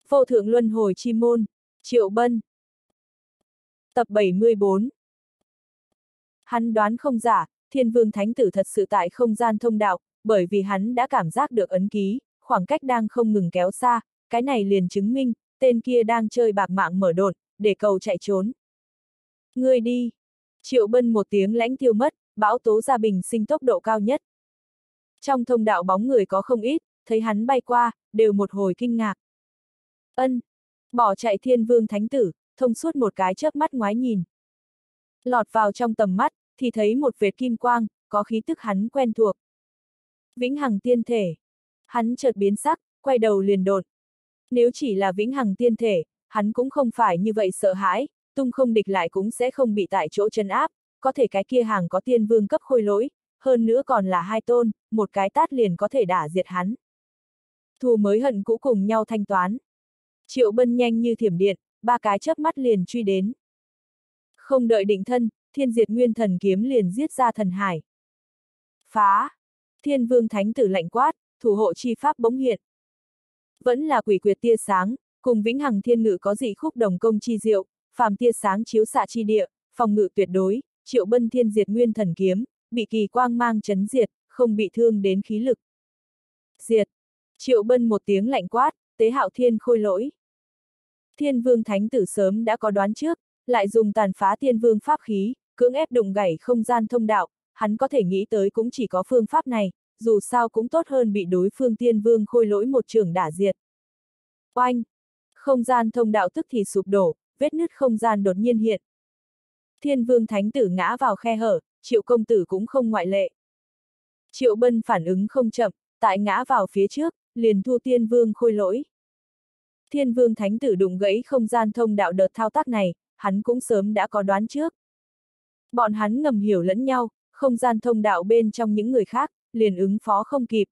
Vô thượng luân hồi chi môn, Triệu Bân. Tập 74. Hắn đoán không giả, Thiên Vương Thánh Tử thật sự tại không gian thông đạo, bởi vì hắn đã cảm giác được ấn ký, khoảng cách đang không ngừng kéo xa, cái này liền chứng minh, tên kia đang chơi bạc mạng mở đột, để cầu chạy trốn. Ngươi đi! Triệu Bân một tiếng lãnh tiêu mất, bão tố ra bình sinh tốc độ cao nhất. Trong thông đạo bóng người có không ít, thấy hắn bay qua, đều một hồi kinh ngạc. Ân! Bỏ chạy Thiên Vương Thánh Tử, thông suốt một cái chớp mắt ngoái nhìn. Lọt vào trong tầm mắt, thì thấy một vệt kim quang, có khí tức hắn quen thuộc. Vĩnh Hằng tiên thể. Hắn chợt biến sắc, quay đầu liền đột. Nếu chỉ là Vĩnh Hằng tiên thể, hắn cũng không phải như vậy sợ hãi, tung không địch lại cũng sẽ không bị tại chỗ trấn áp, có thể cái kia hàng có tiên vương cấp khôi lỗi, hơn nữa còn là hai tôn, một cái tát liền có thể đả diệt hắn. Thù mới hận cũ cùng nhau thanh toán. Triệu Bân nhanh như thiểm điện, ba cái chớp mắt liền truy đến. Không đợi định thân, Thiên Diệt Nguyên Thần kiếm liền giết ra thần hải. Phá! Thiên Vương Thánh Tử lạnh quát, thủ hộ chi pháp bỗng hiện. Vẫn là quỷ quyệt tia sáng, cùng Vĩnh Hằng Thiên Ngự có dị khúc đồng công chi diệu, phàm tia sáng chiếu xạ chi địa, phòng ngự tuyệt đối, Triệu Bân Thiên Diệt Nguyên Thần kiếm, bị kỳ quang mang chấn diệt, không bị thương đến khí lực. Diệt! Triệu Bân một tiếng lạnh quát, tế hạo thiên khôi lỗi. Thiên Vương Thánh Tử sớm đã có đoán trước, lại dùng tàn phá tiên vương pháp khí, cưỡng ép đụng gãy không gian thông đạo, hắn có thể nghĩ tới cũng chỉ có phương pháp này, dù sao cũng tốt hơn bị đối phương tiên vương khôi lỗi một trường đả diệt. Oanh! Không gian thông đạo tức thì sụp đổ, vết nứt không gian đột nhiên hiện. Thiên Vương Thánh Tử ngã vào khe hở, Triệu công tử cũng không ngoại lệ. Triệu Bân phản ứng không chậm, tại ngã vào phía trước, liền thu tiên vương khôi lỗi. Thiên Vương Thánh Tử đụng gãy không gian thông đạo đợt thao tác này, hắn cũng sớm đã có đoán trước. Bọn hắn ngầm hiểu lẫn nhau, không gian thông đạo bên trong những người khác, liền ứng phó không kịp.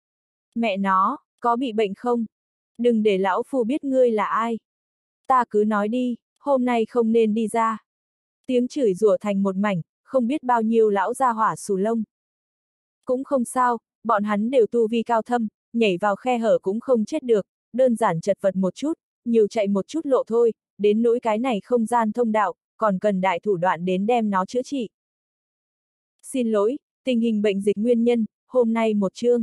Mẹ nó, có bị bệnh không? Đừng để lão phu biết ngươi là ai. Ta cứ nói đi, hôm nay không nên đi ra. Tiếng chửi rủa thành một mảnh, không biết bao nhiêu lão gia hỏa xù lông. Cũng không sao, bọn hắn đều tu vi cao thâm, nhảy vào khe hở cũng không chết được, đơn giản chật vật một chút, nhiều chạy một chút lộ thôi, đến nỗi cái này không gian thông đạo, còn cần đại thủ đoạn đến đem nó chữa trị. Xin lỗi, tình hình bệnh dịch nguyên nhân, hôm nay một chương.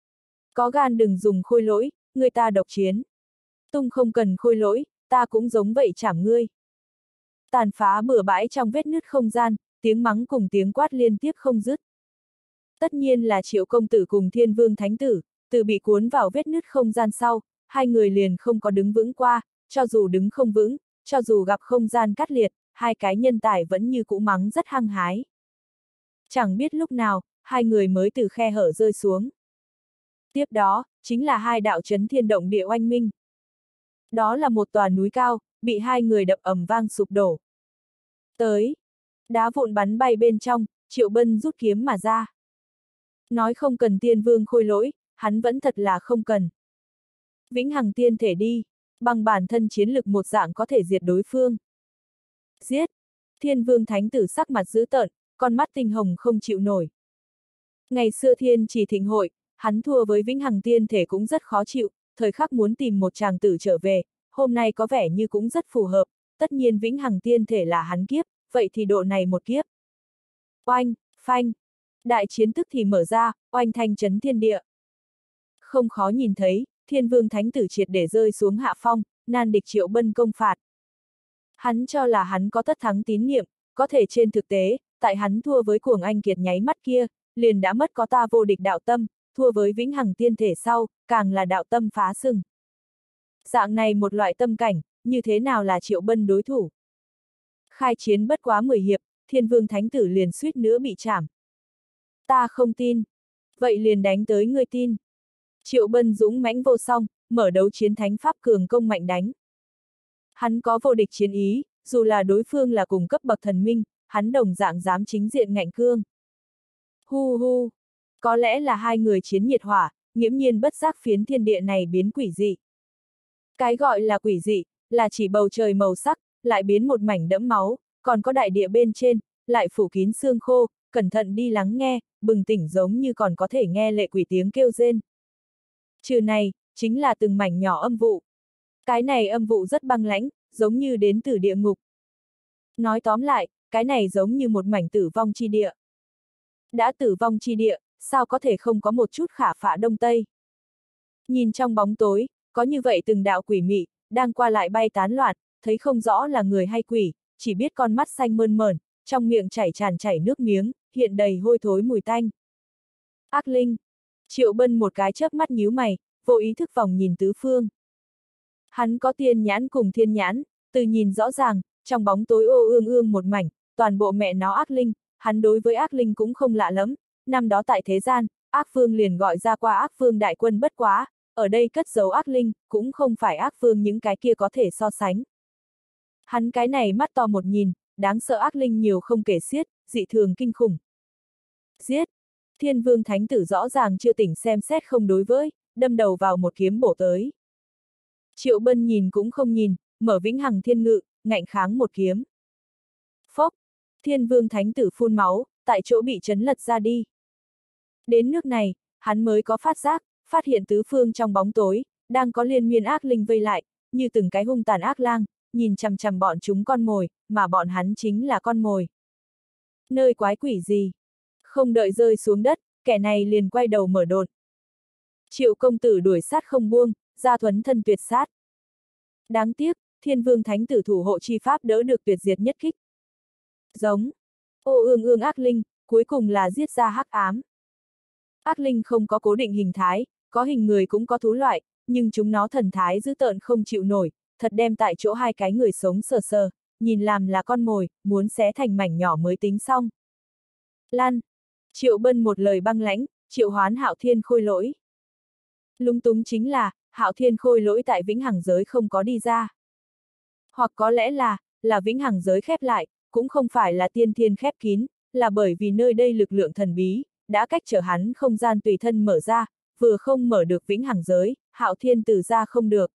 Có gan đừng dùng khôi lỗi, người ta độc chiến. Tung không cần khôi lỗi, ta cũng giống vậy chảm ngươi. Tàn phá bừa bãi trong vết nứt không gian, tiếng mắng cùng tiếng quát liên tiếp không dứt. Tất nhiên là Triệu công tử cùng Thiên Vương Thánh Tử, từ bị cuốn vào vết nứt không gian sau, hai người liền không có đứng vững qua, cho dù đứng không vững, cho dù gặp không gian cắt liệt, hai cái nhân tài vẫn như cũ mắng rất hăng hái. Chẳng biết lúc nào, hai người mới từ khe hở rơi xuống. Tiếp đó, chính là hai đạo chấn thiên động địa oanh minh. Đó là một tòa núi cao, bị hai người đập ầm vang sụp đổ. Tới! Đá vụn bắn bay bên trong, Triệu Bân rút kiếm mà ra. Nói không cần tiên vương khôi lỗi, hắn vẫn thật là không cần. Vĩnh Hằng tiên thể đi, bằng bản thân chiến lực một dạng có thể diệt đối phương. Giết! Thiên Vương Thánh Tử sắc mặt dữ tợn, con mắt tinh hồng không chịu nổi. Ngày xưa Thiên Chỉ thịnh hội, hắn thua với Vĩnh Hằng tiên thể cũng rất khó chịu, thời khắc muốn tìm một chàng tử trở về, hôm nay có vẻ như cũng rất phù hợp, tất nhiên Vĩnh Hằng tiên thể là hắn kiếp, vậy thì độ này một kiếp. Oanh, phanh! Đại chiến tức thì mở ra, oanh thanh chấn thiên địa. Không khó nhìn thấy, Thiên Vương Thánh Tử triệt để rơi xuống hạ phong, nan địch Triệu Bân công phạt. Hắn cho là hắn có tất thắng tín niệm, có thể trên thực tế, tại hắn thua với Cuồng Anh Kiệt nháy mắt kia, liền đã mất có ta vô địch đạo tâm, thua với Vĩnh Hằng tiên thể sau, càng là đạo tâm phá sừng. Dạng này một loại tâm cảnh, như thế nào là Triệu Bân đối thủ? Khai chiến bất quá 10 hiệp, Thiên Vương Thánh Tử liền suýt nữa bị trảm. Ta không tin. Vậy liền đánh tới ngươi tin. Triệu Bân dũng mãnh vô song, mở đấu chiến thánh pháp cường công mạnh đánh. Hắn có vô địch chiến ý, dù là đối phương là cùng cấp bậc thần minh, hắn đồng dạng dám chính diện ngạnh cương. Hu hu. Có lẽ là hai người chiến nhiệt hỏa, nghiễm nhiên bất giác phiến thiên địa này biến quỷ dị. Cái gọi là quỷ dị, là chỉ bầu trời màu sắc, lại biến một mảnh đẫm máu, còn có đại địa bên trên, lại phủ kín xương khô, cẩn thận đi lắng nghe, bừng tỉnh giống như còn có thể nghe lệ quỷ tiếng kêu rên. Trừ này, chính là từng mảnh nhỏ âm vụ. Cái này âm vụ rất băng lãnh, giống như đến từ địa ngục. Nói tóm lại, cái này giống như một mảnh tử vong chi địa. Đã tử vong chi địa, sao có thể không có một chút khả phả đông tây? Nhìn trong bóng tối, có như vậy từng đạo quỷ mị, đang qua lại bay tán loạn, thấy không rõ là người hay quỷ, chỉ biết con mắt xanh mơn mởn, trong miệng chảy nước miếng, hiện đầy hôi thối mùi tanh. Ác linh. Triệu Bân một cái chớp mắt nhíu mày, vô ý thức vòng nhìn tứ phương. Hắn có tiên nhãn cùng thiên nhãn, từ nhìn rõ ràng, trong bóng tối ô ương ương một mảnh, toàn bộ mẹ nó ác linh, hắn đối với ác linh cũng không lạ lắm, năm đó tại thế gian, ác vương liền gọi ra qua ác vương đại quân bất quá, ở đây cất giấu ác linh, cũng không phải ác vương những cái kia có thể so sánh. Hắn cái này mắt to một nhìn, đáng sợ ác linh nhiều không kể xiết, dị thường kinh khủng. Giết! Thiên vương thánh tử rõ ràng chưa tỉnh xem xét không đối với, đâm đầu vào một kiếm bổ tới. Triệu Bân nhìn cũng không nhìn, mở vĩnh hằng thiên ngự, ngạnh kháng một kiếm. Phốc! Thiên vương thánh tử phun máu, tại chỗ bị chấn lật ra đi. Đến nước này, hắn mới có phát giác, phát hiện tứ phương trong bóng tối, đang có liên miên ác linh vây lại, như từng cái hung tàn ác lang, nhìn chằm chằm bọn chúng con mồi, mà bọn hắn chính là con mồi. Nơi quái quỷ gì? Không đợi rơi xuống đất, kẻ này liền quay đầu mở đột. Triệu công tử đuổi sát không buông, ra thuấn thân tuyệt sát. Đáng tiếc, thiên vương thánh tử thủ hộ chi pháp đỡ được tuyệt diệt nhất kích. Giống. Ô ương ương ác linh, cuối cùng là giết ra hắc ám. Ác linh không có cố định hình thái, có hình người cũng có thú loại, nhưng chúng nó thần thái dữ tợn không chịu nổi, thật đem tại chỗ hai cái người sống sờ sờ, nhìn làm là con mồi, muốn xé thành mảnh nhỏ mới tính xong. Lan! Triệu Bân một lời băng lãnh, triệu hoán Hạo Thiên Khôi Lỗi. Lúng túng chính là, Hạo Thiên Khôi Lỗi tại vĩnh hằng giới không có đi ra. Hoặc có lẽ là vĩnh hằng giới khép lại, cũng không phải là tiên thiên khép kín, là bởi vì nơi đây lực lượng thần bí, đã cách trở hắn không gian tùy thân mở ra, vừa không mở được vĩnh hằng giới, Hạo Thiên từ ra không được.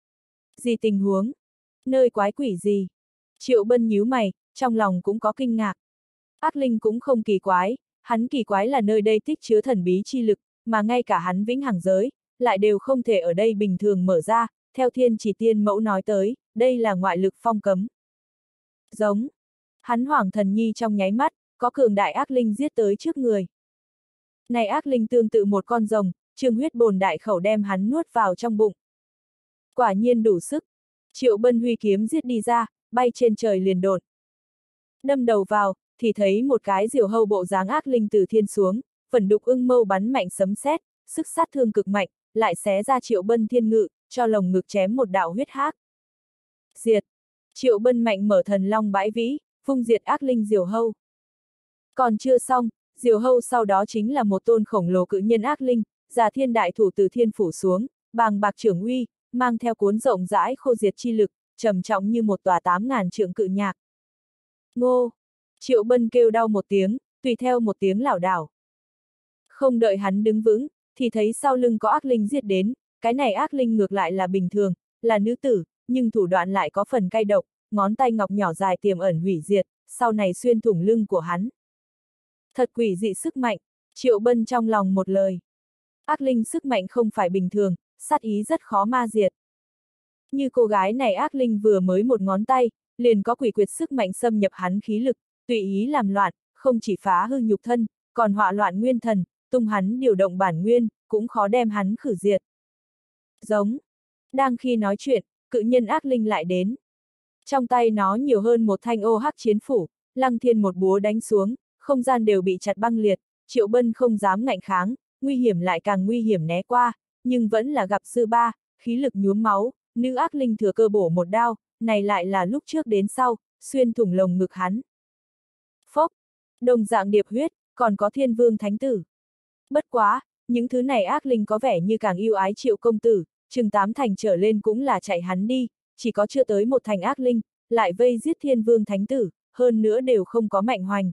Gì tình huống? Nơi quái quỷ gì? Triệu Bân nhíu mày, trong lòng cũng có kinh ngạc. Ác linh cũng không kỳ quái, hắn kỳ quái là nơi đây tích chứa thần bí chi lực, mà ngay cả hắn vĩnh hằng giới, lại đều không thể ở đây bình thường mở ra, theo thiên chỉ tiên mẫu nói tới, đây là ngoại lực phong cấm. Giống. Hắn Hoàng Thần Nhi trong nháy mắt, có cường đại ác linh giết tới trước người. Này ác linh tương tự một con rồng, trương huyết bồn đại khẩu đem hắn nuốt vào trong bụng. Quả nhiên đủ sức. Triệu Bân huy kiếm giết đi ra, bay trên trời liền đột. Đâm đầu vào, thì thấy một cái diều hâu bộ dáng ác linh từ thiên xuống, phần đục ưng mâu bắn mạnh sấm sét, sức sát thương cực mạnh, lại xé ra Triệu Bân thiên ngự, cho lồng ngực chém một đạo huyết hác. Diệt! Triệu Bân mạnh mở thần long bãi vĩ, vung diệt ác linh diều hâu. Còn chưa xong, diều hâu sau đó chính là một tôn khổng lồ cự nhân ác linh, già thiên đại thủ từ thiên phủ xuống, bàng bạc trưởng uy, mang theo cuốn rộng rãi khô diệt chi lực, trầm trọng như một tòa 8.000 trượng cự nhạc. Ngô! Triệu Bân kêu đau một tiếng, tùy theo một tiếng lảo đảo. Không đợi hắn đứng vững, thì thấy sau lưng có ác linh giết đến, cái này ác linh ngược lại là bình thường, là nữ tử, nhưng thủ đoạn lại có phần cay độc, ngón tay ngọc nhỏ dài tiềm ẩn hủy diệt, sau này xuyên thủng lưng của hắn. Thật quỷ dị sức mạnh, Triệu Bân trong lòng một lời. Ác linh sức mạnh không phải bình thường, sát ý rất khó ma diệt. Như cô gái này ác linh vừa mới một ngón tay, liền có quỷ quyệt sức mạnh xâm nhập hắn khí lực, tùy ý làm loạn, không chỉ phá hư nhục thân, còn họa loạn nguyên thần, tung hắn điều động bản nguyên, cũng khó đem hắn khử diệt. Giống. Đang khi nói chuyện, cự nhân ác linh lại đến. Trong tay nó nhiều hơn một thanh ô hắc chiến phủ, Lăng Thiên một búa đánh xuống, không gian đều bị chặt băng liệt, Triệu Bân không dám ngạnh kháng, nguy hiểm lại càng nguy hiểm né qua, nhưng vẫn là gặp sư ba, khí lực nhuốm máu, nữ ác linh thừa cơ bổ một đao, này lại là lúc trước đến sau, xuyên thủng lồng ngực hắn. Phốc, đồng dạng điệp huyết, còn có thiên vương thánh tử. Bất quá, những thứ này ác linh có vẻ như càng yêu ái Triệu công tử, chừng 8 thành trở lên cũng là chạy hắn đi, chỉ có chưa tới một thành ác linh, lại vây giết thiên vương thánh tử, hơn nữa đều không có mạnh hoành.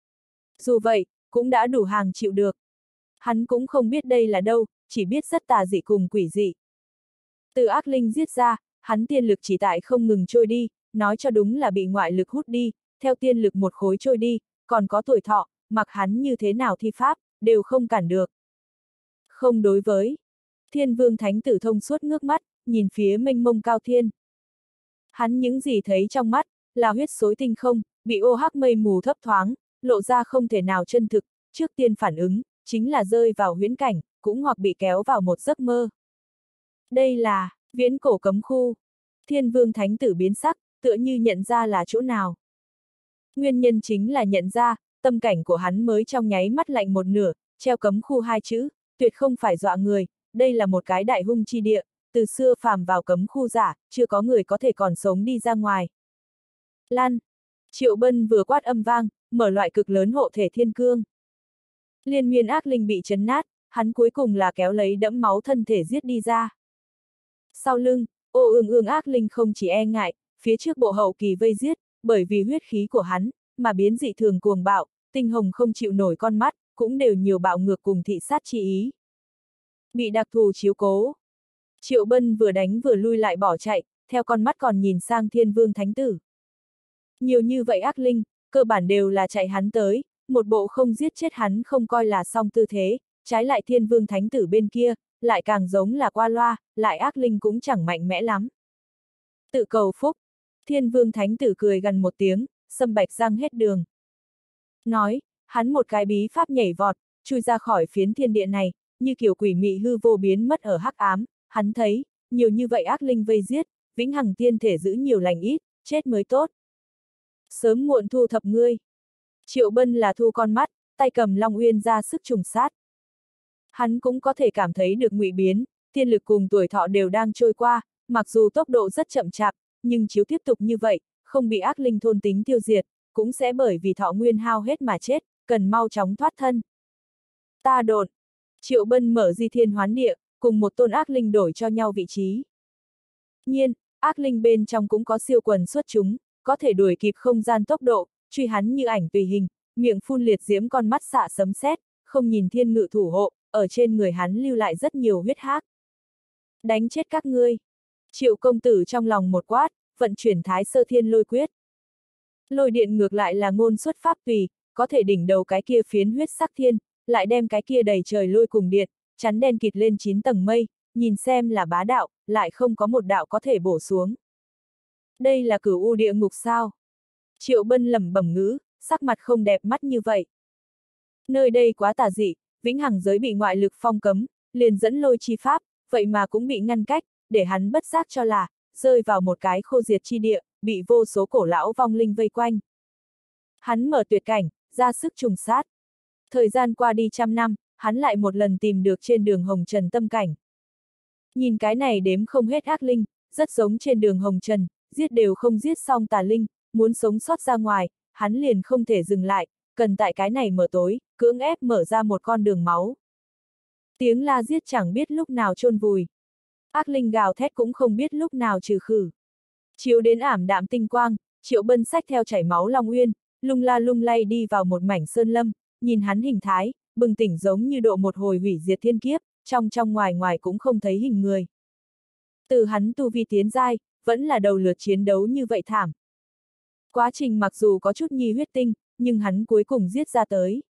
Dù vậy, cũng đã đủ hàng chịu được. Hắn cũng không biết đây là đâu, chỉ biết rất tà dị cùng quỷ dị. Từ ác linh giết ra, hắn tiên lực chỉ tại không ngừng trôi đi, nói cho đúng là bị ngoại lực hút đi, theo tiên lực một khối trôi đi, còn có tuổi thọ, mặc hắn như thế nào thi pháp, đều không cản được. Không đối với. Thiên vương thánh tử thông suốt ngước mắt, nhìn phía mênh mông cao thiên. Hắn những gì thấy trong mắt, là huyết xối tinh không, bị ô hắc mây mù thấp thoáng, lộ ra không thể nào chân thực, trước tiên phản ứng, chính là rơi vào huyễn cảnh, cũng hoặc bị kéo vào một giấc mơ. Đây là, viễn cổ cấm khu. Thiên Vương Thánh Tử biến sắc, tựa như nhận ra là chỗ nào. Nguyên nhân chính là nhận ra, tâm cảnh của hắn mới trong nháy mắt lạnh một nửa, treo cấm khu hai chữ, tuyệt không phải dọa người, đây là một cái đại hung chi địa, từ xưa phàm vào cấm khu giả, chưa có người có thể còn sống đi ra ngoài. Lan! Triệu Bân vừa quát âm vang, mở loại cực lớn hộ thể thiên cương. Liên miên ác linh bị chấn nát, hắn cuối cùng là kéo lấy đẫm máu thân thể giết đi ra. Sau lưng, ô ương ương ác linh không chỉ e ngại, phía trước bộ hậu kỳ vây giết, bởi vì huyết khí của hắn, mà biến dị thường cuồng bạo, tinh hồng không chịu nổi con mắt, cũng đều nhiều bạo ngược cùng thị sát chi ý. Bị đặc thù chiếu cố. Triệu Bân vừa đánh vừa lui lại bỏ chạy, theo con mắt còn nhìn sang Thiên Vương Thánh Tử. Nhiều như vậy ác linh, cơ bản đều là chạy hắn tới, một bộ không giết chết hắn không coi là xong tư thế, trái lại Thiên Vương Thánh Tử bên kia, lại càng giống là qua loa, lại ác linh cũng chẳng mạnh mẽ lắm. Tự cầu phúc, Thiên Vương Thánh Tử cười gần một tiếng, sâm bạch răng hết đường. Nói, hắn một cái bí pháp nhảy vọt, chui ra khỏi phiến thiên địa này, như kiểu quỷ mị hư vô biến mất ở hắc ám, hắn thấy, nhiều như vậy ác linh vây giết, vĩnh hằng tiên thể giữ nhiều lành ít, chết mới tốt. Sớm muộn thu thập ngươi. Triệu Bân là thu con mắt, tay cầm Long Uyên ra sức trùng sát. Hắn cũng có thể cảm thấy được ngụy biến, tiên lực cùng tuổi thọ đều đang trôi qua, mặc dù tốc độ rất chậm chạp, nhưng chiếu tiếp tục như vậy, không bị ác linh thôn tính tiêu diệt, cũng sẽ bởi vì thọ nguyên hao hết mà chết, cần mau chóng thoát thân. Ta đột. Triệu Bân mở di thiên hoán địa, cùng một tôn ác linh đổi cho nhau vị trí. Nhiên, ác linh bên trong cũng có siêu quần xuất chúng, có thể đuổi kịp không gian tốc độ, truy hắn như ảnh tùy hình, miệng phun liệt diễm con mắt xạ sấm sét, không nhìn thiên ngự thủ hộ, ở trên người hắn lưu lại rất nhiều huyết hác. Đánh chết các ngươi. Triệu công tử trong lòng một quát, vận chuyển Thái Sơ Thiên Lôi Quyết. Lôi điện ngược lại là ngôn xuất pháp tùy, có thể đỉnh đầu cái kia phiến huyết sắc thiên, lại đem cái kia đầy trời lôi cùng điện, chắn đen kịt lên 9 tầng mây, nhìn xem là bá đạo, lại không có một đạo có thể bổ xuống. Đây là cửu u địa ngục sao? Triệu Bân lẩm bẩm ngữ, sắc mặt không đẹp mắt như vậy. Nơi đây quá tà dị, vĩnh hằng giới bị ngoại lực phong cấm, liền dẫn lôi chi pháp, vậy mà cũng bị ngăn cách, để hắn bất giác cho là, rơi vào một cái khô diệt chi địa, bị vô số cổ lão vong linh vây quanh. Hắn mở tuyệt cảnh, ra sức trùng sát. Thời gian qua đi 100 năm, hắn lại một lần tìm được trên đường hồng trần tâm cảnh. Nhìn cái này đếm không hết ác linh, rất giống trên đường hồng trần, giết đều không giết xong tà linh, muốn sống sót ra ngoài, hắn liền không thể dừng lại, cần tại cái này mở tối, cưỡng ép mở ra một con đường máu. Tiếng la giết chẳng biết lúc nào chôn vùi. Ác linh gào thét cũng không biết lúc nào trừ khử. Chiếu đến ảm đạm tinh quang, Triệu Bân xách theo chảy máu Long Uyên, lung la lung lay đi vào một mảnh sơn lâm, nhìn hắn hình thái, bừng tỉnh giống như độ một hồi hủy diệt thiên kiếp, trong ngoài ngoài cũng không thấy hình người. Từ hắn tu vi tiến giai, vẫn là đầu lượt chiến đấu như vậy thảm. Quá trình mặc dù có chút nhi huyết tinh, nhưng hắn cuối cùng giết ra tới.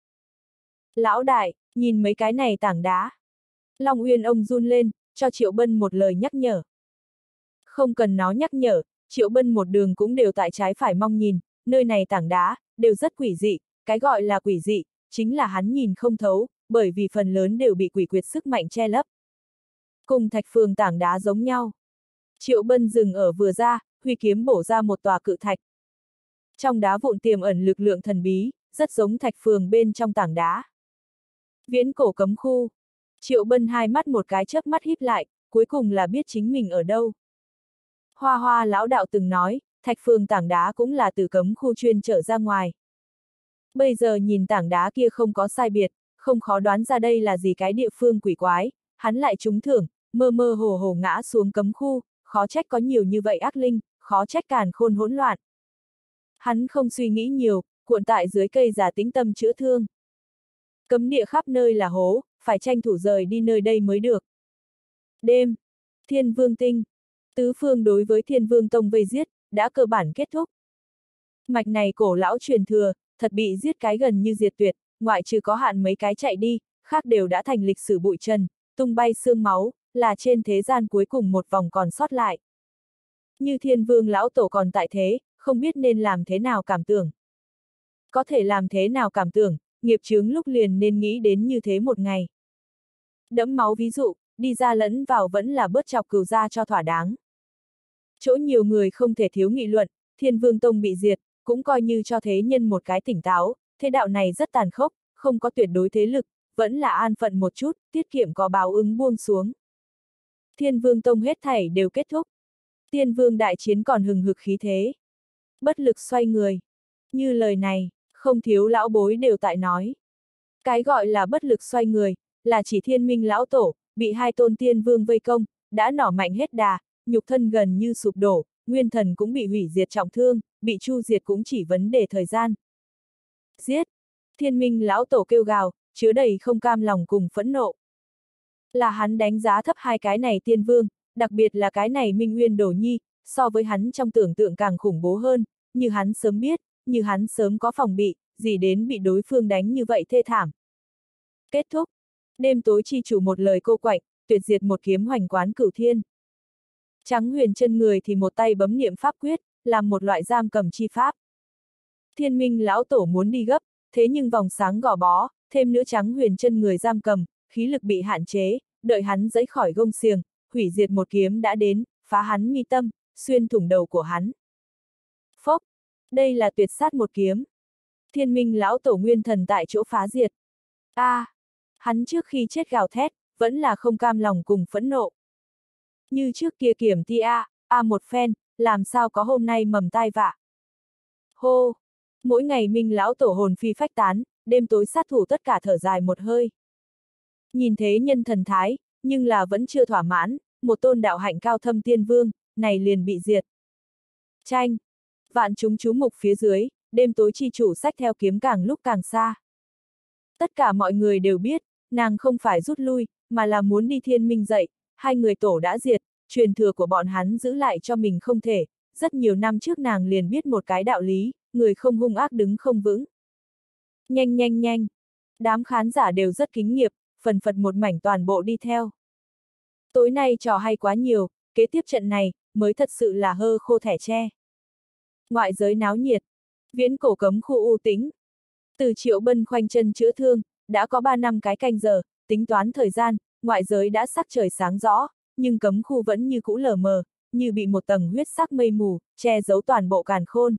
Lão đại, nhìn mấy cái này tảng đá. Long Uyên ông run lên, cho Triệu Bân một lời nhắc nhở. Không cần nó nhắc nhở, Triệu Bân một đường cũng đều tại trái phải mong nhìn, nơi này tảng đá, đều rất quỷ dị, cái gọi là quỷ dị, chính là hắn nhìn không thấu, bởi vì phần lớn đều bị quỷ quyệt sức mạnh che lấp. Cùng thạch phường tảng đá giống nhau. Triệu Bân dừng ở vừa ra, huy kiếm bổ ra một tòa cự thạch. Trong đá vụn tiềm ẩn lực lượng thần bí, rất giống thạch phường bên trong tảng đá. Viễn cổ cấm khu. Triệu Bân hai mắt một cái chớp mắt híp lại, cuối cùng là biết chính mình ở đâu. Hoa Hoa lão đạo từng nói, thạch phường tảng đá cũng là từ cấm khu chuyên trở ra ngoài. Bây giờ nhìn tảng đá kia không có sai biệt, không khó đoán ra đây là gì cái địa phương quỷ quái, hắn lại trúng thưởng, mơ mơ hồ hồ ngã xuống cấm khu, khó trách có nhiều như vậy ác linh, khó trách càn khôn hỗn loạn. Hắn không suy nghĩ nhiều, cuộn tại dưới cây giả tĩnh tâm chữa thương. Cấm địa khắp nơi là hố, phải tranh thủ rời đi nơi đây mới được. Đêm, Thiên Vương Tinh, tứ phương đối với Thiên Vương Tông vây giết, đã cơ bản kết thúc. Mạch này cổ lão truyền thừa, thật bị giết cái gần như diệt tuyệt, ngoại trừ có hạn mấy cái chạy đi, khác đều đã thành lịch sử bụi trần, tung bay xương máu, là trên thế gian cuối cùng một vòng còn sót lại. Như Thiên Vương lão tổ còn tại thế, không biết nên làm thế nào cảm tưởng. Có thể làm thế nào cảm tưởng, nghiệp chướng lúc liền nên nghĩ đến như thế một ngày. Đẫm máu ví dụ, đi ra lẫn vào vẫn là bớt chọc cừu ra cho thỏa đáng. Chỗ nhiều người không thể thiếu nghị luận, Thiên Vương Tông bị diệt, cũng coi như cho thế nhân một cái tỉnh táo, thế đạo này rất tàn khốc, không có tuyệt đối thế lực, vẫn là an phận một chút, tiết kiệm có báo ứng buông xuống. Thiên Vương Tông hết thảy đều kết thúc. Tiên Vương đại chiến còn hừng hực khí thế. Bất lực xoay người. Như lời này, không thiếu lão bối đều tại nói. Cái gọi là bất lực xoay người, là chỉ Thiên Minh lão tổ, bị hai tôn tiên vương vây công, đã nỏ mạnh hết đà, nhục thân gần như sụp đổ, nguyên thần cũng bị hủy diệt trọng thương, bị chu diệt cũng chỉ vấn đề thời gian. Giết! Thiên Minh lão tổ kêu gào, chứa đầy không cam lòng cùng phẫn nộ. Là hắn đánh giá thấp hai cái này tiên vương, đặc biệt là cái này Minh Uyên Đồ Nhi, so với hắn trong tưởng tượng càng khủng bố hơn, như hắn sớm biết, như hắn sớm có phòng bị, gì đến bị đối phương đánh như vậy thê thảm. Kết thúc. Đêm tối chi chủ một lời cô quạnh, tuyệt diệt một kiếm hoành quán cửu thiên. Trắng huyền chân người thì một tay bấm niệm pháp quyết, làm một loại giam cầm chi pháp. Thiên Minh lão tổ muốn đi gấp, thế nhưng vòng sáng gò bó, thêm nữa trắng huyền chân người giam cầm, khí lực bị hạn chế, đợi hắn giãy khỏi gông xiềng, hủy diệt một kiếm đã đến, phá hắn mi tâm, xuyên thủng đầu của hắn. Phốc! Đây là tuyệt sát một kiếm. Thiên Minh lão tổ nguyên thần tại chỗ phá diệt. Hắn trước khi chết gào thét, vẫn là không cam lòng cùng phẫn nộ. Như trước kia kiểm ti một phen, làm sao có hôm nay mầm tai vạ. Hô! Mỗi ngày Minh lão tổ hồn phi phách tán, đêm tối sát thủ tất cả thở dài một hơi. Nhìn thế nhân thần thái, nhưng là vẫn chưa thỏa mãn, một tôn đạo hạnh cao thâm tiên vương, này liền bị diệt. Tranh! Vạn chúng chú mục phía dưới, đêm tối chi chủ xách theo kiếm càng lúc càng xa. Tất cả mọi người đều biết, nàng không phải rút lui, mà là muốn đi thiên minh dậy, hai người tổ đã diệt, truyền thừa của bọn hắn giữ lại cho mình không thể, rất nhiều năm trước nàng liền biết một cái đạo lý, người không hung ác đứng không vững. Nhanh nhanh nhanh! Đám khán giả đều rất kính nghiệp, phần phật một mảnh toàn bộ đi theo. Tối nay trò hay quá nhiều, kế tiếp trận này, mới thật sự là hơ khô thẻ tre. Ngoại giới náo nhiệt, viễn cổ cấm khu u tĩnh. Từ Triệu Bân khoanh chân chữa thương, đã có 3 năm cái canh giờ, tính toán thời gian, ngoại giới đã sắc trời sáng rõ, nhưng cấm khu vẫn như cũ lờ mờ, như bị một tầng huyết sắc mây mù, che giấu toàn bộ càn khôn.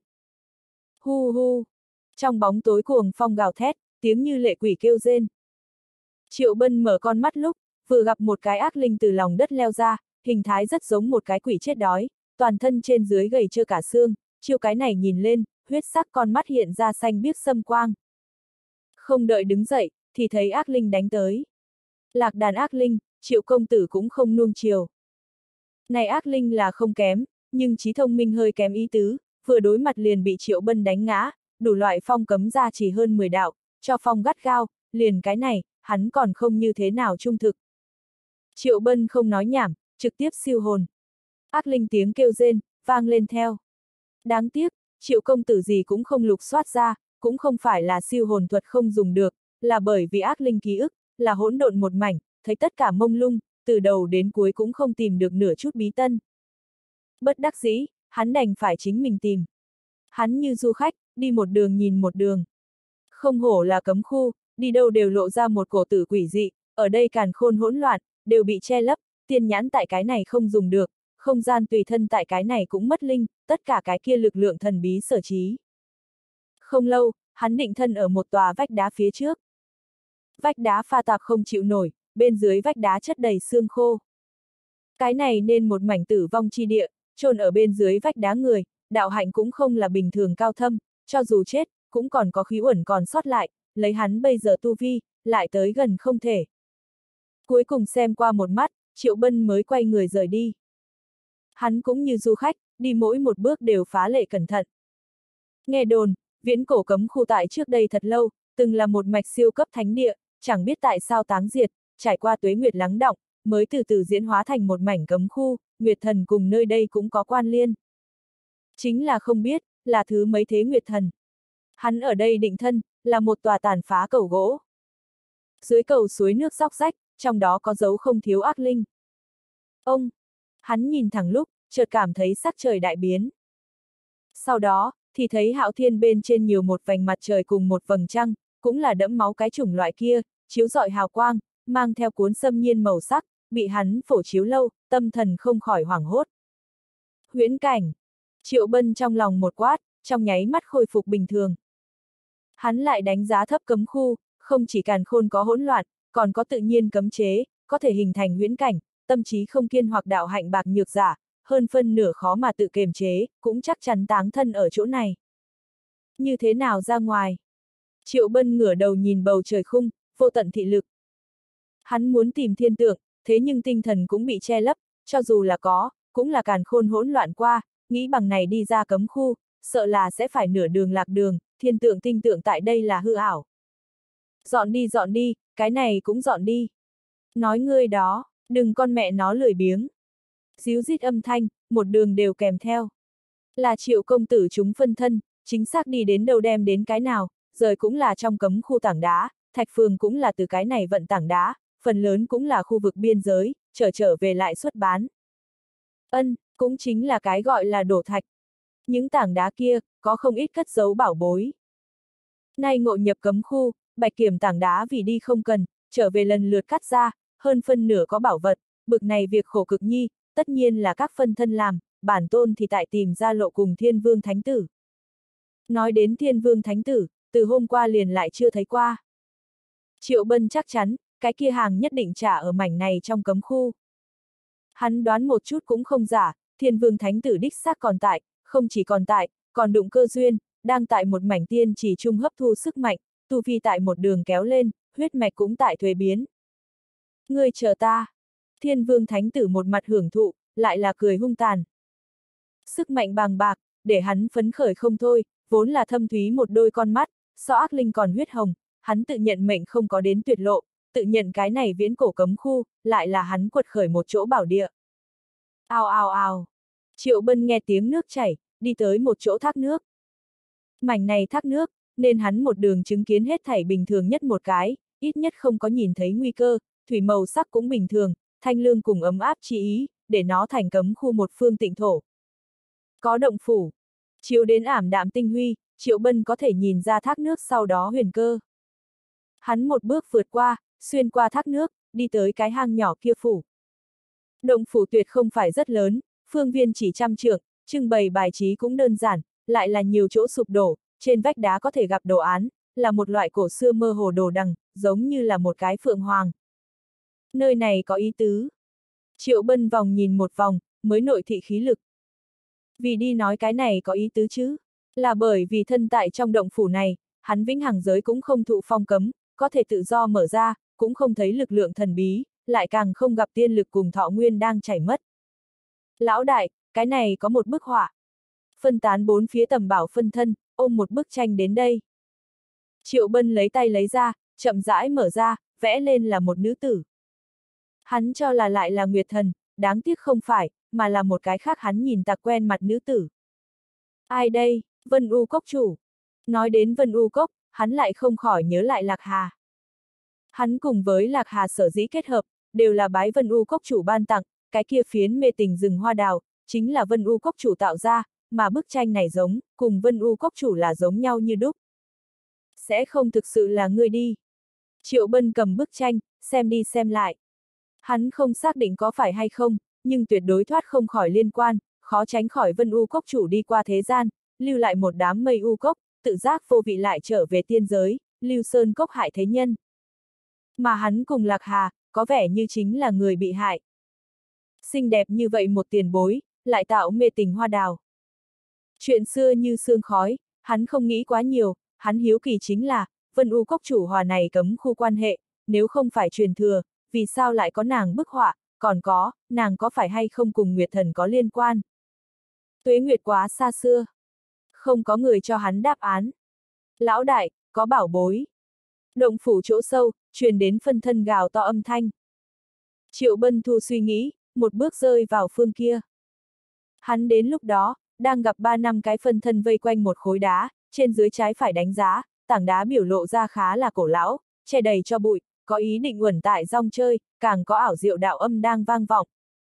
Hu hu! Trong bóng tối cuồng phong gào thét, tiếng như lệ quỷ kêu rên. Triệu Bân mở con mắt lúc, vừa gặp một cái ác linh từ lòng đất leo ra, hình thái rất giống một cái quỷ chết đói, toàn thân trên dưới gầy trơ cả xương, chiêu cái này nhìn lên, huyết sắc con mắt hiện ra xanh biếc sâm quang. Không đợi đứng dậy, thì thấy ác linh đánh tới. Lạc đàn ác linh, Triệu công tử cũng không nuông chiều. Này ác linh là không kém, nhưng trí thông minh hơi kém ý tứ, vừa đối mặt liền bị Triệu Bân đánh ngã, đủ loại phong cấm ra chỉ hơn 10 đạo, cho phong gắt gao, liền cái này, hắn còn không như thế nào trung thực. Triệu Bân không nói nhảm, trực tiếp siêu hồn. Ác linh tiếng kêu rên, vang lên theo. Đáng tiếc, Triệu công tử gì cũng không lục soát ra, cũng không phải là siêu hồn thuật không dùng được, là bởi vì ác linh ký ức, là hỗn độn một mảnh, thấy tất cả mông lung, từ đầu đến cuối cũng không tìm được nửa chút bí tân. Bất đắc dĩ, hắn đành phải chính mình tìm. Hắn như du khách, đi một đường nhìn một đường. Không hổ là cấm khu, đi đâu đều lộ ra một cổ tử quỷ dị, ở đây càn khôn hỗn loạn, đều bị che lấp, tiên nhãn tại cái này không dùng được, không gian tùy thân tại cái này cũng mất linh, tất cả cái kia lực lượng thần bí sở trí. Không lâu, hắn định thân ở một tòa vách đá phía trước. Vách đá pha tạp không chịu nổi, bên dưới vách đá chất đầy xương khô. Cái này nên một mảnh tử vong chi địa, chôn ở bên dưới vách đá người, đạo hạnh cũng không là bình thường cao thâm, cho dù chết, cũng còn có khí uẩn còn sót lại, lấy hắn bây giờ tu vi, lại tới gần không thể. Cuối cùng xem qua một mắt, Triệu Bân mới quay người rời đi. Hắn cũng như du khách, đi mỗi một bước đều phá lệ cẩn thận. Nghe đồn, viễn cổ cấm khu tại trước đây thật lâu, từng là một mạch siêu cấp thánh địa, chẳng biết tại sao táng diệt, trải qua tuế nguyệt lắng đọng, mới từ từ diễn hóa thành một mảnh cấm khu, Nguyệt Thần cùng nơi đây cũng có quan liên. Chính là không biết, là thứ mấy thế Nguyệt Thần. Hắn ở đây định thân, là một tòa tàn phá cầu gỗ. Dưới cầu suối nước róc rách, trong đó có dấu không thiếu ác linh. Ông! Hắn nhìn thẳng lúc, chợt cảm thấy sắc trời đại biến. Sau đó, thì thấy Hạo Thiên bên trên nhiều một vành mặt trời cùng một vầng trăng, cũng là đẫm máu cái chủng loại kia, chiếu rọi hào quang, mang theo cuốn xâm nhiên màu sắc, bị hắn phổ chiếu lâu, tâm thần không khỏi hoảng hốt. Huyễn cảnh! Triệu Bân trong lòng một quát, trong nháy mắt khôi phục bình thường. Hắn lại đánh giá thấp cấm khu, không chỉ càn khôn có hỗn loạn, còn có tự nhiên cấm chế, có thể hình thành huyễn cảnh, tâm trí không kiên hoặc đạo hạnh bạc nhược giả, hơn phân nửa khó mà tự kiềm chế, cũng chắc chắn táng thân ở chỗ này. Như thế nào ra ngoài? Triệu Bân ngửa đầu nhìn bầu trời khung, vô tận thị lực. Hắn muốn tìm thiên tượng, thế nhưng tinh thần cũng bị che lấp, cho dù là có, cũng là càn khôn hỗn loạn qua, nghĩ bằng này đi ra cấm khu, sợ là sẽ phải nửa đường lạc đường, thiên tượng tinh tượng tại đây là hư ảo. Dọn đi, cái này cũng dọn đi. Nói ngươi đó, đừng con mẹ nó lười biếng. Díu dít âm thanh, một đường đều kèm theo. Là Triệu công tử chúng phân thân, chính xác đi đến đâu đem đến cái nào, rời cũng là trong cấm khu tảng đá, Thạch Phường cũng là từ cái này vận tảng đá, phần lớn cũng là khu vực biên giới, trở về lại xuất bán. Cũng chính là cái gọi là đổ thạch. Những tảng đá kia, có không ít cất giấu bảo bối. Nay ngộ nhập cấm khu, Bạch Kiểm tảng đá vì đi không cần, trở về lần lượt cắt ra, hơn phân nửa có bảo vật, bực này việc khổ cực nhi, tất nhiên là các phân thân làm, bản tôn thì tại tìm ra lộ cùng Thiên Vương Thánh Tử. Nói đến Thiên Vương Thánh Tử, từ hôm qua liền lại chưa thấy qua. Triệu Bân chắc chắn, cái kia hàng nhất định trả ở mảnh này trong cấm khu. Hắn đoán một chút cũng không giả, Thiên Vương Thánh Tử đích xác còn tại, không chỉ còn tại, còn đụng cơ duyên, đang tại một mảnh tiên chỉ trung hấp thu sức mạnh, tu vi tại một đường kéo lên, huyết mạch cũng tại thuế biến. Ngươi chờ ta. Thiên Vương Thánh Tử một mặt hưởng thụ, lại là cười hung tàn. Sức mạnh bàng bạc, để hắn phấn khởi không thôi, vốn là thâm thúy một đôi con mắt, so ác linh còn huyết hồng, hắn tự nhận mệnh không có đến tuyệt lộ, tự nhận cái này viễn cổ cấm khu, lại là hắn quật khởi một chỗ bảo địa. Ào ào ào. Triệu Bân nghe tiếng nước chảy, đi tới một chỗ thác nước. Mảnh này thác nước, nên hắn một đường chứng kiến hết thảy bình thường nhất một cái, ít nhất không có nhìn thấy nguy cơ, thủy màu sắc cũng bình thường, thanh lương cùng ấm áp chi ý, để nó thành cấm khu một phương tịnh thổ. Có động phủ. Chiếu đến ảm đạm tinh huy, Triệu Bân có thể nhìn ra thác nước sau đó huyền cơ. Hắn một bước vượt qua, xuyên qua thác nước, đi tới cái hang nhỏ kia phủ. Động phủ tuyệt không phải rất lớn, phương viên chỉ 100 trượng, trưng bày bài trí cũng đơn giản, lại là nhiều chỗ sụp đổ, trên vách đá có thể gặp đồ án, là một loại cổ xưa mơ hồ đồ đằng, giống như là một cái phượng hoàng. Nơi này có ý tứ. Triệu Bân vòng nhìn một vòng, mới nội thị khí lực. Vì đi nói cái này có ý tứ chứ, là bởi vì thân tại trong động phủ này, hắn vĩnh hằng giới cũng không thụ phong cấm, có thể tự do mở ra, cũng không thấy lực lượng thần bí, lại càng không gặp tiên lực cùng thọ nguyên đang chảy mất. Lão đại, cái này có một bức họa. Phân tán bốn phía tầm bảo phân thân, ôm một bức tranh đến đây. Triệu Bân lấy tay lấy ra, chậm rãi mở ra, vẽ lên là một nữ tử. Hắn cho là lại là Nguyệt Thần, đáng tiếc không phải, mà là một cái khác hắn nhìn tạc quen mặt nữ tử. Ai đây? Vân U Cốc chủ. Nói đến Vân U Cốc, hắn lại không khỏi nhớ lại Lạc Hà. Hắn cùng với Lạc Hà sở dĩ kết hợp, đều là bái Vân U Cốc chủ ban tặng, cái kia phiến mê tình rừng hoa đào, chính là Vân U Cốc chủ tạo ra, mà bức tranh này giống, cùng Vân U Cốc chủ là giống nhau như đúc. Sẽ không thực sự là ngươi đi. Triệu Bân cầm bức tranh, xem đi xem lại. Hắn không xác định có phải hay không, nhưng tuyệt đối thoát không khỏi liên quan, khó tránh khỏi Vân U Cốc chủ đi qua thế gian, lưu lại một đám mây U Cốc, tự giác vô vị lại trở về tiên giới, Lưu Sơn Cốc hại thế nhân. Mà hắn cùng Lạc Hà, có vẻ như chính là người bị hại. Xinh đẹp như vậy một tiền bối, lại tạo mê tình hoa đào. Chuyện xưa như sương khói, hắn không nghĩ quá nhiều, hắn hiếu kỳ chính là, Vân U Cốc chủ hòa này cấm khu quan hệ, nếu không phải truyền thừa, vì sao lại có nàng bức họa, còn có, nàng có phải hay không cùng Nguyệt Thần có liên quan? Tuế Nguyệt quá xa xưa. Không có người cho hắn đáp án. Lão đại, có bảo bối. Động phủ chỗ sâu, truyền đến phân thân gào to âm thanh. Triệu Bân thu suy nghĩ, một bước rơi vào phương kia. Hắn đến lúc đó, đang gặp 3-5 cái phân thân vây quanh một khối đá, trên dưới trái phải đánh giá, tảng đá biểu lộ ra khá là cổ lão, che đầy cho bụi, có ý định uẩn tại rong chơi, càng có ảo diệu đạo âm đang vang vọng.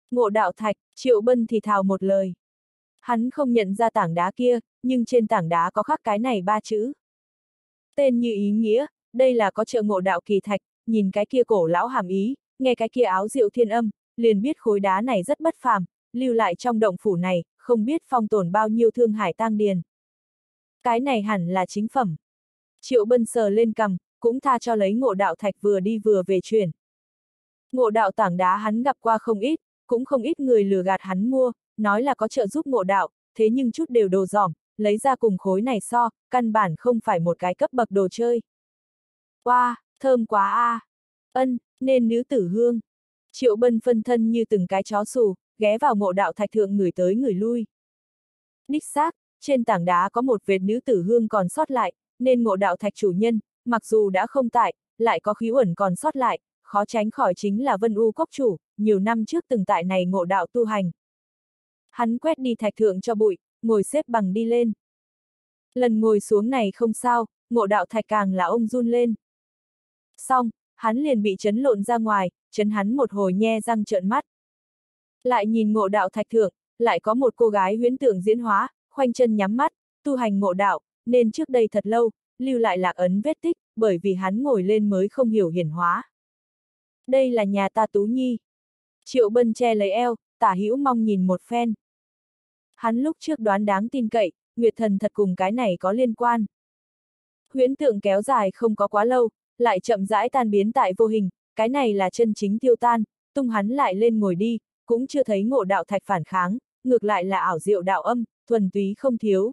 Ngộ đạo thạch, Triệu Bân thì thào một lời. Hắn không nhận ra tảng đá kia, nhưng trên tảng đá có khắc cái này 3 chữ. Tên như ý nghĩa, đây là có chợ ngộ đạo kỳ thạch, nhìn cái kia cổ lão hàm ý, nghe cái kia áo diệu thiên âm, liền biết khối đá này rất bất phàm, lưu lại trong động phủ này, không biết phong tồn bao nhiêu thương hải tang điền. Cái này hẳn là chính phẩm. Triệu Bân sờ lên cằm, cũng tha cho lấy ngộ đạo thạch vừa đi vừa về chuyển. Ngộ đạo tảng đá hắn gặp qua không ít, cũng không ít người lừa gạt hắn mua, nói là có trợ giúp ngộ đạo, thế nhưng chút đều đồ dỏm, lấy ra cùng khối này so, căn bản không phải một cái cấp bậc đồ chơi. Wow, thơm quá a! Ân, nên nữ tử hương. Triệu Bân phân thân như từng cái chó xù, ghé vào ngộ đạo thạch thượng ngửi tới ngửi lui. Đích xác, trên tảng đá có một vệt nữ tử hương còn sót lại, nên ngộ đạo thạch chủ nhân, mặc dù đã không tại, lại có khí uẩn còn sót lại, khó tránh khỏi chính là Vân U Cốc chủ, nhiều năm trước từng tại này ngộ đạo tu hành. Hắn quét đi thạch thượng cho bụi, ngồi xếp bằng đi lên. Lần ngồi xuống này không sao, ngộ đạo thạch càng là ông run lên. Xong, hắn liền bị chấn lộn ra ngoài, chấn hắn một hồi nhe răng trợn mắt. Lại nhìn ngộ đạo thạch thượng, lại có một cô gái huyễn tượng diễn hóa, khoanh chân nhắm mắt, tu hành ngộ đạo, nên trước đây thật lâu, lưu lại lạc ấn vết tích, bởi vì hắn ngồi lên mới không hiểu hiển hóa. Đây là nhà ta Tú Nhi. Triệu Bân che lấy eo, tả hữu mong nhìn một phen. Hắn lúc trước đoán đáng tin cậy, Nguyệt Thần thật cùng cái này có liên quan. Huyễn tượng kéo dài không có quá lâu, lại chậm rãi tan biến tại vô hình, cái này là chân chính tiêu tan, tung hắn lại lên ngồi đi, cũng chưa thấy ngộ đạo thạch phản kháng, ngược lại là ảo diệu đạo âm, thuần túy không thiếu.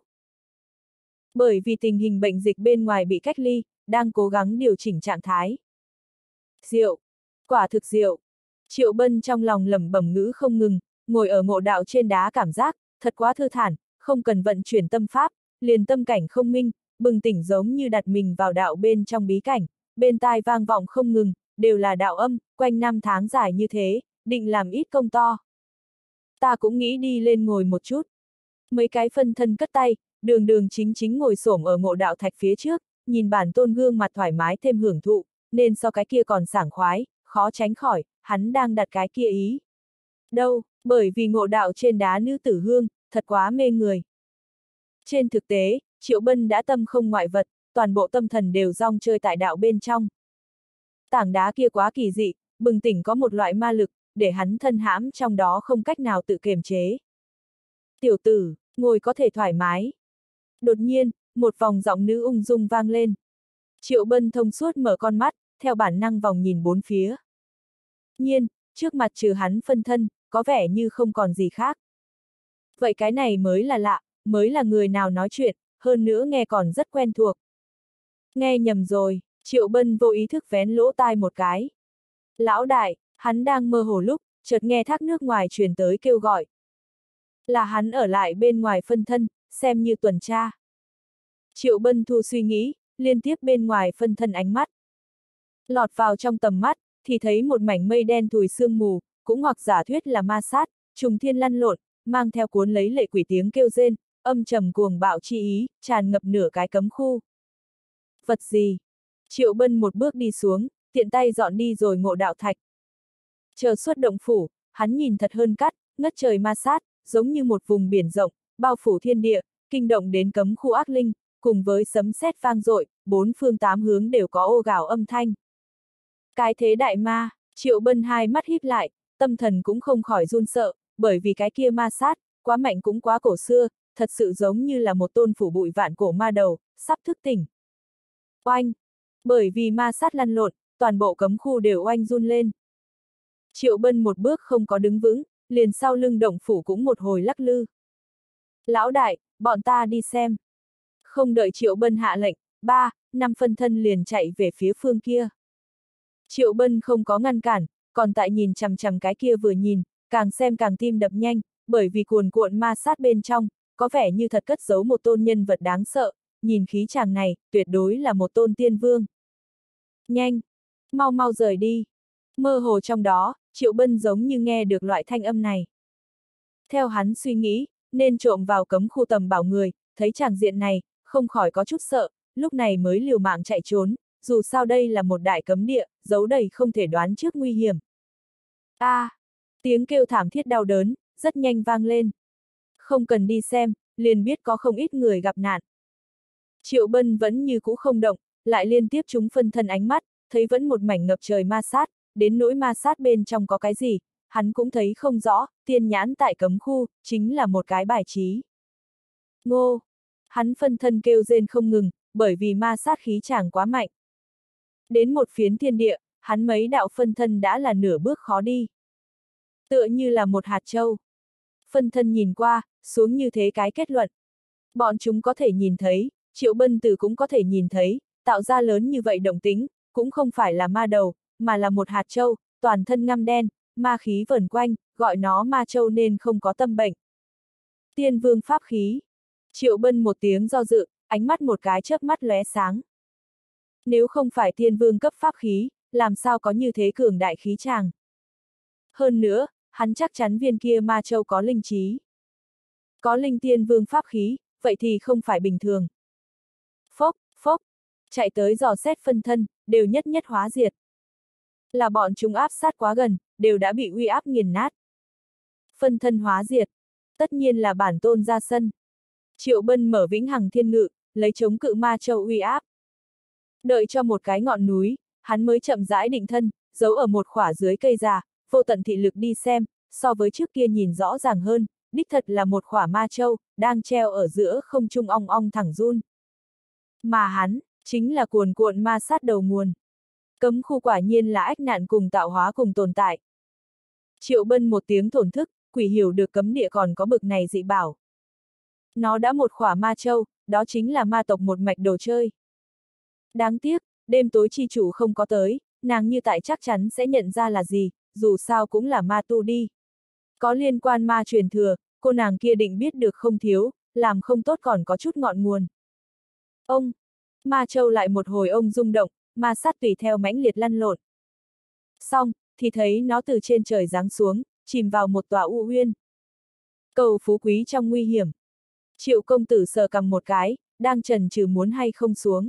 Bởi vì tình hình bệnh dịch bên ngoài bị cách ly, đang cố gắng điều chỉnh trạng thái. Diệu, quả thực diệu. Triệu Bân trong lòng lẩm bẩm ngữ không ngừng, ngồi ở ngộ đạo trên đá cảm giác, thật quá thư thản, không cần vận chuyển tâm pháp, liền tâm cảnh không minh, bừng tỉnh giống như đặt mình vào đạo bên trong bí cảnh, bên tai vang vọng không ngừng, đều là đạo âm, quanh năm tháng dài như thế, định làm ít công to. Ta cũng nghĩ đi lên ngồi một chút. Mấy cái phân thân cất tay, đường đường chính chính ngồi xổm ở ngộ đạo thạch phía trước, nhìn bản tôn gương mặt thoải mái thêm hưởng thụ, nên so cái kia còn sảng khoái, khó tránh khỏi, hắn đang đặt cái kia ý. Đâu, bởi vì ngộ đạo trên đá nữ tử hương, thật quá mê người. Trên thực tế, Triệu Bân đã tâm không ngoại vật, toàn bộ tâm thần đều rong chơi tại đạo bên trong. Tảng đá kia quá kỳ dị, bừng tỉnh có một loại ma lực, để hắn thân hãm trong đó không cách nào tự kiềm chế. Tiểu tử, ngồi có thể thoải mái. Đột nhiên, một vòng giọng nữ ung dung vang lên. Triệu Bân thông suốt mở con mắt, theo bản năng vòng nhìn bốn phía. Nhiên, trước mặt trừ hắn phân thân, có vẻ như không còn gì khác. Vậy cái này mới là lạ, mới là người nào nói chuyện, hơn nữa nghe còn rất quen thuộc. Nghe nhầm rồi, Triệu Bân vô ý thức vén lỗ tai một cái. Lão đại, hắn đang mơ hồ lúc, chợt nghe thác nước ngoài truyền tới kêu gọi. Là hắn ở lại bên ngoài phân thân, xem như tuần tra. Triệu Bân thu suy nghĩ, liên tiếp bên ngoài phân thân ánh mắt. Lọt vào trong tầm mắt, thì thấy một mảnh mây đen thùi sương mù, cũng hoặc giả thuyết là ma sát, trùng thiên lăn lộn, mang theo cuốn lấy lệ quỷ tiếng kêu rên, âm trầm cuồng bạo chi ý, tràn ngập nửa cái cấm khu. Vật gì? Triệu Bân một bước đi xuống, tiện tay dọn đi rồi ngộ đạo thạch. Chờ xuất động phủ, hắn nhìn thật hơn cắt, ngất trời ma sát, giống như một vùng biển rộng, bao phủ thiên địa, kinh động đến cấm khu ác linh, cùng với sấm sét vang dội, bốn phương tám hướng đều có ô gào âm thanh. Cái thế đại ma, Triệu Bân hai mắt híp lại, tâm thần cũng không khỏi run sợ, bởi vì cái kia ma sát, quá mạnh cũng quá cổ xưa, thật sự giống như là một tôn phủ bụi vạn cổ ma đầu, sắp thức tỉnh. Oanh! Bởi vì ma sát lăn lộn, toàn bộ cấm khu đều oanh run lên. Triệu Bân một bước không có đứng vững, liền sau lưng động phủ cũng một hồi lắc lư. Lão đại, bọn ta đi xem. Không đợi Triệu Bân hạ lệnh, 3, 5 phân thân liền chạy về phía phương kia. Triệu Bân không có ngăn cản, còn tại nhìn chằm chằm cái kia vừa nhìn, càng xem càng tim đập nhanh, bởi vì cuồn cuộn ma sát bên trong, có vẻ như thật cất giấu một tôn nhân vật đáng sợ, nhìn khí chàng này, tuyệt đối là một tôn tiên vương. Nhanh! Mau mau rời đi! Mơ hồ trong đó, Triệu Bân giống như nghe được loại thanh âm này. Theo hắn suy nghĩ, nên trộm vào cấm khu tầm bảo người, thấy tràng diện này, không khỏi có chút sợ, lúc này mới liều mạng chạy trốn, dù sao đây là một đại cấm địa, giấu đầy không thể đoán trước nguy hiểm. Tiếng kêu thảm thiết đau đớn, rất nhanh vang lên. Không cần đi xem, liền biết có không ít người gặp nạn. Triệu Bân vẫn như cũ không động, lại liên tiếp trúng phân thân ánh mắt, thấy vẫn một mảnh ngập trời ma sát, đến nỗi ma sát bên trong có cái gì, hắn cũng thấy không rõ, tiên nhãn tại cấm khu, chính là một cái bài trí. Ngô! Hắn phân thân kêu rên không ngừng, bởi vì ma sát khí chàng quá mạnh. Đến một phiến thiên địa, hắn mấy đạo phân thân đã là nửa bước khó đi. Tựa như là một hạt châu. Phân thân nhìn qua, xuống như thế cái kết luận. Bọn chúng có thể nhìn thấy, Triệu Bân Tử cũng có thể nhìn thấy, tạo ra lớn như vậy động tính, cũng không phải là ma đầu, mà là một hạt châu, toàn thân ngăm đen, ma khí vẩn quanh, gọi nó ma châu nên không có tâm bệnh. Tiên vương pháp khí. Triệu Bân một tiếng do dự, ánh mắt một cái chớp mắt lóe sáng. Nếu không phải tiên vương cấp pháp khí, làm sao có như thế cường đại khí chàng. Hơn nữa, hắn chắc chắn viên kia ma châu có linh trí. Có linh tiên vương pháp khí, vậy thì không phải bình thường. Phốc, phốc, chạy tới dò xét phân thân, đều nhất nhất hóa diệt. Là bọn chúng áp sát quá gần, đều đã bị uy áp nghiền nát. Phân thân hóa diệt, tất nhiên là bản tôn ra sân. Triệu Bân mở vĩnh hằng thiên ngự, lấy chống cự ma châu uy áp. Đợi cho một cái ngọn núi, hắn mới chậm rãi định thân, giấu ở một khỏa dưới cây già, vô tận thị lực đi xem, so với trước kia nhìn rõ ràng hơn, đích thật là một khỏa ma châu, đang treo ở giữa không trung ong ong thẳng run. Mà hắn, chính là cuồn cuộn ma sát đầu nguồn. Cấm khu quả nhiên là ách nạn cùng tạo hóa cùng tồn tại. Triệu Bân một tiếng thổn thức, quỷ hiểu được cấm địa còn có bực này dị bảo. Nó đã một khỏa ma châu, đó chính là ma tộc một mạch đồ chơi. Đáng tiếc, đêm tối chi chủ không có tới, nàng như tại chắc chắn sẽ nhận ra là gì, dù sao cũng là ma tu đi. Có liên quan ma truyền thừa, cô nàng kia định biết được không thiếu, làm không tốt còn có chút ngọn nguồn. Ông! Ma châu lại một hồi ông rung động, ma sát tùy theo mãnh liệt lăn lộn. Xong, thì thấy nó từ trên trời giáng xuống, chìm vào một tòa u uyên. Cầu phú quý trong nguy hiểm. Triệu công tử sờ cầm một cái, đang chần chừ muốn hay không xuống.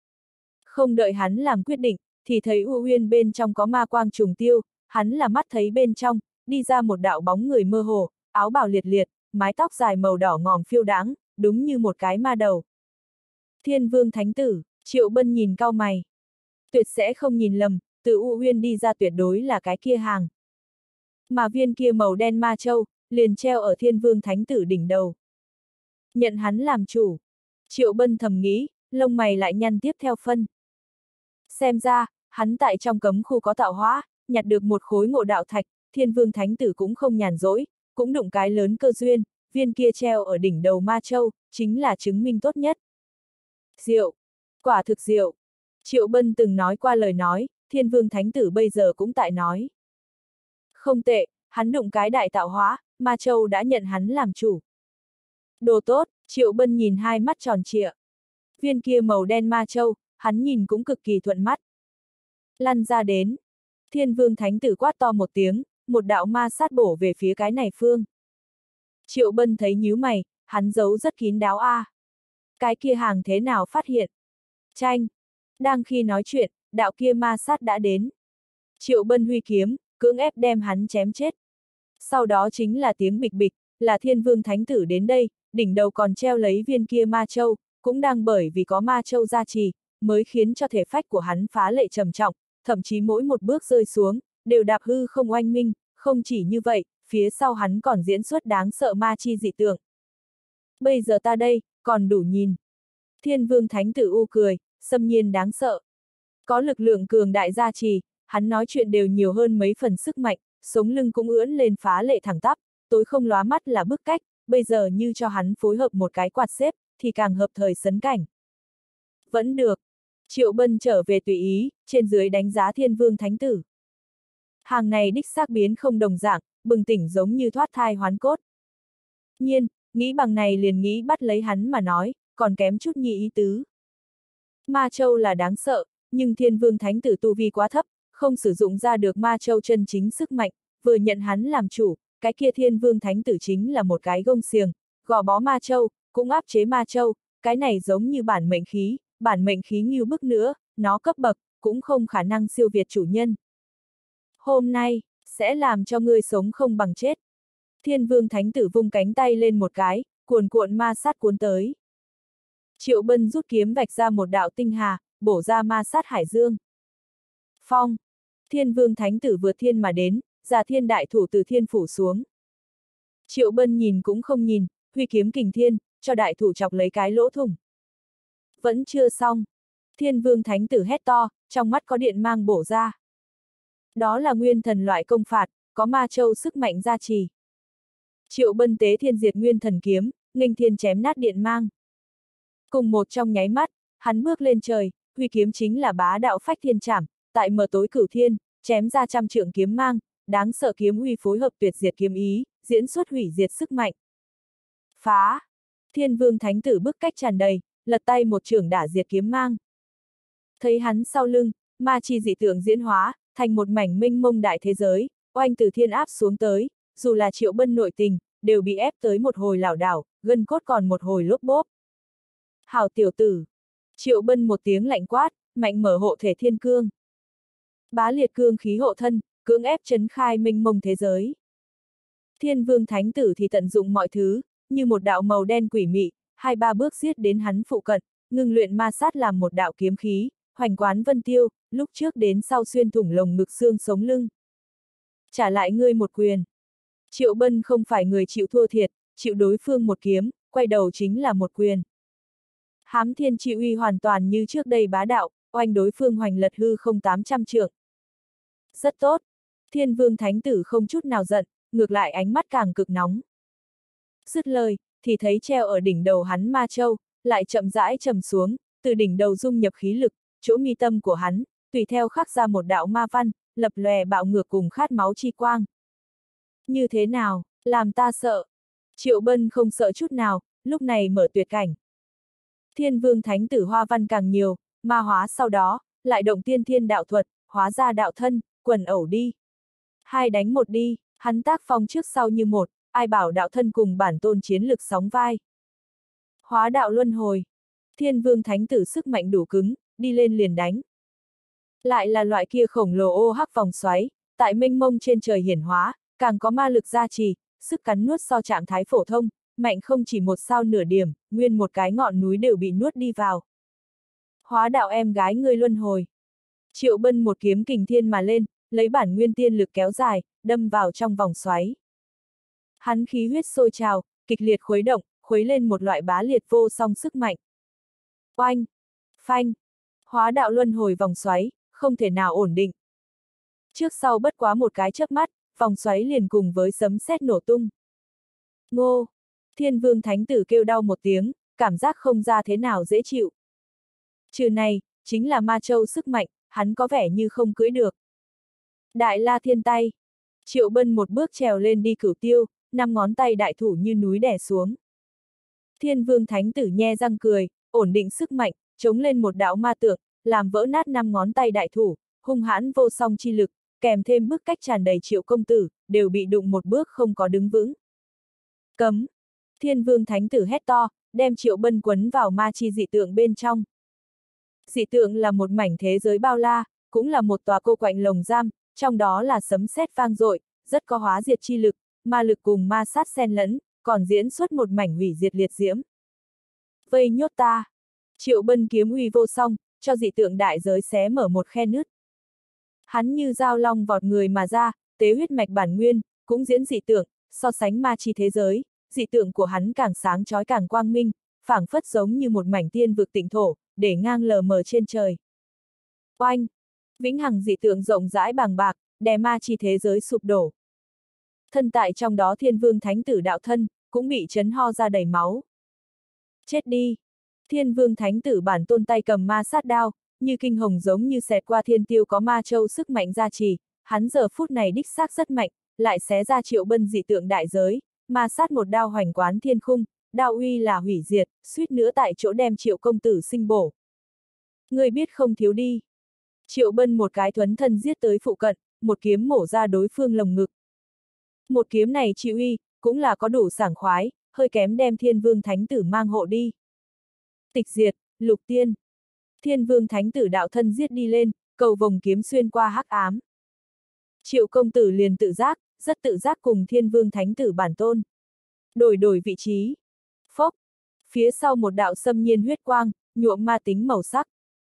Không đợi hắn làm quyết định, thì thấy u uyên bên trong có ma quang trùng tiêu, hắn là mắt thấy bên trong, đi ra một đạo bóng người mơ hồ, áo bào liệt liệt, mái tóc dài màu đỏ ngòm phiêu đáng, đúng như một cái ma đầu. Thiên vương thánh tử, Triệu Bân nhìn cau mày. Tuyệt sẽ không nhìn lầm, từ u uyên đi ra tuyệt đối là cái kia hàng. Mà viên kia màu đen ma châu, liền treo ở thiên vương thánh tử đỉnh đầu. Nhận hắn làm chủ. Triệu Bân thầm nghĩ, lông mày lại nhăn tiếp theo phân. Xem ra, hắn tại trong cấm khu có tạo hóa, nhặt được một khối ngộ đạo thạch, thiên vương thánh tử cũng không nhàn rỗi, cũng đụng cái lớn cơ duyên, viên kia treo ở đỉnh đầu ma châu, chính là chứng minh tốt nhất. Diệu! Quả thực diệu! Triệu Bân từng nói qua lời nói, thiên vương thánh tử bây giờ cũng tại nói. Không tệ, hắn đụng cái đại tạo hóa, ma châu đã nhận hắn làm chủ. Đồ tốt, Triệu Bân nhìn hai mắt tròn trịa. Viên kia màu đen ma châu, hắn nhìn cũng cực kỳ thuận mắt. Lăn ra đến. Thiên vương thánh tử quát to một tiếng, một đạo ma sát bổ về phía cái này phương. Triệu Bân thấy nhíu mày, hắn giấu rất kín đáo a. Cái kia hàng thế nào phát hiện? Chanh! Đang khi nói chuyện, đạo kia ma sát đã đến. Triệu Bân huy kiếm, cưỡng ép đem hắn chém chết. Sau đó chính là tiếng bịch bịch, là thiên vương thánh tử đến đây, đỉnh đầu còn treo lấy viên kia ma châu, cũng đang bởi vì có ma châu gia trì, mới khiến cho thể phách của hắn phá lệ trầm trọng, thậm chí mỗi một bước rơi xuống, đều đạp hư không oanh minh, không chỉ như vậy, phía sau hắn còn diễn xuất đáng sợ ma chi dị tượng. Bây giờ ta đây, còn đủ nhìn. Thiên vương thánh tử u cười, xâm nhiên đáng sợ. Có lực lượng cường đại gia trì, hắn nói chuyện đều nhiều hơn mấy phần sức mạnh, sống lưng cũng ưỡn lên phá lệ thẳng tắp, tối không lóa mắt là bức cách, bây giờ như cho hắn phối hợp một cái quạt xếp, thì càng hợp thời sấn cảnh. Vẫn được. Triệu Bân trở về tùy ý, trên dưới đánh giá thiên vương thánh tử. Hàng này đích xác biến không đồng dạng, bừng tỉnh giống như thoát thai hoán cốt. Nhiên, nghĩ bằng này liền nghĩ bắt lấy hắn mà nói, còn kém chút nhị ý tứ. Ma châu là đáng sợ, nhưng thiên vương thánh tử tu vi quá thấp, không sử dụng ra được ma châu chân chính sức mạnh, vừa nhận hắn làm chủ, cái kia thiên vương thánh tử chính là một cái gông xiềng, gò bó ma châu, cũng áp chế ma châu, cái này giống như bản mệnh khí nghiêu bức nữa, nó cấp bậc, cũng không khả năng siêu việt chủ nhân. Hôm nay, sẽ làm cho ngươi sống không bằng chết. Thiên Vương Thánh Tử vung cánh tay lên một cái, cuồn cuộn ma sát cuốn tới. Triệu Bân rút kiếm vạch ra một đạo tinh hà, bổ ra ma sát hải dương. Phong! Thiên Vương Thánh Tử vượt thiên mà đến, giả thiên đại thủ từ thiên phủ xuống. Triệu Bân nhìn cũng không nhìn, huy kiếm kình thiên, cho đại thủ chọc lấy cái lỗ thủng. Vẫn chưa xong. Thiên Vương Thánh Tử hét to, trong mắt có điện mang bổ ra. Đó là nguyên thần loại công phạt, có ma châu sức mạnh gia trì. Triệu Bân tế thiên diệt nguyên thần kiếm, nghênh thiên chém nát điện mang. Cùng một trong nháy mắt, hắn bước lên trời, huy kiếm chính là bá đạo phách thiên trảm, tại mờ tối cửu thiên, chém ra trăm trượng kiếm mang, đáng sợ kiếm huy phối hợp tuyệt diệt kiếm ý, diễn xuất hủy diệt sức mạnh. Phá! Thiên Vương Thánh Tử bức cách tràn đầy, lật tay một chưởng đả diệt kiếm mang. Thấy hắn sau lưng, ma chi dị tượng diễn hóa, thành một mảnh mênh mông đại thế giới, oanh từ thiên áp xuống tới, dù là Triệu Bân nội tình, đều bị ép tới một hồi lảo đảo, gân cốt còn một hồi lốp bốp. Hảo tiểu tử! Triệu Bân một tiếng lạnh quát, mạnh mở hộ thể thiên cương. Bá liệt cương khí hộ thân, cưỡng ép chấn khai mênh mông thế giới. Thiên Vương Thánh Tử thì tận dụng mọi thứ, như một đạo màu đen quỷ mị, 2-3 bước giết đến hắn phụ cận, ngưng luyện ma sát làm một đạo kiếm khí, hoành quán vân tiêu, lúc trước đến sau xuyên thủng lồng ngực xương sống lưng. Trả lại ngươi một quyền. Triệu Bân không phải người chịu thua thiệt, chịu đối phương một kiếm, quay đầu chính là một quyền. Hám thiên trị uy hoàn toàn như trước đây bá đạo, oanh đối phương hoành lật hư không 800 trượng. Rất tốt. Thiên Vương Thánh Tử không chút nào giận, ngược lại ánh mắt càng cực nóng. Dứt lời, thì thấy treo ở đỉnh đầu hắn ma châu, lại chậm rãi trầm xuống, từ đỉnh đầu dung nhập khí lực, chỗ mi tâm của hắn, tùy theo khắc ra một đạo ma văn, lập lòe bạo ngược cùng khát máu chi quang. Như thế nào, làm ta sợ? Triệu Bân không sợ chút nào, lúc này mở tuyệt cảnh. Thiên Vương Thánh Tử hoa văn càng nhiều, ma hóa sau đó, lại động tiên thiên đạo thuật, hóa ra đạo thân, quần ẩu đi. 2 đánh 1 đi, hắn tác phong trước sau như một, ai bảo đạo thân cùng bản tôn chiến lực sóng vai. Hóa đạo luân hồi. Thiên Vương Thánh Tử sức mạnh đủ cứng, đi lên liền đánh. Lại là loại kia khổng lồ ô hắc vòng xoáy, tại mênh mông trên trời hiển hóa, càng có ma lực gia trì, sức cắn nuốt so trạng thái phổ thông, mạnh không chỉ một sao nửa điểm, nguyên một cái ngọn núi đều bị nuốt đi vào. Hóa đạo em gái ngươi luân hồi. Triệu Bân một kiếm kình thiên mà lên, lấy bản nguyên tiên lực kéo dài, đâm vào trong vòng xoáy. Hắn khí huyết sôi trào, kịch liệt khuấy động, khuấy lên một loại bá liệt vô song sức mạnh. Oanh! Phanh! Hóa đạo luân hồi vòng xoáy, không thể nào ổn định. Trước sau bất quá một cái chớp mắt, vòng xoáy liền cùng với sấm sét nổ tung. Ngô! Thiên Vương Thánh Tử kêu đau một tiếng, cảm giác không ra thế nào dễ chịu. Trừ này, chính là ma châu sức mạnh, hắn có vẻ như không cưỡi được. Đại La Thiên tay. Triệu Bân một bước trèo lên đi cửu tiêu, 5 ngón tay đại thủ như núi đè xuống. Thiên Vương Thánh Tử nhe răng cười, ổn định sức mạnh, chống lên một đạo ma tượng, làm vỡ nát 5 ngón tay đại thủ, hung hãn vô song chi lực, kèm thêm bức cách tràn đầy Triệu công tử, đều bị đụng một bước không có đứng vững. Cấm! Thiên Vương Thánh Tử hét to, đem Triệu Bân quấn vào ma chi dị tượng bên trong. Dị tượng là một mảnh thế giới bao la, cũng là một tòa cô quạnh lồng giam, trong đó là sấm sét vang dội, rất có hóa diệt chi lực, ma lực cùng ma sát xen lẫn, còn diễn xuất một mảnh hủy diệt liệt diễm. Vây nhốt ta! Triệu Bân kiếm uy vô song, cho dị tượng đại giới xé mở một khe nứt. Hắn như dao long vọt người mà ra, tế huyết mạch bản nguyên, cũng diễn dị tượng, so sánh ma chi thế giới, dị tượng của hắn càng sáng chói càng quang minh, phảng phất giống như một mảnh tiên vực tịnh thổ, để ngang lờ mờ trên trời. Oanh! Vĩnh hằng dị tượng rộng rãi bàng bạc, đè ma chi thế giới sụp đổ. Thân tại trong đó Thiên Vương Thánh Tử đạo thân, cũng bị chấn ho ra đầy máu. Chết đi! Thiên Vương Thánh Tử bản tôn tay cầm ma sát đao, như kinh hồng giống như xẹt qua thiên tiêu có ma châu sức mạnh gia trì, hắn giờ phút này đích xác rất mạnh, lại xé ra Triệu Bân dị tượng đại giới, ma sát một đao hoành quán thiên khung, đao uy là hủy diệt, suýt nữa tại chỗ đem Triệu công tử sinh bổ. Người biết không thiếu đi. Triệu Bân một cái thuấn thân giết tới phụ cận, một kiếm mổ ra đối phương lồng ngực. Một kiếm này chi uy, cũng là có đủ sảng khoái, hơi kém đem Thiên Vương Thánh Tử mang hộ đi. Tịch diệt, lục tiên. Thiên Vương Thánh Tử đạo thân giết đi lên, cầu vồng kiếm xuyên qua hắc ám. Triệu công tử liền tự giác, rất tự giác cùng Thiên Vương Thánh tử bản tôn. Đổi vị trí. Phốc. Phía sau một đạo xâm nhiên huyết quang, nhuộm ma tính màu sắc.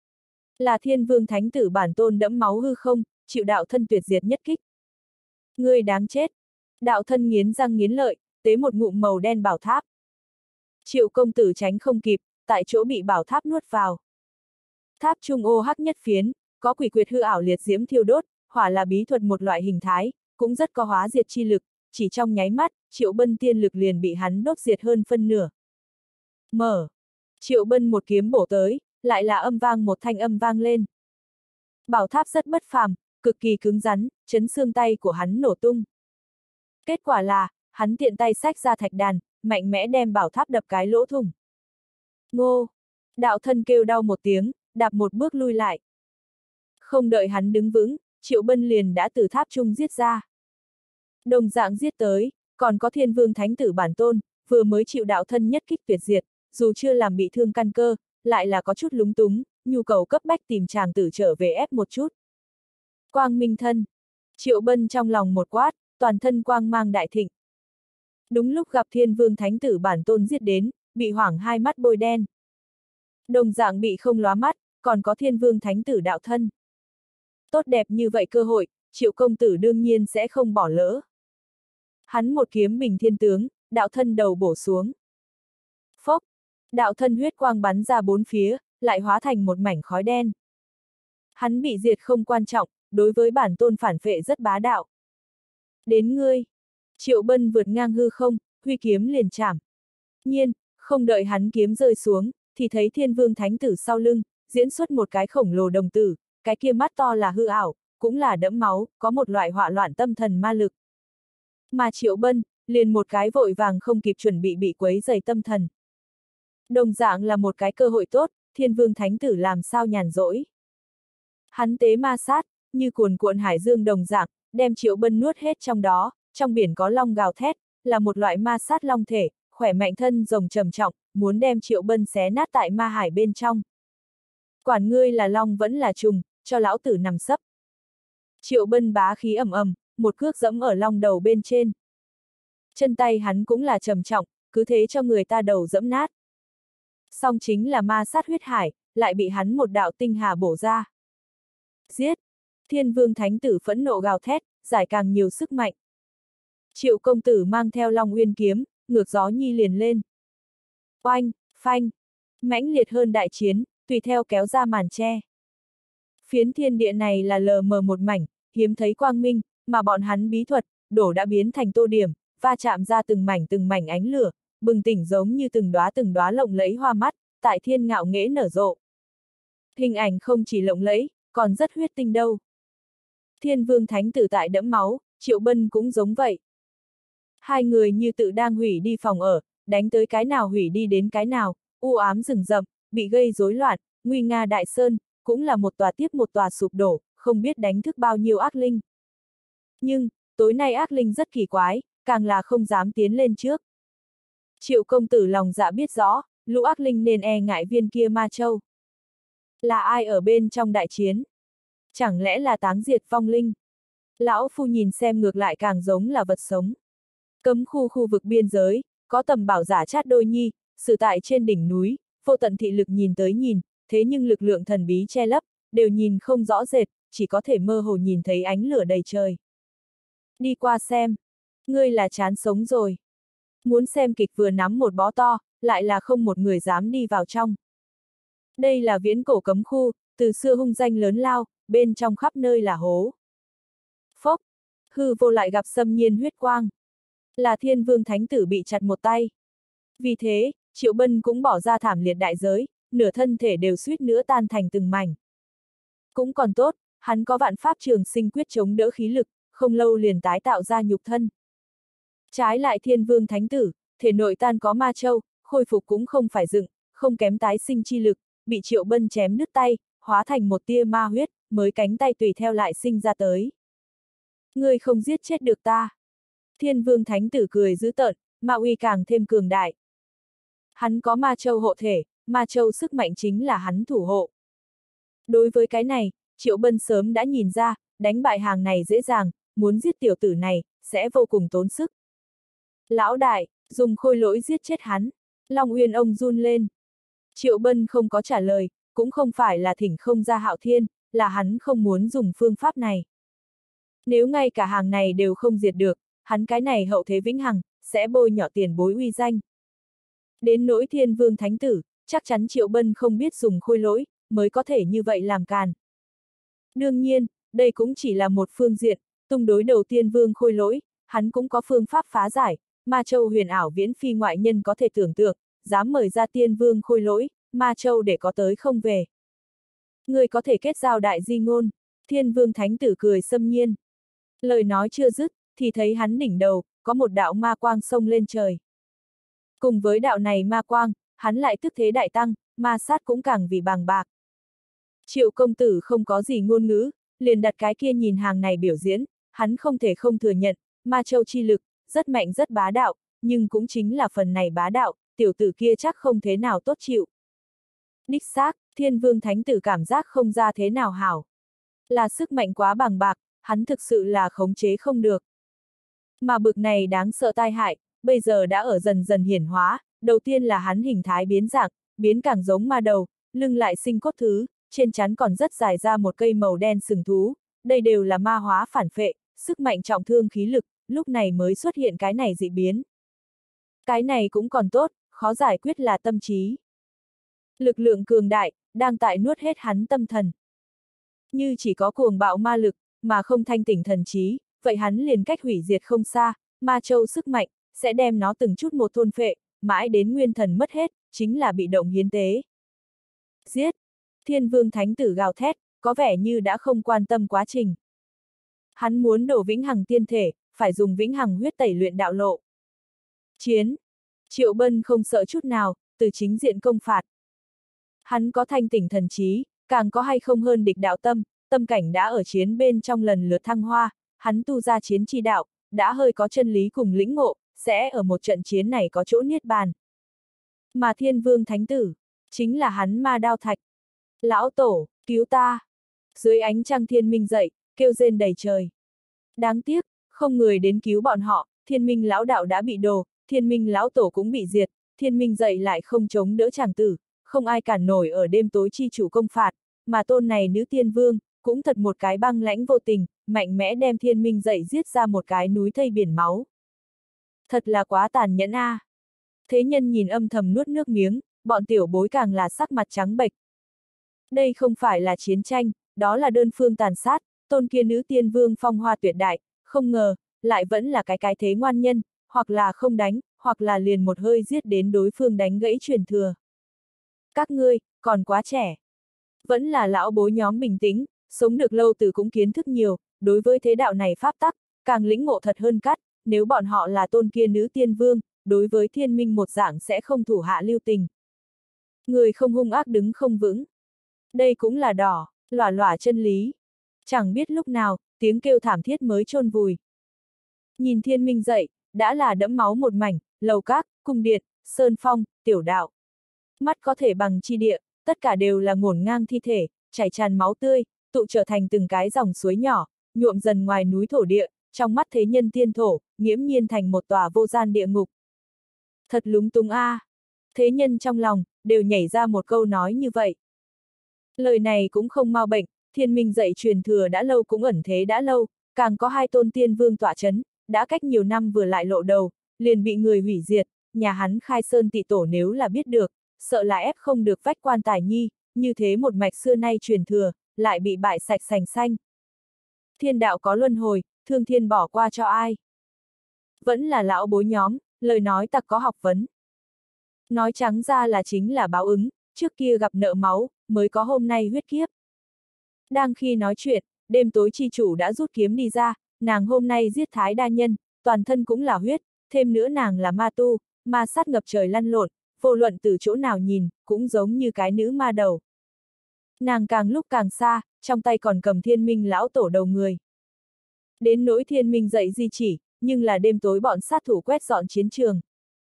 Là Thiên Vương Thánh tử bản tôn đẫm máu hư không, chịu đạo thân tuyệt diệt nhất kích. Ngươi đáng chết. Đạo thân nghiến răng nghiến lợi, tế một ngụm màu đen bảo tháp. Triệu công tử tránh không kịp, tại chỗ bị bảo tháp nuốt vào. Tháp trung ô hắc nhất phiến, có quỷ quyệt hư ảo liệt diễm thiêu đốt, hỏa là bí thuật một loại hình thái, cũng rất có hóa diệt chi lực, chỉ trong nháy mắt, Triệu Bân tiên lực liền bị hắn đốt diệt hơn phân nửa. Mở. Triệu Bân một kiếm bổ tới, lại là âm vang một thanh âm vang lên. Bảo tháp rất bất phàm, cực kỳ cứng rắn, chấn xương tay của hắn nổ tung. Kết quả là, hắn tiện tay xách ra thạch đàn, mạnh mẽ đem bảo tháp đập cái lỗ thủng. Ngô! Đạo thân kêu đau một tiếng, đạp một bước lui lại. Không đợi hắn đứng vững, Triệu Bân liền đã từ tháp trung giết ra. Đồng dạng giết tới, còn có Thiên Vương Thánh tử bản tôn, vừa mới chịu đạo thân nhất kích tuyệt diệt, dù chưa làm bị thương căn cơ, lại là có chút lúng túng, nhu cầu cấp bách tìm chàng tử trở về ép một chút. Quang minh thân. Triệu Bân trong lòng một quát, toàn thân quang mang đại thịnh. Đúng lúc gặp Thiên Vương Thánh tử bản tôn giết đến, bị hoảng hai mắt bôi đen. Đồng dạng bị không lóa mắt, còn có Thiên Vương Thánh tử đạo thân. Tốt đẹp như vậy cơ hội, Triệu công tử đương nhiên sẽ không bỏ lỡ. Hắn một kiếm bình thiên tướng, đạo thân đầu bổ xuống. Phốc! Đạo thân huyết quang bắn ra bốn phía, lại hóa thành một mảnh khói đen. Hắn bị diệt không quan trọng, đối với bản tôn phản phệ rất bá đạo. Đến ngươi! Triệu Bân vượt ngang hư không, huy kiếm liền chảm. Nhiên, không đợi hắn kiếm rơi xuống, thì thấy Thiên Vương Thánh tử sau lưng, diễn xuất một cái khổng lồ đồng tử, cái kia mắt to là hư ảo, cũng là đẫm máu, có một loại họa loạn tâm thần ma lực. Mà Triệu Bân, liền một cái vội vàng không kịp chuẩn bị quấy dày tâm thần. Đồng dạng là một cái cơ hội tốt, Thiên Vương Thánh tử làm sao nhàn rỗi. Hắn tế ma sát, như cuồn cuộn hải dương đồng dạng, đem Triệu Bân nuốt hết trong đó, trong biển có long gào thét, là một loại ma sát long thể, khỏe mạnh thân rồng trầm trọng, muốn đem Triệu Bân xé nát tại ma hải bên trong. Quản ngươi là long vẫn là trùng, cho lão tử nằm sấp. Triệu Bân bá khí ầm ầm, một cước dẫm ở long đầu bên trên. Chân tay hắn cũng là trầm trọng, cứ thế cho người ta đầu dẫm nát. Song chính là ma sát huyết hải, lại bị hắn một đạo tinh hà bổ ra. Giết! Thiên Vương Thánh tử phẫn nộ gào thét, giải càng nhiều sức mạnh. Triệu công tử mang theo Long Uyên kiếm, ngược gió nhi liền lên. Oanh, phanh! Mãnh liệt hơn đại chiến, tùy theo kéo ra màn che. Phiến thiên địa này là lờ mờ một mảnh, hiếm thấy quang minh, mà bọn hắn bí thuật, đổ đã biến thành tô điểm, va chạm ra từng mảnh ánh lửa, bừng tỉnh giống như từng đóa lộng lẫy hoa mắt, tại thiên ngạo nghễ nở rộ. Hình ảnh không chỉ lộng lẫy, còn rất huyết tinh đâu. Thiên Vương Thánh tử tại đẫm máu, Triệu Bân cũng giống vậy. Hai người như tự đang hủy đi phòng ở, đánh tới cái nào hủy đi đến cái nào, u ám rừng rậm, bị gây rối loạn, nguy nga đại sơn, cũng là một tòa tiếp một tòa sụp đổ, không biết đánh thức bao nhiêu ác linh. Nhưng, tối nay ác linh rất kỳ quái, càng là không dám tiến lên trước. Triệu công tử lòng dạ biết rõ, lũ ác linh nên e ngại viên kia ma châu. Là ai ở bên trong đại chiến? Chẳng lẽ là táng diệt vong linh? Lão phu nhìn xem ngược lại càng giống là vật sống. Cấm khu vực biên giới, có tầm bảo giả chát đôi nhi, xử tại trên đỉnh núi, vô tận thị lực nhìn tới nhìn, thế nhưng lực lượng thần bí che lấp, đều nhìn không rõ rệt, chỉ có thể mơ hồ nhìn thấy ánh lửa đầy trời. Đi qua xem. Ngươi là chán sống rồi. Muốn xem kịch vừa nắm một bó to, lại là không một người dám đi vào trong. Đây là viễn cổ cấm khu, từ xưa hung danh lớn lao, bên trong khắp nơi là hố. Phốc! Hư vô lại gặp xâm nhiên huyết quang. Là Thiên Vương Thánh tử bị chặt một tay. Vì thế, Triệu Bân cũng bỏ ra thảm liệt đại giới, nửa thân thể đều suýt nữa tan thành từng mảnh. Cũng còn tốt, hắn có vạn pháp trường sinh quyết chống đỡ khí lực, không lâu liền tái tạo ra nhục thân. Trái lại Thiên Vương Thánh tử, thể nội tan có ma châu, khôi phục cũng không phải dựng, không kém tái sinh chi lực, bị Triệu Bân chém đứt tay, hóa thành một tia ma huyết, mới cánh tay tùy theo lại sinh ra tới. Ngươi không giết chết được ta. Thiên Vương Thánh tử cười dữ tợn, ma uy càng thêm cường đại. Hắn có ma châu hộ thể, ma châu sức mạnh chính là hắn thủ hộ. Đối với cái này, Triệu Bân sớm đã nhìn ra, đánh bại hàng này dễ dàng, muốn giết tiểu tử này, sẽ vô cùng tốn sức. Lão đại, dùng khôi lỗi giết chết hắn. Long Uyên ông run lên. Triệu Bân không có trả lời, cũng không phải là thỉnh không ra Hạo Thiên, là hắn không muốn dùng phương pháp này. Nếu ngay cả hàng này đều không diệt được, hắn cái này hậu thế vĩnh hằng, sẽ bôi nhọ tiền bối uy danh. Đến nỗi Thiên Vương Thánh Tử, chắc chắn Triệu Bân không biết dùng khôi lỗi, mới có thể như vậy làm càn. Đương nhiên, đây cũng chỉ là một phương diện, tung đối đầu Tiên Vương khôi lỗi, hắn cũng có phương pháp phá giải, Ma Châu huyền ảo viễn phi ngoại nhân có thể tưởng tượng, dám mời ra Tiên Vương khôi lỗi, Ma Châu để có tới không về. Người có thể kết giao đại di ngôn, Thiên Vương Thánh Tử cười xâm nhiên. Lời nói chưa dứt, thì thấy hắn đỉnh đầu, có một đạo ma quang xông lên trời. Cùng với đạo này ma quang, hắn lại tức thế đại tăng, ma sát cũng càng vì bàng bạc. Triệu công tử không có gì ngôn ngữ, liền đặt cái kia nhìn hàng này biểu diễn, hắn không thể không thừa nhận, Ma Châu chi lực, rất mạnh rất bá đạo, nhưng cũng chính là phần này bá đạo, tiểu tử kia chắc không thế nào tốt chịu. Đích xác, Thiên Vương Thánh Tử cảm giác không ra thế nào hảo. Là sức mạnh quá bàng bạc, hắn thực sự là khống chế không được. Mà bực này đáng sợ tai hại, bây giờ đã ở dần dần hiển hóa, đầu tiên là hắn hình thái biến dạng, biến càng giống ma đầu, lưng lại sinh cốt thứ, trên trán còn rất dài ra một cây màu đen sừng thú, đây đều là ma hóa phản phệ, sức mạnh trọng thương khí lực, lúc này mới xuất hiện cái này dị biến. Cái này cũng còn tốt, khó giải quyết là tâm trí. Lực lượng cường đại, đang tại nuốt hết hắn tâm thần. Như chỉ có cuồng bạo ma lực, mà không thanh tỉnh thần trí, vậy hắn liền cách hủy diệt không xa, Ma Châu sức mạnh, sẽ đem nó từng chút một thôn phệ, mãi đến nguyên thần mất hết, chính là bị động hiến tế. Giết! Thiên Vương Thánh Tử gào thét, có vẻ như đã không quan tâm quá trình. Hắn muốn đổ vĩnh hằng tiên thể, phải dùng vĩnh hằng huyết tẩy luyện đạo lộ. Chiến! Triệu Bân không sợ chút nào, từ chính diện công phạt. Hắn có thanh tỉnh thần trí, càng có hay không hơn địch đạo tâm, tâm cảnh đã ở chiến bên trong lần lượt thăng hoa, hắn tu ra chiến chi đạo, đã hơi có chân lý cùng lĩnh ngộ, sẽ ở một trận chiến này có chỗ niết bàn. Mà Thiên Vương Thánh Tử, chính là hắn ma đao thạch. Lão Tổ, cứu ta! Dưới ánh trăng thiên minh dậy, kêu rên đầy trời. Đáng tiếc, không người đến cứu bọn họ, Thiên Minh lão đạo đã bị đồ, Thiên Minh lão tổ cũng bị diệt, Thiên Minh dậy lại không chống đỡ chàng tử, không ai cản nổi ở đêm tối chi chủ công phạt, mà tôn này nữ tiên vương, cũng thật một cái băng lãnh vô tình, mạnh mẽ đem Thiên Minh dậy giết ra một cái núi thây biển máu. Thật là quá tàn nhẫn a. Thế nhân nhìn âm thầm nuốt nước miếng, bọn tiểu bối càng là sắc mặt trắng bệch. Đây không phải là chiến tranh, đó là đơn phương tàn sát, tôn kia nữ tiên vương phong hoa tuyệt đại, không ngờ, lại vẫn là cái thế ngoan nhân, hoặc là không đánh, hoặc là liền một hơi giết đến đối phương đánh gãy truyền thừa. Các ngươi, còn quá trẻ. Vẫn là lão bối nhóm bình tĩnh, sống được lâu từ cũng kiến thức nhiều, đối với thế đạo này pháp tắc, càng lĩnh ngộ thật hơn cắt, nếu bọn họ là tôn kia nữ tiên vương, đối với thiên minh một dạng sẽ không thủ hạ lưu tình. Người không hung ác đứng không vững. Đây cũng là đỏ, lòa lòa chân lý. Chẳng biết lúc nào, tiếng kêu thảm thiết mới chôn vùi. Nhìn Thiên Minh dậy, đã là đẫm máu một mảnh, lầu các, cung điện, sơn phong, tiểu đạo. Mắt có thể bằng chi địa, tất cả đều là ngổn ngang thi thể, chảy tràn máu tươi, tụ trở thành từng cái dòng suối nhỏ, nhuộm dần ngoài núi thổ địa, trong mắt thế nhân tiên thổ, nghiễm nhiên thành một tòa vô gian địa ngục. Thật lúng túng a. Thế nhân trong lòng, đều nhảy ra một câu nói như vậy. Lời này cũng không mau bệnh, Thiên Minh dậy truyền thừa đã lâu cũng ẩn thế đã lâu, càng có hai tôn tiên vương tọa chấn, đã cách nhiều năm vừa lại lộ đầu, liền bị người hủy diệt, nhà hắn khai sơn tị tổ nếu là biết được, sợ là ép không được vách quan tài nhi, như thế một mạch xưa nay truyền thừa, lại bị bại sạch sành xanh. Thiên đạo có luân hồi, thương thiên bỏ qua cho ai? Vẫn là lão bối nhóm, lời nói tặc có học vấn. Nói trắng ra là chính là báo ứng, trước kia gặp nợ máu, mới có hôm nay huyết kiếp. Đang khi nói chuyện, đêm tối chi chủ đã rút kiếm đi ra, nàng hôm nay giết Thái Đa Nhân, toàn thân cũng là huyết, thêm nữa nàng là ma tu, ma sát ngập trời lăn lộn, vô luận từ chỗ nào nhìn, cũng giống như cái nữ ma đầu. Nàng càng lúc càng xa, trong tay còn cầm Thiên Minh lão tổ đầu người. Đến nỗi Thiên Minh dậy di chỉ, nhưng là đêm tối bọn sát thủ quét dọn chiến trường.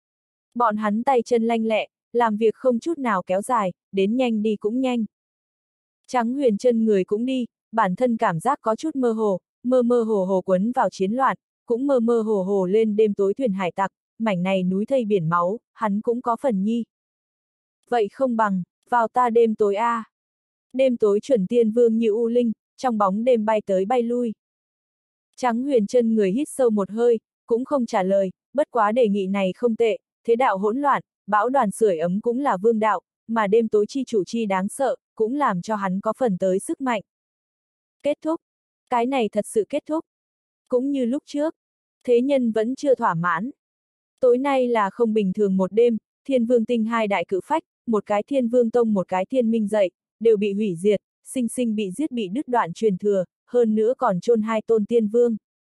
Bọn hắn tay chân lanh lẹ, làm việc không chút nào kéo dài, đến nhanh đi cũng nhanh. Trắng huyền chân người cũng đi, bản thân cảm giác có chút mơ hồ, mơ mơ hồ hồ quấn vào chiến loạn, cũng mơ mơ hồ hồ lên đêm tối thuyền hải tặc, mảnh này núi thây biển máu, hắn cũng có phần nhi. Vậy không bằng, vào ta đêm tối a. Đêm tối chuẩn tiên vương như u linh, trong bóng đêm bay tới bay lui. Trắng Huyền Trân người hít sâu một hơi, cũng không trả lời, bất quá đề nghị này không tệ, thế đạo hỗn loạn, bão đoàn sưởi ấm cũng là vương đạo, mà đêm tối chi chủ chi đáng sợ, cũng làm cho hắn có phần tới sức mạnh. Kết thúc. Cái này thật sự kết thúc. Cũng như lúc trước, thế nhân vẫn chưa thỏa mãn. Tối nay là không bình thường một đêm, Thiên Vương Tinh hai đại cự phách, một cái Thiên Vương Tông một cái Thiên Minh dậy, đều bị hủy diệt, sinh sinh bị giết bị đứt đoạn truyền thừa, hơn nữa còn chôn hai tôn tiên vương.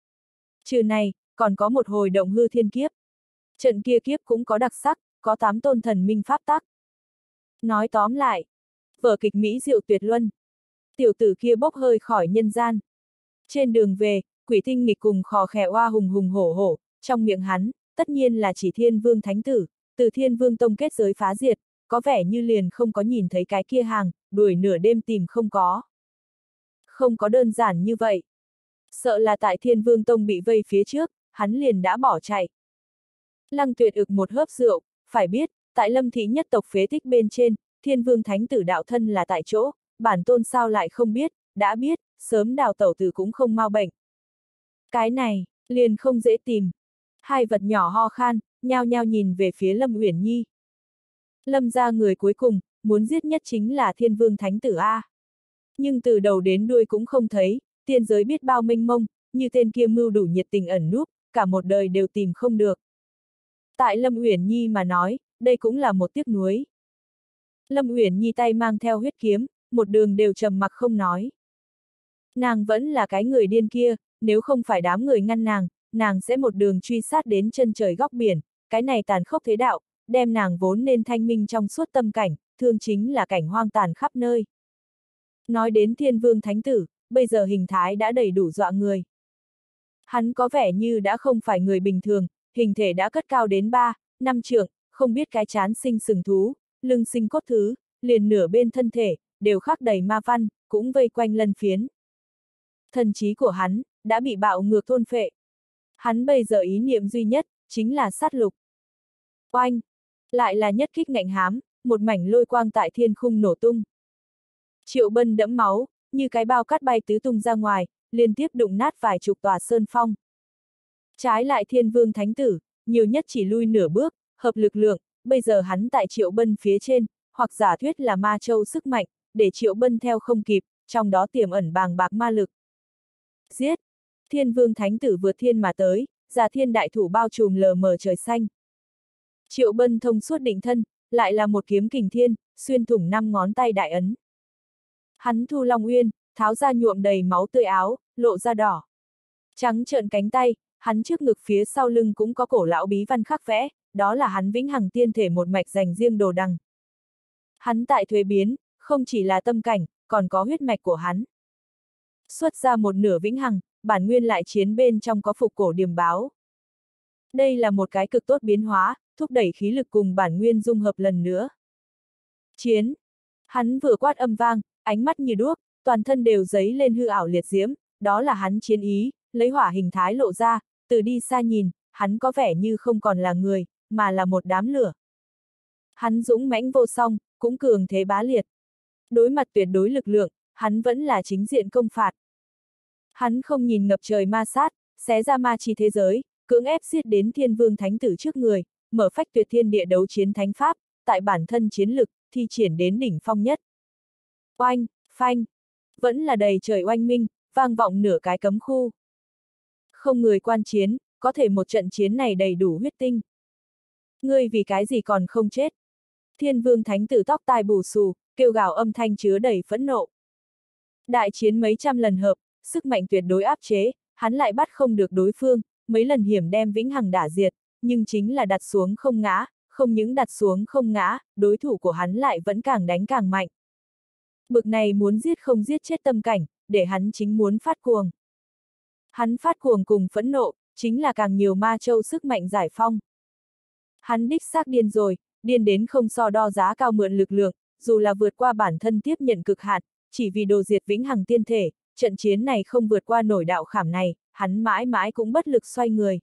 Trừ này, còn có một hồi động hư thiên kiếp. Trận kia kiếp cũng có đặc sắc, có 8 tôn thần minh pháp tắc. Nói tóm lại, vở kịch mỹ diệu tuyệt luân. Tiểu tử kia bốc hơi khỏi nhân gian. Trên đường về, Quỷ Tinh Nghịch cùng khò khè oa hùng hùng hổ hổ, trong miệng hắn, tất nhiên là chỉ Thiên Vương Thánh Tử, từ Thiên Vương Tông kết giới phá diệt, có vẻ như liền không có nhìn thấy cái kia hàng, đuổi nửa đêm tìm không có. Không có đơn giản như vậy. Sợ là tại Thiên Vương Tông bị vây phía trước, hắn liền đã bỏ chạy. Lăng Tuyệt ực một hớp rượu, phải biết, tại Lâm Thị nhất tộc phế tích bên trên, Thiên Vương Thánh Tử đạo thân là tại chỗ, bản tôn sao lại không biết, đã biết, sớm đào tẩu tử cũng không mau bệnh. Cái này, liền không dễ tìm. Hai vật nhỏ ho khan, nhao nhao nhìn về phía Lâm Uyển Nhi. Lâm gia người cuối cùng, muốn giết nhất chính là Thiên Vương Thánh Tử A. Nhưng từ đầu đến đuôi cũng không thấy, tiên giới biết bao mênh mông, như tên kia mưu đủ nhiệt tình ẩn núp, cả một đời đều tìm không được. Tại Lâm Uyển Nhi mà nói, đây cũng là một tiếc nuối. Lâm Uyển Nhi tay mang theo huyết kiếm, một đường đều trầm mặc không nói. Nàng vẫn là cái người điên kia, nếu không phải đám người ngăn nàng sẽ một đường truy sát đến chân trời góc biển, cái này tàn khốc thế đạo, đem nàng vốn nên thanh minh trong suốt tâm cảnh, thương chính là cảnh hoang tàn khắp nơi. Nói đến Thiên Vương Thánh Tử, bây giờ hình thái đã đầy đủ dọa người. Hắn có vẻ như đã không phải người bình thường, hình thể đã cất cao đến 3-5 trượng, không biết cái chán sinh sừng thú, lưng sinh cốt thứ, liền nửa bên thân thể, đều khắc đầy ma văn, cũng vây quanh lân phiến. Thần trí của hắn, đã bị bạo ngược thôn phệ. Hắn bây giờ ý niệm duy nhất, chính là sát lục. Oanh! Lại là nhất kích ngạnh hám, một mảnh lôi quang tại thiên khung nổ tung. Triệu Bân đẫm máu, như cái bao cát bay tứ tung ra ngoài, liên tiếp đụng nát vài chục tòa sơn phong. Trái lại Thiên Vương Thánh Tử, nhiều nhất chỉ lui nửa bước, hợp lực lượng, bây giờ hắn tại Triệu Bân phía trên, hoặc giả thuyết là ma châu sức mạnh, để Triệu Bân theo không kịp, trong đó tiềm ẩn bàng bạc ma lực. Giết! Thiên Vương Thánh Tử vượt thiên mà tới, giả thiên đại thủ bao trùm lờ mờ trời xanh. Triệu Bân thông suốt định thân, lại là một kiếm kình thiên, xuyên thủng 5 ngón tay đại ấn. Hắn thu Long Uyên, tháo ra nhuộm đầy máu tươi áo, lộ ra đỏ. Trắng trợn cánh tay, hắn trước ngực phía sau lưng cũng có cổ lão bí văn khắc vẽ, đó là hắn vĩnh hằng tiên thể một mạch dành riêng đồ đằng. Hắn tại thuế biến, không chỉ là tâm cảnh, còn có huyết mạch của hắn. Xuất ra một nửa vĩnh hằng, bản nguyên lại chiến bên trong có phục cổ điềm báo. Đây là một cái cực tốt biến hóa, thúc đẩy khí lực cùng bản nguyên dung hợp lần nữa. Chiến! Hắn vừa quát âm vang, ánh mắt như đuốc, toàn thân đều dấy lên hư ảo liệt diễm, đó là hắn chiến ý, lấy hỏa hình thái lộ ra, từ đi xa nhìn, hắn có vẻ như không còn là người, mà là một đám lửa. Hắn dũng mãnh vô song, cũng cường thế bá liệt. Đối mặt tuyệt đối lực lượng, hắn vẫn là chính diện công phạt. Hắn không nhìn ngập trời ma sát, xé ra ma chi thế giới, cưỡng ép giết đến Thiên Vương Thánh Tử trước người, mở phách tuyệt thiên địa đấu chiến thánh pháp, tại bản thân chiến lực, thi triển đến đỉnh phong nhất. Oanh, phanh, vẫn là đầy trời oanh minh, vang vọng nửa cái cấm khu. Không người quan chiến, có thể một trận chiến này đầy đủ huyết tinh. Ngươi vì cái gì còn không chết? Thiên Vương Thánh Tử tóc tai bù xù, kêu gào âm thanh chứa đầy phẫn nộ. Đại chiến mấy trăm lần hợp, sức mạnh tuyệt đối áp chế, hắn lại bắt không được đối phương, mấy lần hiểm đem vĩnh hằng đả diệt, nhưng chính là đặt xuống không ngã, không những đặt xuống không ngã, đối thủ của hắn lại vẫn càng đánh càng mạnh. Bực này muốn giết không giết chết tâm cảnh, để hắn chính muốn phát cuồng. Hắn phát cuồng cùng phẫn nộ, chính là càng nhiều ma châu sức mạnh giải phong. Hắn đích xác điên rồi, điên đến không so đo giá cao mượn lực lượng, dù là vượt qua bản thân tiếp nhận cực hạn, chỉ vì đồ diệt vĩnh hằng tiên thể, trận chiến này không vượt qua nổi đạo khảm này, hắn mãi mãi cũng bất lực xoay người.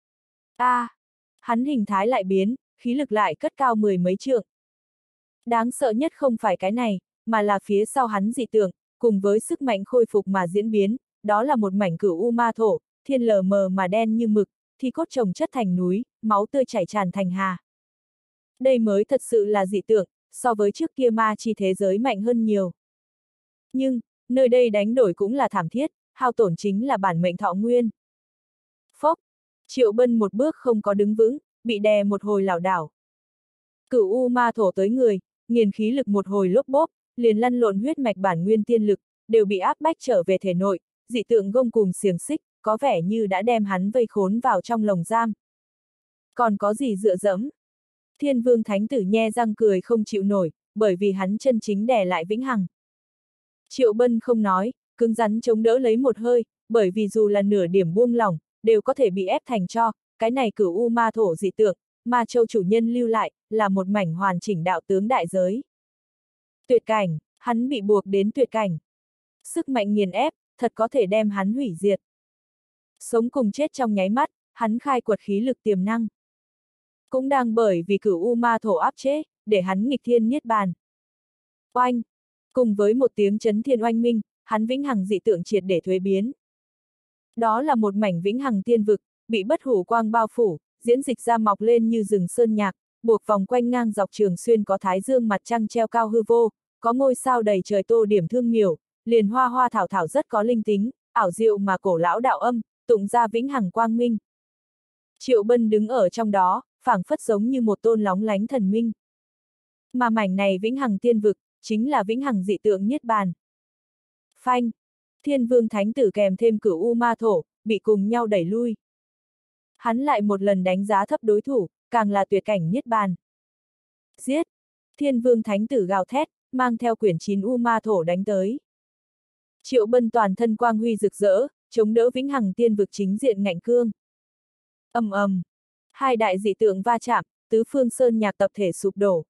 Hắn hình thái lại biến, khí lực lại cất cao mười mấy trượng. Đáng sợ nhất không phải cái này, mà là phía sau hắn dị tượng, cùng với sức mạnh khôi phục mà diễn biến, đó là một mảnh cửu u ma thổ, thiên lờ mờ mà đen như mực, thi cốt chồng chất thành núi, máu tươi chảy tràn thành hà. Đây mới thật sự là dị tượng, so với trước kia ma chi thế giới mạnh hơn nhiều. Nhưng, nơi đây đánh đổi cũng là thảm thiết, hao tổn chính là bản mệnh thọ nguyên. Phốc, Triệu Bân một bước không có đứng vững, bị đè một hồi lảo đảo. Cửu u ma thổ tới người, nghiền khí lực một hồi lốp bốp, liền lăn lộn huyết mạch bản nguyên tiên lực, đều bị áp bách trở về thể nội, dị tượng gông cùng xiềng xích, có vẻ như đã đem hắn vây khốn vào trong lồng giam. Còn có gì dựa dẫm? Thiên Vương Thánh Tử nhe răng cười không chịu nổi, bởi vì hắn chân chính đè lại vĩnh hằng. Triệu Bân không nói, cứng rắn chống đỡ lấy một hơi, bởi vì dù là nửa điểm buông lỏng, đều có thể bị ép thành tro, cái này cửu u ma thổ dị tượng, ma châu chủ nhân lưu lại, là một mảnh hoàn chỉnh đạo tướng đại giới. Tuyệt cảnh, hắn bị buộc đến tuyệt cảnh. Sức mạnh nghiền ép, thật có thể đem hắn hủy diệt. Sống cùng chết trong nháy mắt, hắn khai quật khí lực tiềm năng. Cũng đang bởi vì cửu u ma thổ áp chế, để hắn nghịch thiên niết bàn. Oanh! Cùng với một tiếng chấn thiên oanh minh, hắn vĩnh hằng dị tượng triệt để thuế biến. Đó là một mảnh vĩnh hằng tiên vực, bị bất hủ quang bao phủ, diễn dịch ra mọc lên như rừng sơn nhạc, buộc vòng quanh ngang dọc trường xuyên có thái dương mặt trăng treo cao hư vô, có ngôi sao đầy trời tô điểm thương miểu, liền hoa hoa thảo thảo rất có linh tính, ảo diệu mà cổ lão đạo âm, tụng ra vĩnh hằng quang minh. Triệu Bân đứng ở trong đó, phảng phất giống như một tôn lóng lánh thần minh. Mà mảnh này vĩnh hằng tiên vực, chính là vĩnh hằng dị tượng niết bàn. Phanh! Thiên Vương Thánh Tử kèm thêm cửu u ma thổ, bị cùng nhau đẩy lui. Hắn lại một lần đánh giá thấp đối thủ, càng là tuyệt cảnh niết bàn. Giết! Thiên Vương Thánh Tử gào thét, mang theo quyển 9 u ma thổ đánh tới. Triệu Bân toàn thân quang huy rực rỡ, chống đỡ vĩnh hằng tiên vực chính diện ngạnh cương. Ầm ầm! Hai đại dị tượng va chạm, tứ phương sơn nhạc tập thể sụp đổ.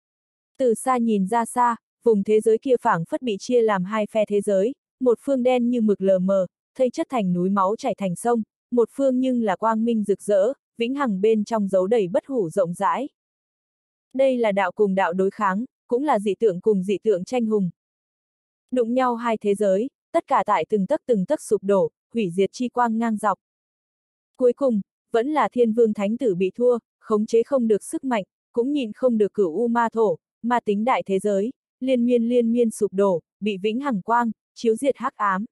Từ xa nhìn ra xa, vùng thế giới kia phảng phất bị chia làm hai phe thế giới, một phương đen như mực lờ mờ, thây chất thành núi máu chảy thành sông, một phương nhưng là quang minh rực rỡ, vĩnh hằng bên trong giấu đầy bất hủ rộng rãi. Đây là đạo cùng đạo đối kháng, cũng là dị tượng cùng dị tượng tranh hùng. Đụng nhau hai thế giới, tất cả tại từng tấc sụp đổ, hủy diệt chi quang ngang dọc. Cuối cùng, vẫn là Thiên Vương Thánh Tử bị thua, khống chế không được sức mạnh, cũng nhìn không được cửu u ma thổ, ma tính đại thế giới, liên miên sụp đổ, bị vĩnh hằng quang, chiếu diệt hắc ám.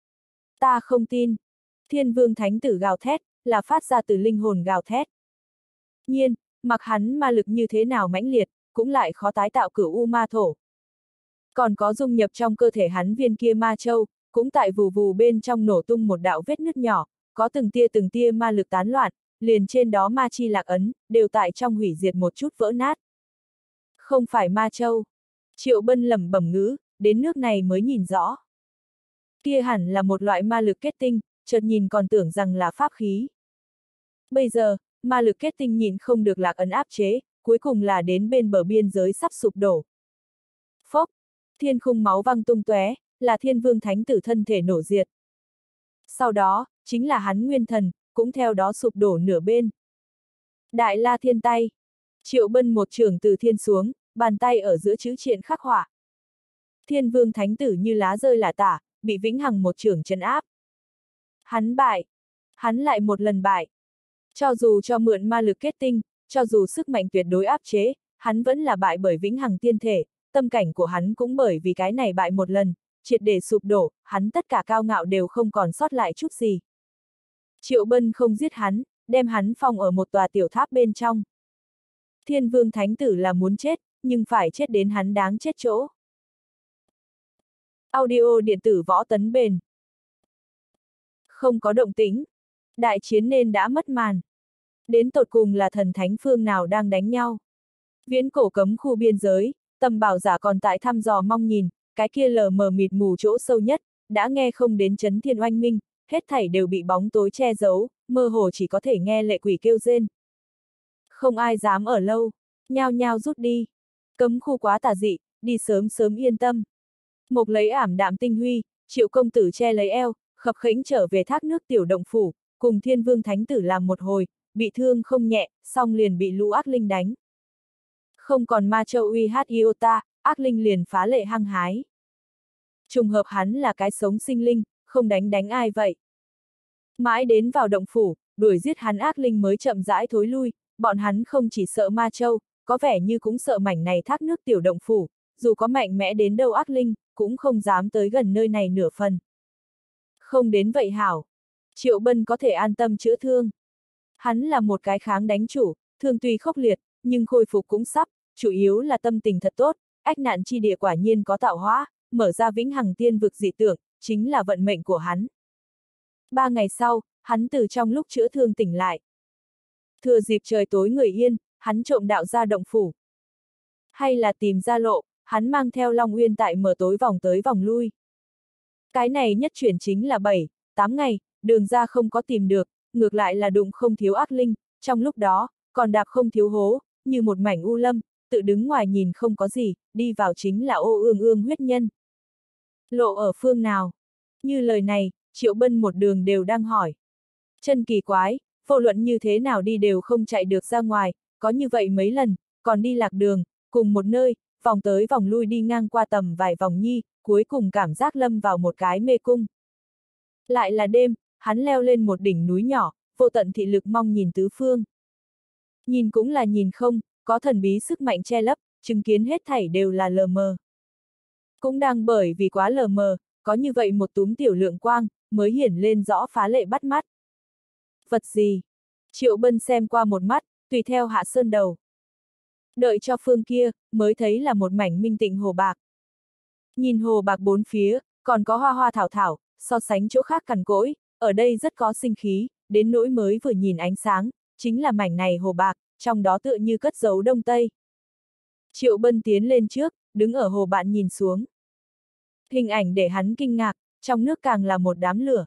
Ta không tin. Thiên Vương Thánh Tử gào thét, là phát ra từ linh hồn gào thét. Nhiên, mặc hắn ma lực như thế nào mãnh liệt, cũng lại khó tái tạo cửu u ma thổ. Còn có dung nhập trong cơ thể hắn viên kia ma châu, cũng tại vù vù bên trong nổ tung một đạo vết nứt nhỏ, có từng tia ma lực tán loạn, liền trên đó ma chi lạc ấn, đều tại trong hủy diệt một chút vỡ nát. Không phải ma châu. Triệu Bân lẩm bẩm ngữ, đến nước này mới nhìn rõ. Kia hẳn là một loại ma lực kết tinh, chợt nhìn còn tưởng rằng là pháp khí. Bây giờ, ma lực kết tinh nhìn không được lạc ấn áp chế, cuối cùng là đến bên bờ biên giới sắp sụp đổ. Phốc! Thiên khung máu văng tung tóe, là Thiên Vương Thánh Tử thân thể nổ diệt. Sau đó, chính là hắn nguyên thần, cũng theo đó sụp đổ nửa bên. Đại La Thiên tay. Triệu Bân một trường từ thiên xuống, bàn tay ở giữa chữ triện khắc họa. Thiên Vương Thánh Tử như lá rơi lả tả, bị vĩnh hằng một trường trấn áp. Hắn bại. Hắn lại một lần bại. Cho dù cho mượn ma lực kết tinh, cho dù sức mạnh tuyệt đối áp chế, hắn vẫn là bại bởi vĩnh hằng tiên thể, tâm cảnh của hắn cũng bởi vì cái này bại một lần, triệt để sụp đổ, hắn tất cả cao ngạo đều không còn sót lại chút gì. Triệu Bân không giết hắn, đem hắn phong ở một tòa tiểu tháp bên trong. Thiên Vương Thánh Tử là muốn chết, nhưng phải chết đến hắn đáng chết chỗ. Audio điện tử Võ Tấn Bền. Không có động tĩnh. Đại chiến nên đã mất màn. Đến tột cùng là thần thánh phương nào đang đánh nhau. Viễn cổ cấm khu biên giới, Tầm Bảo giả còn tại thăm dò mong nhìn, cái kia lờ mờ mịt mù chỗ sâu nhất, đã nghe không đến chấn thiên oanh minh, hết thảy đều bị bóng tối che giấu, mơ hồ chỉ có thể nghe lệ quỷ kêu rên. Không ai dám ở lâu, nhao nhao rút đi. Cấm khu quá tà dị, đi sớm yên tâm. Mộc lấy ảm đạm tinh huy, Triệu công tử che lấy eo, khập khiễng trở về thác nước tiểu động phủ, cùng Thiên Vương Thánh tử làm một hồi, bị thương không nhẹ, xong liền bị lũ ác linh đánh. Không còn ma châu uy hát iota, ác linh liền phá lệ hăng hái. Trùng hợp hắn là cái sống sinh linh, không đánh ai vậy. Mãi đến vào động phủ, đuổi giết hắn ác linh mới chậm rãi thối lui, bọn hắn không chỉ sợ ma châu, có vẻ như cũng sợ mảnh này thác nước tiểu động phủ, dù có mạnh mẽ đến đâu ác linh, cũng không dám tới gần nơi này nửa phần. Không đến vậy hảo. Triệu Bân có thể an tâm chữa thương. Hắn là một cái kháng đánh chủ, thương tuy khốc liệt, nhưng khôi phục cũng sắp, chủ yếu là tâm tình thật tốt, ách nạn chi địa quả nhiên có tạo hóa, mở ra vĩnh hằng tiên vực dị tưởng, chính là vận mệnh của hắn. 3 ngày sau, hắn từ trong lúc chữa thương tỉnh lại. Thừa dịp trời tối người yên, hắn trộm đạo ra động phủ. Hay là tìm ra lộ, hắn mang theo Long Uyên tại mở tối vòng tới vòng lui. Cái này nhất chuyển chính là 7-8 ngày, đường ra không có tìm được, ngược lại là đụng không thiếu ác linh, trong lúc đó, còn đạp không thiếu hố, như một mảnh u lâm, tự đứng ngoài nhìn không có gì, đi vào chính là ô ương ương huyết nhân. Lộ ở phương nào? Như lời này, Triệu Bân một đường đều đang hỏi. Chân kỳ quái, vô luận như thế nào đi đều không chạy được ra ngoài, có như vậy mấy lần, còn đi lạc đường, cùng một nơi, vòng tới vòng lui đi ngang qua tầm vài vòng nhi, cuối cùng cảm giác lâm vào một cái mê cung. Lại là đêm, hắn leo lên một đỉnh núi nhỏ, vô tận thị lực mong nhìn tứ phương. Nhìn cũng là nhìn không, có thần bí sức mạnh che lấp, chứng kiến hết thảy đều là lờ mờ. Cũng đang bởi vì quá lờ mờ, có như vậy một túm tiểu lượng quang, mới hiển lên rõ phá lệ bắt mắt. Vật gì? Triệu Bân xem qua một mắt, tùy theo hạ sơn đầu. Đợi cho phương kia, mới thấy là một mảnh minh tịnh hồ bạc. Nhìn hồ bạc bốn phía, còn có hoa hoa thảo thảo, so sánh chỗ khác cằn cỗi, ở đây rất có sinh khí, đến nỗi mới vừa nhìn ánh sáng, chính là mảnh này hồ bạc, trong đó tựa như cất giấu đông tây. Triệu Bân tiến lên trước, đứng ở hồ bạn nhìn xuống. Hình ảnh để hắn kinh ngạc, trong nước càng là một đám lửa.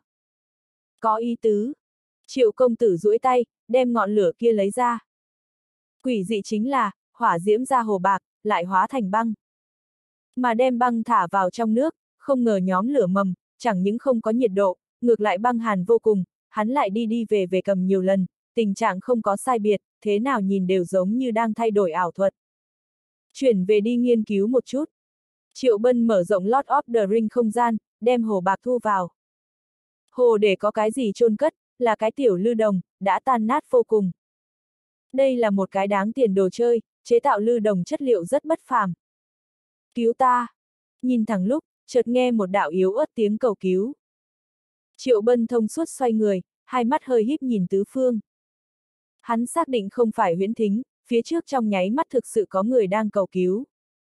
Có ý tứ. Triệu công tử duỗi tay, đem ngọn lửa kia lấy ra. Quỷ dị chính là, hỏa diễm ra hồ bạc, lại hóa thành băng. Mà đem băng thả vào trong nước, không ngờ nhóm lửa mầm, chẳng những không có nhiệt độ, ngược lại băng hàn vô cùng, hắn lại đi về cầm nhiều lần, tình trạng không có sai biệt, thế nào nhìn đều giống như đang thay đổi ảo thuật. Chuyển về đi nghiên cứu một chút. Triệu Bân mở rộng Lord of the Ring không gian, đem hồ bạc thu vào. Hồ để có cái gì chôn cất, là cái tiểu lư đồng, đã tan nát vô cùng. Đây là một cái đáng tiền đồ chơi, chế tạo lư đồng chất liệu rất bất phàm. Cứu ta! Nhìn thẳng lúc, chợt nghe một đạo yếu ớt tiếng cầu cứu. Triệu Bân thông suốt xoay người, hai mắt hơi híp nhìn tứ phương. Hắn xác định không phải huyễn thính, phía trước trong nháy mắt thực sự có người đang cầu cứu.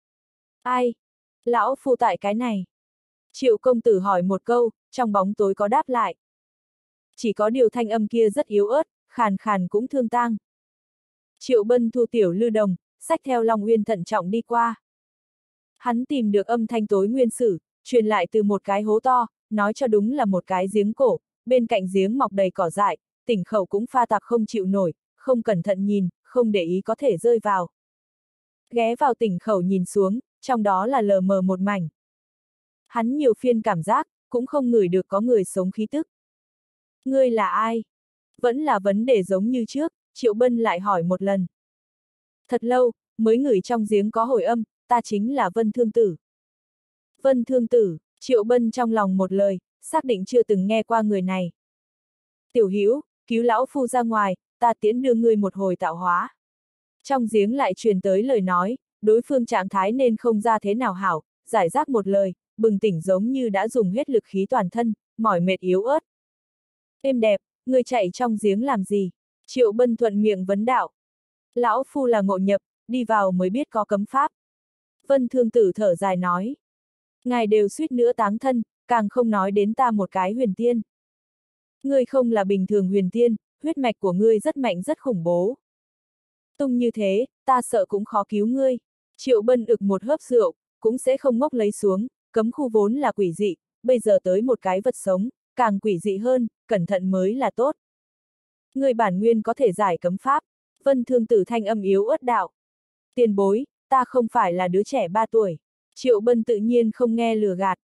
Ai? Lão phu tại cái này. Triệu công tử hỏi một câu, trong bóng tối có đáp lại. Chỉ có điều thanh âm kia rất yếu ớt, khàn khàn cũng thương tang. Triệu Bân thu tiểu lư đồng, xách theo Long Uyên thận trọng đi qua. Hắn tìm được âm thanh tối nguyên sử, truyền lại từ một cái hố to, nói cho đúng là một cái giếng cổ, bên cạnh giếng mọc đầy cỏ dại, tỉnh khẩu cũng pha tạp không chịu nổi, không cẩn thận nhìn, không để ý có thể rơi vào. Ghé vào tỉnh khẩu nhìn xuống, trong đó là lờ mờ một mảnh. Hắn nhiều phiên cảm giác, cũng không ngửi được có người sống khí tức. Ngươi là ai? Vẫn là vấn đề giống như trước, Triệu Bân lại hỏi một lần. Thật lâu, mới ngửi trong giếng có hồi âm, ta chính là Vân Thương Tử. Vân Thương Tử, Triệu Bân trong lòng một lời, xác định chưa từng nghe qua người này. Tiểu Hữu, cứu lão phu ra ngoài, ta tiễn đưa ngươi một hồi tạo hóa. Trong giếng lại truyền tới lời nói, đối phương trạng thái nên không ra thế nào hảo, giải rác một lời, bừng tỉnh giống như đã dùng hết lực khí toàn thân, mỏi mệt yếu ớt. Êm đẹp, ngươi chạy trong giếng làm gì? Triệu Bân thuận miệng vấn đạo. Lão phu là ngộ nhập, đi vào mới biết có cấm pháp. Vân Thương Tử thở dài nói. Ngài đều suýt nữa táng thân, càng không nói đến ta một cái huyền tiên. Ngươi không là bình thường huyền tiên, huyết mạch của ngươi rất mạnh rất khủng bố. Tung như thế, ta sợ cũng khó cứu ngươi. Triệu Bân ực một hớp rượu, cũng sẽ không ngốc lấy xuống, cấm khu vốn là quỷ dị, bây giờ tới một cái vật sống, càng quỷ dị hơn, cẩn thận mới là tốt. Người bản nguyên có thể giải cấm pháp. Vân Thương Tử thanh âm yếu ớt đạo. Tiền bối, ta không phải là đứa trẻ 3 tuổi. Triệu Bân tự nhiên không nghe lừa gạt.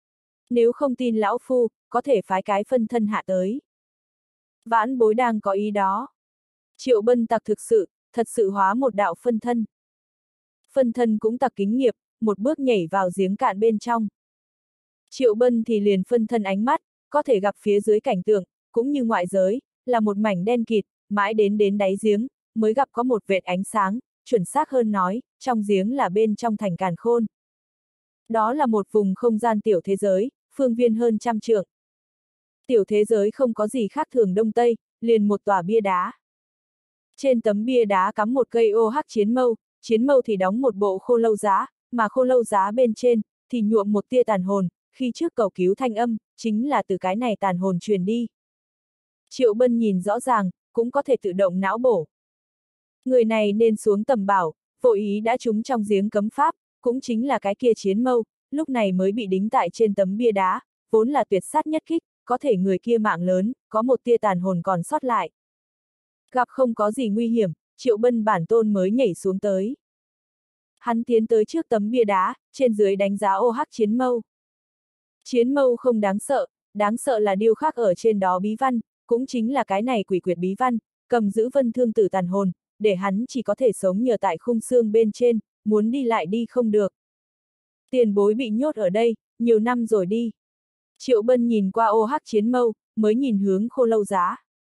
Nếu không tin lão phu, có thể phái cái phân thân hạ tới. Vãn bối đang có ý đó. Triệu Bân tặc thật sự hóa một đạo phân thân. Phân thân cũng tặc kính nghiệp, một bước nhảy vào giếng cạn bên trong. Triệu Bân thì liền phân thân ánh mắt, có thể gặp phía dưới cảnh tượng, cũng như ngoại giới, là một mảnh đen kịt, mãi đến đáy giếng, mới gặp có một vệt ánh sáng, chuẩn xác hơn nói, trong giếng là bên trong thành Càn Khôn. Đó là một vùng không gian tiểu thế giới, phương viên hơn 100 trượng. Tiểu thế giới không có gì khác thường đông tây, liền một tòa bia đá. Trên tấm bia đá cắm một cây ô hắc chiến mâu thì đóng một bộ khô lâu giá, mà khô lâu giá bên trên, thì nhuộm một tia tàn hồn, khi trước cầu cứu thanh âm, chính là từ cái này tàn hồn truyền đi. Triệu Bân nhìn rõ ràng, cũng có thể tự động não bổ. Người này nên xuống tầm bảo, vội ý đã trúng trong giếng cấm pháp, cũng chính là cái kia chiến mâu, lúc này mới bị đính tại trên tấm bia đá, vốn là tuyệt sát nhất kích, có thể người kia mạng lớn, có một tia tàn hồn còn sót lại. Gặp không có gì nguy hiểm, Triệu Bân bản tôn mới nhảy xuống tới. Hắn tiến tới trước tấm bia đá, trên dưới đánh giá ô hắc chiến mâu. Chiến mâu không đáng sợ là điêu khắc ở trên đó bí văn, cũng chính là cái này quỷ quyệt bí văn, cầm giữ vân thương tử tàn hồn, để hắn chỉ có thể sống nhờ tại khung xương bên trên, muốn đi lại đi không được. Tiền bối bị nhốt ở đây, nhiều năm rồi đi. Triệu Bân nhìn qua ô hắc chiến mâu, mới nhìn hướng khô lâu giá.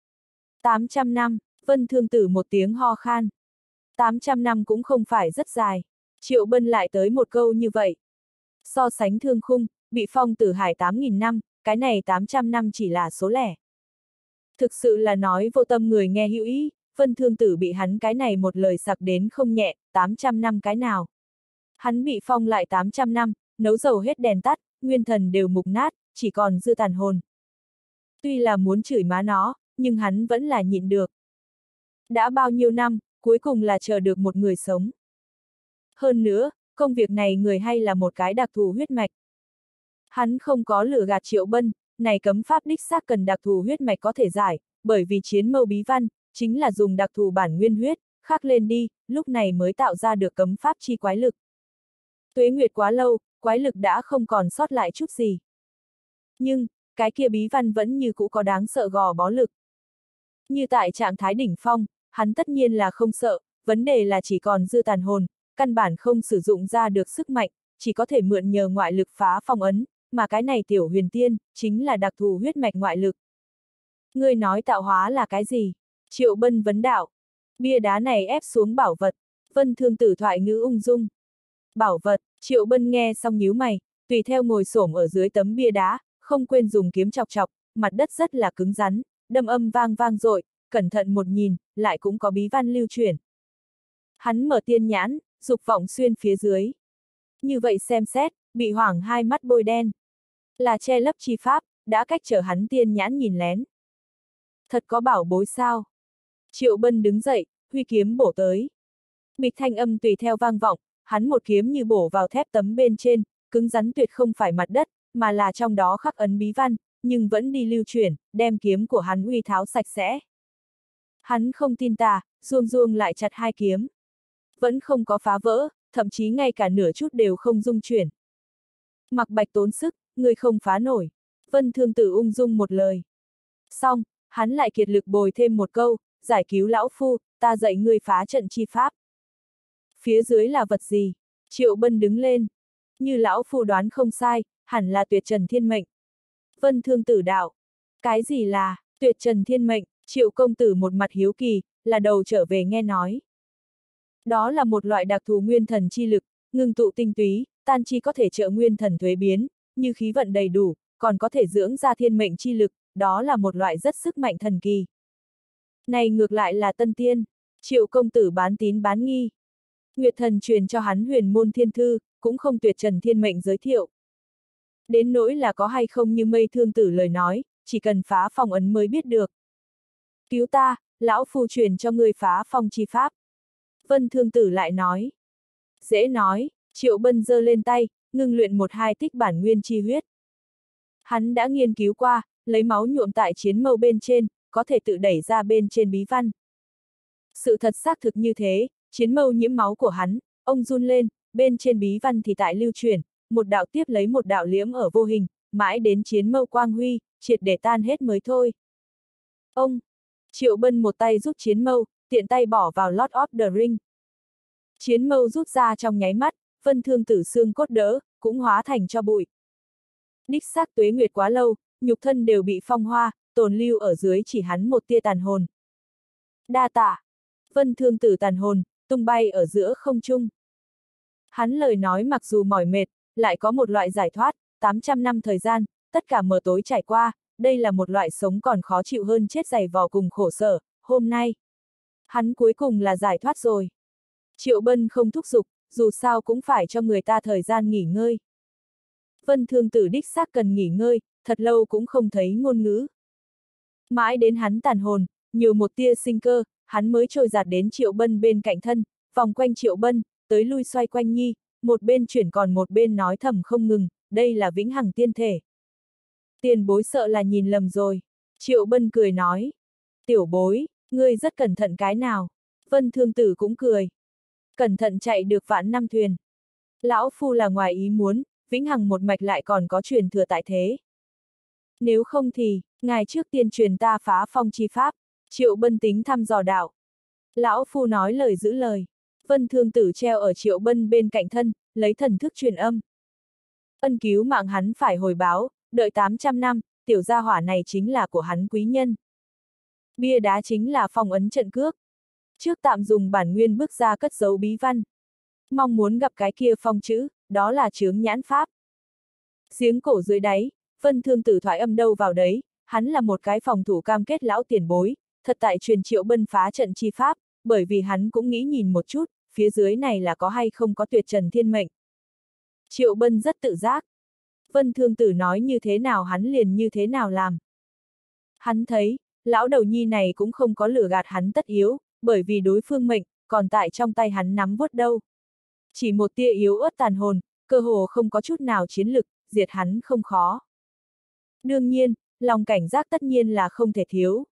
800 năm, vân thương tử một tiếng ho khan. 800 năm cũng không phải rất dài. Triệu Bân lại tới một câu như vậy. So sánh thương khung, bị phong tử hải 8.000 năm, cái này 800 năm chỉ là số lẻ. Thực sự là nói vô tâm người nghe hữu ý, vân thương tử bị hắn cái này một lời sặc đến không nhẹ, 800 năm cái nào. Hắn bị phong lại 800 năm, nấu dầu hết đèn tắt, nguyên thần đều mục nát, chỉ còn dư tàn hồn. Tuy là muốn chửi má nó, nhưng hắn vẫn là nhịn được. Đã bao nhiêu năm, cuối cùng là chờ được một người sống. Hơn nữa, công việc này người hay là một cái đặc thù huyết mạch. Hắn không có lừa gạt Triệu Bân, này cấm pháp đích xác cần đặc thù huyết mạch có thể giải, bởi vì chiến mâu bí văn, chính là dùng đặc thù bản nguyên huyết, khắc lên đi, lúc này mới tạo ra được cấm pháp chi quái lực. Tuế nguyệt quá lâu, quái lực đã không còn sót lại chút gì. Nhưng, cái kia bí văn vẫn như cũ có đáng sợ gò bó lực. Như tại trạng thái đỉnh phong, hắn tất nhiên là không sợ, vấn đề là chỉ còn dư tàn hồn, căn bản không sử dụng ra được sức mạnh, chỉ có thể mượn nhờ ngoại lực phá phong ấn, mà cái này tiểu huyền tiên, chính là đặc thù huyết mạch ngoại lực. Ngươi nói tạo hóa là cái gì? Triệu Bân vấn đạo. Bia đá này ép xuống bảo vật, vân thương tử thoại ngữ ung dung. Bảo vật, Triệu Bân nghe xong nhíu mày, tùy theo ngồi xổm ở dưới tấm bia đá, không quên dùng kiếm chọc chọc, mặt đất rất là cứng rắn, đâm âm vang vang dội, cẩn thận một nhìn, lại cũng có bí văn lưu truyền. Hắn mở tiên nhãn, dục vọng xuyên phía dưới. Như vậy xem xét, bị hoảng hai mắt bôi đen. Là che lấp chi pháp, đã cách trở hắn tiên nhãn nhìn lén. Thật có bảo bối sao? Triệu Bân đứng dậy, huy kiếm bổ tới. Bịch thanh âm tùy theo vang vọng, hắn một kiếm như bổ vào thép tấm bên trên, cứng rắn tuyệt không phải mặt đất, mà là trong đó khắc ấn bí văn, nhưng vẫn đi lưu chuyển, đem kiếm của hắn uy tháo sạch sẽ. Hắn không tin tà, ruông ruông lại chặt hai kiếm. Vẫn không có phá vỡ, thậm chí ngay cả nửa chút đều không rung chuyển. Mặc Bạch tốn sức, người không phá nổi. Vân thương tử ung dung một lời. Xong, hắn lại kiệt lực bồi thêm một câu, giải cứu lão phu, ta dạy ngươi phá trận chi pháp. Phía dưới là vật gì? Triệu Bân đứng lên. Như lão phu đoán không sai, hẳn là tuyệt trần thiên mệnh. Vân thương tử đạo. Cái gì là tuyệt trần thiên mệnh? Triệu công tử một mặt hiếu kỳ, là đầu trở về nghe nói. Đó là một loại đặc thù nguyên thần chi lực, ngưng tụ tinh túy, tan chi có thể trợ nguyên thần thuế biến, như khí vận đầy đủ, còn có thể dưỡng ra thiên mệnh chi lực, đó là một loại rất sức mạnh thần kỳ. Này ngược lại là tân tiên, Triệu công tử bán tín bán nghi. Nguyệt thần truyền cho hắn huyền môn thiên thư, cũng không tuyệt trần thiên mệnh giới thiệu. Đến nỗi là có hay không như mây thương tử lời nói, chỉ cần phá phong ấn mới biết được. Cứu ta, lão phu truyền cho ngươi phá phong chi pháp. Vân thương tử lại nói. Dễ nói, Triệu Bân giơ lên tay, ngưng luyện một hai tích bản nguyên chi huyết. Hắn đã nghiên cứu qua, lấy máu nhuộm tại chiến mâu bên trên, có thể tự đẩy ra bên trên bí văn. Sự thật xác thực như thế, chiến mâu nhiễm máu của hắn, ông run lên, bên trên bí văn thì tại lưu truyền, một đạo tiếp lấy một đạo liễm ở vô hình, mãi đến chiến mâu quang huy, triệt để tan hết mới thôi. Ông! Triệu Bân một tay rút chiến mâu, tiện tay bỏ vào Lord of the Ring. Chiến mâu rút ra trong nháy mắt, Vân Thương Tử xương cốt đỡ, cũng hóa thành cho bụi. Đích xác tuế nguyệt quá lâu, nhục thân đều bị phong hoa, tồn lưu ở dưới chỉ hắn một tia tàn hồn. Đa tạ! Vân Thương Tử tàn hồn, tung bay ở giữa không trung. Hắn lời nói mặc dù mỏi mệt, lại có một loại giải thoát, 800 năm thời gian, tất cả mờ tối trải qua, đây là một loại sống còn khó chịu hơn chết dày vò cùng khổ sở, hôm nay. Hắn cuối cùng là giải thoát rồi. Triệu Bân không thúc giục, dù sao cũng phải cho người ta thời gian nghỉ ngơi. Vân Thương Tử đích xác cần nghỉ ngơi, thật lâu cũng không thấy ngôn ngữ. Mãi đến hắn tàn hồn, nhiều một tia sinh cơ, hắn mới trôi giạt đến Triệu Bân bên cạnh thân, vòng quanh Triệu Bân, tới lui xoay quanh nhi, một bên chuyển còn một bên nói thầm không ngừng, đây là vĩnh hằng tiên thể. Tiền bối sợ là nhìn lầm rồi. Triệu Bân cười nói. Tiểu bối, ngươi rất cẩn thận cái nào. Vân Thương Tử cũng cười. Cẩn thận chạy được vạn năm thuyền. Lão phu là ngoài ý muốn, vĩnh hằng một mạch lại còn có truyền thừa tại thế. Nếu không thì, ngài trước tiên truyền ta phá phong chi pháp. Triệu Bân tính thăm dò đạo. Lão phu nói lời giữ lời. Vân Thương Tử treo ở Triệu Bân bên cạnh thân, lấy thần thức truyền âm. Ân cứu mạng hắn phải hồi báo, đợi 800 năm, tiểu gia hỏa này chính là của hắn quý nhân. Bia đá chính là phong ấn trận cước. Trước tạm dùng bản nguyên bức ra cất giấu bí văn. Mong muốn gặp cái kia phong chữ, đó là chướng nhãn pháp. Giếng cổ dưới đáy, Vân Thương Tử thoại âm đâu vào đấy, hắn là một cái phòng thủ cam kết lão tiền bối, thật tại truyền Triệu Bân phá trận chi pháp, bởi vì hắn cũng nghĩ nhìn một chút, phía dưới này là có hay không có tuyệt trần thiên mệnh. Triệu Bân rất tự giác. Vân Thương Tử nói như thế nào hắn liền như thế nào làm. Hắn thấy, lão đầu nhi này cũng không có lừa gạt hắn tất yếu, bởi vì đối phương mệnh, còn tại trong tay hắn nắm vuốt đâu. Chỉ một tia yếu ớt tàn hồn, cơ hồ không có chút nào chiến lực, diệt hắn không khó. Đương nhiên, lòng cảnh giác tất nhiên là không thể thiếu.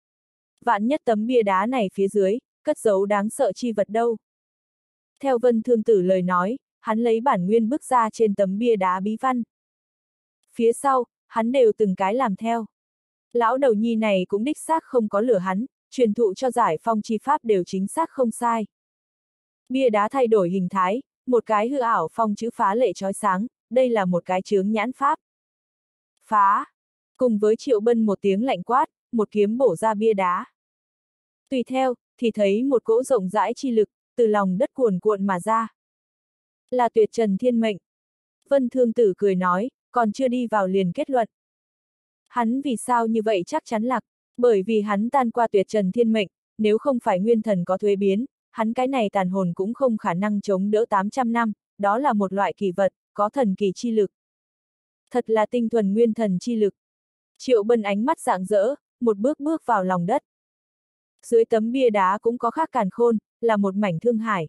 Vạn nhất tấm bia đá này phía dưới, cất giấu đáng sợ chi vật đâu. Theo Vân Thương Tử lời nói, hắn lấy bản nguyên bức ra trên tấm bia đá bí văn. Phía sau, hắn đều từng cái làm theo. Lão đầu nhi này cũng đích xác không có lừa hắn, truyền thụ cho giải phong chi pháp đều chính xác không sai. Bia đá thay đổi hình thái, một cái hư ảo phong chữ phá lệ chói sáng, đây là một cái chướng nhãn pháp. Phá! Cùng với Triệu Bân một tiếng lạnh quát, một kiếm bổ ra bia đá. Tùy theo, thì thấy một cỗ rộng rãi chi lực, từ lòng đất cuồn cuộn mà ra. Là tuyệt trần thiên mệnh. Vân Thương Tử cười nói, còn chưa đi vào liền kết luận. Hắn vì sao như vậy chắc chắn lạc, bởi vì hắn tan qua tuyệt trần thiên mệnh, nếu không phải nguyên thần có thuế biến, hắn cái này tàn hồn cũng không khả năng chống đỡ 800 năm, đó là một loại kỳ vật, có thần kỳ chi lực. Thật là tinh thuần nguyên thần chi lực. Triệu Bân ánh mắt rạng rỡ, một bước bước vào lòng đất. Dưới tấm bia đá cũng có khắc càn khôn, là một mảnh thương hải.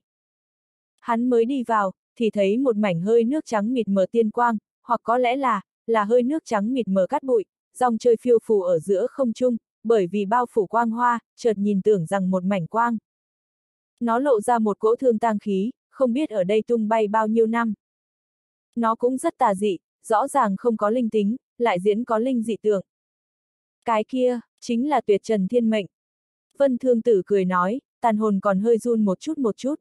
Hắn mới đi vào, thì thấy một mảnh hơi nước trắng mịt mờ tiên quang, hoặc có lẽ là hơi nước trắng mịt mờ cát bụi, dòng chơi phiêu phù ở giữa không trung, bởi vì bao phủ quang hoa, chợt nhìn tưởng rằng một mảnh quang. Nó lộ ra một cỗ thương tang khí, không biết ở đây tung bay bao nhiêu năm. Nó cũng rất tà dị, rõ ràng không có linh tính, lại diễn có linh dị tượng. Cái kia, chính là tuyệt trần thiên mệnh. Vân Thương Tử cười nói, tàn hồn còn hơi run một chút.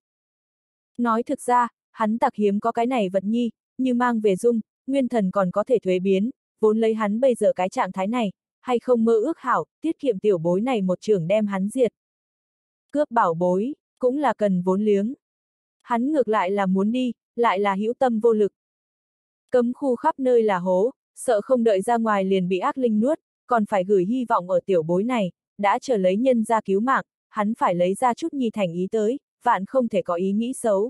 Nói thực ra, hắn tặc hiếm có cái này vật nhi, như mang về dung, nguyên thần còn có thể thuế biến, vốn lấy hắn bây giờ cái trạng thái này, hay không mơ ước hảo, tiết kiệm tiểu bối này một trưởng đem hắn diệt. Cướp bảo bối, cũng là cần vốn liếng. Hắn ngược lại là muốn đi, lại là hữu tâm vô lực. Cấm khu khắp nơi là hố, sợ không đợi ra ngoài liền bị ác linh nuốt, còn phải gửi hy vọng ở tiểu bối này, đã chờ lấy nhân ra cứu mạng, hắn phải lấy ra chút nhi thành ý tới, vạn không thể có ý nghĩ xấu.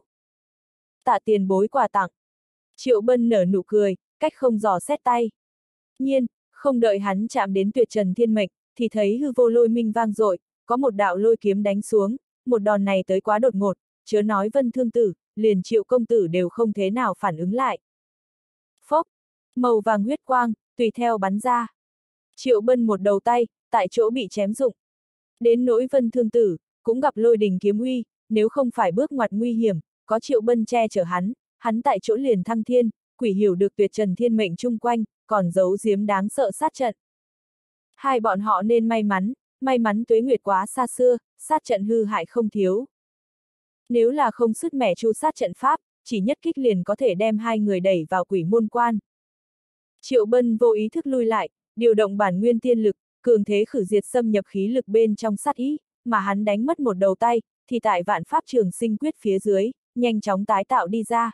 Tạ tiền bối quà tặng. Triệu Bân nở nụ cười, cách không dò xét tay. Nhiên, không đợi hắn chạm đến tuyệt trần thiên mệnh, thì thấy hư vô lôi minh vang dội, có một đạo lôi kiếm đánh xuống, một đòn này tới quá đột ngột, chớ nói Vân Thương Tử, liền Triệu công tử đều không thế nào phản ứng lại. Phốc, màu vàng huyết quang, tùy theo bắn ra. Triệu Bân một đầu tay, tại chỗ bị chém rụng. Đến nỗi Vân Thương Tử, cũng gặp lôi đình kiếm uy, nếu không phải bước ngoặt nguy hiểm, có Triệu Bân che chở hắn tại chỗ liền thăng thiên, quỷ hiểu được tuyệt trần thiên mệnh chung quanh, còn giấu giếm đáng sợ sát trận. Hai bọn họ nên may mắn tuế nguyệt quá xa xưa, sát trận hư hại không thiếu. Nếu là không sứt mẻ chu sát trận pháp, chỉ nhất kích liền có thể đem hai người đẩy vào quỷ môn quan. Triệu Bân vô ý thức lui lại, điều động bản nguyên tiên lực, cường thế khử diệt xâm nhập khí lực bên trong sát ý, mà hắn đánh mất một đầu tay, thì tại vạn pháp trường sinh quyết phía dưới, nhanh chóng tái tạo đi ra.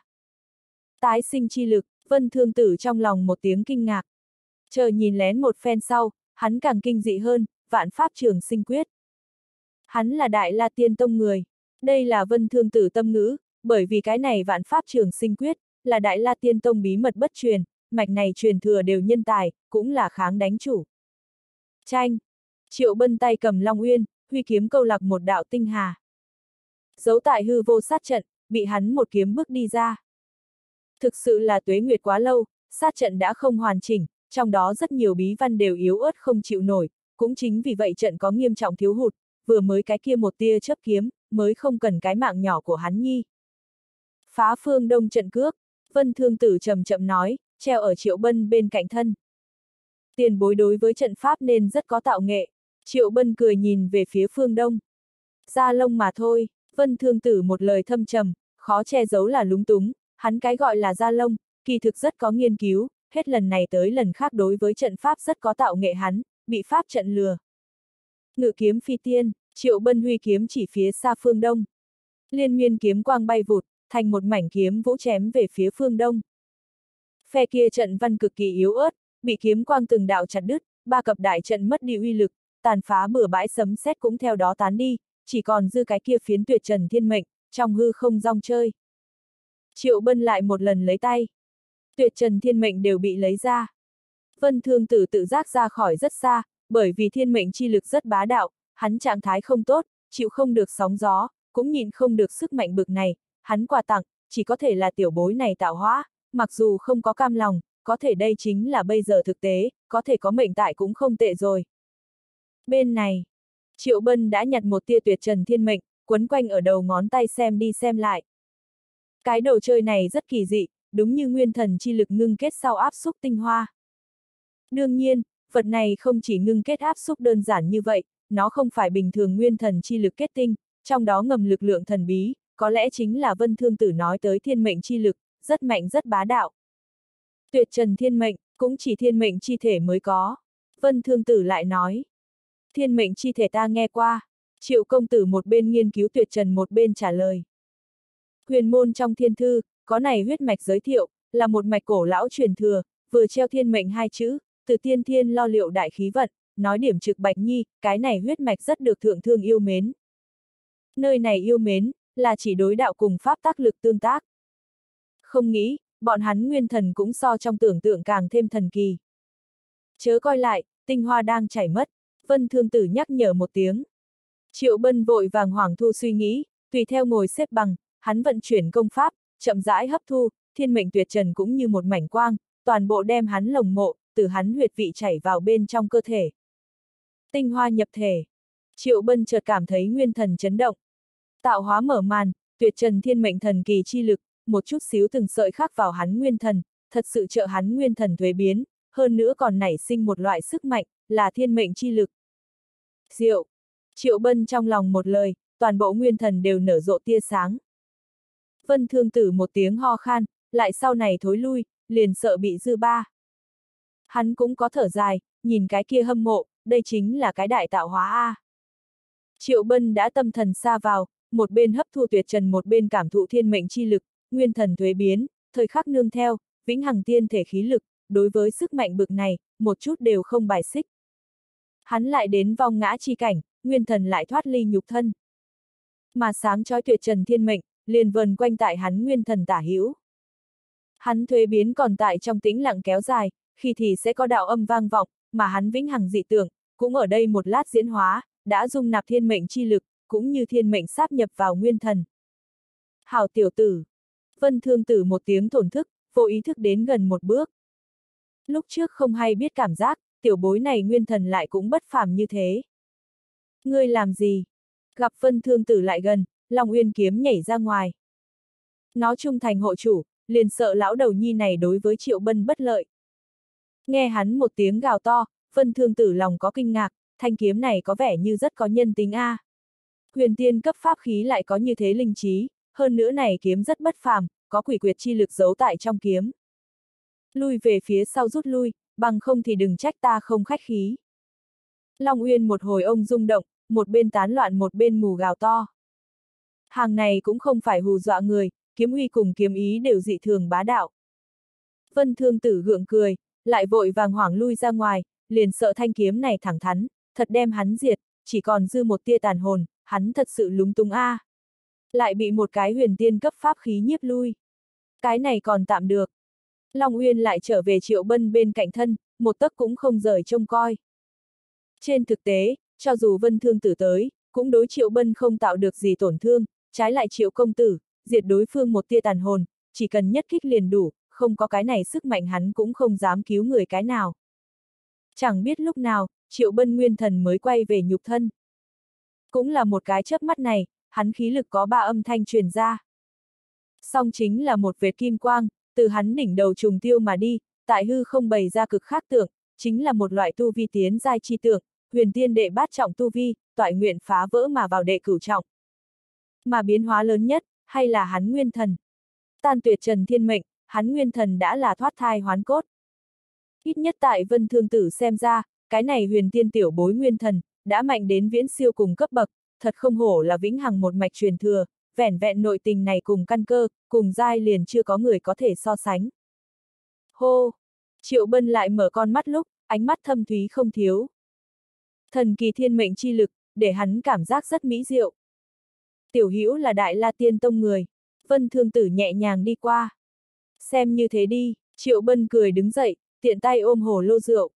Tái sinh chi lực, Vân Thương Tử trong lòng một tiếng kinh ngạc. Chờ nhìn lén một phen sau, hắn càng kinh dị hơn, vạn pháp trường sinh quyết. Hắn là Đại La Tiên Tông người. Đây là Vân Thương Tử tâm ngữ, bởi vì cái này vạn pháp trường sinh quyết, là Đại La Tiên Tông bí mật bất truyền, mạch này truyền thừa đều nhân tài, cũng là kháng đánh chủ. Chanh! Triệu Bân tay cầm Long Uyên, huy kiếm câu lạc một đạo tinh hà. Giấu tại hư vô sát trận, bị hắn một kiếm bước đi ra. Thực sự là tuế nguyệt quá lâu, sát trận đã không hoàn chỉnh, trong đó rất nhiều bí văn đều yếu ớt không chịu nổi, cũng chính vì vậy trận có nghiêm trọng thiếu hụt, vừa mới cái kia một tia chớp kiếm, mới không cần cái mạng nhỏ của hắn nhi. Phá phương đông trận cước, Vân Thương Tử chậm chậm nói, treo ở Triệu Bân bên cạnh thân. Tiền bối đối với trận pháp nên rất có tạo nghệ. Triệu Bân cười nhìn về phía phương đông. Da lông mà thôi, Vân Thương Tử một lời thâm trầm, khó che giấu là lúng túng, hắn cái gọi là da lông, kỳ thực rất có nghiên cứu, hết lần này tới lần khác đối với trận pháp rất có tạo nghệ hắn, bị pháp trận lừa. Ngự kiếm phi tiên, Triệu Bân huy kiếm chỉ phía xa phương đông. Liên miên kiếm quang bay vụt, thành một mảnh kiếm vũ chém về phía phương đông. Phe kia trận văn cực kỳ yếu ớt, bị kiếm quang từng đạo chặt đứt, ba cặp đại trận mất đi uy lực, tàn phá bừa bãi sấm sét cũng theo đó tán đi, chỉ còn dư cái kia phiến tuyệt trần thiên mệnh, trong hư không rong chơi. Triệu Bân lại một lần lấy tay. Tuyệt trần thiên mệnh đều bị lấy ra. Vân Thương Tử tự giác ra khỏi rất xa, bởi vì thiên mệnh chi lực rất bá đạo, hắn trạng thái không tốt, chịu không được sóng gió, cũng nhìn không được sức mạnh bực này, hắn quà tặng, chỉ có thể là tiểu bối này tạo hóa, mặc dù không có cam lòng, có thể đây chính là bây giờ thực tế, có thể có mệnh tại cũng không tệ rồi. Bên này, Triệu Bân đã nhặt một tia tuyệt trần thiên mệnh, quấn quanh ở đầu ngón tay xem đi xem lại. Cái đồ chơi này rất kỳ dị, đúng như nguyên thần chi lực ngưng kết sau áp xúc tinh hoa. Đương nhiên, vật này không chỉ ngưng kết áp xúc đơn giản như vậy, nó không phải bình thường nguyên thần chi lực kết tinh, trong đó ngầm lực lượng thần bí, có lẽ chính là Vân Thương Tử nói tới thiên mệnh chi lực, rất mạnh rất bá đạo. Tuyệt trần thiên mệnh, cũng chỉ thiên mệnh chi thể mới có. Vân Thương Tử lại nói. Thiên mệnh chi thể ta nghe qua. Triệu công tử một bên nghiên cứu tuyệt trần một bên trả lời. Huyền môn trong thiên thư, có này huyết mạch giới thiệu, là một mạch cổ lão truyền thừa, vừa treo thiên mệnh hai chữ, từ tiên thiên lo liệu đại khí vận, nói điểm trực bạch nhi, cái này huyết mạch rất được thượng thương yêu mến. Nơi này yêu mến, là chỉ đối đạo cùng pháp tác lực tương tác. Không nghĩ, bọn hắn nguyên thần cũng so trong tưởng tượng càng thêm thần kỳ. Chớ coi lại, tinh hoa đang chảy mất, Vân Thương Tử nhắc nhở một tiếng. Triệu Bân vội vàng hoảng thu suy nghĩ, tùy theo ngồi xếp bằng, hắn vận chuyển công pháp, chậm rãi hấp thu, thiên mệnh tuyệt trần cũng như một mảnh quang, toàn bộ đem hắn lồng mộ, từ hắn huyệt vị chảy vào bên trong cơ thể. Tinh hoa nhập thể. Triệu Bân chợt cảm thấy nguyên thần chấn động. Tạo hóa mở màn, tuyệt trần thiên mệnh thần kỳ chi lực, một chút xíu từng sợi khắc vào hắn nguyên thần, thật sự trợ hắn nguyên thần thuế biến, hơn nữa còn nảy sinh một loại sức mạnh, là thiên mệnh chi lực. Diệu! Triệu Bân trong lòng một lời, toàn bộ nguyên thần đều nở rộ tia sáng. Vân Thương Tử một tiếng ho khan, lại sau này thối lui, liền sợ bị dư ba. Hắn cũng có thở dài, nhìn cái kia hâm mộ, đây chính là cái đại tạo hóa a. Triệu Bân đã tâm thần xa vào, một bên hấp thu tuyệt trần một bên cảm thụ thiên mệnh chi lực, nguyên thần thuế biến, thời khắc nương theo, vĩnh hằng tiên thể khí lực, đối với sức mạnh bực này, một chút đều không bài xích. Hắn lại đến vong ngã chi cảnh, nguyên thần lại thoát ly nhục thân. Mà sáng chói tuyệt trần thiên mệnh, liền vần quanh tại hắn nguyên thần tả hữu. Hắn thuế biến còn tại trong tĩnh lặng kéo dài, khi thì sẽ có đạo âm vang vọng, mà hắn vĩnh hằng dị tưởng, cũng ở đây một lát diễn hóa, đã dung nạp thiên mệnh chi lực, cũng như thiên mệnh sáp nhập vào nguyên thần. Hảo tiểu tử! Vân Thương Tử một tiếng thổn thức, vô ý thức đến gần một bước. Lúc trước không hay biết cảm giác, tiểu bối này nguyên thần lại cũng bất phàm như thế. Ngươi làm gì? Gặp Vân Thương Tử lại gần, Long Uyên kiếm nhảy ra ngoài. Nó trung thành hộ chủ, liền sợ lão đầu nhi này đối với Triệu Bân bất lợi. Nghe hắn một tiếng gào to, Vân Thương Tử lòng có kinh ngạc, thanh kiếm này có vẻ như rất có nhân tính a. Huyền tiên cấp pháp khí lại có như thế linh trí, hơn nữa này kiếm rất bất phàm, có quỷ quyệt chi lực giấu tại trong kiếm. Lui về phía sau rút lui, bằng không thì đừng trách ta không khách khí. Long Uyên một hồi ông rung động, một bên tán loạn một bên mù gào to. Hàng này cũng không phải hù dọa người, kiếm uy cùng kiếm ý đều dị thường bá đạo. Vân Thương Tử gượng cười, lại vội vàng hoảng lui ra ngoài, liền sợ thanh kiếm này thẳng thắn, thật đem hắn diệt, chỉ còn dư một tia tàn hồn, hắn thật sự lúng túng a. Lại bị một cái huyền tiên cấp pháp khí nhiếp lui. Cái này còn tạm được. Long Uyên lại trở về Triệu Bân bên cạnh thân, một tấc cũng không rời trông coi. Trên thực tế, cho dù Vân Thương Tử tới, cũng đối Triệu Bân không tạo được gì tổn thương, trái lại Triệu công tử, diệt đối phương một tia tàn hồn, chỉ cần nhất kích liền đủ, không có cái này sức mạnh hắn cũng không dám cứu người cái nào. Chẳng biết lúc nào, Triệu Bân nguyên thần mới quay về nhục thân. Cũng là một cái chớp mắt này, hắn khí lực có 3 âm thanh truyền ra. Song chính là một vệt kim quang, từ hắn đỉnh đầu trùng tiêu mà đi, tại hư không bày ra cực khác tượng, chính là một loại tu vi tiến giai chi tượng, huyền tiên đệ bát trọng tu vi, toại nguyện phá vỡ mà vào đệ cửu trọng. Mà biến hóa lớn nhất, hay là hắn nguyên thần. Tan tuyệt trần thiên mệnh, hắn nguyên thần đã là thoát thai hoán cốt. Ít nhất tại Vân Thương Tử xem ra, cái này huyền tiên tiểu bối nguyên thần, đã mạnh đến viễn siêu cùng cấp bậc, thật không hổ là vĩnh hằng một mạch truyền thừa, vẻn vẹn nội tình này cùng căn cơ, cùng giai liền chưa có người có thể so sánh. Hô! Triệu Bân lại mở con mắt lúc, ánh mắt thâm thúy không thiếu. Thần kỳ thiên mệnh chi lực, để hắn cảm giác rất mỹ diệu. Tiểu Hữu là Đại La Tiên Tông người. Vân Thương Tử nhẹ nhàng đi qua. Xem như thế đi, Triệu Bân cười đứng dậy, tiện tay ôm hồ lô rượu.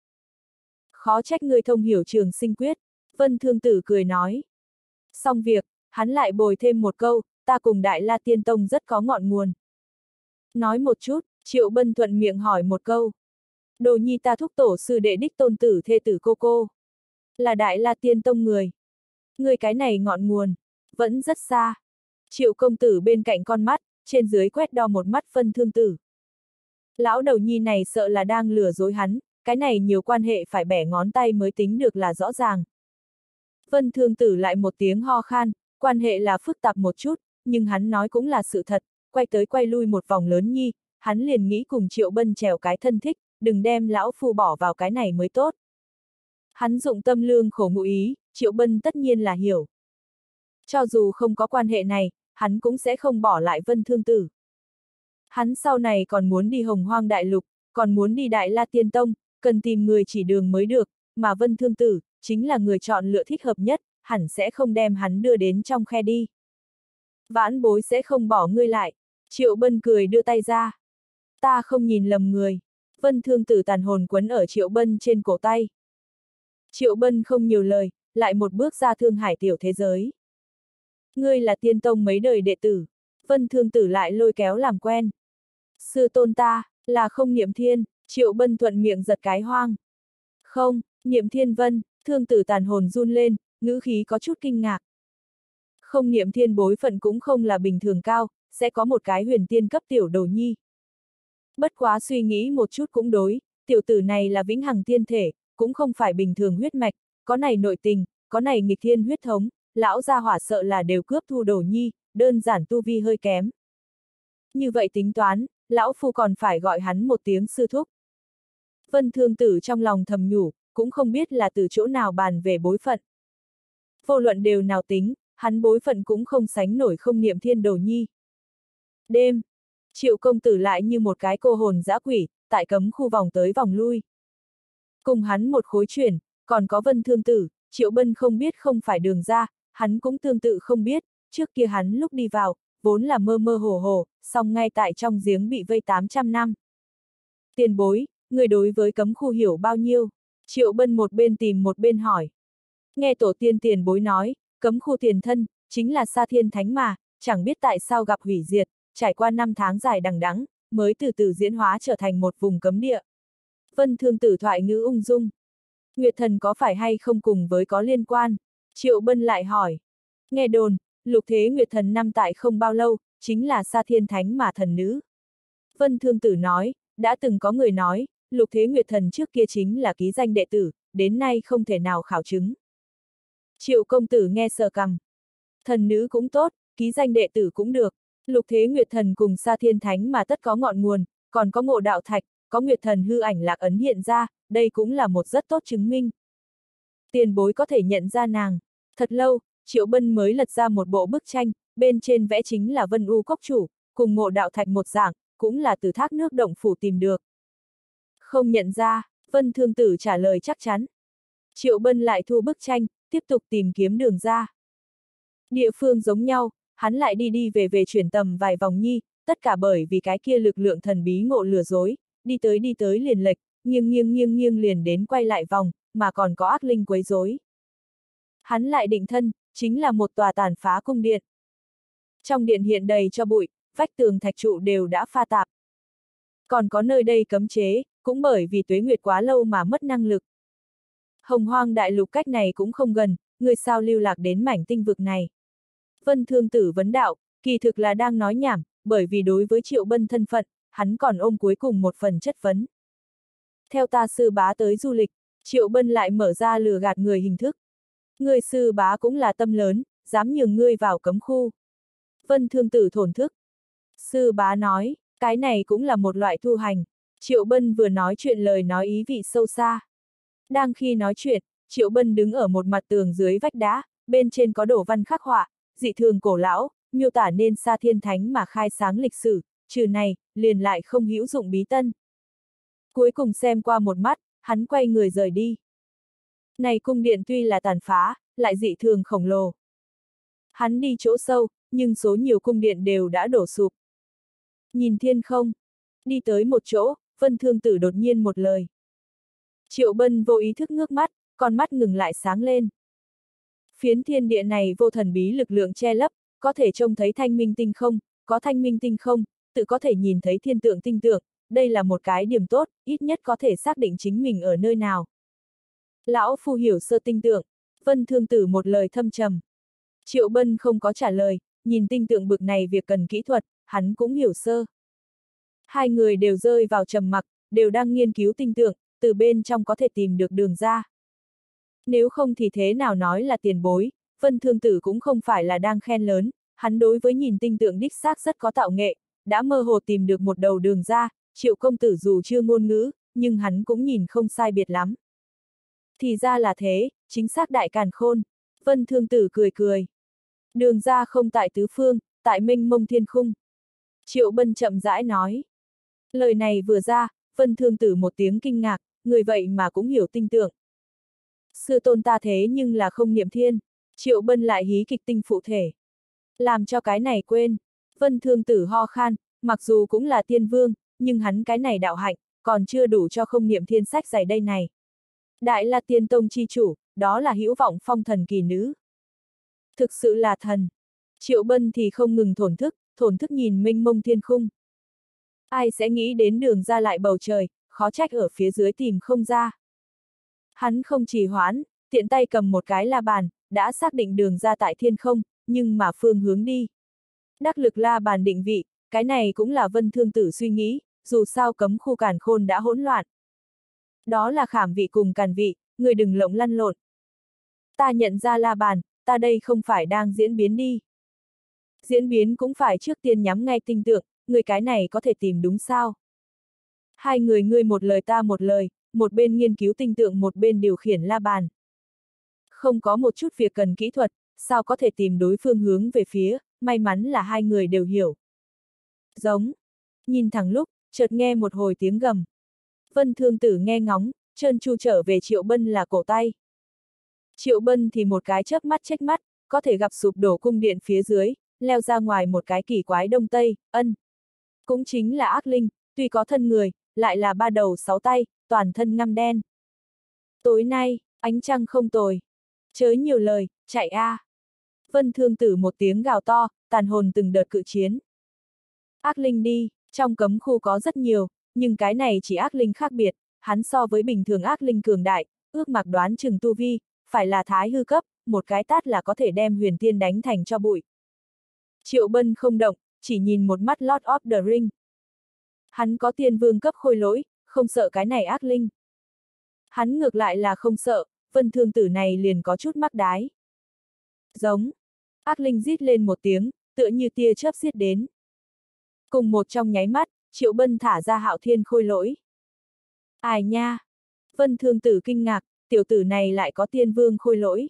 Khó trách ngươi thông hiểu trường sinh quyết, Vân Thương Tử cười nói. Xong việc, hắn lại bồi thêm một câu, ta cùng Đại La Tiên Tông rất có ngọn nguồn. Nói một chút, Triệu Bân thuận miệng hỏi một câu. Đồ nhi ta thúc tổ sư đệ đích tôn tử thê tử cô. Là Đại La Tiên Tông người. Người cái này ngọn nguồn, vẫn rất xa. Triệu công tử bên cạnh con mắt, trên dưới quét đo một mắt Vân Thương Tử. Lão đầu nhi này sợ là đang lừa dối hắn, cái này nhiều quan hệ phải bẻ ngón tay mới tính được là rõ ràng. Vân Thương Tử lại một tiếng ho khan, quan hệ là phức tạp một chút, nhưng hắn nói cũng là sự thật, quay tới quay lui một vòng lớn nhi, hắn liền nghĩ cùng Triệu Bân trèo cái thân thích, đừng đem lão phu bỏ vào cái này mới tốt. Hắn dụng tâm lương khổ ngụ ý, Triệu Bân tất nhiên là hiểu. Cho dù không có quan hệ này, hắn cũng sẽ không bỏ lại Vân Thương Tử. Hắn sau này còn muốn đi Hồng Hoang Đại Lục, còn muốn đi Đại La Tiên Tông, cần tìm người chỉ đường mới được, mà Vân Thương Tử, chính là người chọn lựa thích hợp nhất, hẳn sẽ không đem hắn đưa đến trong khe đi. Vãn bối sẽ không bỏ ngươi lại, Triệu Bân cười đưa tay ra. Ta không nhìn lầm người, Vân Thương Tử tàn hồn quấn ở Triệu Bân trên cổ tay. Triệu Bân không nhiều lời, lại một bước ra Thương Hải tiểu thế giới. Ngươi là Tiên Tông mấy đời đệ tử, Vân Thương Tử lại lôi kéo làm quen. Sư tôn ta, là không Niệm Thiên, Triệu Bân thuận miệng giật cái hoang. Không, Niệm Thiên Vân, Thương Tử tàn hồn run lên, ngữ khí có chút kinh ngạc. Không Niệm Thiên bối phận cũng không là bình thường cao, sẽ có một cái huyền tiên cấp tiểu đồ nhi. Bất quá suy nghĩ một chút cũng đối, tiểu tử này là vĩnh hằng tiên thể, cũng không phải bình thường huyết mạch, có này nội tình, có này nghịch thiên huyết thống, lão gia hỏa sợ là đều cướp thu đồ nhi, đơn giản tu vi hơi kém. Như vậy tính toán, lão phu còn phải gọi hắn một tiếng sư thúc. Vân Thương Tử trong lòng thầm nhủ, cũng không biết là từ chỗ nào bàn về bối phận. Vô luận đều nào tính, hắn bối phận cũng không sánh nổi không Niệm Thiên đồ nhi. Đêm, Triệu công tử lại như một cái cô hồn dã quỷ, tại cấm khu vòng tới vòng lui. Cùng hắn một khối chuyển, còn có Vân Thương Tử, Triệu Bân không biết không phải đường ra, hắn cũng tương tự không biết, trước kia hắn lúc đi vào, vốn là mơ mơ hồ hồ, song ngay tại trong giếng bị vây 800 năm. Tiền bối, người đối với cấm khu hiểu bao nhiêu? Triệu Bân một bên tìm một bên hỏi. Nghe tổ tiên tiền bối nói, cấm khu tiền thân, chính là Sa Thiên Thánh mà, chẳng biết tại sao gặp hủy diệt, trải qua 5 tháng dài đằng đẵng, mới từ từ diễn hóa trở thành một vùng cấm địa. Vân Thương Tử thoại ngữ ung dung. Nguyệt thần có phải hay không cùng với có liên quan? Triệu Bân lại hỏi. Nghe đồn, lục thế Nguyệt thần năm tại không bao lâu, chính là Sa Thiên Thánh mà thần nữ. Vân Thương Tử nói, đã từng có người nói, Lục Thế Nguyệt Thần trước kia chính là ký danh đệ tử, đến nay không thể nào khảo chứng. Triệu công tử nghe sờ cằm. Thần nữ cũng tốt, ký danh đệ tử cũng được. Lục Thế Nguyệt Thần cùng Sa Thiên Thánh mà tất có ngọn nguồn, còn có Ngộ Đạo Thạch, có Nguyệt Thần hư ảnh lạc ấn hiện ra, đây cũng là một rất tốt chứng minh. Tiền bối có thể nhận ra nàng. Thật lâu, Triệu Bân mới lật ra một bộ bức tranh, bên trên vẽ chính là Vân U Cốc Chủ, cùng Ngộ Đạo Thạch một dạng, cũng là từ thác nước động phủ tìm được. Không nhận ra, Vân Thương Tử trả lời chắc chắn. Triệu Bân lại thu bức tranh, tiếp tục tìm kiếm đường ra. Địa phương giống nhau, hắn lại đi về chuyển tầm vài vòng nhi, tất cả bởi vì cái kia lực lượng thần bí ngộ lừa dối, đi tới liền lệch, nghiêng liền đến quay lại vòng, mà còn có ác linh quấy rối. Hắn lại định thân, chính là một tòa tàn phá cung điện. Trong điện hiện đầy cho bụi, vách tường thạch trụ đều đã pha tạp. Còn có nơi đây cấm chế, cũng bởi vì tuế nguyệt quá lâu mà mất năng lực. Hồng Hoang đại lục cách này cũng không gần, người sao lưu lạc đến mảnh tinh vực này. Vân Thương Tử vấn đạo, kỳ thực là đang nói nhảm, bởi vì đối với Triệu Bân thân phận, hắn còn ôm cuối cùng một phần chất vấn. Theo ta sư bá tới du lịch, Triệu Bân lại mở ra lừa gạt người hình thức. Người sư bá cũng là tâm lớn, dám nhường ngươi vào cấm khu. Vân Thương Tử thổn thức. Sư bá nói, cái này cũng là một loại tu hành. Triệu Bân vừa nói chuyện lời nói ý vị sâu xa. Đang khi nói chuyện, Triệu Bân đứng ở một mặt tường dưới vách đá, bên trên có đổ văn khắc họa, dị thường cổ lão, miêu tả nên Sa Thiên Thánh mà khai sáng lịch sử, trừ này, liền lại không hữu dụng bí tân. Cuối cùng xem qua một mắt, hắn quay người rời đi. Này cung điện tuy là tàn phá, lại dị thường khổng lồ. Hắn đi chỗ sâu, nhưng số nhiều cung điện đều đã đổ sụp. Nhìn thiên không, đi tới một chỗ, Vân Thương Tử đột nhiên một lời. Triệu Bân vô ý thức ngước mắt, con mắt ngừng lại sáng lên. Phiến thiên địa này vô thần bí lực lượng che lấp, có thể trông thấy thanh minh tinh không, có thanh minh tinh không, tự có thể nhìn thấy thiên tượng tinh tượng, đây là một cái điểm tốt, ít nhất có thể xác định chính mình ở nơi nào. Lão phu hiểu sơ tinh tượng, Vân Thương Tử một lời thâm trầm. Triệu Bân không có trả lời, nhìn tinh tượng bực này việc cần kỹ thuật, hắn cũng hiểu sơ. Hai người đều rơi vào trầm mặc, đều đang nghiên cứu tinh tượng, từ bên trong có thể tìm được đường ra. Nếu không thì thế nào nói là tiền bối, Vân Thương Tử cũng không phải là đang khen lớn, hắn đối với nhìn tinh tượng đích xác rất có tạo nghệ, đã mơ hồ tìm được một đầu đường ra, Triệu công tử dù chưa ngôn ngữ, nhưng hắn cũng nhìn không sai biệt lắm. Thì ra là thế, chính xác đại càn khôn. Vân Thương Tử cười cười. Đường ra không tại tứ phương, tại mênh mông thiên khung. Triệu Bân chậm rãi nói. Lời này vừa ra, Vân Thương Tử một tiếng kinh ngạc, người vậy mà cũng hiểu tinh tượng. Sư tôn ta thế nhưng là không niệm thiên, Triệu Bân lại hí kịch tinh phụ thể. Làm cho cái này quên, Vân Thương Tử ho khan, mặc dù cũng là tiên vương, nhưng hắn cái này đạo hạnh, còn chưa đủ cho không niệm thiên sách dày đây này. Đại La Tiên Tông chi chủ, đó là hữu vọng phong thần kỳ nữ. Thực sự là thần. Triệu Bân thì không ngừng thổn thức nhìn mênh mông thiên khung. Ai sẽ nghĩ đến đường ra lại bầu trời, khó trách ở phía dưới tìm không ra. Hắn không trì hoãn, tiện tay cầm một cái la bàn, đã xác định đường ra tại thiên không, nhưng mà phương hướng đi. Đắc lực la bàn định vị, cái này cũng là Vân Thương Tử suy nghĩ, dù sao cấm khu càn khôn đã hỗn loạn. Đó là khảm vị cùng càn vị, người đừng lộng lăn lộn. Ta nhận ra la bàn, ta đây không phải đang diễn biến đi. Diễn biến cũng phải trước tiên nhắm ngay tinh tượng, người cái này có thể tìm đúng sao? Hai người ngươi một lời ta một lời, một bên nghiên cứu tinh tượng một bên điều khiển la bàn. Không có một chút việc cần kỹ thuật, sao có thể tìm đối phương hướng về phía, may mắn là hai người đều hiểu. Giống. Nhìn thẳng lúc, chợt nghe một hồi tiếng gầm. Vân Thương Tử nghe ngóng, trơn tru trở về Triệu Bân là cổ tay. Triệu Bân thì một cái chớp mắt trách mắt, có thể gặp sụp đổ cung điện phía dưới, leo ra ngoài một cái kỳ quái đông tây, ân. Cũng chính là ác linh, tuy có thân người, lại là ba đầu sáu tay, toàn thân ngăm đen. Tối nay, ánh trăng không tồi. Chớ nhiều lời, chạy a. Vân Thương Tử một tiếng gào to, tàn hồn từng đợt cự chiến. Ác linh đi, trong cấm khu có rất nhiều, nhưng cái này chỉ ác linh khác biệt, hắn so với bình thường ác linh cường đại, ước mặc đoán chừng tu vi, phải là thái hư cấp, một cái tát là có thể đem huyền tiên đánh thành cho bụi. Triệu Bân không động, chỉ nhìn một mắt Lord of the Ring. Hắn có tiên vương cấp khôi lỗi, không sợ cái này ác linh. Hắn ngược lại là không sợ, Vân Thương Tử này liền có chút mắc đái. Giống. Ác linh rít lên một tiếng, tựa như tia chớp giết đến. Cùng một trong nháy mắt, Triệu Bân thả ra Hạo Thiên khôi lỗi. Ai nha! Vân Thương Tử kinh ngạc, tiểu tử này lại có tiên vương khôi lỗi.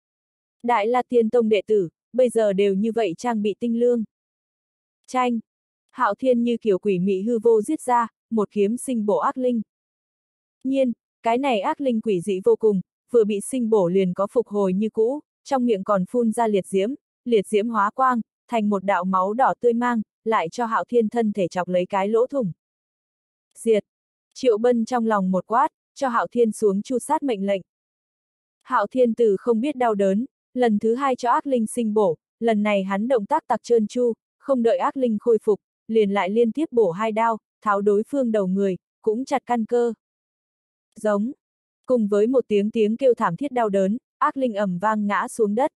Đại La Tiên Tông đệ tử, bây giờ đều như vậy trang bị tinh lương. Tranh! Hạo Thiên như kiểu quỷ mị hư vô giết ra, một kiếm sinh bổ ác linh. Nhiên, cái này ác linh quỷ dị vô cùng, vừa bị sinh bổ liền có phục hồi như cũ, trong miệng còn phun ra liệt diễm hóa quang, thành một đạo máu đỏ tươi mang, lại cho Hạo Thiên thân thể chọc lấy cái lỗ thủng. Diệt! Triệu Bân trong lòng một quát, cho Hạo Thiên xuống chu sát mệnh lệnh. Hạo Thiên từ không biết đau đớn, lần thứ hai cho ác linh sinh bổ, lần này hắn động tác tặc trơn tru, không đợi ác linh khôi phục, liền lại liên tiếp bổ hai đao, tháo đối phương đầu người, cũng chặt căn cơ. Giống. Cùng với một tiếng kêu thảm thiết đau đớn, ác linh ầm vang ngã xuống đất.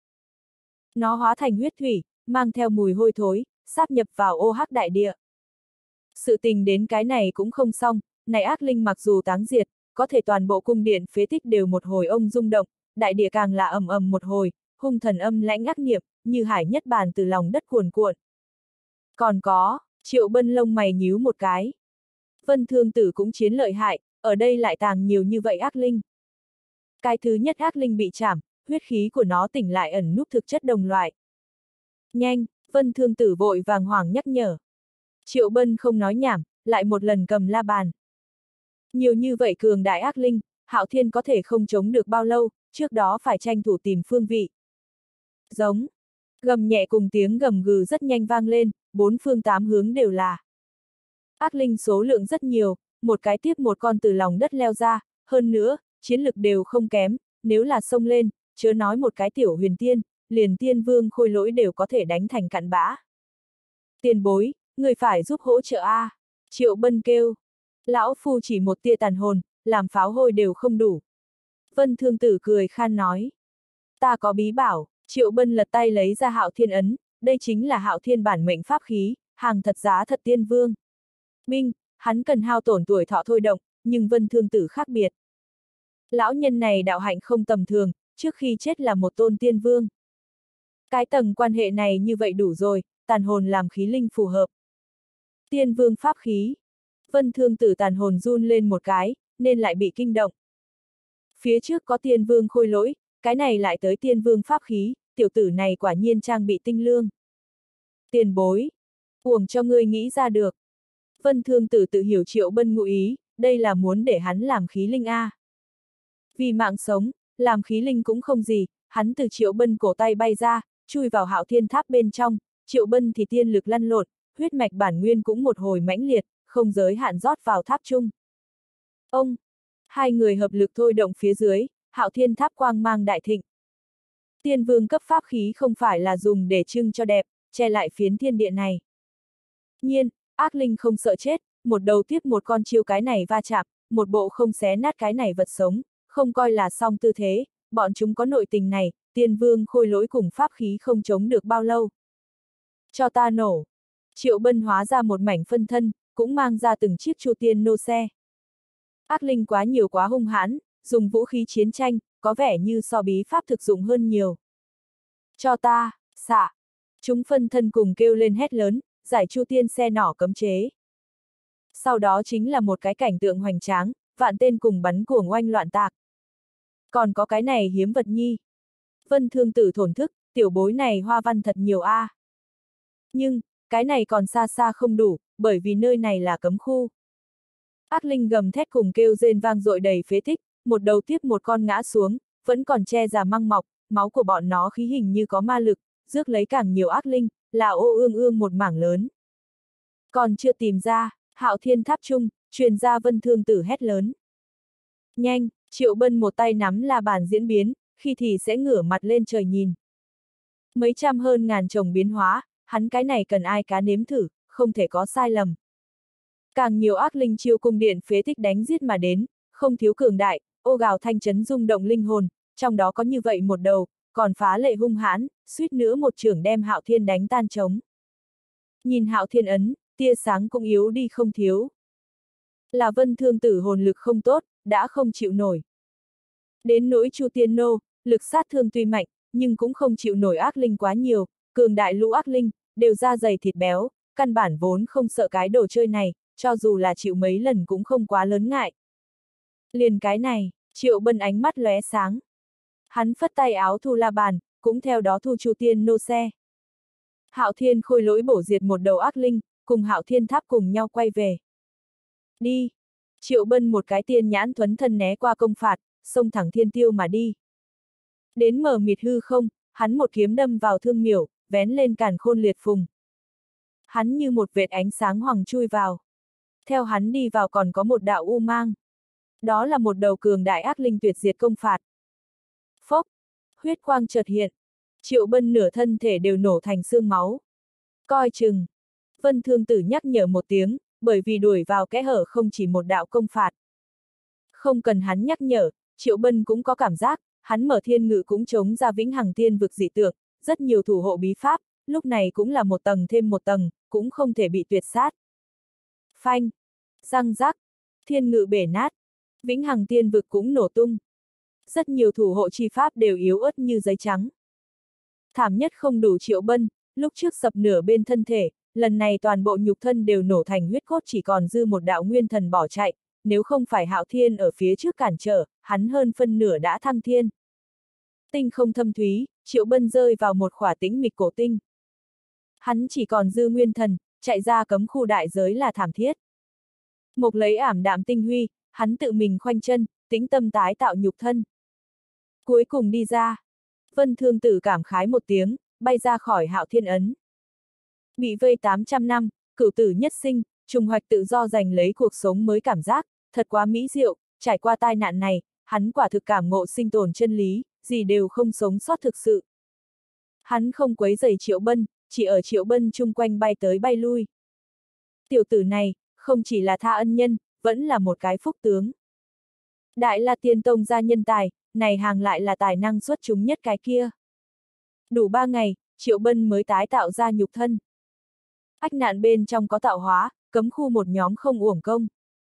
Nó hóa thành huyết thủy, mang theo mùi hôi thối, sáp nhập vào ô hắc đại địa. Sự tình đến cái này cũng không xong, này ác linh mặc dù táng diệt, có thể toàn bộ cung điện phế tích đều một hồi ông rung động, đại địa càng là ầm ầm một hồi, hung thần âm lãnh ác niệm, như hải nhất bàn từ lòng đất cuồn cuộn. Còn có, Triệu Bân lông mày nhíu một cái. Vân Thương Tử cũng chiến lợi hại, ở đây lại tàng nhiều như vậy ác linh. Cái thứ nhất ác linh bị chảm, huyết khí của nó tỉnh lại ẩn núp thực chất đồng loại. Nhanh, Vân Thương Tử vội vàng hoảng nhắc nhở. Triệu Bân không nói nhảm, lại một lần cầm la bàn. Nhiều như vậy cường đại ác linh, Hạo Thiên có thể không chống được bao lâu, trước đó phải tranh thủ tìm phương vị. Giống. Gầm nhẹ cùng tiếng gầm gừ rất nhanh vang lên, bốn phương tám hướng đều là. Ác linh số lượng rất nhiều, một cái tiếp một con từ lòng đất leo ra, hơn nữa, chiến lực đều không kém, nếu là xông lên, chớ nói một cái tiểu huyền tiên, liền tiên vương khôi lỗi đều có thể đánh thành cặn bã. Tiền bối, người phải giúp hỗ trợ a. Triệu Bân kêu. Lão phu chỉ một tia tàn hồn, làm pháo hôi đều không đủ. Vân Thương Tử cười khan nói. Ta có bí bảo, Triệu Bân lật tay lấy ra Hạo Thiên ấn, đây chính là Hạo Thiên bản mệnh pháp khí, hàng thật giá thật tiên vương. Binh, hắn cần hao tổn tuổi thọ thôi động, nhưng Vân Thương Tử khác biệt. Lão nhân này đạo hạnh không tầm thường, trước khi chết là một tôn tiên vương. Cái tầng quan hệ này như vậy đủ rồi, tàn hồn làm khí linh phù hợp. Tiên vương pháp khí. Vân Thương Tử tàn hồn run lên một cái, nên lại bị kinh động. Phía trước có tiên vương khôi lỗi, cái này lại tới tiên vương pháp khí, tiểu tử này quả nhiên trang bị tinh lương. Tiền bối. Uổng cho ngươi nghĩ ra được. Vân Thương Tử tự hiểu Triệu Bân ngụ ý, đây là muốn để hắn làm khí linh A. Vì mạng sống, làm khí linh cũng không gì, hắn từ Triệu Bân cổ tay bay ra, chui vào Hạo Thiên tháp bên trong, Triệu Bân thì tiên lực lăn lộn, huyết mạch bản nguyên cũng một hồi mãnh liệt, không giới hạn rót vào tháp chung. Ông! Hai người hợp lực thôi động phía dưới, Hạo Thiên tháp quang mang đại thịnh. Tiên vương cấp pháp khí không phải là dùng để trưng cho đẹp, che lại phiến thiên địa này. Nhiên, ác linh không sợ chết, một đầu tiếp một con chiêu cái này va chạm, một bộ không xé nát cái này vật sống, không coi là xong tư thế, bọn chúng có nội tình này, tiên vương khôi lỗi cùng pháp khí không chống được bao lâu. Cho ta nổ! Triệu Bân hóa ra một mảnh phân thân, cũng mang ra từng chiếc chu tiên nô xe. Ác linh quá nhiều quá hung hãn, dùng vũ khí chiến tranh, có vẻ như so bí pháp thực dụng hơn nhiều. Cho ta, xạ! Chúng phân thân cùng kêu lên hét lớn, giải chu tiên xe nỏ cấm chế. Sau đó chính là một cái cảnh tượng hoành tráng, vạn tên cùng bắn cuồng oanh loạn tạc. Còn có cái này hiếm vật nhi. Vân Thương Tử thổn thức, tiểu bối này hoa văn thật nhiều a. Nhưng, cái này còn xa xa không đủ, bởi vì nơi này là cấm khu. Ác linh gầm thét cùng kêu rên vang dội đầy phế tích, một đầu tiếp một con ngã xuống, vẫn còn che già măng mọc, máu của bọn nó khí hình như có ma lực, rước lấy càng nhiều ác linh, là ô ương ương một mảng lớn. Còn chưa tìm ra, Hạo Thiên tháp trung, truyền ra Vân Thương Tử hét lớn. Nhanh, Triệu Bân một tay nắm la bàn diễn biến, khi thì sẽ ngửa mặt lên trời nhìn. Mấy trăm hơn ngàn chồng biến hóa, hắn cái này cần ai cá nếm thử, không thể có sai lầm. Càng nhiều ác linh chiêu cung điện phế tích đánh giết mà đến, không thiếu cường đại, ô gào thanh chấn rung động linh hồn, trong đó có như vậy một đầu, còn phá lệ hung hãn, suýt nữa một chưởng đem Hạo Thiên đánh tan trống. Nhìn Hạo Thiên ấn, tia sáng cũng yếu đi không thiếu. Là Vân Thương Tử hồn lực không tốt, đã không chịu nổi. Đến nỗi Chu Tiên Nô, lực sát thương tuy mạnh, nhưng cũng không chịu nổi ác linh quá nhiều, cường đại lũ ác linh, đều da dày thịt béo, căn bản vốn không sợ cái đồ chơi này, cho dù là chịu mấy lần cũng không quá lớn ngại. Liền cái này, Triệu Bân ánh mắt lóe sáng. Hắn phất tay áo thu la bàn, cũng theo đó thu Chu Tiên Nô xe. Hạo Thiên Khôi Lỗi bổ diệt một đầu ác linh, cùng Hạo Thiên Tháp cùng nhau quay về. Đi! Triệu Bân một cái tiên nhãn thuấn thân né qua công phạt, xông thẳng thiên tiêu mà đi. Đến mờ mịt hư không, hắn một kiếm đâm vào thương miểu, vén lên càn khôn liệt phùng. Hắn như một vệt ánh sáng hoàng chui vào. Theo hắn đi vào còn có một đạo u mang. Đó là một đầu cường đại ác linh tuyệt diệt công phạt. Phốc! Huyết quang chợt hiện. Triệu Bân nửa thân thể đều nổ thành xương máu. Coi chừng! Vân Thương Tử nhắc nhở một tiếng, bởi vì đuổi vào kẽ hở không chỉ một đạo công phạt. Không cần hắn nhắc nhở, Triệu Bân cũng có cảm giác, hắn mở thiên ngự cũng chống ra vĩnh hằng tiên vực dị tượng, rất nhiều thủ hộ bí pháp, lúc này cũng là một tầng thêm một tầng, cũng không thể bị tuyệt sát. Phanh! Răng rắc! Thiên ngự bể nát! Vĩnh hằng tiên vực cũng nổ tung. Rất nhiều thủ hộ chi pháp đều yếu ớt như giấy trắng. Thảm nhất không đủ Triệu Bân, lúc trước sập nửa bên thân thể, lần này toàn bộ nhục thân đều nổ thành huyết cốt, chỉ còn dư một đạo nguyên thần bỏ chạy, nếu không phải Hạo Thiên ở phía trước cản trở, hắn hơn phân nửa đã thăng thiên. Tinh không thâm thúy, Triệu Bân rơi vào một khỏa tĩnh mịch cổ tinh. Hắn chỉ còn dư nguyên thần, chạy ra cấm khu đại giới là thảm thiết. Mộc lấy ảm đạm tinh huy, hắn tự mình khoanh chân, tĩnh tâm tái tạo nhục thân. Cuối cùng đi ra. Vân Thương Tử cảm khái một tiếng, bay ra khỏi Hạo Thiên ấn. Bị vây 800 năm, cửu tử nhất sinh, trùng hoạch tự do giành lấy cuộc sống mới cảm giác, thật quá mỹ diệu, trải qua tai nạn này, hắn quả thực cảm ngộ sinh tồn chân lý, gì đều không sống sót thực sự. Hắn không quấy rầy Triệu Bân, chỉ ở Triệu Bân chung quanh bay tới bay lui. Tiểu tử này, không chỉ là tha ân nhân, vẫn là một cái phúc tướng. Đại La Tiên Tông gia nhân tài, này hàng lại là tài năng xuất chúng nhất cái kia. Đủ 3 ngày, Triệu Bân mới tái tạo ra nhục thân. Ách nạn bên trong có tạo hóa, cấm khu một nhóm không uổng công.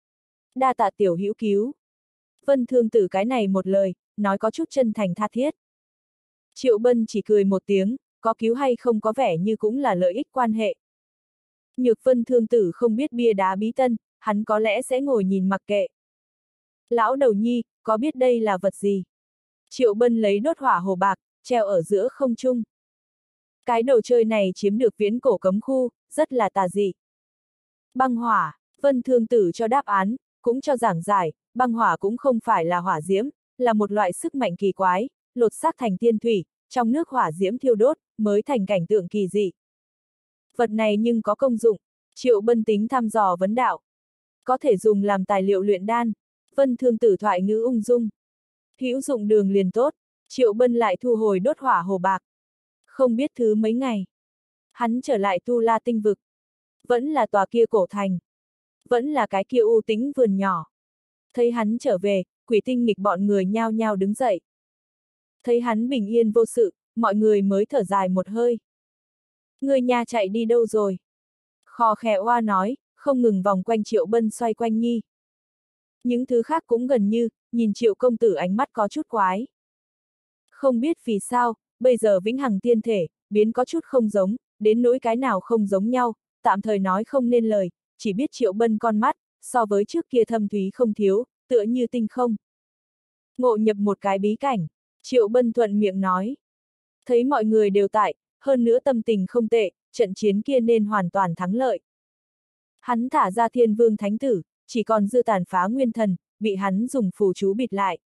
Đa tạ tiểu hữu cứu. Vân Thương Tử cái này một lời, nói có chút chân thành tha thiết. Triệu Bân chỉ cười một tiếng, có cứu hay không có vẻ như cũng là lợi ích quan hệ. Nhược Vân Thương Tử không biết bia đá bí tân, hắn có lẽ sẽ ngồi nhìn mặc kệ. Lão đầu nhi, có biết đây là vật gì? Triệu Bân lấy đốt hỏa hồ bạc, treo ở giữa không trung. Cái đồ chơi này chiếm được viễn cổ cấm khu, rất là tà dị. Băng hỏa, Vân Thương Tử cho đáp án, cũng cho giảng giải, băng hỏa cũng không phải là hỏa diễm, là một loại sức mạnh kỳ quái, lột xác thành tiên thủy, trong nước hỏa diễm thiêu đốt, mới thành cảnh tượng kỳ dị. Vật này nhưng có công dụng, Triệu Bân tính thăm dò vấn đạo. Có thể dùng làm tài liệu luyện đan, Vân Thương Tử thoại ngữ ung dung. Hữu dụng đường liền tốt, Triệu Bân lại thu hồi đốt hỏa hồ bạc. Không biết thứ mấy ngày, hắn trở lại Tu La tinh vực. Vẫn là tòa kia cổ thành. Vẫn là cái kia u tĩnh vườn nhỏ. Thấy hắn trở về, Quỷ Tinh Nghịch bọn người nhao nhao đứng dậy. Thấy hắn bình yên vô sự, mọi người mới thở dài một hơi. Người nhà chạy đi đâu rồi? Khò khè oa nói, không ngừng vòng quanh Triệu Bân xoay quanh nhi. Những thứ khác cũng gần như, nhìn Triệu công tử ánh mắt có chút quái. Không biết vì sao, bây giờ vĩnh hằng tiên thể, biến có chút không giống, đến nỗi cái nào không giống nhau, tạm thời nói không nên lời, chỉ biết Triệu Bân con mắt, so với trước kia thâm thúy không thiếu, tựa như tinh không. Ngộ nhập một cái bí cảnh, Triệu Bân thuận miệng nói. Thấy mọi người đều tại, hơn nữa tâm tình không tệ, trận chiến kia nên hoàn toàn thắng lợi. Hắn thả ra Thiên Vương Thánh Tử, chỉ còn dư tàn phá nguyên thần, bị hắn dùng phù chú bịt lại.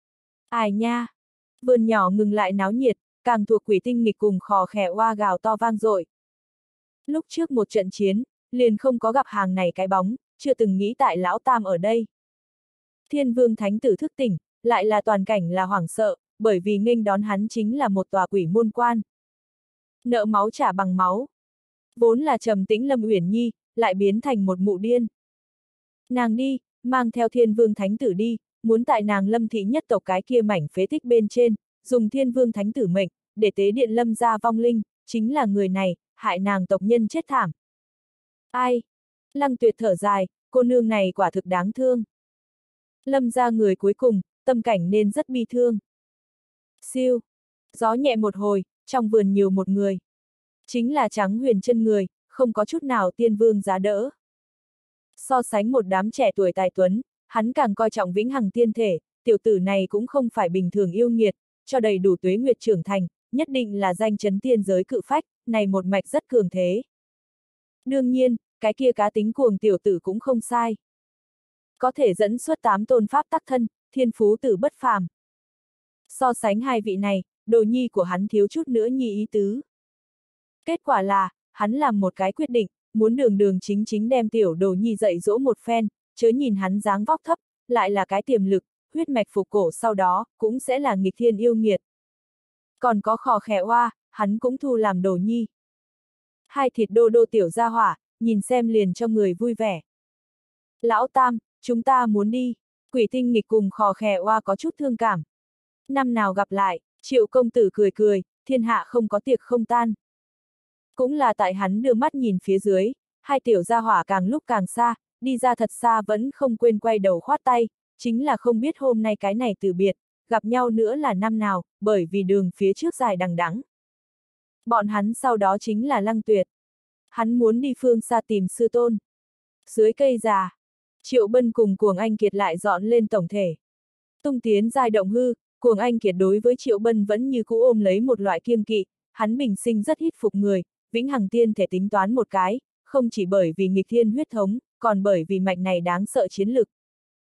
Ai nha! Vườn nhỏ ngừng lại náo nhiệt, càng thuộc Quỷ Tinh Nghịch cùng khò khè oa gào to vang dội. Lúc trước một trận chiến, liền không có gặp hàng này cái bóng, chưa từng nghĩ tại Lão Tam ở đây. Thiên Vương Thánh Tử thức tỉnh, lại là toàn cảnh là hoảng sợ, bởi vì nghênh đón hắn chính là một tòa quỷ môn quan. Nợ máu trả bằng máu. Vốn là trầm tĩnh Lâm Uyển Nhi, lại biến thành một mụ điên. Nàng đi, mang theo Thiên Vương Thánh Tử đi, muốn tại nàng Lâm thị nhất tộc cái kia mảnh phế tích bên trên, dùng Thiên Vương Thánh Tử mệnh, để tế điện Lâm gia vong linh, chính là người này, hại nàng tộc nhân chết thảm. Ai? Lăng Tuyệt thở dài, cô nương này quả thực đáng thương. Lâm gia người cuối cùng, tâm cảnh nên rất bi thương. Siêu, gió nhẹ một hồi, trong vườn nhiều một người. Chính là Trắng Huyền chân người, không có chút nào tiên vương giá đỡ. So sánh một đám trẻ tuổi tài tuấn, hắn càng coi trọng vĩnh hằng tiên thể, tiểu tử này cũng không phải bình thường yêu nghiệt, cho đầy đủ tuế nguyệt trưởng thành, nhất định là danh chấn tiên giới cự phách, này một mạch rất cường thế. Đương nhiên, cái kia cá tính cuồng tiểu tử cũng không sai. Có thể dẫn xuất 8 tôn pháp tắc thân, thiên phú tử bất phàm. So sánh hai vị này, đồ nhi của hắn thiếu chút nữa nhi ý tứ. Kết quả là, hắn làm một cái quyết định, muốn đường đường chính chính đem tiểu đồ nhi dạy dỗ một phen, chớ nhìn hắn dáng vóc thấp, lại là cái tiềm lực, huyết mạch phục cổ sau đó, cũng sẽ là nghịch thiên yêu nghiệt. Còn có Khò Khè Oa, hắn cũng thu làm đồ nhi. Hai thịt đô đô tiểu gia hỏa, nhìn xem liền cho người vui vẻ. Lão Tam, chúng ta muốn đi. Quỷ Tinh Nghịch cùng Khò Khè Oa có chút thương cảm. Năm nào gặp lại, Triệu công tử cười cười, thiên hạ không có tiệc không tan. Cũng là tại hắn đưa mắt nhìn phía dưới, hai tiểu gia hỏa càng lúc càng xa, đi ra thật xa vẫn không quên quay đầu khoát tay, chính là không biết hôm nay cái này từ biệt, gặp nhau nữa là năm nào, bởi vì đường phía trước dài đằng đẵng. Bọn hắn sau đó chính là Lăng Tuyệt. Hắn muốn đi phương xa tìm sư tôn. Dưới cây già, Triệu Bân cùng Cuồng Anh Kiệt lại dọn lên tổng thể. Tung tiến giai động hư, Cuồng Anh Kiệt đối với Triệu Bân vẫn như cũ ôm lấy một loại kiêng kỵ, hắn bình sinh rất hít phục người, vĩnh hằng tiên thể tính toán một cái, không chỉ bởi vì nghịch thiên huyết thống, còn bởi vì mạch này đáng sợ chiến lực.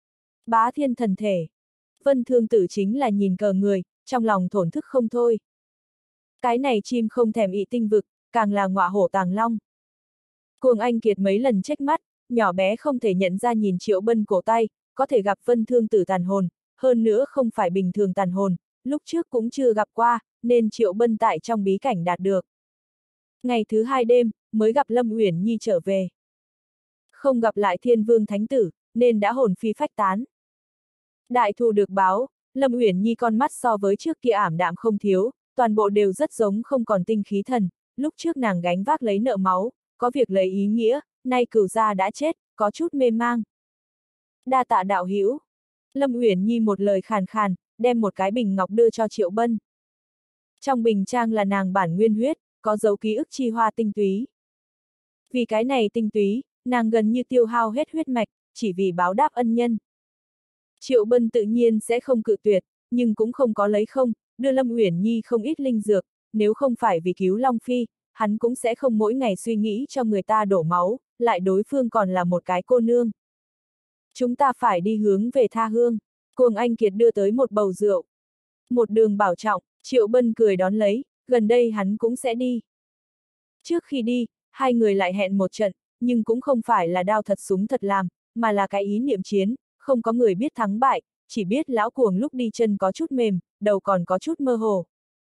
Bá thiên thần thể. Vân Thương Tử chính là nhìn cờ người, trong lòng thổn thức không thôi. Cái này chim không thèm ị tinh vực, càng là ngọa hổ tàng long. Cuồng Anh Kiệt mấy lần chếch mắt, nhỏ bé không thể nhận ra nhìn Triệu Bân cổ tay, có thể gặp Vân Thương Tử tàn hồn, hơn nữa không phải bình thường tàn hồn, lúc trước cũng chưa gặp qua, nên Triệu Bân tại trong bí cảnh đạt được. Ngày thứ hai đêm, mới gặp Lâm Uyển Nhi trở về. Không gặp lại Thiên Vương Thánh Tử, nên đã hồn phi phách tán. Đại thù được báo, Lâm Uyển Nhi con mắt so với trước kia ảm đạm không thiếu, toàn bộ đều rất giống không còn tinh khí thần, lúc trước nàng gánh vác lấy nợ máu, có việc lấy ý nghĩa, nay cửu gia đã chết, có chút mê mang. Đa tạ đạo hữu. Lâm Uyển Nhi một lời khàn khàn, đem một cái bình ngọc đưa cho Triệu Bân. Trong bình trang là nàng bản nguyên huyết, có dấu ký ức chi hoa tinh túy. Vì cái này tinh túy, nàng gần như tiêu hao hết huyết mạch, chỉ vì báo đáp ân nhân. Triệu Bân tự nhiên sẽ không cự tuyệt, nhưng cũng không có lấy không, đưa Lâm Uyển Nhi không ít linh dược, nếu không phải vì cứu Long Phi, hắn cũng sẽ không mỗi ngày suy nghĩ cho người ta đổ máu, lại đối phương còn là một cái cô nương. Chúng ta phải đi hướng về tha hương. Cuồng Anh Kiệt đưa tới một bầu rượu. Một đường bảo trọng, Triệu Bân cười đón lấy, gần đây hắn cũng sẽ đi. Trước khi đi, hai người lại hẹn một trận, nhưng cũng không phải là đao thật súng thật làm, mà là cái ý niệm chiến, không có người biết thắng bại, chỉ biết lão Cuồng lúc đi chân có chút mềm, đầu còn có chút mơ hồ.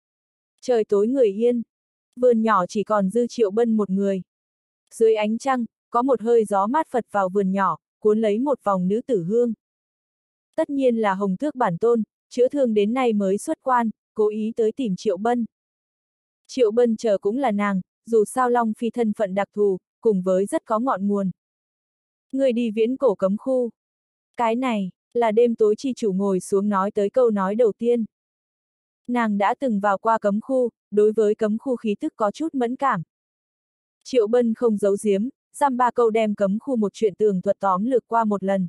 Trời tối người yên, vườn nhỏ chỉ còn dư Triệu Bân một người. Dưới ánh trăng, có một hơi gió mát phật vào vườn nhỏ, cuốn lấy một vòng nữ tử hương. Tất nhiên là Hồng Tước bản tôn, chữa thương đến nay mới xuất quan, cố ý tới tìm Triệu Bân. Triệu Bân chờ cũng là nàng, dù sao Long Phi thân phận đặc thù, cùng với rất có ngọn nguồn. Người đi viễn cổ cấm khu. Cái này, là đêm tối chi chủ ngồi xuống nói tới câu nói đầu tiên. Nàng đã từng vào qua cấm khu, đối với cấm khu khí tức có chút mẫn cảm. Triệu Bân không giấu giếm, dăm ba câu đem cấm khu một chuyện tường thuật tóm lược qua một lần.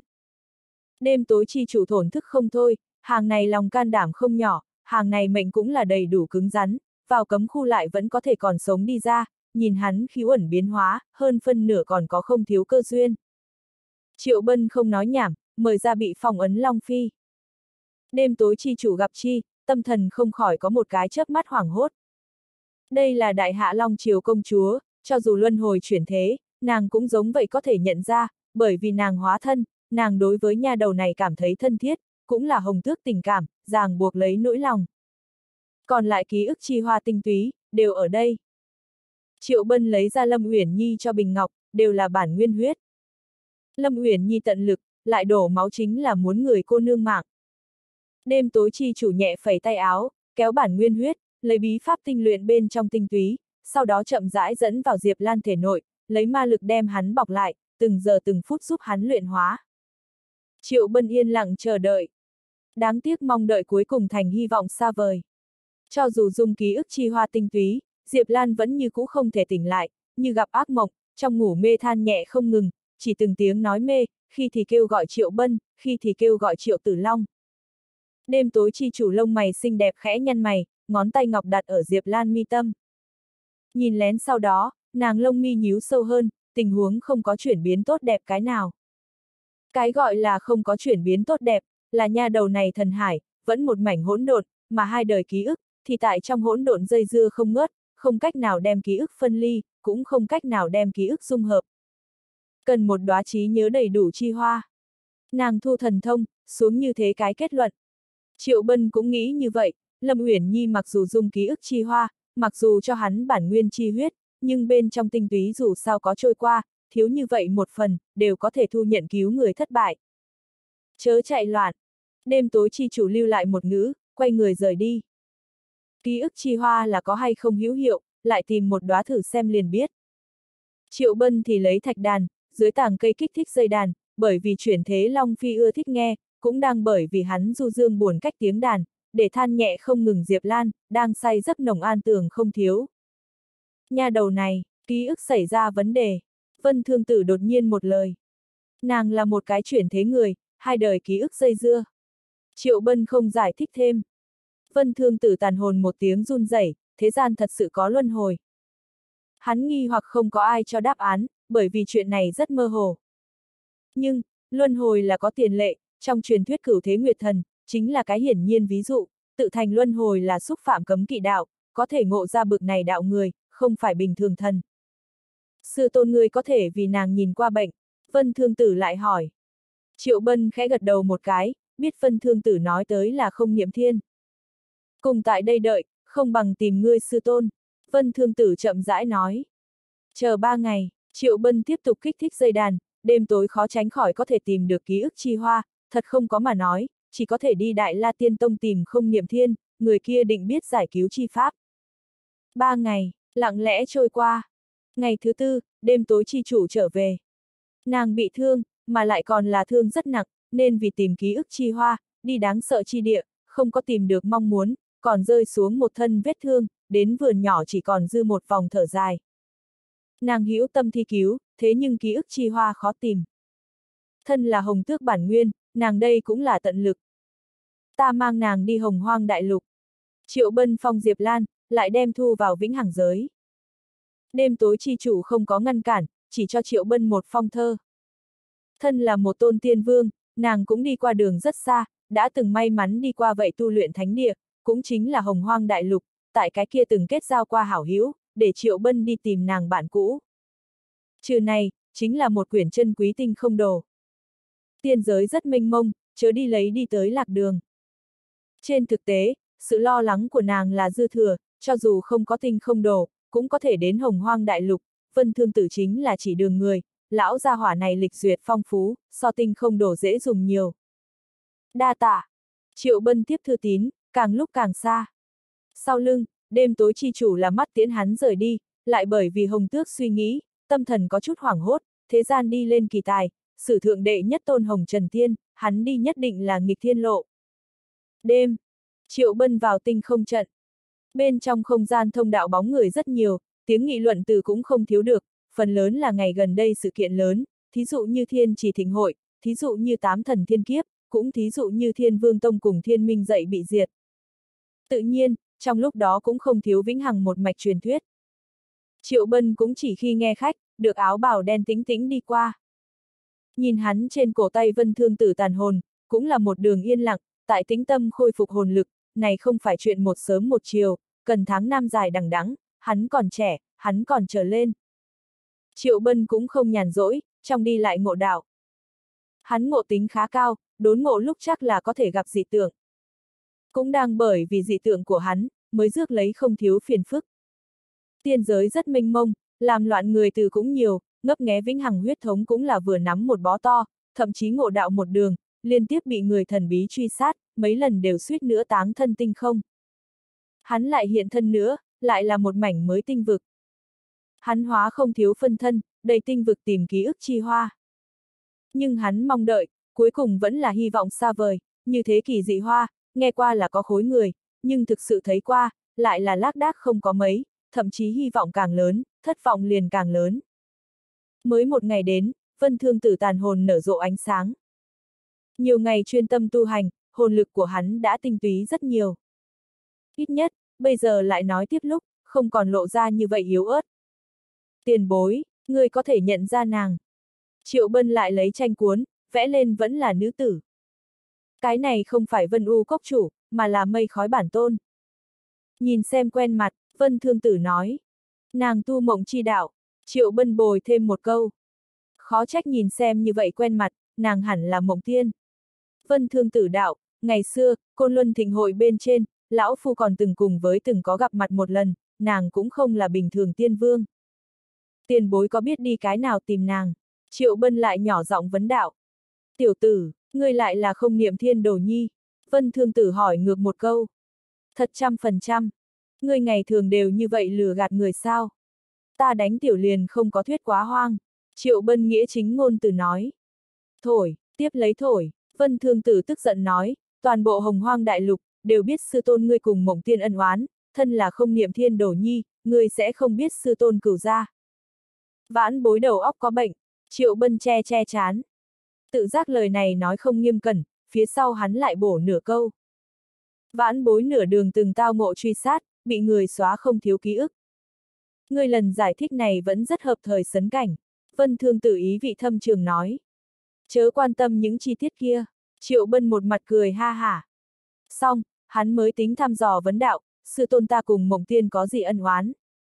Đêm tối chi chủ thổn thức không thôi, hàng này lòng can đảm không nhỏ, hàng này mệnh cũng là đầy đủ cứng rắn, vào cấm khu lại vẫn có thể còn sống đi ra, nhìn hắn khí uẩn biến hóa, hơn phân nửa còn có không thiếu cơ duyên. Triệu Bân không nói nhảm, mời ra bị phong ấn Long Phi. Đêm tối chi chủ gặp chi, tâm thần không khỏi có một cái chớp mắt hoảng hốt. Đây là đại hạ Long Triều công chúa, cho dù luân hồi chuyển thế, nàng cũng giống vậy có thể nhận ra, bởi vì nàng hóa thân, nàng đối với nha đầu này cảm thấy thân thiết, cũng là Hồng Tước tình cảm, ràng buộc lấy nỗi lòng. Còn lại ký ức chi hoa tinh túy, đều ở đây. Triệu Bân lấy ra Lâm Uyển Nhi cho bình ngọc, đều là bản nguyên huyết. Lâm Uyển Nhi tận lực, lại đổ máu chính là muốn người cô nương mạng. Đêm tối chi chủ nhẹ phẩy tay áo, kéo bản nguyên huyết, lấy bí pháp tinh luyện bên trong tinh túy, sau đó chậm rãi dẫn vào Diệp Lan thể nội, lấy ma lực đem hắn bọc lại, từng giờ từng phút giúp hắn luyện hóa. Triệu Bân yên lặng chờ đợi. Đáng tiếc mong đợi cuối cùng thành hy vọng xa vời. Cho dù dùng ký ức chi hoa tinh túy, Diệp Lan vẫn như cũ không thể tỉnh lại, như gặp ác mộng, trong ngủ mê than nhẹ không ngừng, chỉ từng tiếng nói mê, khi thì kêu gọi Triệu Bân, khi thì kêu gọi Triệu Tử Long. Đêm tối chi chủ lông mày xinh đẹp khẽ nhăn mày, ngón tay ngọc đặt ở Diệp Lan mi tâm. Nhìn lén sau đó, nàng lông mi nhíu sâu hơn, tình huống không có chuyển biến tốt đẹp cái nào. Cái gọi là không có chuyển biến tốt đẹp, là nha đầu này thần hải, vẫn một mảnh hỗn độn, mà hai đời ký ức, thì tại trong hỗn độn dây dưa không ngớt, không cách nào đem ký ức phân ly, cũng không cách nào đem ký ức dung hợp. Cần một đóa trí nhớ đầy đủ chi hoa. Nàng thu thần thông, xuống như thế cái kết luận. Triệu Bân cũng nghĩ như vậy, Lâm Uyển Nhi mặc dù dung ký ức chi hoa, mặc dù cho hắn bản nguyên chi huyết, nhưng bên trong tinh túy dù sao có trôi qua, thiếu như vậy một phần, đều có thể thu nhận cứu người thất bại. Chớ chạy loạn. Đêm tối chi chủ lưu lại một ngữ, quay người rời đi. Ký ức chi hoa là có hay không hữu hiệu, lại tìm một đóa thử xem liền biết. Triệu Bân thì lấy thạch đàn, dưới tảng cây kích thích dây đàn, bởi vì chuyển thế Long Phi ưa thích nghe, cũng đang bởi vì hắn du dương buồn cách tiếng đàn, để than nhẹ không ngừng Diệp Lan, đang say giấc nồng an tường không thiếu. Nha đầu này, ký ức xảy ra vấn đề. Vân Thương Tử đột nhiên một lời. Nàng là một cái chuyển thế người, hai đời ký ức dây dưa. Triệu Bân không giải thích thêm. Vân Thương Tử tàn hồn một tiếng run rẩy, thế gian thật sự có luân hồi. Hắn nghi hoặc không có ai cho đáp án, bởi vì chuyện này rất mơ hồ. Nhưng, luân hồi là có tiền lệ, trong truyền thuyết Cửu Thế Nguyệt Thần, chính là cái hiển nhiên ví dụ, tự thành luân hồi là xúc phạm cấm kỵ đạo, có thể ngộ ra bực này đạo người, không phải bình thường thần. Sư tôn ngươi có thể vì nàng nhìn qua bệnh, Vân Thương Tử lại hỏi. Triệu Bân khẽ gật đầu một cái, biết Vân Thương Tử nói tới là không niệm thiên. Cùng tại đây đợi, không bằng tìm ngươi sư tôn, Vân Thương Tử chậm rãi nói. Chờ 3 ngày, Triệu Bân tiếp tục kích thích dây đàn, đêm tối khó tránh khỏi có thể tìm được ký ức chi hoa, thật không có mà nói, chỉ có thể đi Đại La Tiên Tông tìm không niệm thiên, người kia định biết giải cứu chi pháp. 3 ngày, lặng lẽ trôi qua. Ngày thứ 4, đêm tối chi chủ trở về. Nàng bị thương, mà lại còn là thương rất nặng, nên vì tìm ký ức chi hoa, đi đáng sợ chi địa, không có tìm được mong muốn, còn rơi xuống một thân vết thương, đến vườn nhỏ chỉ còn dư một vòng thở dài. Nàng hữu tâm thi cứu, thế nhưng ký ức chi hoa khó tìm. Thân là hồng tước bản nguyên, nàng đây cũng là tận lực. Ta mang nàng đi hồng hoang đại lục. Triệu Bân phong Diệp Lan, lại đem thu vào vĩnh hằng giới. Đêm tối chi chủ không có ngăn cản, chỉ cho Triệu Bân một phong thơ. Thân là một tôn tiên vương, nàng cũng đi qua đường rất xa, đã từng may mắn đi qua vậy tu luyện thánh địa, cũng chính là hồng hoang đại lục, tại cái kia từng kết giao qua hảo hữu, để Triệu Bân đi tìm nàng bạn cũ. Trừ này, chính là một quyển chân quý tinh không đồ. Tiên giới rất mênh mông, chớ đi lấy đi tới lạc đường. Trên thực tế, sự lo lắng của nàng là dư thừa, cho dù không có tinh không đồ, cũng có thể đến hồng hoang đại lục, Vân Thương Tử chính là chỉ đường người, lão gia hỏa này lịch duyệt phong phú, so tinh không đồ dễ dùng nhiều. Đa tạ. Triệu Bân tiếp thư tín, càng lúc càng xa. Sau lưng, đêm tối chi chủ là mắt tiễn hắn rời đi, lại bởi vì hồng tước suy nghĩ, tâm thần có chút hoảng hốt, thế gian đi lên kỳ tài, sử thượng đệ nhất tôn hồng trần thiên, hắn đi nhất định là nghịch thiên lộ. Đêm, Triệu Bân vào tinh không trận. Bên trong không gian thông đạo bóng người rất nhiều, tiếng nghị luận từ cũng không thiếu được, phần lớn là ngày gần đây sự kiện lớn, thí dụ như Thiên Trì Thịnh Hội, thí dụ như Tám Thần Thiên Kiếp, cũng thí dụ như Thiên Vương Tông cùng Thiên Minh dậy bị diệt. Tự nhiên, trong lúc đó cũng không thiếu vĩnh hằng một mạch truyền thuyết. Triệu Bân cũng chỉ khi nghe khách, được áo bào đen tĩnh tĩnh đi qua. Nhìn hắn trên cổ tay Vân Thương Tử tàn hồn, cũng là một đường yên lặng, tại tĩnh tâm khôi phục hồn lực, này không phải chuyện một sớm một chiều, cần tháng năm dài đằng đẵng, hắn còn trẻ, hắn còn trở lên. Triệu Bân cũng không nhàn rỗi, trong đi lại ngộ đạo. Hắn ngộ tính khá cao, đốn ngộ lúc chắc là có thể gặp dị tượng. Cũng đang bởi vì dị tượng của hắn, mới rước lấy không thiếu phiền phức. Tiên giới rất mênh mông, làm loạn người từ cũng nhiều, ngấp nghé vĩnh hằng huyết thống cũng là vừa nắm một bó to, thậm chí ngộ đạo một đường, liên tiếp bị người thần bí truy sát, mấy lần đều suýt nữa táng thân tinh không. Hắn lại hiện thân nữa, lại là một mảnh mới tinh vực. Hắn hóa không thiếu phân thân, đầy tinh vực tìm ký ức chi hoa. Nhưng hắn mong đợi, cuối cùng vẫn là hy vọng xa vời, như thế kỳ dị hoa, nghe qua là có khối người, nhưng thực sự thấy qua, lại là lác đác không có mấy, thậm chí hy vọng càng lớn, thất vọng liền càng lớn. Mới một ngày đến, Vân Thương Tử tàn hồn nở rộ ánh sáng. Nhiều ngày chuyên tâm tu hành, hồn lực của hắn đã tinh túy rất nhiều. Ít nhất, bây giờ lại nói tiếp lúc, không còn lộ ra như vậy yếu ớt. Tiền bối, ngươi có thể nhận ra nàng. Triệu Bân lại lấy tranh cuốn, vẽ lên vẫn là nữ tử. Cái này không phải Vân U Cốc chủ, mà là mây khói bản tôn. Nhìn xem quen mặt, Vân Thương Tử nói. Nàng tu mộng chi đạo, Triệu Bân bồi thêm một câu. Khó trách nhìn xem như vậy quen mặt, nàng hẳn là mộng tiên. Vân Thương Tử đạo, ngày xưa, Côn Luân Thịnh hội bên trên, lão phu còn từng cùng với từng có gặp mặt một lần, nàng cũng không là bình thường tiên vương. Tiền bối có biết đi cái nào tìm nàng? Triệu Bân lại nhỏ giọng vấn đạo. Tiểu tử, ngươi lại là không niệm thiên đồ nhi. Vân Thương Tử hỏi ngược một câu. Thật 100%. Ngươi ngày thường đều như vậy lừa gạt người sao? Ta đánh tiểu liền không có thuyết quá hoang. Triệu Bân nghĩa chính ngôn từ nói. Thổi, tiếp lấy thổi. Vân Thương Tử tức giận nói, toàn bộ Hồng Hoang đại lục, đều biết sư tôn ngươi cùng mộng tiên ân oán, thân là không niệm thiên đồ nhi, ngươi sẽ không biết sư tôn cửu gia. Vãn bối đầu óc có bệnh, Triệu Bân che chán. Tự giác lời này nói không nghiêm cẩn, phía sau hắn lại bổ nửa câu. Vãn bối nửa đường từng tao ngộ truy sát, bị người xóa không thiếu ký ức. Ngươi lần giải thích này vẫn rất hợp thời sấn cảnh. Vân Thương Tử ý vị thâm trường nói. Chớ quan tâm những chi tiết kia. Triệu Bân một mặt cười ha hả. Xong, hắn mới tính thăm dò vấn đạo, sư tôn ta cùng mộng tiên có gì ân oán.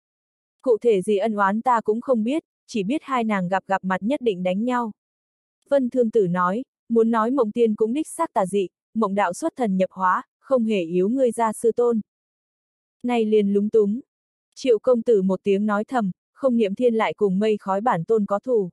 Cụ thể gì ân oán ta cũng không biết, chỉ biết hai nàng gặp mặt nhất định đánh nhau. Vân Thương Tử nói, muốn nói mộng tiên cũng đích xác tà dị, mộng đạo xuất thần nhập hóa, không hề yếu ngươi ra sư tôn. Này liền lúng túng. Triệu công tử một tiếng nói thầm, không niệm thiên lại cùng mây khói bản tôn có thù.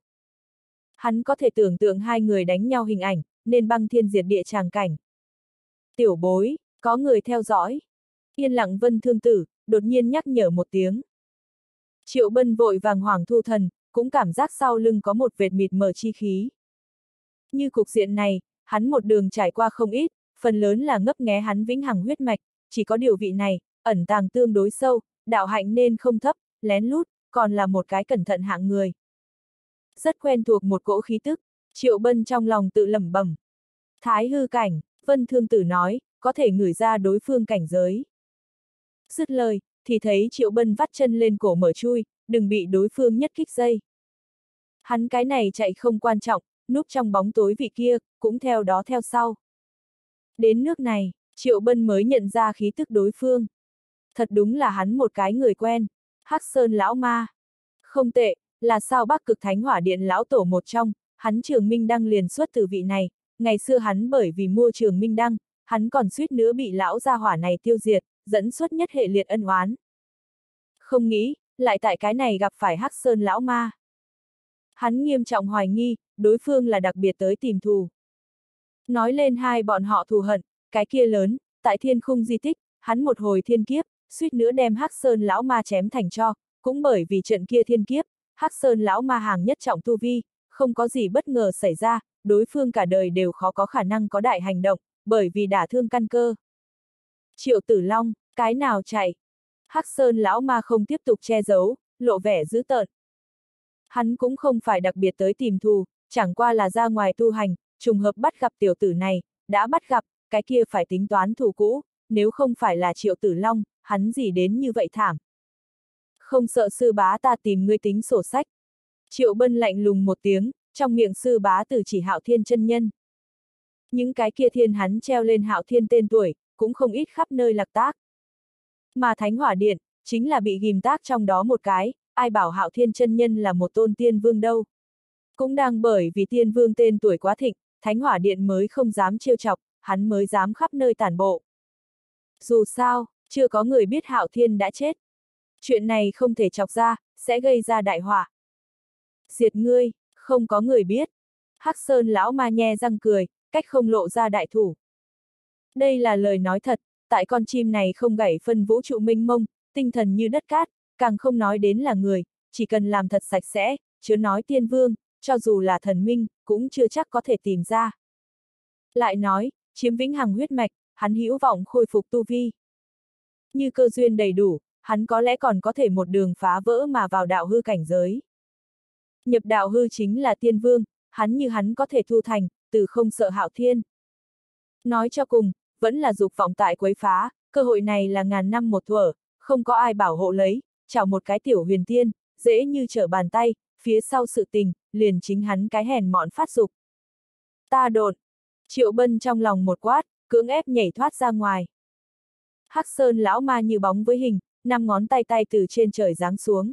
Hắn có thể tưởng tượng hai người đánh nhau hình ảnh, nên băng thiên diệt địa tràng cảnh. Tiểu bối, có người theo dõi. Yên lặng Vân Thương Tử, đột nhiên nhắc nhở một tiếng. Triệu Bân vội vàng hoảng thu thần, cũng cảm giác sau lưng có một vệt mịt mờ chi khí. Như cục diện này, hắn một đường trải qua không ít, phần lớn là ngấp nghé hắn vĩnh hằng huyết mạch, chỉ có điều vị này, ẩn tàng tương đối sâu, đạo hạnh nên không thấp, lén lút, còn là một cái cẩn thận hạng người. Rất quen thuộc một cỗ khí tức, Triệu Bân trong lòng tự lẩm bẩm. Thái hư cảnh, Vân Thương Tử nói, có thể ngửi ra đối phương cảnh giới. Dứt lời, thì thấy Triệu Bân vắt chân lên cổ mở chui, đừng bị đối phương nhất kích dây. Hắn cái này chạy không quan trọng, núp trong bóng tối vị kia, cũng theo đó theo sau. Đến nước này, Triệu Bân mới nhận ra khí tức đối phương. Thật đúng là hắn một cái người quen, Hắc Sơn lão ma. Không tệ, là sao Bắc Cực Thánh Hỏa Điện lão tổ một trong, hắn Trường Minh Đăng liền xuất từ vị này, ngày xưa hắn bởi vì mua Trường Minh Đăng, hắn còn suýt nữa bị lão gia hỏa này tiêu diệt, dẫn xuất nhất hệ liệt ân oán. Không nghĩ, lại tại cái này gặp phải Hắc Sơn lão ma. Hắn nghiêm trọng hoài nghi, đối phương là đặc biệt tới tìm thù. Nói lên hai bọn họ thù hận, cái kia lớn, tại thiên khung di tích, hắn một hồi thiên kiếp, suýt nữa đem Hắc Sơn lão ma chém thành tro, cũng bởi vì trận kia thiên kiếp, Hắc Sơn lão ma hàng nhất trọng tu vi, không có gì bất ngờ xảy ra, đối phương cả đời đều khó có khả năng có đại hành động, bởi vì đả thương căn cơ. Triệu Tử Long, cái nào chạy? Hắc Sơn lão ma không tiếp tục che giấu, lộ vẻ dữ tợn. Hắn cũng không phải đặc biệt tới tìm thù, chẳng qua là ra ngoài tu hành, trùng hợp bắt gặp tiểu tử này, đã bắt gặp, cái kia phải tính toán thù cũ, nếu không phải là Triệu Tử Long, hắn gì đến như vậy thảm. Không sợ sư bá ta tìm ngươi tính sổ sách. Triệu Bân lạnh lùng một tiếng, trong miệng sư bá từ chỉ Hạo Thiên chân nhân. Những cái kia thiên hắn treo lên Hạo Thiên tên tuổi, cũng không ít khắp nơi lạc tác. Mà Thánh Hỏa Điện, chính là bị ghim tác trong đó một cái, ai bảo Hạo Thiên chân nhân là một tôn tiên vương đâu. Cũng đang bởi vì tiên vương tên tuổi quá thịnh, Thánh Hỏa Điện mới không dám trêu chọc, hắn mới dám khắp nơi tản bộ. Dù sao, chưa có người biết Hạo Thiên đã chết. Chuyện này không thể chọc ra, sẽ gây ra đại họa. Diệt ngươi, không có người biết. Hắc Sơn lão ma nhe răng cười, cách không lộ ra đại thủ. Đây là lời nói thật, tại con chim này không gảy phân vũ trụ mênh mông, tinh thần như đất cát, càng không nói đến là người, chỉ cần làm thật sạch sẽ, chớ nói tiên vương, cho dù là thần minh, cũng chưa chắc có thể tìm ra. Lại nói, chiếm vĩnh hằng huyết mạch, hắn hữu vọng khôi phục tu vi. Như cơ duyên đầy đủ, hắn có lẽ còn có thể một đường phá vỡ mà vào đạo hư cảnh giới. Nhập đạo hư chính là tiên vương, hắn có thể thu thành, từ không sợ Hạo Thiên. Nói cho cùng, vẫn là dục vọng tại quấy phá, cơ hội này là ngàn năm một thuở, không có ai bảo hộ lấy, chào một cái tiểu huyền tiên, dễ như trở bàn tay, phía sau sự tình, liền chính hắn cái hèn mọn phát dục. Ta đột! Triệu Bân trong lòng một quát, cưỡng ép nhảy thoát ra ngoài. Hắc Sơn lão ma như bóng với hình, 5 ngón tay từ trên trời giáng xuống.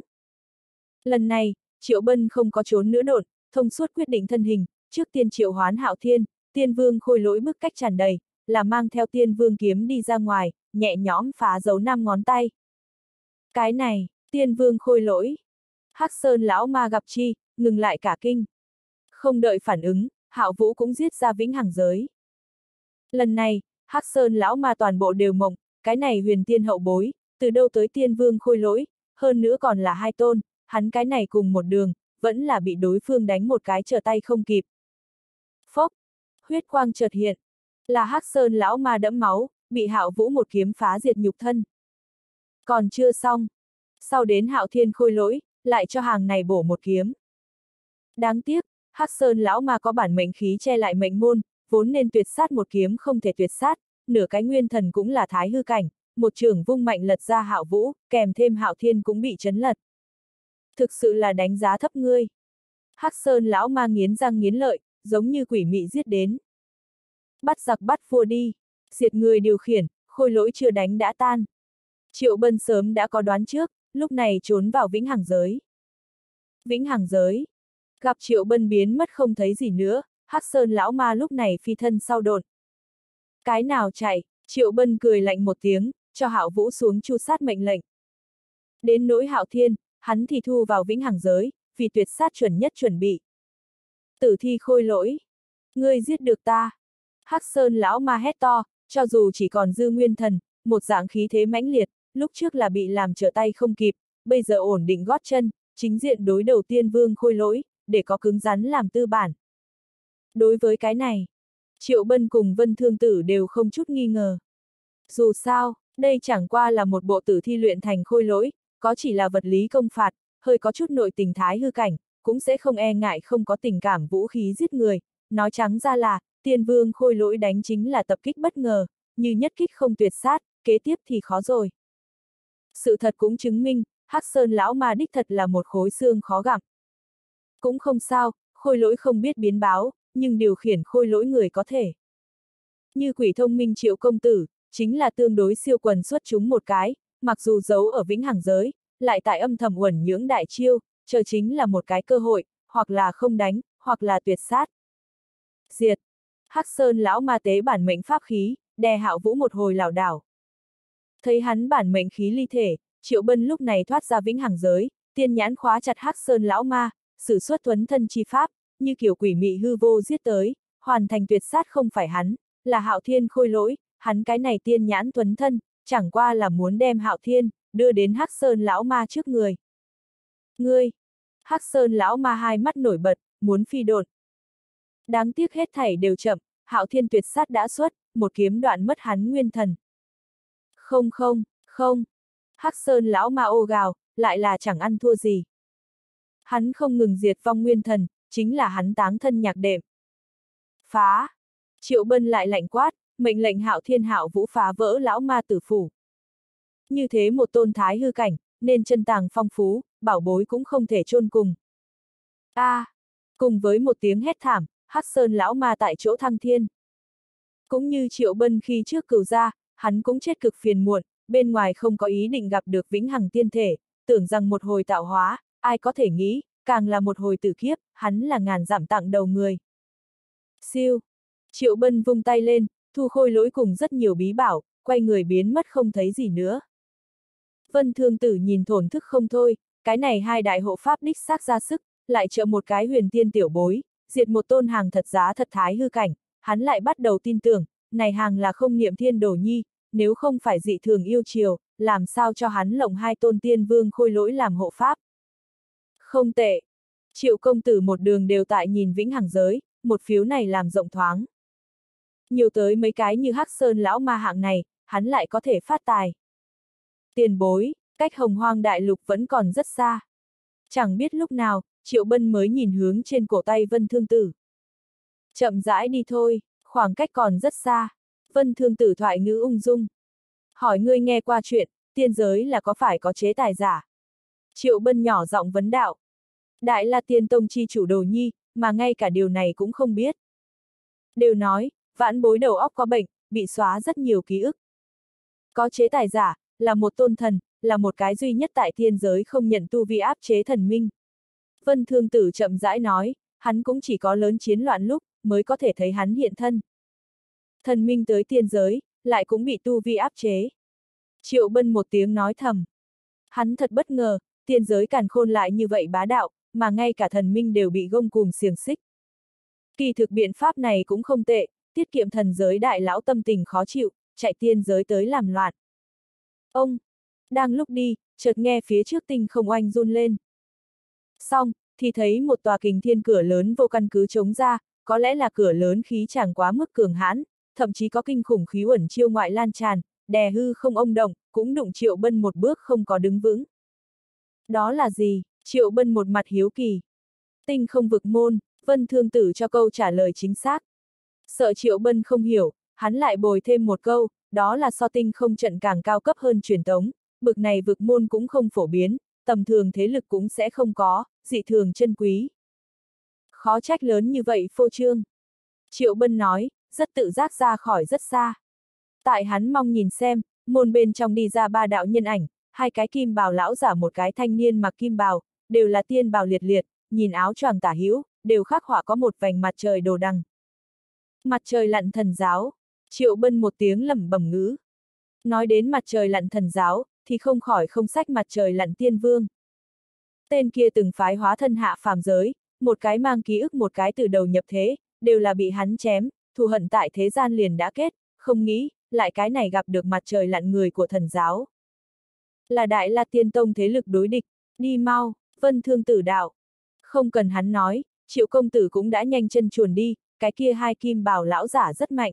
Lần này, Triệu Bân không có trốn nữa đột, thông suốt quyết định thân hình, trước tiên triệu hoán Hạo Thiên, tiên vương khôi lỗi bức cách tràn đầy, là mang theo tiên vương kiếm đi ra ngoài, nhẹ nhõm phá dấu 5 ngón tay. Cái này, tiên vương khôi lỗi. Hắc Sơn lão ma gặp chi, ngừng lại cả kinh. Không đợi phản ứng, Hạo Vũ cũng giết ra vĩnh hằng giới. Lần này, Hắc Sơn lão ma toàn bộ đều mộng, cái này huyền tiên hậu bối, từ đâu tới tiên vương khôi lỗi, hơn nữa còn là 2 tôn, hắn cái này cùng một đường, vẫn là bị đối phương đánh một cái trở tay không kịp. Phốc, huyết quang chợt hiện, là Hắc Sơn lão ma đẫm máu, bị Hạo Vũ một kiếm phá diệt nhục thân. Còn chưa xong, sau đến Hạo Thiên khôi lỗi, lại cho hàng này bổ một kiếm. Đáng tiếc, Hắc Sơn lão ma có bản mệnh khí che lại mệnh môn, vốn nên tuyệt sát một kiếm không thể tuyệt sát, nửa cái nguyên thần cũng là thái hư cảnh, một trường vung mạnh lật ra Hạo Vũ, kèm thêm Hạo Thiên cũng bị chấn lật. Thực sự là đánh giá thấp ngươi. Hắc Sơn lão ma nghiến răng nghiến lợi, giống như quỷ mị giết đến. Bắt giặc bắt vua đi, diệt người điều khiển, khôi lỗi chưa đánh đã tan. Triệu Bân sớm đã có đoán trước, lúc này trốn vào vĩnh hằng giới. Vĩnh hằng giới. Gặp Triệu Bân biến mất không thấy gì nữa, Hắc Sơn lão ma lúc này phi thân sau đột. Cái nào chạy, Triệu Bân cười lạnh một tiếng, cho Hạo Vũ xuống chu sát mệnh lệnh. Đến nỗi Hạo Thiên, hắn thì thu vào vĩnh hằng giới, vì tuyệt sát chuẩn nhất chuẩn bị. Tử thi khôi lỗi. Ngươi giết được ta. Hắc Sơn lão ma hét to, cho dù chỉ còn dư nguyên thần, một dạng khí thế mãnh liệt, lúc trước là bị làm trở tay không kịp, bây giờ ổn định gót chân, chính diện đối đầu tiên vương khôi lỗi, để có cứng rắn làm tư bản. Đối với cái này, Triệu Bân cùng Vân Thương Tử đều không chút nghi ngờ. Dù sao, đây chẳng qua là một bộ tử thi luyện thành khôi lỗi, có chỉ là vật lý công phạt, hơi có chút nội tình thái hư cảnh, cũng sẽ không e ngại không có tình cảm vũ khí giết người, nói trắng ra là, tiên vương khôi lỗi đánh chính là tập kích bất ngờ, như nhất kích không tuyệt sát, kế tiếp thì khó rồi. Sự thật cũng chứng minh, Hắc Sơn lão ma đích thật là một khối xương khó gặm. Cũng không sao, khôi lỗi không biết biến báo, nhưng điều khiển khôi lỗi người có thể. Như quỷ thông minh Triệu công tử, chính là tương đối siêu quần xuất chúng một cái, mặc dù giấu ở vĩnh hằng giới, lại tại âm thầm uẩn nhưỡng đại chiêu, chờ chính là một cái cơ hội, hoặc là không đánh, hoặc là tuyệt sát. Diệt! Hắc Sơn lão ma tế bản mệnh pháp khí, đè Hạo Vũ một hồi lảo đảo. Thấy hắn bản mệnh khí ly thể, Triệu Bân lúc này thoát ra vĩnh hằng giới, tiên nhãn khóa chặt Hắc Sơn lão ma, sử xuất thuấn thân chi pháp, như kiểu quỷ mị hư vô giết tới, hoàn thành tuyệt sát không phải hắn, là Hạo Thiên khôi lỗi, hắn cái này tiên nhãn thuấn thân, chẳng qua là muốn đem Hạo Thiên đưa đến Hắc Sơn lão ma trước người. Ngươi! Hắc Sơn lão ma hai mắt nổi bật, muốn phi đột. Đáng tiếc hết thảy đều chậm, Hạo Thiên tuyệt sát đã xuất, một kiếm đoạn mất hắn nguyên thần. Không không, không! Hắc Sơn lão ma ô gào, lại là chẳng ăn thua gì. Hắn không ngừng diệt vong nguyên thần, chính là hắn táng thân nhạc đệm. Phá! Triệu Bân lại lạnh quát, mệnh lệnh Hạo Thiên Hạo Vũ phá vỡ lão ma tử phủ. Như thế một tôn thái hư cảnh, nên chân tàng phong phú, bảo bối cũng không thể chôn cùng. Cùng với một tiếng hét thảm, Hắc Sơn lão ma tại chỗ thăng thiên. Cũng như Triệu Bân khi trước cửu ra, hắn cũng chết cực phiền muộn, bên ngoài không có ý định gặp được vĩnh hằng tiên thể, tưởng rằng một hồi tạo hóa, ai có thể nghĩ, càng là một hồi tử kiếp, hắn là ngàn dặm tặng đầu người. Siêu! Triệu Bân vung tay lên, thu khôi lỗi cùng rất nhiều bí bảo, quay người biến mất không thấy gì nữa. Vân Thương Tử nhìn thổn thức không thôi, cái này hai đại hộ pháp đích xác ra sức, lại trợ một cái huyền tiên tiểu bối, diệt một tôn hàng thật giá thật thái hư cảnh, hắn lại bắt đầu tin tưởng, này hàng là không niệm thiên đồ nhi, nếu không phải dị thường yêu chiều, làm sao cho hắn lộng hai tôn tiên vương khôi lỗi làm hộ pháp. Không tệ. Triệu công tử một đường đều tại nhìn vĩnh hằng giới, một phiếu này làm rộng thoáng. Nhiều tới mấy cái như Hắc Sơn lão ma hạng này, hắn lại có thể phát tài. Tiền bối, cách Hồng Hoang đại lục vẫn còn rất xa. Chẳng biết lúc nào, Triệu Bân mới nhìn hướng trên cổ tay Vân Thương Tử. Chậm rãi đi thôi, khoảng cách còn rất xa. Vân Thương Tử thoại ngữ ung dung. Hỏi ngươi nghe qua chuyện, tiên giới là có phải có chế tài giả? Triệu Bân nhỏ giọng vấn đạo. Đại La Tiên Tông chi chủ Đồ Nhi, mà ngay cả điều này cũng không biết. Đều nói, vãn bối đầu óc có bệnh, bị xóa rất nhiều ký ức. Có chế tài giả, là một tôn thần, là một cái duy nhất tại thiên giới không nhận tu vi áp chế thần minh. Vân Thương Tử chậm rãi nói, hắn cũng chỉ có lớn chiến loạn lúc, mới có thể thấy hắn hiện thân. Thần minh tới thiên giới, lại cũng bị tu vi áp chế. Triệu Bân một tiếng nói thầm. Hắn thật bất ngờ, thiên giới càn khôn lại như vậy bá đạo, mà ngay cả thần minh đều bị gông cùm xiềng xích. Kỳ thực biện pháp này cũng không tệ, tiết kiệm thần giới đại lão tâm tình khó chịu, chạy thiên giới tới làm loạn. Ông, đang lúc đi, chợt nghe phía trước tinh không oanh run lên. Xong, thì thấy một tòa kình thiên cửa lớn vô căn cứ chống ra, có lẽ là cửa lớn khí chẳng quá mức cường hãn, thậm chí có kinh khủng khí uẩn chiêu ngoại lan tràn, đè hư không ông động, cũng đụng Triệu Bân một bước không có đứng vững. Đó là gì? Triệu Bân một mặt hiếu kỳ. Tinh không vực môn, Vân Thương Tử cho câu trả lời chính xác. Sợ Triệu Bân không hiểu, hắn lại bồi thêm một câu, đó là so tinh không trận càng cao cấp hơn truyền tống, bực này vực môn cũng không phổ biến, tầm thường thế lực cũng sẽ không có, dị thường chân quý. Khó trách lớn như vậy phô trương. Triệu Bân nói, rất tự giác ra khỏi rất xa. Tại hắn mong nhìn xem, môn bên trong đi ra ba đạo nhân ảnh, hai cái kim bào lão giả một cái thanh niên mặc kim bào, đều là tiên bào liệt liệt, nhìn áo choàng tả hữu, đều khắc họa có một vành mặt trời đồ đằng. Mặt trời lặn thần giáo, Triệu Bân một tiếng lẩm bẩm ngữ. Nói đến mặt trời lặn thần giáo, thì không khỏi không sách mặt trời lặn tiên vương. Tên kia từng phái hóa thân hạ phàm giới, một cái mang ký ức một cái từ đầu nhập thế, đều là bị hắn chém, thù hận tại thế gian liền đã kết, không nghĩ, lại cái này gặp được mặt trời lặn người của thần giáo. Là Đại La Tiên Tông thế lực đối địch, đi mau, Vân Thương Tử đạo. Không cần hắn nói, Triệu công tử cũng đã nhanh chân chuồn đi, cái kia hai kim bào lão giả rất mạnh.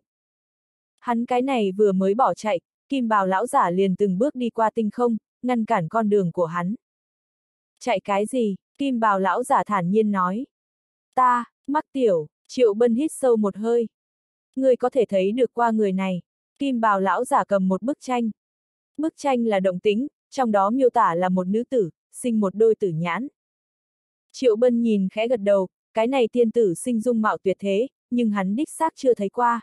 Hắn cái này vừa mới bỏ chạy, kim bào lão giả liền từng bước đi qua tinh không, ngăn cản con đường của hắn. Chạy cái gì? Kim bào lão giả thản nhiên nói. Ta, mắc tiểu, Triệu Bân hít sâu một hơi. Người có thể thấy được qua người này. Kim bào lão giả cầm một bức tranh. Bức tranh là động tĩnh, trong đó miêu tả là một nữ tử, sinh một đôi tử nhãn. Triệu Bân nhìn khẽ gật đầu, cái này tiên tử sinh dung mạo tuyệt thế, nhưng hắn đích xác chưa thấy qua.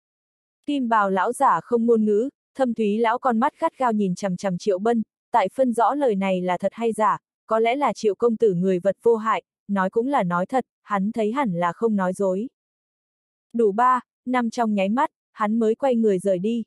Kim bào lão giả không ngôn ngữ, thâm thúy lão con mắt gắt gao nhìn chằm chằm Triệu Bân, tại phân rõ lời này là thật hay giả, có lẽ là Triệu công tử người vật vô hại, nói cũng là nói thật, hắn thấy hẳn là không nói dối. Đủ 3-5 trong nháy mắt, hắn mới quay người rời đi.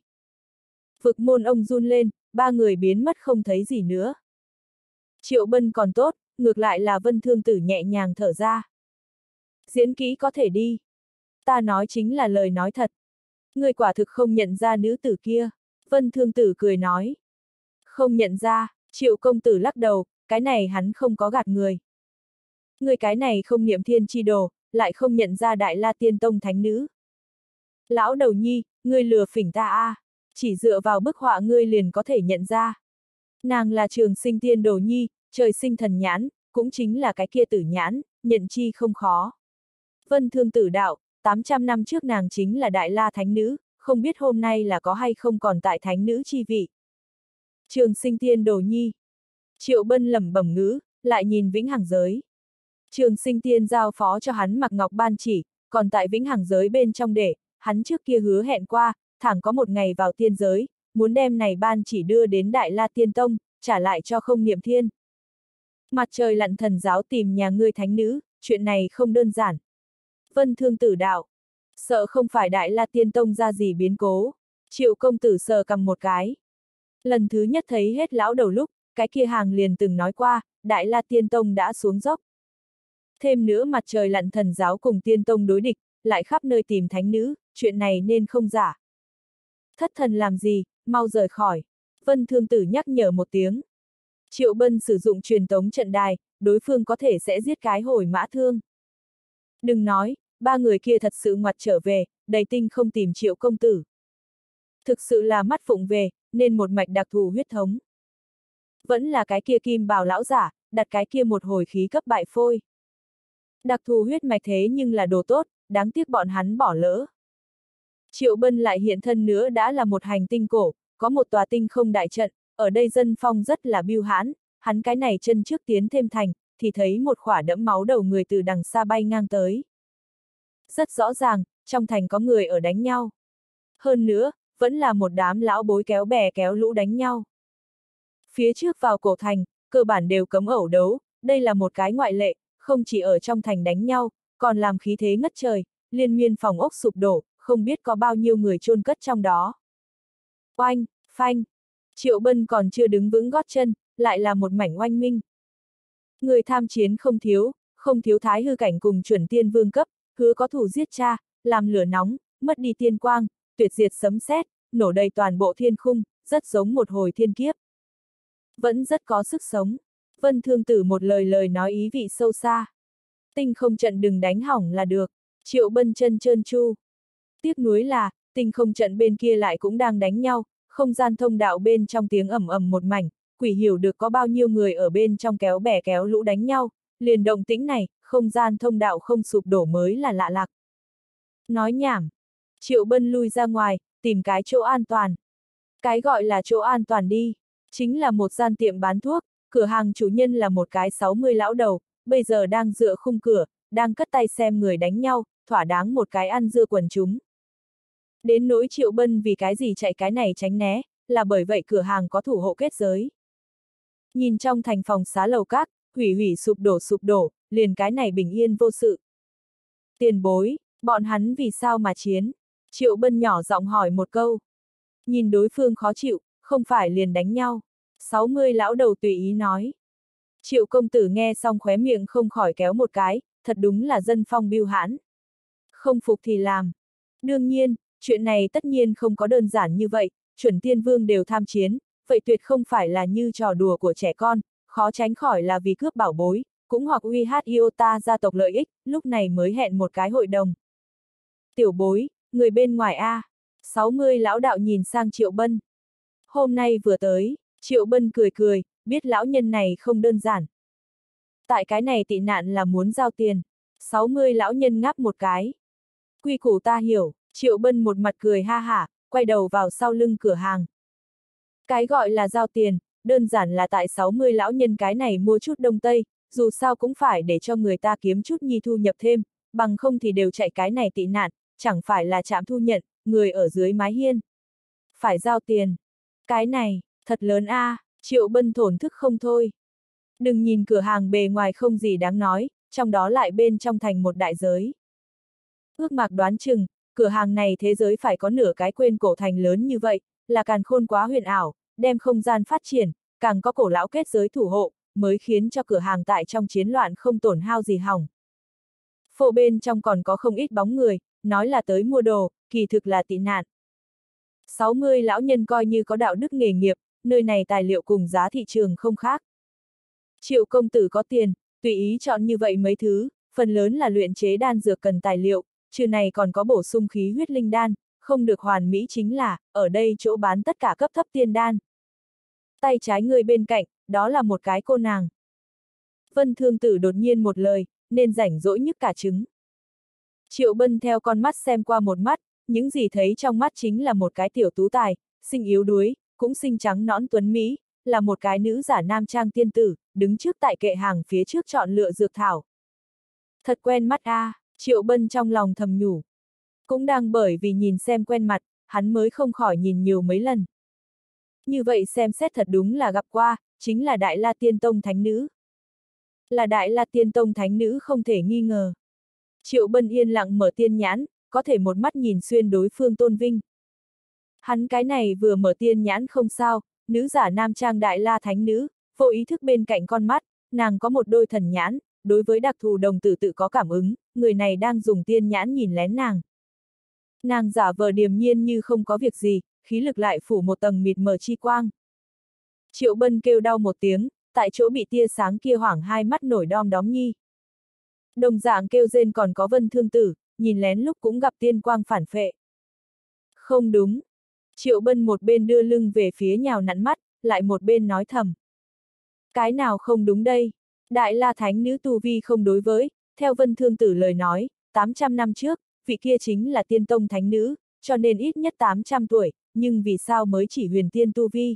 Vực môn ông run lên, ba người biến mất không thấy gì nữa. Triệu Bân còn tốt, ngược lại là Vân Thương Tử nhẹ nhàng thở ra. Diễn kỹ có thể đi. Ta nói chính là lời nói thật. Người quả thực không nhận ra nữ tử kia. Vân Thương Tử cười nói. Không nhận ra, Triệu công tử lắc đầu, cái này hắn không có gạt người. Người cái này không niệm thiên chi đồ, lại không nhận ra Đại La Tiên Tông thánh nữ. Lão đầu nhi, ngươi lừa phỉnh ta a, chỉ dựa vào bức họa ngươi liền có thể nhận ra. Nàng là Trường Sinh Tiên Đồ Nhi, trời sinh thần nhãn, cũng chính là cái kia tử nhãn, nhận chi không khó. Vân Thương Tử đạo, 800 năm trước nàng chính là Đại La Thánh Nữ, không biết hôm nay là có hay không còn tại Thánh Nữ chi vị. Trường Sinh Tiên Đồ Nhi. Triệu Bân lẩm bẩm ngữ, lại nhìn Vĩnh Hằng Giới. Trường Sinh Tiên giao phó cho hắn mặc ngọc ban chỉ, còn tại Vĩnh Hằng Giới bên trong để, hắn trước kia hứa hẹn qua, thẳng có một ngày vào tiên giới, muốn đem này ban chỉ đưa đến Đại La Tiên Tông, trả lại cho không niệm thiên. Mặt trời lặn thần giáo tìm nhà ngươi thánh nữ, chuyện này không đơn giản. Vân Thương Tử đạo, sợ không phải Đại La Tiên Tông ra gì biến cố. Triệu công tử sờ cầm một cái. Lần thứ nhất thấy hết lão đầu lúc, cái kia hàng liền từng nói qua, Đại La Tiên Tông đã xuống dốc. Thêm nữa mặt trời lặn thần giáo cùng Tiên Tông đối địch, lại khắp nơi tìm thánh nữ, chuyện này nên không giả. Thất thần làm gì, mau rời khỏi. Vân Thương Tử nhắc nhở một tiếng. Triệu Bân sử dụng truyền tống trận đài, đối phương có thể sẽ giết cái hồi mã thương. Đừng nói, ba người kia thật sự ngoặt trở về, đầy tinh không tìm Triệu công tử. Thực sự là mắt phụng về, nên một mạch đặc thù huyết thống. Vẫn là cái kia kim bào lão giả, đặt cái kia một hồi khí cấp bại phôi. Đặc thù huyết mạch thế nhưng là đồ tốt, đáng tiếc bọn hắn bỏ lỡ. Triệu Bân lại hiện thân nữa đã là một hành tinh cổ, có một tòa tinh không đại trận, ở đây dân phong rất là bưu hãn, hắn cái này chân trước tiến thêm thành, thì thấy một khỏa đẫm máu đầu người từ đằng xa bay ngang tới. Rất rõ ràng, trong thành có người ở đánh nhau. Hơn nữa, vẫn là một đám lão bối kéo bè kéo lũ đánh nhau. Phía trước vào cổ thành, cơ bản đều cấm ẩu đấu, đây là một cái ngoại lệ, không chỉ ở trong thành đánh nhau, còn làm khí thế ngất trời, liên miên phòng ốc sụp đổ, không biết có bao nhiêu người chôn cất trong đó. Oanh, phanh, Triệu Bân còn chưa đứng vững gót chân, lại là một mảnh oanh minh. Người tham chiến không thiếu thái hư cảnh cùng chuẩn tiên vương cấp, hứa có thủ giết cha, làm lửa nóng, mất đi tiên quang, tuyệt diệt sấm sét, nổ đầy toàn bộ thiên khung, rất giống một hồi thiên kiếp. Vẫn rất có sức sống. Vân Thương Tử một lời nói ý vị sâu xa. Tinh không trận đừng đánh hỏng là được. Triệu Bân chân trơn chu. Tiếc nuối là, tinh không trận bên kia lại cũng đang đánh nhau, không gian thông đạo bên trong tiếng ầm ầm một mảnh, quỷ hiểu được có bao nhiêu người ở bên trong kéo bè kéo lũ đánh nhau, liền động tĩnh này, không gian thông đạo không sụp đổ mới là lạ lặc. Nói nhảm. Triệu Bân lui ra ngoài, tìm cái chỗ an toàn. Cái gọi là chỗ an toàn đi, chính là một gian tiệm bán thuốc, cửa hàng chủ nhân là một cái 60 lão đầu, bây giờ đang dựa khung cửa, đang cất tay xem người đánh nhau, thỏa đáng một cái ăn dưa quần chúng. Đến nỗi Triệu Bân vì cái gì chạy cái này tránh né, là bởi vậy cửa hàng có thủ hộ kết giới. Nhìn trong thành phòng xá lầu các, hủy sụp đổ, liền cái này bình yên vô sự. Tiền bối, bọn hắn vì sao mà chiến? Triệu Bân nhỏ giọng hỏi một câu. Nhìn đối phương khó chịu, không phải liền đánh nhau. 60 lão đầu tùy ý nói. Triệu công tử nghe xong khóe miệng không khỏi kéo một cái, thật đúng là dân phong bưu hãn. Không phục thì làm. Đương nhiên, chuyện này tất nhiên không có đơn giản như vậy, chuẩn tiên vương đều tham chiến, vậy tuyệt không phải là như trò đùa của trẻ con, khó tránh khỏi là vì cướp bảo bối, cũng hoặc uy hát iota gia tộc lợi ích, lúc này mới hẹn một cái hội đồng. Tiểu bối, người bên ngoài a. 60 lão đạo nhìn sang Triệu Bân. Hôm nay vừa tới, Triệu Bân cười, biết lão nhân này không đơn giản. Tại cái này tị nạn là muốn giao tiền. 60 lão nhân ngáp một cái. Quy củ ta hiểu, Triệu Bân một mặt cười ha hả, quay đầu vào sau lưng cửa hàng. Cái gọi là giao tiền, đơn giản là tại 60 lão nhân cái này mua chút đông tây, dù sao cũng phải để cho người ta kiếm chút nhi thu nhập thêm, bằng không thì đều chạy cái này tị nạn, chẳng phải là trạm thu nhận, người ở dưới mái hiên. Phải giao tiền. Cái này, thật lớn a. Triệu Bân thổn thức không thôi. Đừng nhìn cửa hàng bề ngoài không gì đáng nói, trong đó lại bên trong thành một đại giới. Ước mạc đoán chừng, cửa hàng này thế giới phải có nửa cái quên cổ thành lớn như vậy, là càn khôn quá huyền ảo, đem không gian phát triển, càng có cổ lão kết giới thủ hộ, mới khiến cho cửa hàng tại trong chiến loạn không tổn hao gì hỏng. Phố bên trong còn có không ít bóng người, nói là tới mua đồ, kỳ thực là tị nạn. 60 lão nhân coi như có đạo đức nghề nghiệp, nơi này tài liệu cùng giá thị trường không khác. Triệu công tử có tiền, tùy ý chọn như vậy mấy thứ, phần lớn là luyện chế đan dược cần tài liệu, trừ này còn có bổ sung khí huyết linh đan, không được hoàn mỹ chính là, ở đây chỗ bán tất cả cấp thấp tiên đan. Tay trái người bên cạnh, đó là một cái cô nàng. Vân Thương Tử đột nhiên một lời, nên rảnh rỗi nhức cả trứng. Triệu Bân theo con mắt xem qua một mắt, những gì thấy trong mắt chính là một cái tiểu tú tài, xinh yếu đuối, cũng xinh trắng nõn tuấn Mỹ, là một cái nữ giả nam trang tiên tử, đứng trước tại kệ hàng phía trước chọn lựa dược thảo. Thật quen mắt a, Triệu Bân trong lòng thầm nhủ. Cũng đang bởi vì nhìn xem quen mặt, hắn mới không khỏi nhìn nhiều mấy lần. Như vậy xem xét thật đúng là gặp qua, chính là Đại La Tiên Tông Thánh Nữ. Là Đại La Tiên Tông Thánh Nữ không thể nghi ngờ. Triệu Bân yên lặng mở tiên nhãn, có thể một mắt nhìn xuyên đối phương tôn vinh. Hắn cái này vừa mở tiên nhãn không sao, nữ giả nam trang Đại La Thánh Nữ, vô ý thức bên cạnh con mắt, nàng có một đôi thần nhãn, đối với đặc thù đồng tử tự có cảm ứng, người này đang dùng tiên nhãn nhìn lén nàng. Nàng giả vờ điềm nhiên như không có việc gì, khí lực lại phủ một tầng mịt mờ chi quang. Triệu Bân kêu đau một tiếng, tại chỗ bị tia sáng kia hoảng hai mắt nổi đom đóm nhi. Đồng dạng kêu rên còn có Vân Thương Tử, nhìn lén lúc cũng gặp tiên quang phản phệ. Không đúng. Triệu Bân một bên đưa lưng về phía nhào nặn mắt, lại một bên nói thầm. Cái nào không đúng đây? Đại La Thánh Nữ tu vi không đối với, theo Vân Thương Tử lời nói, 800 năm trước, vị kia chính là tiên tông thánh nữ, cho nên ít nhất 800 tuổi, nhưng vì sao mới chỉ huyền tiên tu vi?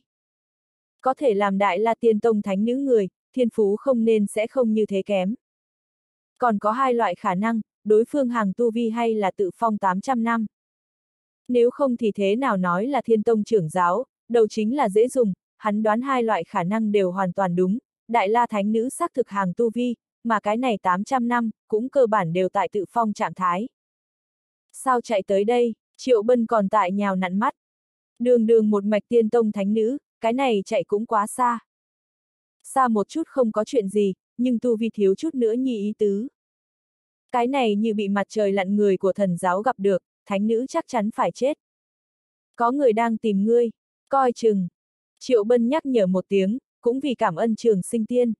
Có thể làm Đại La tiên tông thánh nữ người, thiên phú không nên sẽ không như thế kém. Còn có hai loại khả năng, đối phương hàng tu vi hay là tự phong 800 năm. Nếu không thì thế nào nói là thiên tông trưởng giáo, đầu chính là dễ dùng, hắn đoán hai loại khả năng đều hoàn toàn đúng, Đại La Thánh Nữ xác thực hàng tu vi, mà cái này 800 năm, cũng cơ bản đều tại tự phong trạng thái. Sao chạy tới đây, Triệu Bân còn tại nhào nặn mắt. Đường đường một mạch tiên tông thánh nữ, cái này chạy cũng quá xa. Xa một chút không có chuyện gì, nhưng tu vi thiếu chút nữa nhi ý tứ. Cái này như bị mặt trời lặn người của thần giáo gặp được, thánh nữ chắc chắn phải chết. Có người đang tìm ngươi, coi chừng. Triệu Bân nhắc nhở một tiếng, cũng vì cảm ơn Trường Sinh Tiên.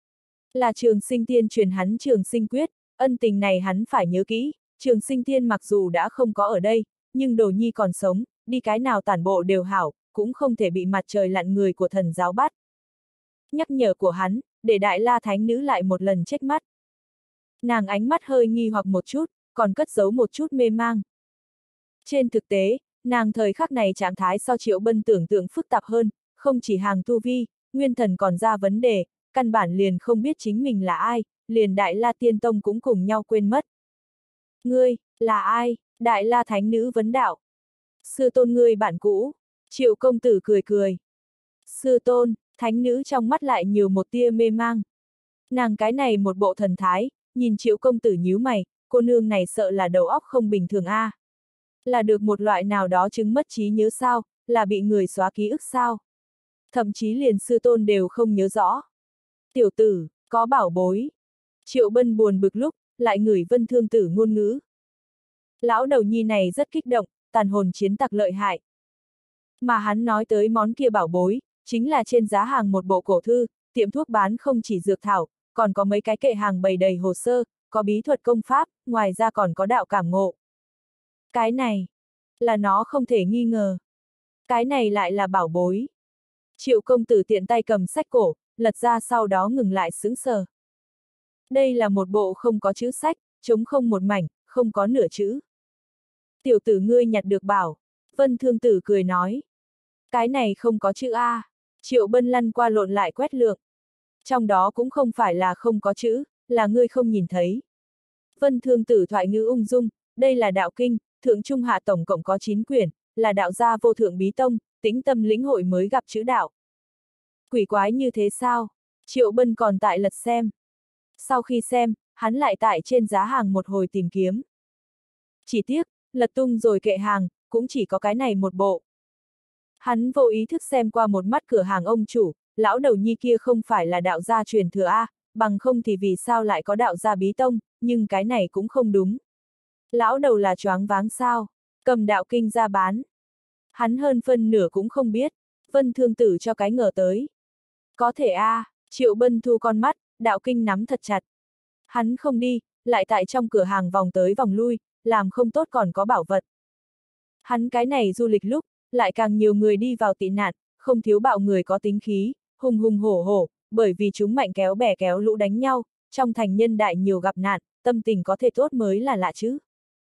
Là Trường Sinh Tiên truyền hắn Trường Sinh Quyết, ân tình này hắn phải nhớ kỹ, Trường Sinh Tiên mặc dù đã không có ở đây, nhưng đồ nhi còn sống, đi cái nào tản bộ đều hảo, cũng không thể bị mặt trời lặn người của thần giáo bắt. Nhắc nhở của hắn, để Đại La Thánh Nữ lại một lần trách mắt. Nàng ánh mắt hơi nghi hoặc một chút, còn cất giấu một chút mê mang. Trên thực tế, nàng thời khắc này trạng thái so Triệu Bân tưởng tượng phức tạp hơn, không chỉ hàng tu vi, nguyên thần còn ra vấn đề, căn bản liền không biết chính mình là ai, liền Đại La Tiên Tông cũng cùng nhau quên mất. Ngươi, là ai? Đại La Thánh Nữ vấn đạo. Sư tôn ngươi bạn cũ. Triệu công tử cười cười. Sư tôn, Thánh Nữ trong mắt lại nhiều một tia mê mang. Nàng cái này một bộ thần thái, nhìn Triệu công tử nhíu mày, cô nương này sợ là đầu óc không bình thường a. Là được một loại nào đó chứng mất trí nhớ sao, là bị người xóa ký ức sao? Thậm chí liền sư tôn đều không nhớ rõ. Tiểu tử, có bảo bối. Triệu Bân buồn bực lúc, lại ngửi Vân Thương Tử ngôn ngữ. Lão đầu nhi này rất kích động, tàn hồn chiến tặc lợi hại. Mà hắn nói tới món kia bảo bối, chính là trên giá hàng một bộ cổ thư, tiệm thuốc bán không chỉ dược thảo, còn có mấy cái kệ hàng bày đầy hồ sơ, có bí thuật công pháp, ngoài ra còn có đạo cảm ngộ. Cái này, là nó không thể nghi ngờ. Cái này lại là bảo bối. Triệu công tử tiện tay cầm sách cổ, lật ra sau đó ngừng lại sững sờ. Đây là một bộ không có chữ sách, trống không một mảnh, không có nửa chữ. Tiểu tử ngươi nhặt được bảo. Vân Thương Tử cười nói. Cái này không có chữ A. Triệu Bân lăn qua lộn lại quét lược. Trong đó cũng không phải là không có chữ, là ngươi không nhìn thấy. Vân Thương Tử thoại ngữ ung dung, đây là đạo kinh, thượng trung hạ tổng cộng có 9 quyển, là đạo gia vô thượng bí tông, tĩnh tâm lĩnh hội mới gặp chữ đạo. Quỷ quái như thế sao? Triệu Bân còn tại lật xem. Sau khi xem, hắn lại tại trên giá hàng một hồi tìm kiếm. Chỉ tiếc, lật tung rồi kệ hàng, cũng chỉ có cái này một bộ. Hắn vô ý thức xem qua một mắt cửa hàng ông chủ, lão đầu nhi kia không phải là đạo gia truyền thừa A, bằng không thì vì sao lại có đạo gia bí tông, nhưng cái này cũng không đúng. Lão đầu là choáng váng sao, cầm đạo kinh ra bán. Hắn hơn phân nửa cũng không biết, Vân Thương Tử cho cái ngờ tới. Có thể A, Triệu Bân thu con mắt, đạo kinh nắm thật chặt. Hắn không đi, lại tại trong cửa hàng vòng tới vòng lui, làm không tốt còn có bảo vật. Hắn cái này du lịch lúc, lại càng nhiều người đi vào tị nạn, không thiếu bạo người có tính khí, hùng hùng hổ hổ, bởi vì chúng mạnh kéo bè kéo lũ đánh nhau, trong thành nhân đại nhiều gặp nạn, tâm tình có thể tốt mới là lạ chứ.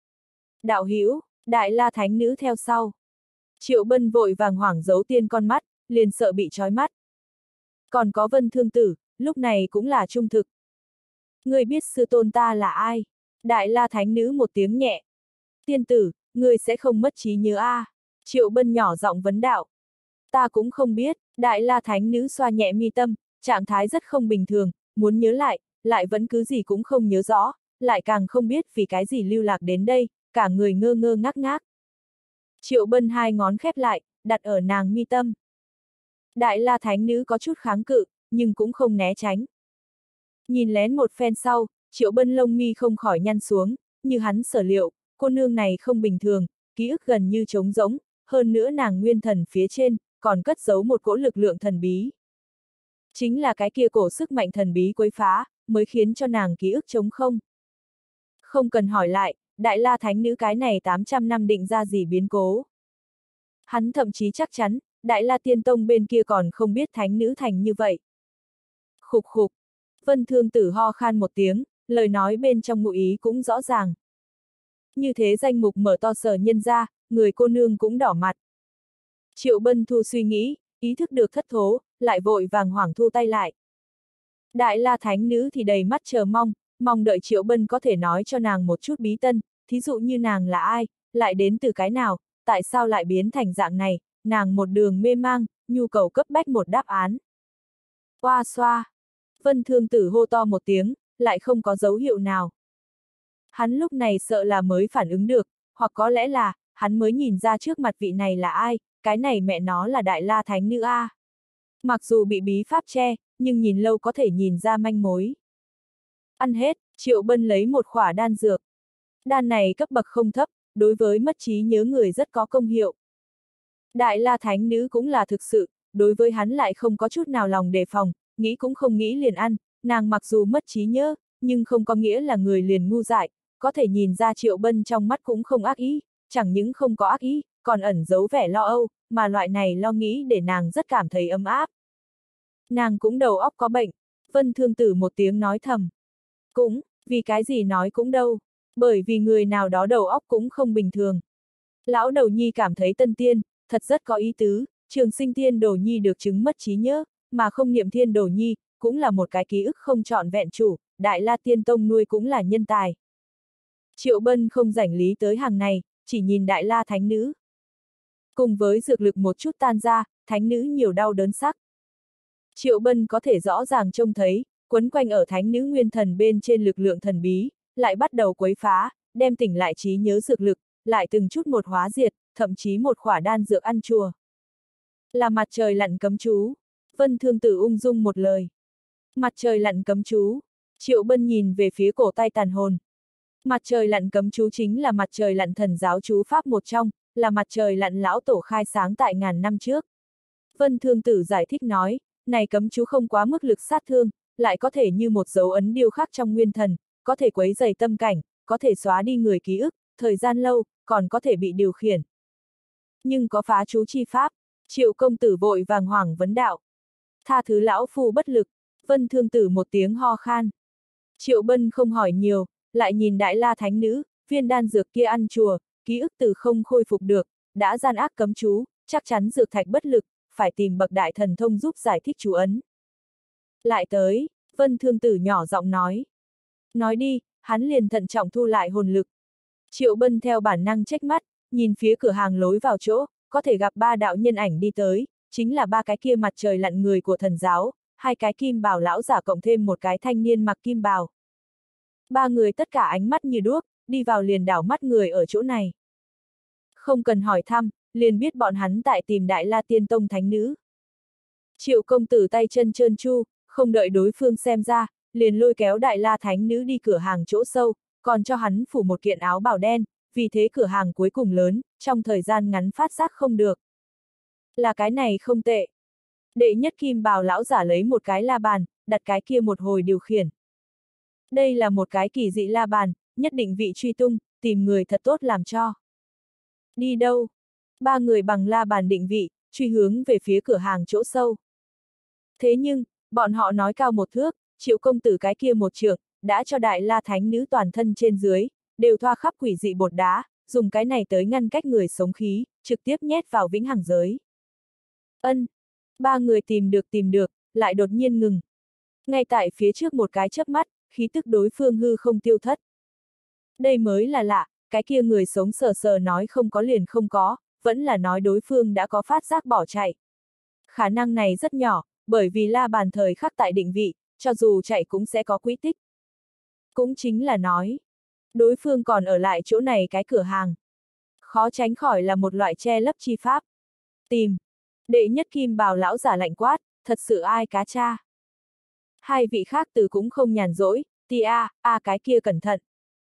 Đạo hữu, Đại La Thánh Nữ theo sau. Triệu Bân vội vàng hoảng giấu tiên con mắt, liền sợ bị trói mắt. Còn có Vân Thương Tử, lúc này cũng là trung thực. Ngươi biết sư tôn ta là ai? Đại La Thánh Nữ một tiếng nhẹ. Tiên tử, ngươi sẽ không mất trí nhớ a? Triệu Bân nhỏ giọng vấn đạo. Ta cũng không biết, Đại La Thánh Nữ xoa nhẹ mi tâm, trạng thái rất không bình thường, muốn nhớ lại vẫn cứ gì cũng không nhớ rõ, lại càng không biết vì cái gì lưu lạc đến đây, cả người ngơ ngơ ngác ngác. Triệu Bân hai ngón khép lại, đặt ở nàng mi tâm. Đại La Thánh Nữ có chút kháng cự, nhưng cũng không né tránh. Nhìn lén một phen sau, Triệu Bân lông mi không khỏi nhăn xuống, như hắn sở liệu, cô nương này không bình thường, ký ức gần như trống rỗng, hơn nữa nàng nguyên thần phía trên, còn cất giấu một cỗ lực lượng thần bí. Chính là cái kia cổ sức mạnh thần bí quấy phá, mới khiến cho nàng ký ức trống không. Không cần hỏi lại, Đại La Thánh Nữ cái này 800 năm định ra gì biến cố. Hắn thậm chí chắc chắn, Đại La Tiên Tông bên kia còn không biết Thánh Nữ thành như vậy. Khục khục, Vân Thương Tử ho khan một tiếng, lời nói bên trong ngụ ý cũng rõ ràng. Như thế danh mục mở to sở nhân ra, người cô nương cũng đỏ mặt. Triệu Bân Thu suy nghĩ, ý thức được thất thố, lại vội vàng hoảng thu tay lại. Đại La Thánh Nữ thì đầy mắt chờ mong, mong đợi Triệu Bân có thể nói cho nàng một chút bí tân, thí dụ như nàng là ai, lại đến từ cái nào, tại sao lại biến thành dạng này, nàng một đường mê mang, nhu cầu cấp bách một đáp án. Oa xoa! Vân Thương Tử hô to một tiếng, lại không có dấu hiệu nào. Hắn lúc này sợ là mới phản ứng được, hoặc có lẽ là, hắn mới nhìn ra trước mặt vị này là ai, cái này mẹ nó là Đại La Thánh Nữ A. Mặc dù bị bí pháp che, nhưng nhìn lâu có thể nhìn ra manh mối. Ăn hết, Triệu Bân lấy một khỏa đan dược. Đan này cấp bậc không thấp, đối với mất trí nhớ người rất có công hiệu. Đại La Thánh Nữ cũng là thực sự, đối với hắn lại không có chút nào lòng đề phòng, nghĩ cũng không nghĩ liền ăn, nàng mặc dù mất trí nhớ, nhưng không có nghĩa là người liền ngu dại, có thể nhìn ra Triệu Bân trong mắt cũng không ác ý, chẳng những không có ác ý, còn ẩn giấu vẻ lo âu, mà loại này lo nghĩ để nàng rất cảm thấy ấm áp. Nàng cũng đầu óc có bệnh, Vân Thương Tử một tiếng nói thầm. Cũng, vì cái gì nói cũng đâu, bởi vì người nào đó đầu óc cũng không bình thường. Lão đầu nhi cảm thấy Tân Tiên, thật rất có ý tứ, Trường Sinh Tiên Đồ Nhi được chứng mất trí nhớ, mà không niệm Thiên Đồ Nhi, cũng là một cái ký ức không trọn vẹn chủ, Đại La Tiên Tông nuôi cũng là nhân tài. Triệu Bân không rảnh lý tới hàng này, chỉ nhìn Đại La Thánh Nữ. Cùng với dược lực một chút tan ra, Thánh Nữ nhiều đau đớn sắc. Triệu Bân có thể rõ ràng trông thấy, quấn quanh ở Thánh Nữ nguyên thần bên trên lực lượng thần bí, lại bắt đầu quấy phá, đem tỉnh lại trí nhớ dược lực, lại từng chút một hóa diệt, thậm chí một khỏa đan dược ăn chùa. Là mặt trời lặn cấm chú. Vân Thương Tử ung dung một lời. Mặt trời lặn cấm chú. Triệu Bân nhìn về phía cổ tay tàn hồn. Mặt trời lặn cấm chú chính là mặt trời lặn thần giáo chú pháp một trong, là mặt trời lặn lão tổ khai sáng tại ngàn năm trước. Vân Thương Tử giải thích nói, này cấm chú không quá mức lực sát thương, lại có thể như một dấu ấn điêu khắc trong nguyên thần, có thể quấy dày tâm cảnh, có thể xóa đi người ký ức, thời gian lâu, còn có thể bị điều khiển. Nhưng có phá chú chi pháp, Triệu công tử vội vàng hoảng vấn đạo. Tha thứ lão phu bất lực, Vân Thương Tử một tiếng ho khan. Triệu Bân không hỏi nhiều, lại nhìn Đại La Thánh Nữ, viên đan dược kia ăn chùa, ký ức từ không khôi phục được, đã gian ác cấm chú, chắc chắn dược thạch bất lực, phải tìm bậc đại thần thông giúp giải thích chú ấn. Lại tới, Vân Thương Tử nhỏ giọng nói. Nói đi, hắn liền thận trọng thu lại hồn lực. Triệu Bân theo bản năng chếch mắt, nhìn phía cửa hàng lối vào chỗ, có thể gặp ba đạo nhân ảnh đi tới, chính là ba cái kia mặt trời lặn người của thần giáo, hai cái kim bào lão giả cộng thêm một cái thanh niên mặc kim bào. Ba người tất cả ánh mắt như đuốc, đi vào liền đảo mắt người ở chỗ này. Không cần hỏi thăm, liền biết bọn hắn tại tìm Đại La Tiên Tông Thánh Nữ. Triệu công tử tay chân trơn tru, không đợi đối phương xem ra, liền lôi kéo Đại La Thánh Nữ đi cửa hàng chỗ sâu, còn cho hắn phủ một kiện áo bào đen, vì thế cửa hàng cuối cùng lớn, trong thời gian ngắn phát giác không được. Là cái này không tệ. Đệ nhất kim bào lão giả lấy một cái la bàn, đặt cái kia một hồi điều khiển. Đây là một cái kỳ dị la bàn, nhất định vị truy tung, tìm người thật tốt làm cho. Đi đâu? Ba người bằng la bàn định vị, truy hướng về phía cửa hàng chỗ sâu. Thế nhưng, bọn họ nói cao một thước, Triệu công tử cái kia một trượng, đã cho Đại La Thánh Nữ toàn thân trên dưới, đều thoa khắp quỷ dị bột đá, dùng cái này tới ngăn cách người sống khí, trực tiếp nhét vào vĩnh hằng giới. Ân, ba người tìm được, lại đột nhiên ngừng. Ngay tại phía trước một cái chớp mắt, khí tức đối phương hư không tiêu thất. Đây mới là lạ, cái kia người sống sờ sờ nói không có liền không có, vẫn là nói đối phương đã có phát giác bỏ chạy. Khả năng này rất nhỏ, bởi vì la bàn thời khắc tại định vị, cho dù chạy cũng sẽ có quỹ tích. Cũng chính là nói, đối phương còn ở lại chỗ này cái cửa hàng. Khó tránh khỏi là một loại che lấp chi pháp. Tìm. Đệ nhất kim bào lão giả lạnh quát, thật sự ai cá cha. Hai vị khác từ cũng không nhàn rỗi, cái kia cẩn thận.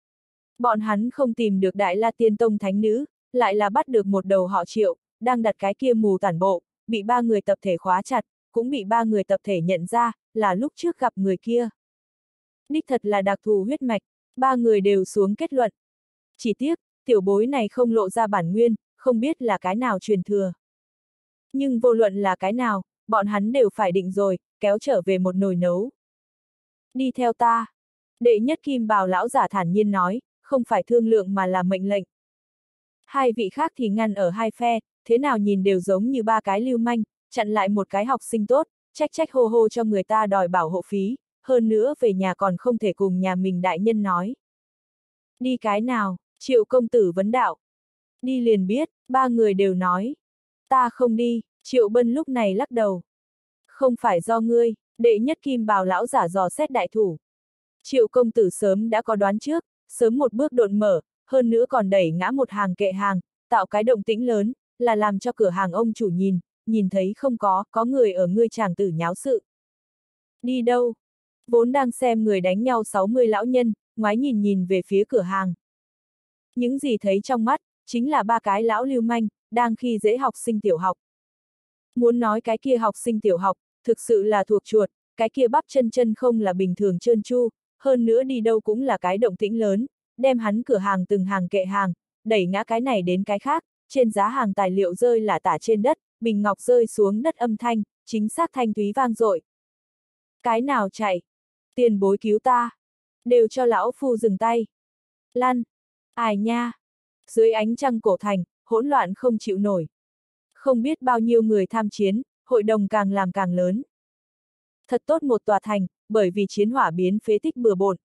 Bọn hắn không tìm được Đại La Tiên Tông Thánh Nữ, lại là bắt được một đầu họ Triệu, đang đặt cái kia mù tản bộ, bị ba người tập thể khóa chặt, cũng bị ba người tập thể nhận ra, là lúc trước gặp người kia. Đích thật là đặc thù huyết mạch, ba người đều xuống kết luận. Chỉ tiếc, tiểu bối này không lộ ra bản nguyên, không biết là cái nào truyền thừa. Nhưng vô luận là cái nào, bọn hắn đều phải định rồi, kéo trở về một nồi nấu. Đi theo ta. Đệ nhất kim bào lão giả thản nhiên nói, không phải thương lượng mà là mệnh lệnh. Hai vị khác thì ngăn ở hai phe, thế nào nhìn đều giống như ba cái lưu manh, chặn lại một cái học sinh tốt, trách trách hô hô cho người ta đòi bảo hộ phí, hơn nữa về nhà còn không thể cùng nhà mình đại nhân nói. Đi cái nào? Triệu công tử vấn đạo. Đi liền biết, ba người đều nói. Ta không đi, Triệu Bân lúc này lắc đầu. Không phải do ngươi, đệ nhất kim bào lão giả dò xét đại thủ. Triệu công tử sớm đã có đoán trước, sớm một bước độn mở, hơn nữa còn đẩy ngã một hàng kệ hàng, tạo cái động tĩnh lớn, là làm cho cửa hàng ông chủ nhìn thấy không có người ở ngươi chàng tử nháo sự. Đi đâu? Vốn đang xem người đánh nhau 60 lão nhân, ngoái nhìn về phía cửa hàng. Những gì thấy trong mắt, chính là ba cái lão lưu manh, đang khi dễ học sinh tiểu học. Muốn nói cái kia học sinh tiểu học, thực sự là thuộc chuột, cái kia bắp chân không là bình thường trơn tru, hơn nữa đi đâu cũng là cái động tĩnh lớn, đem hắn cửa hàng từng hàng kệ hàng, đẩy ngã cái này đến cái khác, trên giá hàng tài liệu rơi là tả trên đất, bình ngọc rơi xuống đất âm thanh, chính xác thanh thúy vang dội. Cái nào chạy? Tiền bối cứu ta! Đều cho lão phu dừng tay! Lăn! Ai nha! Dưới ánh trăng cổ thành, hỗn loạn không chịu nổi. Không biết bao nhiêu người tham chiến, hội đồng càng làm càng lớn. Thật tốt một tòa thành, bởi vì chiến hỏa biến phế tích bừa bộn.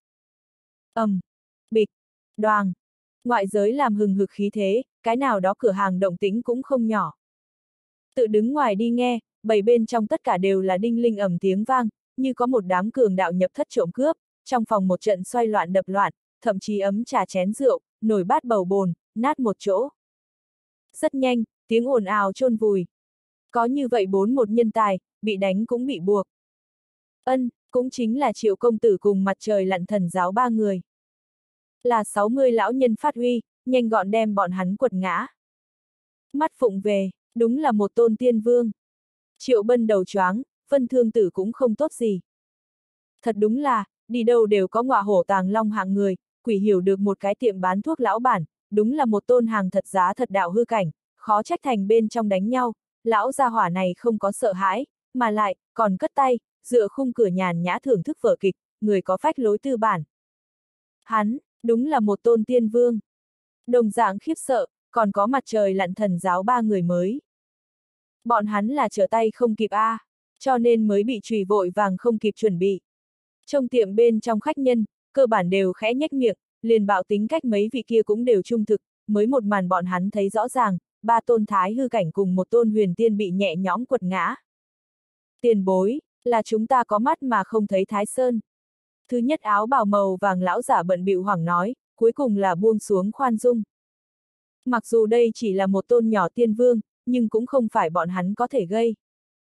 Bịch, đoàng. Ngoại giới làm hừng hực khí thế, cái nào đó cửa hàng động tĩnh cũng không nhỏ. Tự đứng ngoài đi nghe, bầy bên trong tất cả đều là đinh linh ầm tiếng vang, như có một đám cường đạo nhập thất trộm cướp, trong phòng một trận xoay loạn đập loạn, thậm chí ấm trà chén rượu, nồi bát bầu bồn, nát một chỗ. Rất nhanh, tiếng ồn ào chôn vùi. Có như vậy một nhân tài, bị đánh cũng bị buộc. Cũng chính là Triệu công tử cùng Mặt Trời Lặn Thần giáo ba người. Là 60 lão nhân phát huy, nhanh gọn đem bọn hắn quật ngã. Mắt phụng về, đúng là một tôn tiên vương. Triệu Bân đầu choáng, Vân Thương Tử cũng không tốt gì. Thật đúng là, đi đâu đều có ngọa hổ tàng long hạng người, quỷ hiểu được một cái tiệm bán thuốc lão bản, đúng là một tôn hàng thật giá thật đạo hư cảnh, khó trách thành bên trong đánh nhau, lão gia hỏa này không có sợ hãi, mà lại, còn cất tay, dựa khung cửa nhàn nhã thưởng thức vở kịch, người có phách lối tư bản. Hắn, đúng là một tôn tiên vương. Đồng dạng khiếp sợ, còn có Mặt Trời Lặn Thần giáo ba người mới. Bọn hắn là trở tay không kịp cho nên mới bị trùy vội vàng không kịp chuẩn bị. Trong tiệm bên trong khách nhân, cơ bản đều khẽ nhếch miệng, liền bạo tính cách mấy vị kia cũng đều trung thực, mới một màn bọn hắn thấy rõ ràng, ba tôn thái hư cảnh cùng một tôn huyền tiên bị nhẹ nhõm quật ngã. Tiền bối, là chúng ta có mắt mà không thấy Thái Sơn. Thứ nhất áo bào màu vàng lão giả bận bịu hoảng nói, cuối cùng là buông xuống khoan dung. Mặc dù đây chỉ là một tôn nhỏ tiên vương, nhưng cũng không phải bọn hắn có thể gây.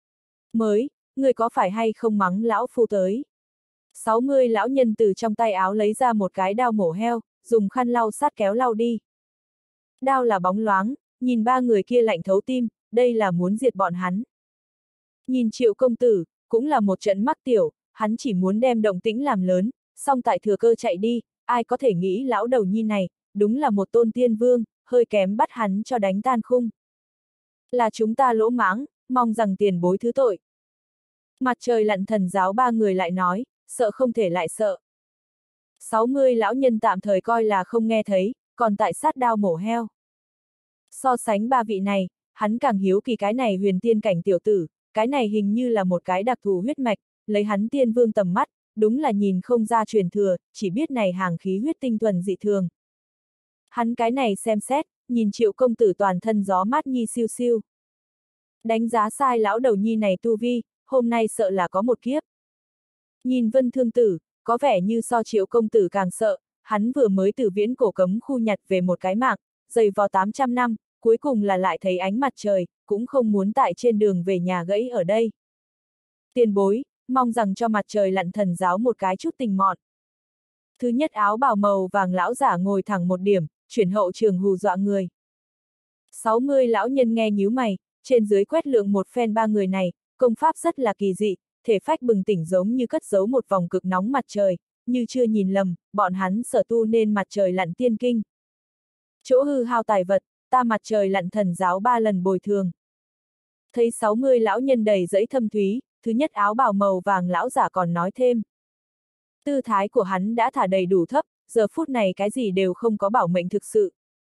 Người có phải hay không mắng lão phu tới? 60 lão nhân từ trong tay áo lấy ra một cái đao mổ heo, dùng khăn lau sát kéo lau đi. Đao là bóng loáng, nhìn ba người kia lạnh thấu tim, đây là muốn diệt bọn hắn. Nhìn Triệu công tử, cũng là một trận mắc tiểu, hắn chỉ muốn đem động tĩnh làm lớn, xong tại thừa cơ chạy đi, ai có thể nghĩ lão đầu nhi này, đúng là một tôn tiên vương, hơi kém bắt hắn cho đánh tan khung. Là chúng ta lỗ mãng, mong rằng tiền bối thứ tội. Mặt Trời Lặn Thần giáo ba người lại nói, sợ không thể lại sợ. 60 lão nhân tạm thời coi là không nghe thấy, còn tại sát đao mổ heo. So sánh ba vị này, hắn càng hiếu kỳ cái này huyền tiên cảnh tiểu tử, cái này hình như là một cái đặc thù huyết mạch, lấy hắn tiên vương tầm mắt, đúng là nhìn không ra truyền thừa, chỉ biết này hàng khí huyết tinh thuần dị thường. Hắn cái này xem xét, nhìn Triệu công tử toàn thân gió mát nhi siêu siêu. Đánh giá sai lão đầu nhi này tu vi, hôm nay sợ là có một kiếp. Nhìn Vân Thương Tử, có vẻ như so Triệu công tử càng sợ, hắn vừa mới từ viễn cổ cấm khu nhặt về một cái mạng, dày vò 800 năm, cuối cùng là lại thấy ánh mặt trời, cũng không muốn tại trên đường về nhà gãy ở đây. Tiền bối, mong rằng cho Mặt Trời Lặn Thần giáo một cái chút tình mọn. Thứ nhất áo bào màu vàng lão giả ngồi thẳng một điểm, chuyển hậu trường hù dọa người. 60 lão nhân nghe nhíu mày, trên dưới quét lượng một phen ba người này, công pháp rất là kỳ dị, thể phách bừng tỉnh giống như cất giấu một vòng cực nóng mặt trời, như chưa nhìn lầm, bọn hắn sở tu nên mặt trời lặn tiên kinh. Chỗ hư hao tài vật, ta mặt trời lặn thần giáo 3 lần bồi thường. Thấy 60 lão nhân đầy dẫy thâm thúy, thứ nhất áo bào màu vàng lão giả còn nói thêm. Tư thái của hắn đã thả đầy đủ thấp, giờ phút này cái gì đều không có bảo mệnh thực sự.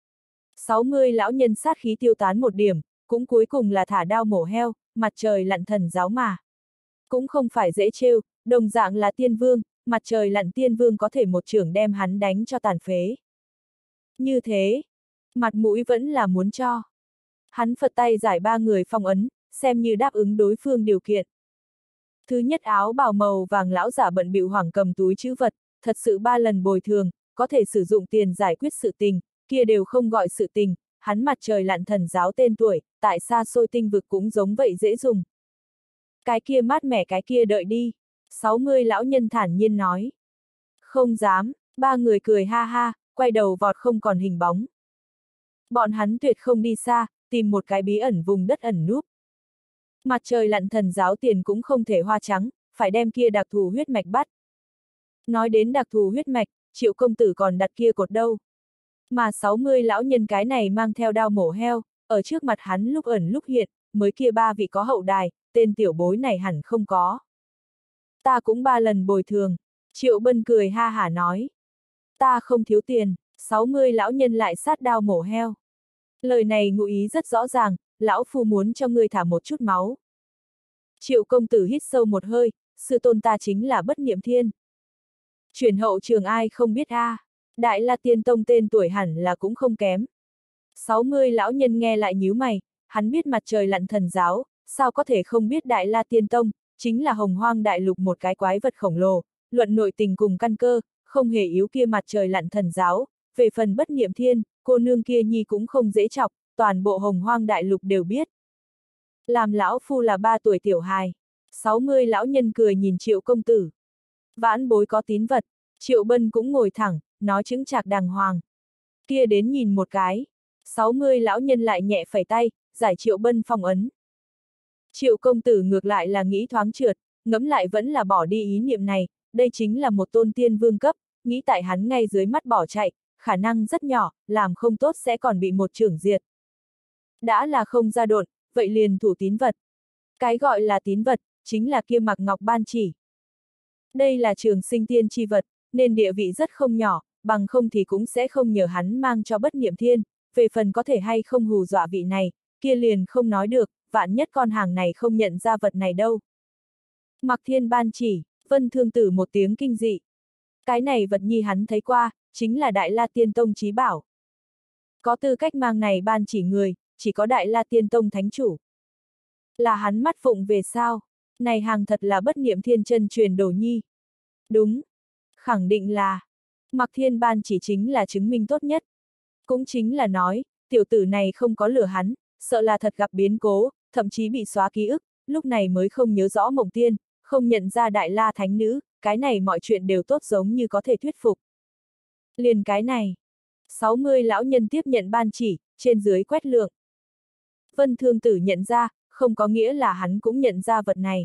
60 lão nhân sát khí tiêu tán một điểm, cũng cuối cùng là thả đao mổ heo, mặt trời lặn thần giáo mà. Cũng không phải dễ trêu, đồng dạng là tiên vương, mặt trời lặn tiên vương có thể một chưởng đem hắn đánh cho tàn phế. Như thế, mặt mũi vẫn là muốn cho. Hắn phật tay giải 3 người phong ấn, xem như đáp ứng đối phương điều kiện. Thứ nhất áo bào màu vàng lão giả bận bịu hoảng cầm túi trữ vật, thật sự 3 lần bồi thường, có thể sử dụng tiền giải quyết sự tình, kia đều không gọi sự tình, hắn mặt trời lặn thần giáo tên tuổi, tại xa xôi tinh vực cũng giống vậy dễ dùng. Cái kia mát mẻ cái kia đợi đi, 60 lão nhân thản nhiên nói. Không dám, 3 người cười ha ha, quay đầu vọt không còn hình bóng. Bọn hắn tuyệt không đi xa, tìm một cái bí ẩn vùng đất ẩn núp. Mặt trời lặn thần giáo tiền cũng không thể hoa trắng, phải đem kia đặc thù huyết mạch bắt. Nói đến đặc thù huyết mạch, Triệu công tử còn đặt kia cột đâu. Mà 60 lão nhân cái này mang theo đao mổ heo, ở trước mặt hắn lúc ẩn lúc hiện, mới kia 3 vị có hậu đài, tên tiểu bối này hẳn không có. Ta cũng 3 lần bồi thường, Triệu Bân cười ha hả nói. Ta không thiếu tiền, 60 lão nhân lại sát đao mổ heo. Lời này ngụ ý rất rõ ràng, lão phu muốn cho ngươi thả một chút máu. Triệu công tử hít sâu một hơi, sư tôn ta chính là Bất Niệm Thiên. Chuyển hậu trường ai không biết a? Đại La Tiên Tông tên tuổi hẳn là cũng không kém. 60 lão nhân nghe lại nhíu mày, hắn biết mặt trời lặn thần giáo, sao có thể không biết Đại La Tiên Tông, chính là hồng hoang đại lục một cái quái vật khổng lồ, luận nội tình cùng căn cơ, không hề yếu kia mặt trời lặn thần giáo, về phần Bất Niệm Thiên, cô nương kia nhi cũng không dễ chọc, toàn bộ hồng hoang đại lục đều biết. Làm lão phu là 3 tuổi tiểu hài, 60 lão nhân cười nhìn Triệu công tử. Vãn bối có tín vật, Triệu Bân cũng ngồi thẳng, nói chững chạc đàng hoàng. Kia đến nhìn một cái, 60 lão nhân lại nhẹ phẩy tay, giải Triệu Bân phong ấn. Triệu công tử ngược lại là nghĩ thoáng trượt, ngẫm lại vẫn là bỏ đi ý niệm này, đây chính là một tôn tiên vương cấp, nghĩ tại hắn ngay dưới mắt bỏ chạy, khả năng rất nhỏ, làm không tốt sẽ còn bị một chưởng diệt. Đã là không ra độn, vậy liền thủ tín vật. Cái gọi là tín vật, chính là kia mặc ngọc ban chỉ. Đây là trường sinh tiên chi vật, nên địa vị rất không nhỏ, bằng không thì cũng sẽ không nhờ hắn mang cho Bất Niệm Thiên, về phần có thể hay không hù dọa vị này, kia liền không nói được, vạn nhất con hàng này không nhận ra vật này đâu. Mặc Thiên ban chỉ, Vân Thương Tử một tiếng kinh dị. Cái này vật nhi hắn thấy qua, chính là Đại La Tiên Tông chí bảo. Có tư cách mang này ban chỉ người, chỉ có Đại La Tiên Tông thánh chủ. Là hắn mắt phụng về sao? Này hàng thật là Bất Niệm Thiên chân truyền đồ nhi. Đúng. Khẳng định là. Mặc Thiên ban chỉ chính là chứng minh tốt nhất. Cũng chính là nói, tiểu tử này không có lừa hắn, sợ là thật gặp biến cố, thậm chí bị xóa ký ức, lúc này mới không nhớ rõ Mộng Tiên, không nhận ra Đại La Thánh Nữ, cái này mọi chuyện đều tốt giống như có thể thuyết phục. Liền cái này. 60 lão nhân tiếp nhận ban chỉ, trên dưới quét lượng. Vân Thương Tử nhận ra, không có nghĩa là hắn cũng nhận ra vật này.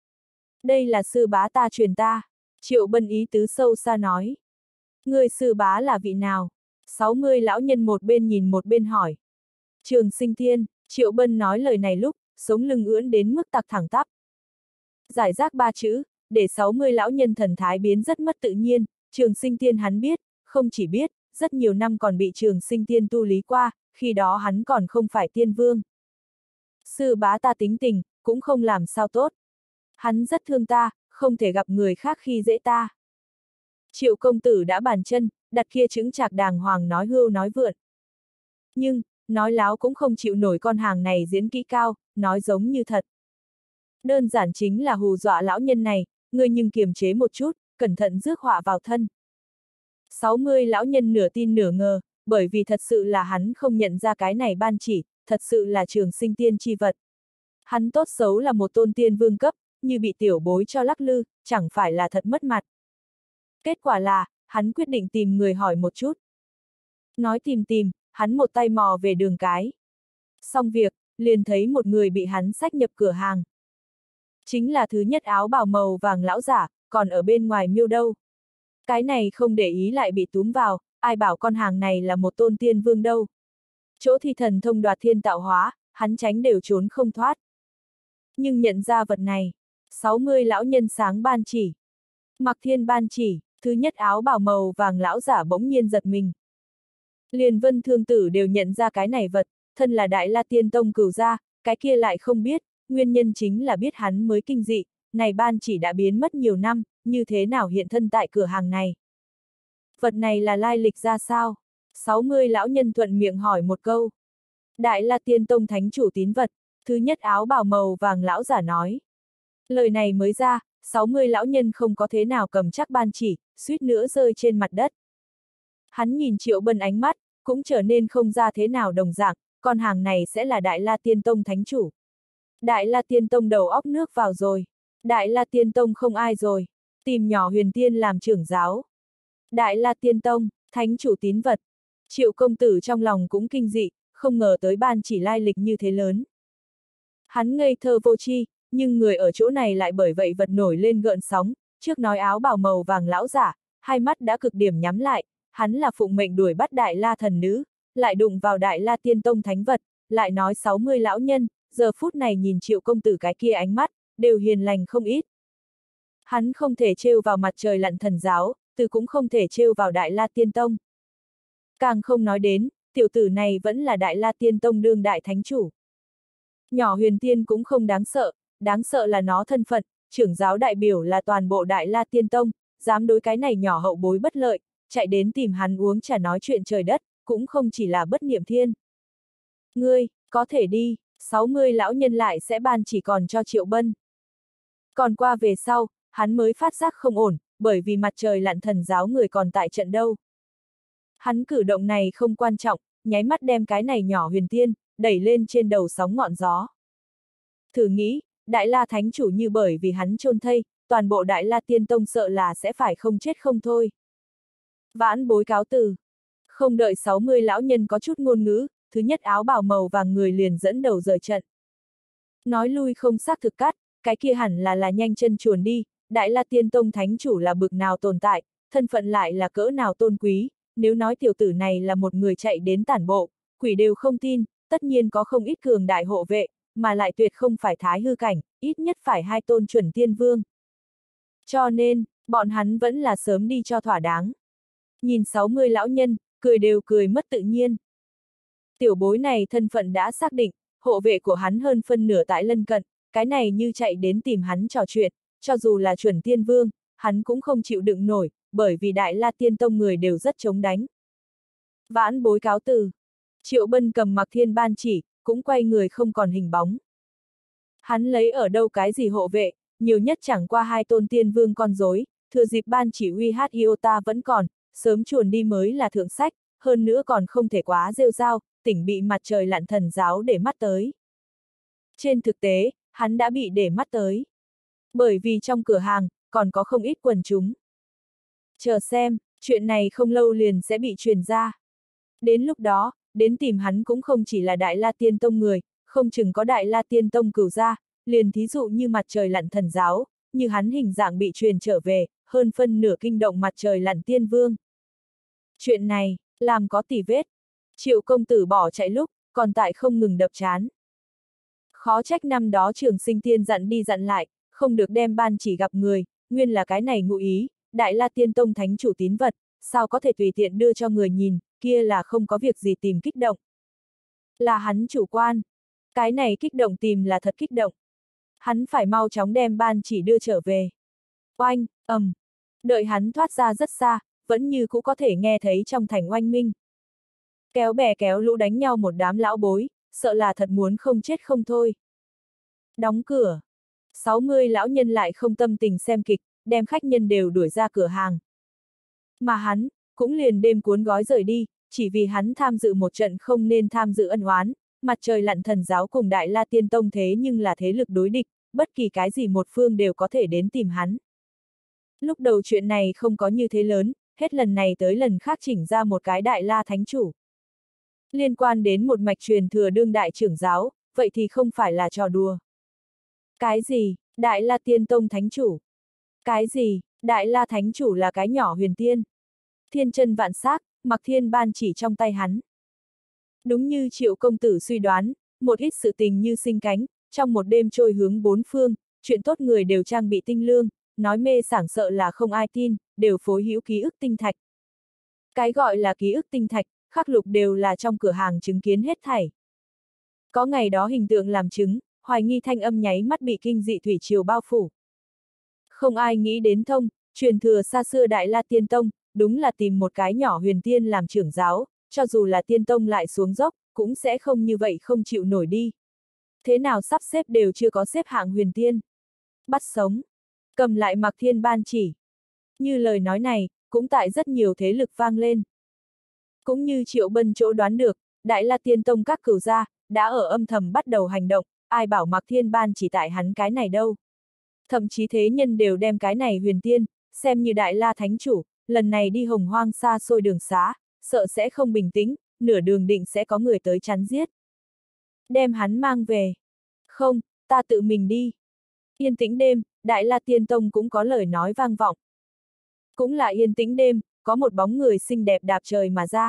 Đây là sư bá ta truyền ta, Triệu Bân ý tứ sâu xa nói. Người sư bá là vị nào? 60 lão nhân một bên nhìn một bên hỏi. Trường Sinh Thiên, Triệu Bân nói lời này lúc, sống lưng ưỡn đến mức tặc thẳng tắp. Giải rác 3 chữ, để 60 lão nhân thần thái biến rất mất tự nhiên, Trường Sinh Thiên hắn biết, không chỉ biết, rất nhiều năm còn bị Trường Sinh Thiên tu lý qua, khi đó hắn còn không phải tiên vương. Sư bá ta tính tình, cũng không làm sao tốt. Hắn rất thương ta, không thể gặp người khác khi dễ ta. Triệu công tử đã bàn chân, đặt kia chững chạc đàng hoàng nói hưu nói vượn. Nhưng, nói láo cũng không chịu nổi con hàng này diễn kỹ cao, nói giống như thật. Đơn giản chính là hù dọa lão nhân này, ngươi nhưng kiềm chế một chút, cẩn thận rước họa vào thân. 60 lão nhân nửa tin nửa ngờ, bởi vì thật sự là hắn không nhận ra cái này ban chỉ, thật sự là Trường Sinh Tiên chi vật. Hắn tốt xấu là một tôn tiên vương cấp, như bị tiểu bối cho lắc lư, chẳng phải là thật mất mặt. Kết quả là, hắn quyết định tìm người hỏi một chút. Nói tìm, hắn một tay mò về đường cái. Xong việc, liền thấy một người bị hắn xách nhập cửa hàng. Chính là thứ nhất áo bào màu vàng lão giả, còn ở bên ngoài miêu đâu. Cái này không để ý lại bị túm vào, ai bảo con hàng này là một tôn tiên vương đâu. Chỗ thì thần thông đoạt thiên tạo hóa, hắn tránh đều trốn không thoát. Nhưng nhận ra vật này, 60 lão nhân sáng ban chỉ. Mặc thiên ban chỉ, thứ nhất áo bào màu vàng lão giả bỗng nhiên giật mình. Liền Vân Thương Tử đều nhận ra cái này vật, thân là Đại La Tiên Tông cửu gia, cái kia lại không biết, nguyên nhân chính là biết hắn mới kinh dị, này ban chỉ đã biến mất nhiều năm, như thế nào hiện thân tại cửa hàng này. Vật này là lai lịch ra sao? 60 lão nhân thuận miệng hỏi một câu. Đại La Tiên Tông thánh chủ tín vật, thứ nhất áo bào màu vàng lão giả nói. Lời này mới ra, 60 lão nhân không có thế nào cầm chắc ban chỉ, suýt nữa rơi trên mặt đất. Hắn nhìn Triệu Bân ánh mắt, cũng trở nên không ra thế nào đồng dạng, con hàng này sẽ là Đại La Tiên Tông thánh chủ. Đại La Tiên Tông đầu óc nước vào rồi. Đại La Tiên Tông không ai rồi. Tìm nhỏ Huyền Tiên làm trưởng giáo. Đại La Tiên Tông, thánh chủ tín vật. Triệu công tử trong lòng cũng kinh dị, không ngờ tới ban chỉ lai lịch như thế lớn. Hắn ngây thơ vô tri, nhưng người ở chỗ này lại bởi vậy vật nổi lên gợn sóng, trước nói áo bào màu vàng lão giả, hai mắt đã cực điểm nhắm lại, hắn là phụng mệnh đuổi bắt Đại La thần nữ, lại đụng vào Đại La Tiên Tông thánh vật, lại nói 60 lão nhân, giờ phút này nhìn Triệu công tử cái kia ánh mắt, đều hiền lành không ít. Hắn không thể trêu vào mặt trời lặn thần giáo, từ cũng không thể trêu vào Đại La Tiên Tông. Càng không nói đến, tiểu tử này vẫn là Đại La Tiên Tông đương đại thánh chủ. Nhỏ Huyền Tiên cũng không đáng sợ là nó thân phận, trưởng giáo đại biểu là toàn bộ Đại La Tiên Tông, dám đối cái này nhỏ hậu bối bất lợi, chạy đến tìm hắn uống trà nói chuyện trời đất, cũng không chỉ là bất niệm thiên. Ngươi, có thể đi, 60 lão nhân lại sẽ ban chỉ còn cho Triệu Bân. Còn qua về sau, hắn mới phát giác không ổn, bởi vì mặt trời lặn thần giáo người còn tại trận đâu. Hắn cử động này không quan trọng, nháy mắt đem cái này nhỏ Huyền Tiên, đẩy lên trên đầu sóng ngọn gió. Thử nghĩ, Đại La Thánh chủ như bởi vì hắn chôn thây, toàn bộ Đại La Tiên Tông sợ là sẽ phải không chết không thôi. Vãn bối cáo từ. Không đợi 60 lão nhân có chút ngôn ngữ, thứ nhất áo bào màu vàng người liền dẫn đầu rời trận. Nói lui không xác thực cắt, cái kia hẳn là nhanh chân chuồn đi, Đại La Tiên Tông thánh chủ là bực nào tồn tại, thân phận lại là cỡ nào tôn quý, nếu nói tiểu tử này là một người chạy đến tản bộ, quỷ đều không tin, tất nhiên có không ít cường đại hộ vệ, mà lại tuyệt không phải thái hư cảnh, ít nhất phải 2 tôn chuẩn tiên vương. Cho nên, bọn hắn vẫn là sớm đi cho thỏa đáng. Nhìn 60 lão nhân, cười đều cười mất tự nhiên. Tiểu bối này thân phận đã xác định, hộ vệ của hắn hơn phân nửa tại lân cận, cái này như chạy đến tìm hắn trò chuyện, cho dù là chuẩn tiên vương, hắn cũng không chịu đựng nổi, bởi vì Đại La Tiên Tông người đều rất chống đánh. Vãn bối cáo từ. Triệu Bân cầm Mặc Thiên ban chỉ, cũng quay người không còn hình bóng. Hắn lấy ở đâu cái gì hộ vệ, nhiều nhất chẳng qua 2 tôn tiên vương con rối, thừa dịp ban chỉ uy hát Iota vẫn còn, sớm chuồn đi mới là thượng sách, hơn nữa còn không thể quá rêu rao, tỉnh bị mặt trời lặn thần giáo để mắt tới. Trên thực tế, hắn đã bị để mắt tới. Bởi vì trong cửa hàng, còn có không ít quần chúng. Chờ xem, chuyện này không lâu liền sẽ bị truyền ra. Đến lúc đó, đến tìm hắn cũng không chỉ là Đại La Tiên Tông người, không chừng có Đại La Tiên Tông cửu gia, liền thí dụ như mặt trời lặn thần giáo, như hắn hình dạng bị truyền trở về, hơn phân nửa kinh động mặt trời lặn tiên vương. Chuyện này, làm có tỉ vết. Triệu công tử bỏ chạy lúc, còn tại không ngừng đập chán. Khó trách năm đó Trường Sinh Tiên dặn đi dặn lại, không được đem ban chỉ gặp người, nguyên là cái này ngụ ý, Đại La Tiên Tông thánh chủ tín vật, sao có thể tùy tiện đưa cho người nhìn, kia là không có việc gì tìm kích động. Là hắn chủ quan. Cái này kích động tìm là thật kích động. Hắn phải mau chóng đem ban chỉ đưa trở về. Oanh, đợi hắn thoát ra rất xa, vẫn như cũng có thể nghe thấy trong thành oanh minh. Kéo bè kéo lũ đánh nhau một đám lão bối, sợ là thật muốn không chết không thôi. Đóng cửa. 60 lão nhân lại không tâm tình xem kịch, đem khách nhân đều đuổi ra cửa hàng. Mà hắn, cũng liền đêm cuốn gói rời đi, chỉ vì hắn tham dự một trận không nên tham dự ân oán, mặt trời lặn thần giáo cùng Đại La Tiên Tông thế nhưng là thế lực đối địch, bất kỳ cái gì một phương đều có thể đến tìm hắn. Lúc đầu chuyện này không có như thế lớn, hết lần này tới lần khác chỉnh ra một cái Đại La Thánh Chủ. Liên quan đến một mạch truyền thừa đương đại trưởng giáo, vậy thì không phải là trò đùa. Cái gì, Đại La Tiên Tông Thánh Chủ. Cái gì? Đại La Thánh Chủ là cái nhỏ huyền tiên. Thiên chân vạn sắc, Mặc Thiên Ban chỉ trong tay hắn. Đúng như Triệu công tử suy đoán, một ít sự tình như sinh cánh, trong một đêm trôi hướng bốn phương, chuyện tốt người đều trang bị tinh lương, nói mê sảng sợ là không ai tin, đều phối hữu ký ức tinh thạch. Cái gọi là ký ức tinh thạch, khắc lục đều là trong cửa hàng chứng kiến hết thảy. Có ngày đó hình tượng làm chứng, hoài nghi thanh âm nháy mắt bị kinh dị thủy triều bao phủ. Không ai nghĩ đến thông, truyền thừa xa xưa Đại La Tiên Tông, đúng là tìm một cái nhỏ huyền tiên làm trưởng giáo, cho dù là tiên tông lại xuống dốc, cũng sẽ không như vậy không chịu nổi đi. Thế nào sắp xếp đều chưa có xếp hạng huyền tiên. Bắt sống. Cầm lại Mặc Thiên Ban chỉ. Như lời nói này, cũng tại rất nhiều thế lực vang lên. Cũng như Triệu Bân chỗ đoán được, Đại La Tiên Tông các cửu gia, đã ở âm thầm bắt đầu hành động, ai bảo Mặc Thiên Ban chỉ tại hắn cái này đâu. Thậm chí thế nhân đều đem cái này huyền tiên, xem như Đại La Thánh Chủ, lần này đi hồng hoang xa xôi đường xá, sợ sẽ không bình tĩnh, nửa đường định sẽ có người tới chắn giết. Đem hắn mang về. Không, ta tự mình đi. Yên tĩnh đêm, Đại La Tiên Tông cũng có lời nói vang vọng. Cũng là yên tĩnh đêm, có một bóng người xinh đẹp đạp trời mà ra.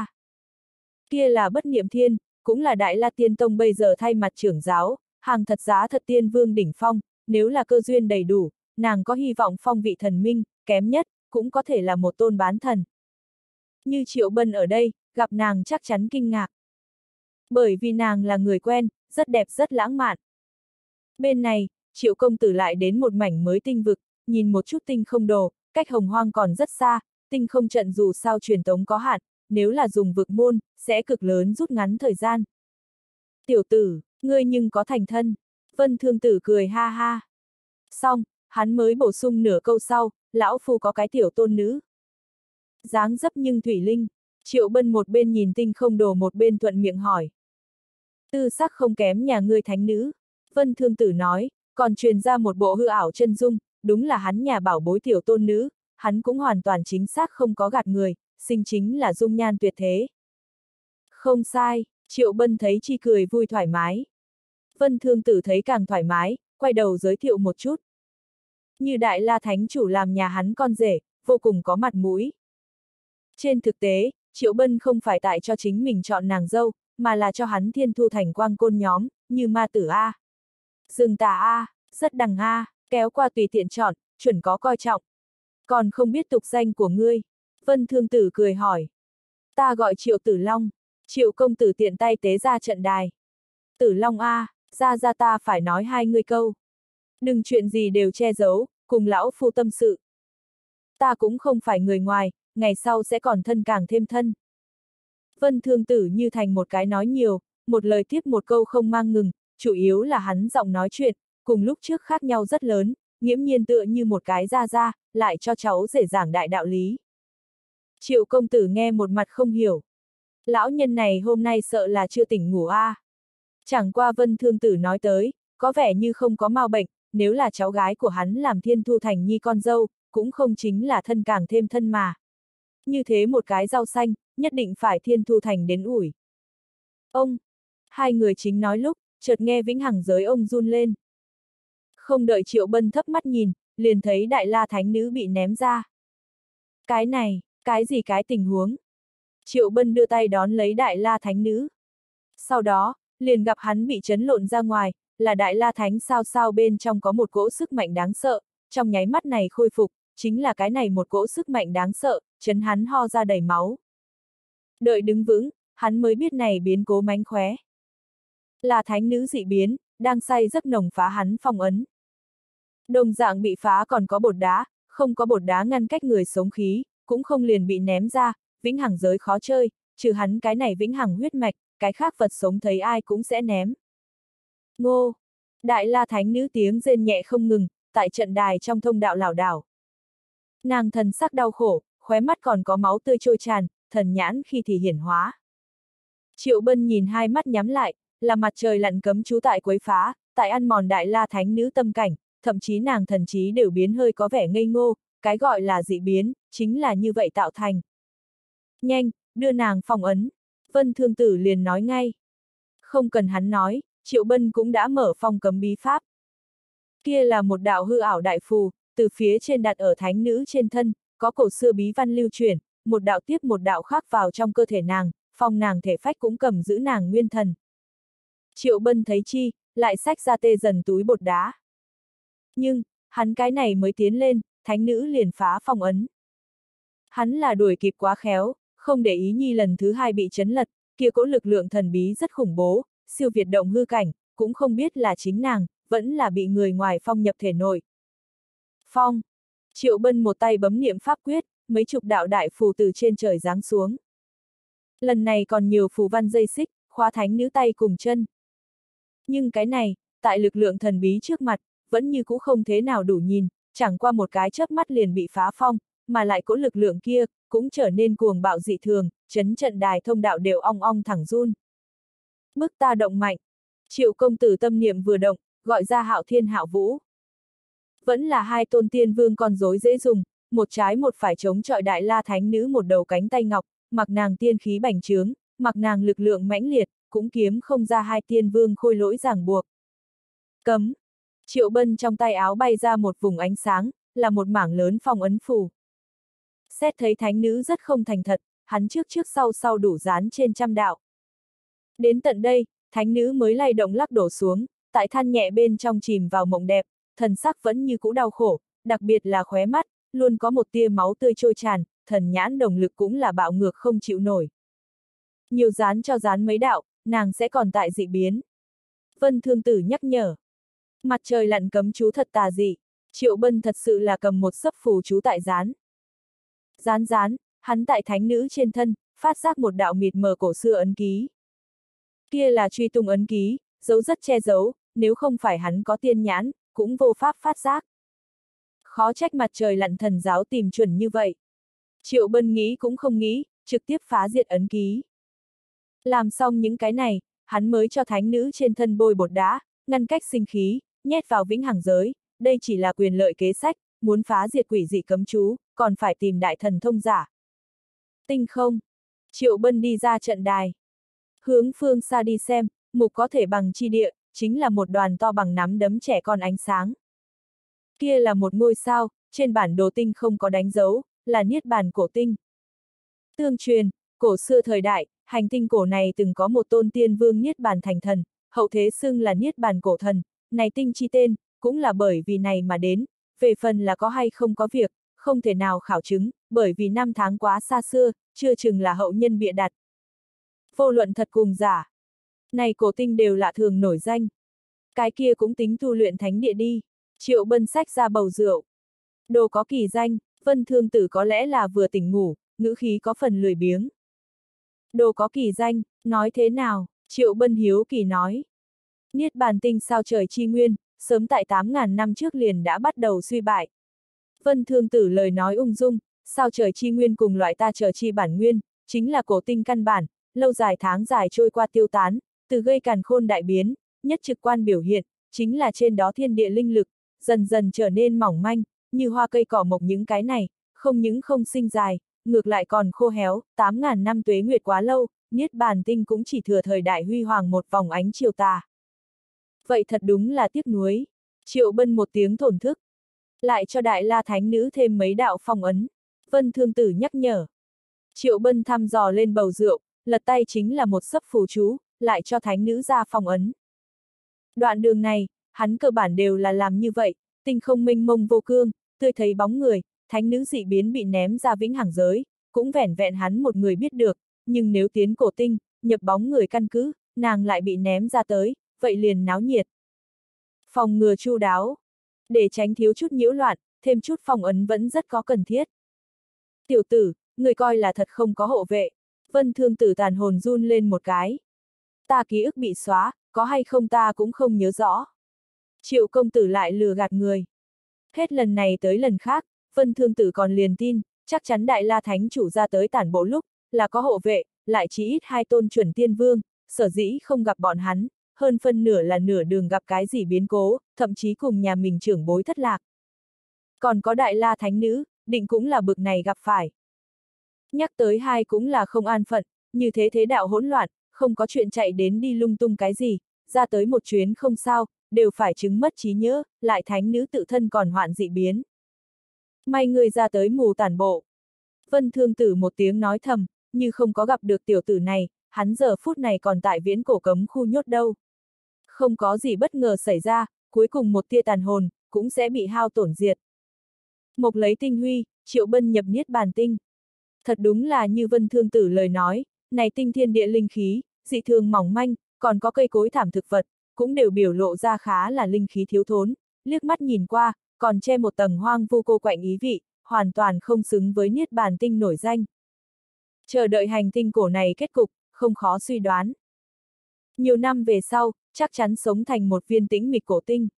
Kia là Bất Niệm Thiên, cũng là Đại La Tiên Tông bây giờ thay mặt trưởng giáo, hàng thật giá thật tiên vương đỉnh phong, nếu là cơ duyên đầy đủ, nàng có hy vọng phong vị thần minh, kém nhất, cũng có thể là một tôn bán thần. Như Triệu Bân ở đây, gặp nàng chắc chắn kinh ngạc. Bởi vì nàng là người quen, rất đẹp rất lãng mạn. Bên này, Triệu công tử lại đến một mảnh mới tinh vực, nhìn một chút tinh không đồ, cách hồng hoang còn rất xa, tinh không trận dù sao truyền tống có hạn, nếu là dùng vực môn, sẽ cực lớn rút ngắn thời gian. Tiểu tử, ngươi nhưng có thành thân. Vân Thương Tử cười ha ha. Xong, hắn mới bổ sung nửa câu sau, lão phu có cái tiểu tôn nữ. Dáng dấp nhưng thủy linh, Triệu Bân một bên nhìn tinh không đồ một bên thuận miệng hỏi. Tư sắc không kém nhà ngươi thánh nữ. Vân Thương Tử nói, còn truyền ra một bộ hư ảo chân dung, đúng là hắn nhà bảo bối tiểu tôn nữ, hắn cũng hoàn toàn chính xác không có gạt người, sinh chính là dung nhan tuyệt thế. Không sai, Triệu Bân thấy chi cười vui thoải mái. Vân Thương Tử thấy càng thoải mái, quay đầu giới thiệu một chút. Như Đại La Thánh Chủ làm nhà hắn con rể, vô cùng có mặt mũi. Trên thực tế, Triệu Bân không phải tại cho chính mình chọn nàng dâu, mà là cho hắn thiên thu thành quang côn nhóm, như ma tử A. Rừng tà A, rất đằng A, kéo qua tùy tiện chọn, chuẩn có coi trọng. Còn không biết tục danh của ngươi. Vân Thương Tử cười hỏi. Ta gọi Triệu Tử Long. Triệu công tử tiện tay tế ra trận đài. Tử Long A, ra ta phải nói hai ngươi câu. Đừng chuyện gì đều che giấu, cùng lão phu tâm sự. Ta cũng không phải người ngoài, ngày sau sẽ còn thân càng thêm thân. Vân Thương Tử như thành một cái nói nhiều, một lời tiếp một câu không mang ngừng, chủ yếu là hắn giọng nói chuyện, cùng lúc trước khác nhau rất lớn, nghiễm nhiên tựa như một cái ra, lại cho cháu dễ giảng đại đạo lý. Triệu công tử nghe một mặt không hiểu. Lão nhân này hôm nay sợ là chưa tỉnh ngủ a. Chẳng qua Vân Thương Tử nói tới, có vẻ như không có mau bệnh, nếu là cháu gái của hắn làm Thiên Thu Thành Nhi con dâu, cũng không chính là thân càng thêm thân mà. Như thế một cái rau xanh, nhất định phải Thiên Thu Thành đến ủi. Ông! Hai người chính nói lúc, chợt nghe vĩnh hằng giới ông run lên. Không đợi Triệu Bân thấp mắt nhìn, liền thấy Đại La Thánh Nữ bị ném ra. Cái này, cái gì cái tình huống? Triệu Bân đưa tay đón lấy Đại La Thánh Nữ. Sau đó, liền gặp hắn bị chấn lộn ra ngoài, là Đại La Thánh sao bên trong có một cỗ sức mạnh đáng sợ, trong nháy mắt này khôi phục, chính là cái này một cỗ sức mạnh đáng sợ, chấn hắn ho ra đầy máu. Đợi đứng vững, hắn mới biết này biến cố mánh khóe. Là thánh nữ dị biến, đang say giấc nồng phá hắn phong ấn. Đồng dạng bị phá còn có bột đá, không có bột đá ngăn cách người sống khí, cũng không liền bị ném ra, vĩnh hằng giới khó chơi, trừ hắn cái này vĩnh hằng huyết mạch, cái khác vật sống thấy ai cũng sẽ ném. Ngô! Đại La Thánh Nữ tiếng rên nhẹ không ngừng, tại trận đài trong thông đạo lảo đảo. Nàng thần sắc đau khổ, khóe mắt còn có máu tươi trôi tràn, thần nhãn khi thì hiển hóa. Triệu Bân nhìn hai mắt nhắm lại, là mặt trời lặn cấm trú tại quấy phá, tại ăn mòn Đại La Thánh Nữ tâm cảnh, thậm chí nàng thần trí đều biến hơi có vẻ ngây ngô, cái gọi là dị biến, chính là như vậy tạo thành. Nhanh, đưa nàng phong ấn. Vân Thương Tử liền nói ngay. Không cần hắn nói, Triệu Bân cũng đã mở phong cấm bí pháp. Kia là một đạo hư ảo đại phù, từ phía trên đặt ở thánh nữ trên thân, có cổ xưa bí văn lưu truyền, một đạo tiếp một đạo khác vào trong cơ thể nàng, phong nàng thể phách cũng cầm giữ nàng nguyên thần. Triệu Bân thấy chi, lại xách ra tê dần túi bột đá. Nhưng, hắn cái này mới tiến lên, thánh nữ liền phá phong ấn. Hắn là đuổi kịp quá khéo, không để ý nhi lần thứ hai bị chấn lật, kia cỗ lực lượng thần bí rất khủng bố, siêu việt động hư cảnh, cũng không biết là chính nàng, vẫn là bị người ngoài phong nhập thể nội. Phong! Triệu Bân một tay bấm niệm pháp quyết, mấy chục đạo đại phù từ trên trời giáng xuống. Lần này còn nhiều phù văn dây xích, khóa thánh nữ tay cùng chân. Nhưng cái này, tại lực lượng thần bí trước mặt, vẫn như cũ không thế nào đủ nhìn, chẳng qua một cái chớp mắt liền bị phá phong, mà lại cỗ lực lượng kia, cũng trở nên cuồng bạo dị thường, chấn trận đài thông đạo đều ong ong thẳng run. Bức ta động mạnh. Triệu công tử tâm niệm vừa động, gọi ra Hạo Thiên Hạo Vũ. Vẫn là hai tôn tiên vương con rối dễ dùng, một trái một phải chống chọi đại la thánh nữ một đầu cánh tay ngọc, mặc nàng tiên khí bành trướng, mặc nàng lực lượng mãnh liệt, cũng kiếm không ra hai tiên vương khôi lỗi ràng buộc. Cấm! Triệu Bân trong tay áo bay ra một vùng ánh sáng, là một mảng lớn phong ấn phù. Xét thấy thánh nữ rất không thành thật, hắn trước trước sau sau đủ dán trên trăm đạo. Đến tận đây, thánh nữ mới lay động lắc đổ xuống, tại than nhẹ bên trong chìm vào mộng đẹp, thần sắc vẫn như cũ đau khổ, đặc biệt là khóe mắt, luôn có một tia máu tươi trôi tràn, thần nhãn đồng lực cũng là bạo ngược không chịu nổi. Nhiều dán cho dán mấy đạo, nàng sẽ còn tại dị biến. Vân Thương Tử nhắc nhở. Mặt trời lặn cấm chú thật tà dị, Triệu Bân thật sự là cầm một sấp phù chú tại dán. Dán, hắn tại thánh nữ trên thân, phát giác một đạo mịt mờ cổ xưa ấn ký. Kia là truy tung ấn ký, dấu rất che giấu, nếu không phải hắn có tiên nhãn, cũng vô pháp phát giác. Khó trách mặt trời lặn thần giáo tìm chuẩn như vậy. Triệu Bân nghĩ cũng không nghĩ, trực tiếp phá diệt ấn ký. Làm xong những cái này, hắn mới cho thánh nữ trên thân bôi bột đá, ngăn cách sinh khí, nhét vào vĩnh hằng giới, đây chỉ là quyền lợi kế sách, muốn phá diệt quỷ dị cấm chú, còn phải tìm đại thần thông giả. Tinh không. Triệu Bân đi ra trận đài. Hướng phương xa đi xem, mục có thể bằng chi địa, chính là một đoàn to bằng nắm đấm trẻ con ánh sáng. Kia là một ngôi sao, trên bản đồ tinh không có đánh dấu, là niết bàn cổ tinh. Tương truyền, cổ xưa thời đại, hành tinh cổ này từng có một tôn tiên vương niết bàn thành thần, hậu thế xưng là niết bàn cổ thần, này tinh chi tên, cũng là bởi vì này mà đến, về phần là có hay không có việc, không thể nào khảo chứng, bởi vì năm tháng quá xa xưa, chưa chừng là hậu nhân bịa đặt. Vô luận thật cùng giả. Này cổ tinh đều lạ thường nổi danh. Cái kia cũng tính tu luyện thánh địa đi. Triệu Bân xách ra bầu rượu. Đồ có kỳ danh, Vân Thương Tử có lẽ là vừa tỉnh ngủ, ngữ khí có phần lười biếng. Đồ có kỳ danh, nói thế nào? Triệu Bân hiếu kỳ nói. Niết bàn tinh sao trời chi nguyên, sớm tại 8.000 năm trước liền đã bắt đầu suy bại. Vân Thương Tử lời nói ung dung, sao trời chi nguyên cùng loại ta trời chi bản nguyên, chính là cổ tinh căn bản, lâu dài tháng dài trôi qua tiêu tán, từ gây càn khôn đại biến, nhất trực quan biểu hiện, chính là trên đó thiên địa linh lực, dần dần trở nên mỏng manh, như hoa cây cỏ mộc những cái này, không những không sinh dài, ngược lại còn khô héo, 8.000 năm tuế nguyệt quá lâu, niết bàn tinh cũng chỉ thừa thời đại huy hoàng một vòng ánh chiều tà. Vậy thật đúng là tiếc nuối. Triệu Bân một tiếng thổn thức. Lại cho đại la thánh nữ thêm mấy đạo phong ấn. Vân Thương Tử nhắc nhở. Triệu Bân thăm dò lên bầu rượu, lật tay chính là một sấp phù chú, lại cho thánh nữ ra phong ấn. Đoạn đường này, hắn cơ bản đều là làm như vậy, tinh không mênh mông vô cương, tươi thấy bóng người, thánh nữ dị biến bị ném ra vĩnh hằng giới, cũng vẻn vẹn hắn một người biết được, nhưng nếu tiến cổ tinh, nhập bóng người căn cứ, nàng lại bị ném ra tới, vậy liền náo nhiệt. Phòng ngừa chu đáo. Để tránh thiếu chút nhiễu loạn, thêm chút phong ấn vẫn rất có cần thiết. Tiểu tử, người coi là thật không có hộ vệ. Vân Thương Tử tàn hồn run lên một cái. Ta ký ức bị xóa, có hay không ta cũng không nhớ rõ. Triệu công tử lại lừa gạt người. Hết lần này tới lần khác, Vân Thương Tử còn liền tin, chắc chắn Đại La Thánh chủ ra tới tản bộ lúc, là có hộ vệ, lại chỉ ít hai tôn chuẩn tiên vương, sở dĩ không gặp bọn hắn, hơn phân nửa là nửa đường gặp cái gì biến cố, thậm chí cùng nhà mình trưởng bối thất lạc. Còn có Đại La Thánh nữ, định cũng là bực này gặp phải. Nhắc tới hai cũng là không an phận, như thế thế đạo hỗn loạn, không có chuyện chạy đến đi lung tung cái gì, ra tới một chuyến không sao, đều phải chứng mất trí nhớ, lại thánh nữ tự thân còn hoạn dị biến. May người ra tới mù tản bộ. Vân Thương Tử một tiếng nói thầm, như không có gặp được tiểu tử này, hắn giờ phút này còn tại viễn cổ cấm khu nhốt đâu. Không có gì bất ngờ xảy ra, cuối cùng một tia tàn hồn, cũng sẽ bị hao tổn diệt. Mộc lấy tinh huy, Triệu Bân nhập niết bàn tinh. Thật đúng là như Vân Thương Tử lời nói, này tinh thiên địa linh khí, dị thường mỏng manh, còn có cây cối thảm thực vật, cũng đều biểu lộ ra khá là linh khí thiếu thốn, liếc mắt nhìn qua, còn che một tầng hoang vu cô quạnh ý vị, hoàn toàn không xứng với niết bàn tinh nổi danh. Chờ đợi hành tinh cổ này kết cục, không khó suy đoán. Nhiều năm về sau, chắc chắn sống thành một viên tĩnh mịch cổ tinh.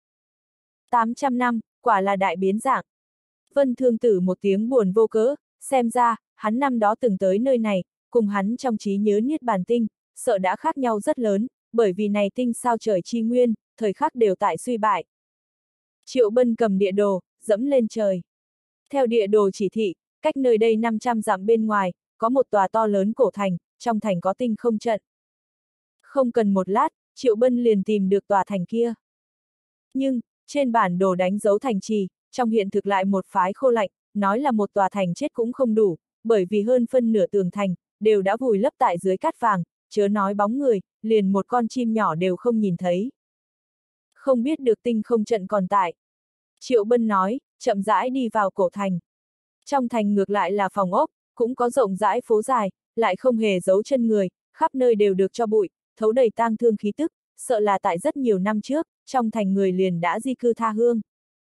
800 năm, quả là đại biến dạng. Vân Thương Tử một tiếng buồn vô cớ, xem ra, hắn năm đó từng tới nơi này, cùng hắn trong trí nhớ niết bàn tinh, sợ đã khác nhau rất lớn, bởi vì này tinh sao trời chi nguyên, thời khắc đều tại suy bại. Triệu Bân cầm địa đồ, dẫm lên trời. Theo địa đồ chỉ thị, cách nơi đây 500 dặm bên ngoài, có một tòa to lớn cổ thành, trong thành có tinh không trận. Không cần một lát, Triệu Bân liền tìm được tòa thành kia. Nhưng, trên bản đồ đánh dấu thành trì, trong hiện thực lại một phái khô lạnh, nói là một tòa thành chết cũng không đủ, bởi vì hơn phân nửa tường thành, đều đã vùi lấp tại dưới cát vàng, chớ nói bóng người, liền một con chim nhỏ đều không nhìn thấy. Không biết được tinh không trận còn tại. Triệu Bân nói, chậm rãi đi vào cổ thành. Trong thành ngược lại là phòng ốc, cũng có rộng rãi phố dài, lại không hề giấu chân người, khắp nơi đều được cho bụi, thấu đầy tang thương khí tức, sợ là tại rất nhiều năm trước, trong thành người liền đã di cư tha hương.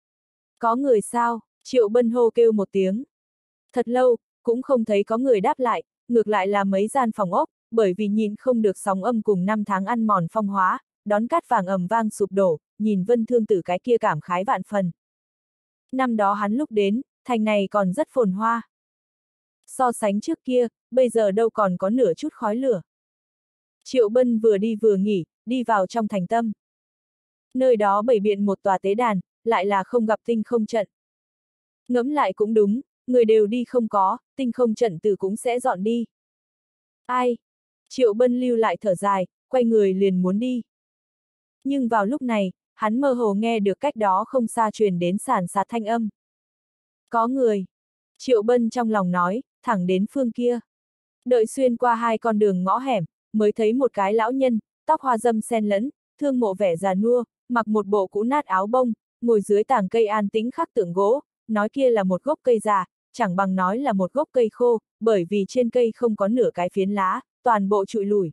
Có người sao? Triệu Bân hô kêu một tiếng. Thật lâu, cũng không thấy có người đáp lại, ngược lại là mấy gian phòng ốc, bởi vì nhìn không được sóng âm cùng năm tháng ăn mòn phong hóa, đón cát vàng ầm vang sụp đổ, nhìn Vân Thương Tử cái kia cảm khái vạn phần. Năm đó hắn lúc đến, thành này còn rất phồn hoa. So sánh trước kia, bây giờ đâu còn có nửa chút khói lửa. Triệu Bân vừa đi vừa nghỉ, đi vào trong thành tâm. Nơi đó bày biện một tòa tế đàn, lại là không gặp tinh không trận. Ngẫm lại cũng đúng, người đều đi không có, tinh không trận tử cũng sẽ dọn đi. Ai? Triệu Bân lưu lại thở dài, quay người liền muốn đi. Nhưng vào lúc này, hắn mơ hồ nghe được cách đó không xa truyền đến sàn sạt thanh âm. Có người. Triệu Bân trong lòng nói, thẳng đến phương kia. Đợi xuyên qua hai con đường ngõ hẻm, mới thấy một cái lão nhân, tóc hoa râm xen lẫn, thương mộ vẻ già nua, mặc một bộ cũ nát áo bông, ngồi dưới tàng cây an tĩnh khắc tượng gỗ, nói kia là một gốc cây già, chẳng bằng nói là một gốc cây khô, bởi vì trên cây không có nửa cái phiến lá, toàn bộ trụi lủi.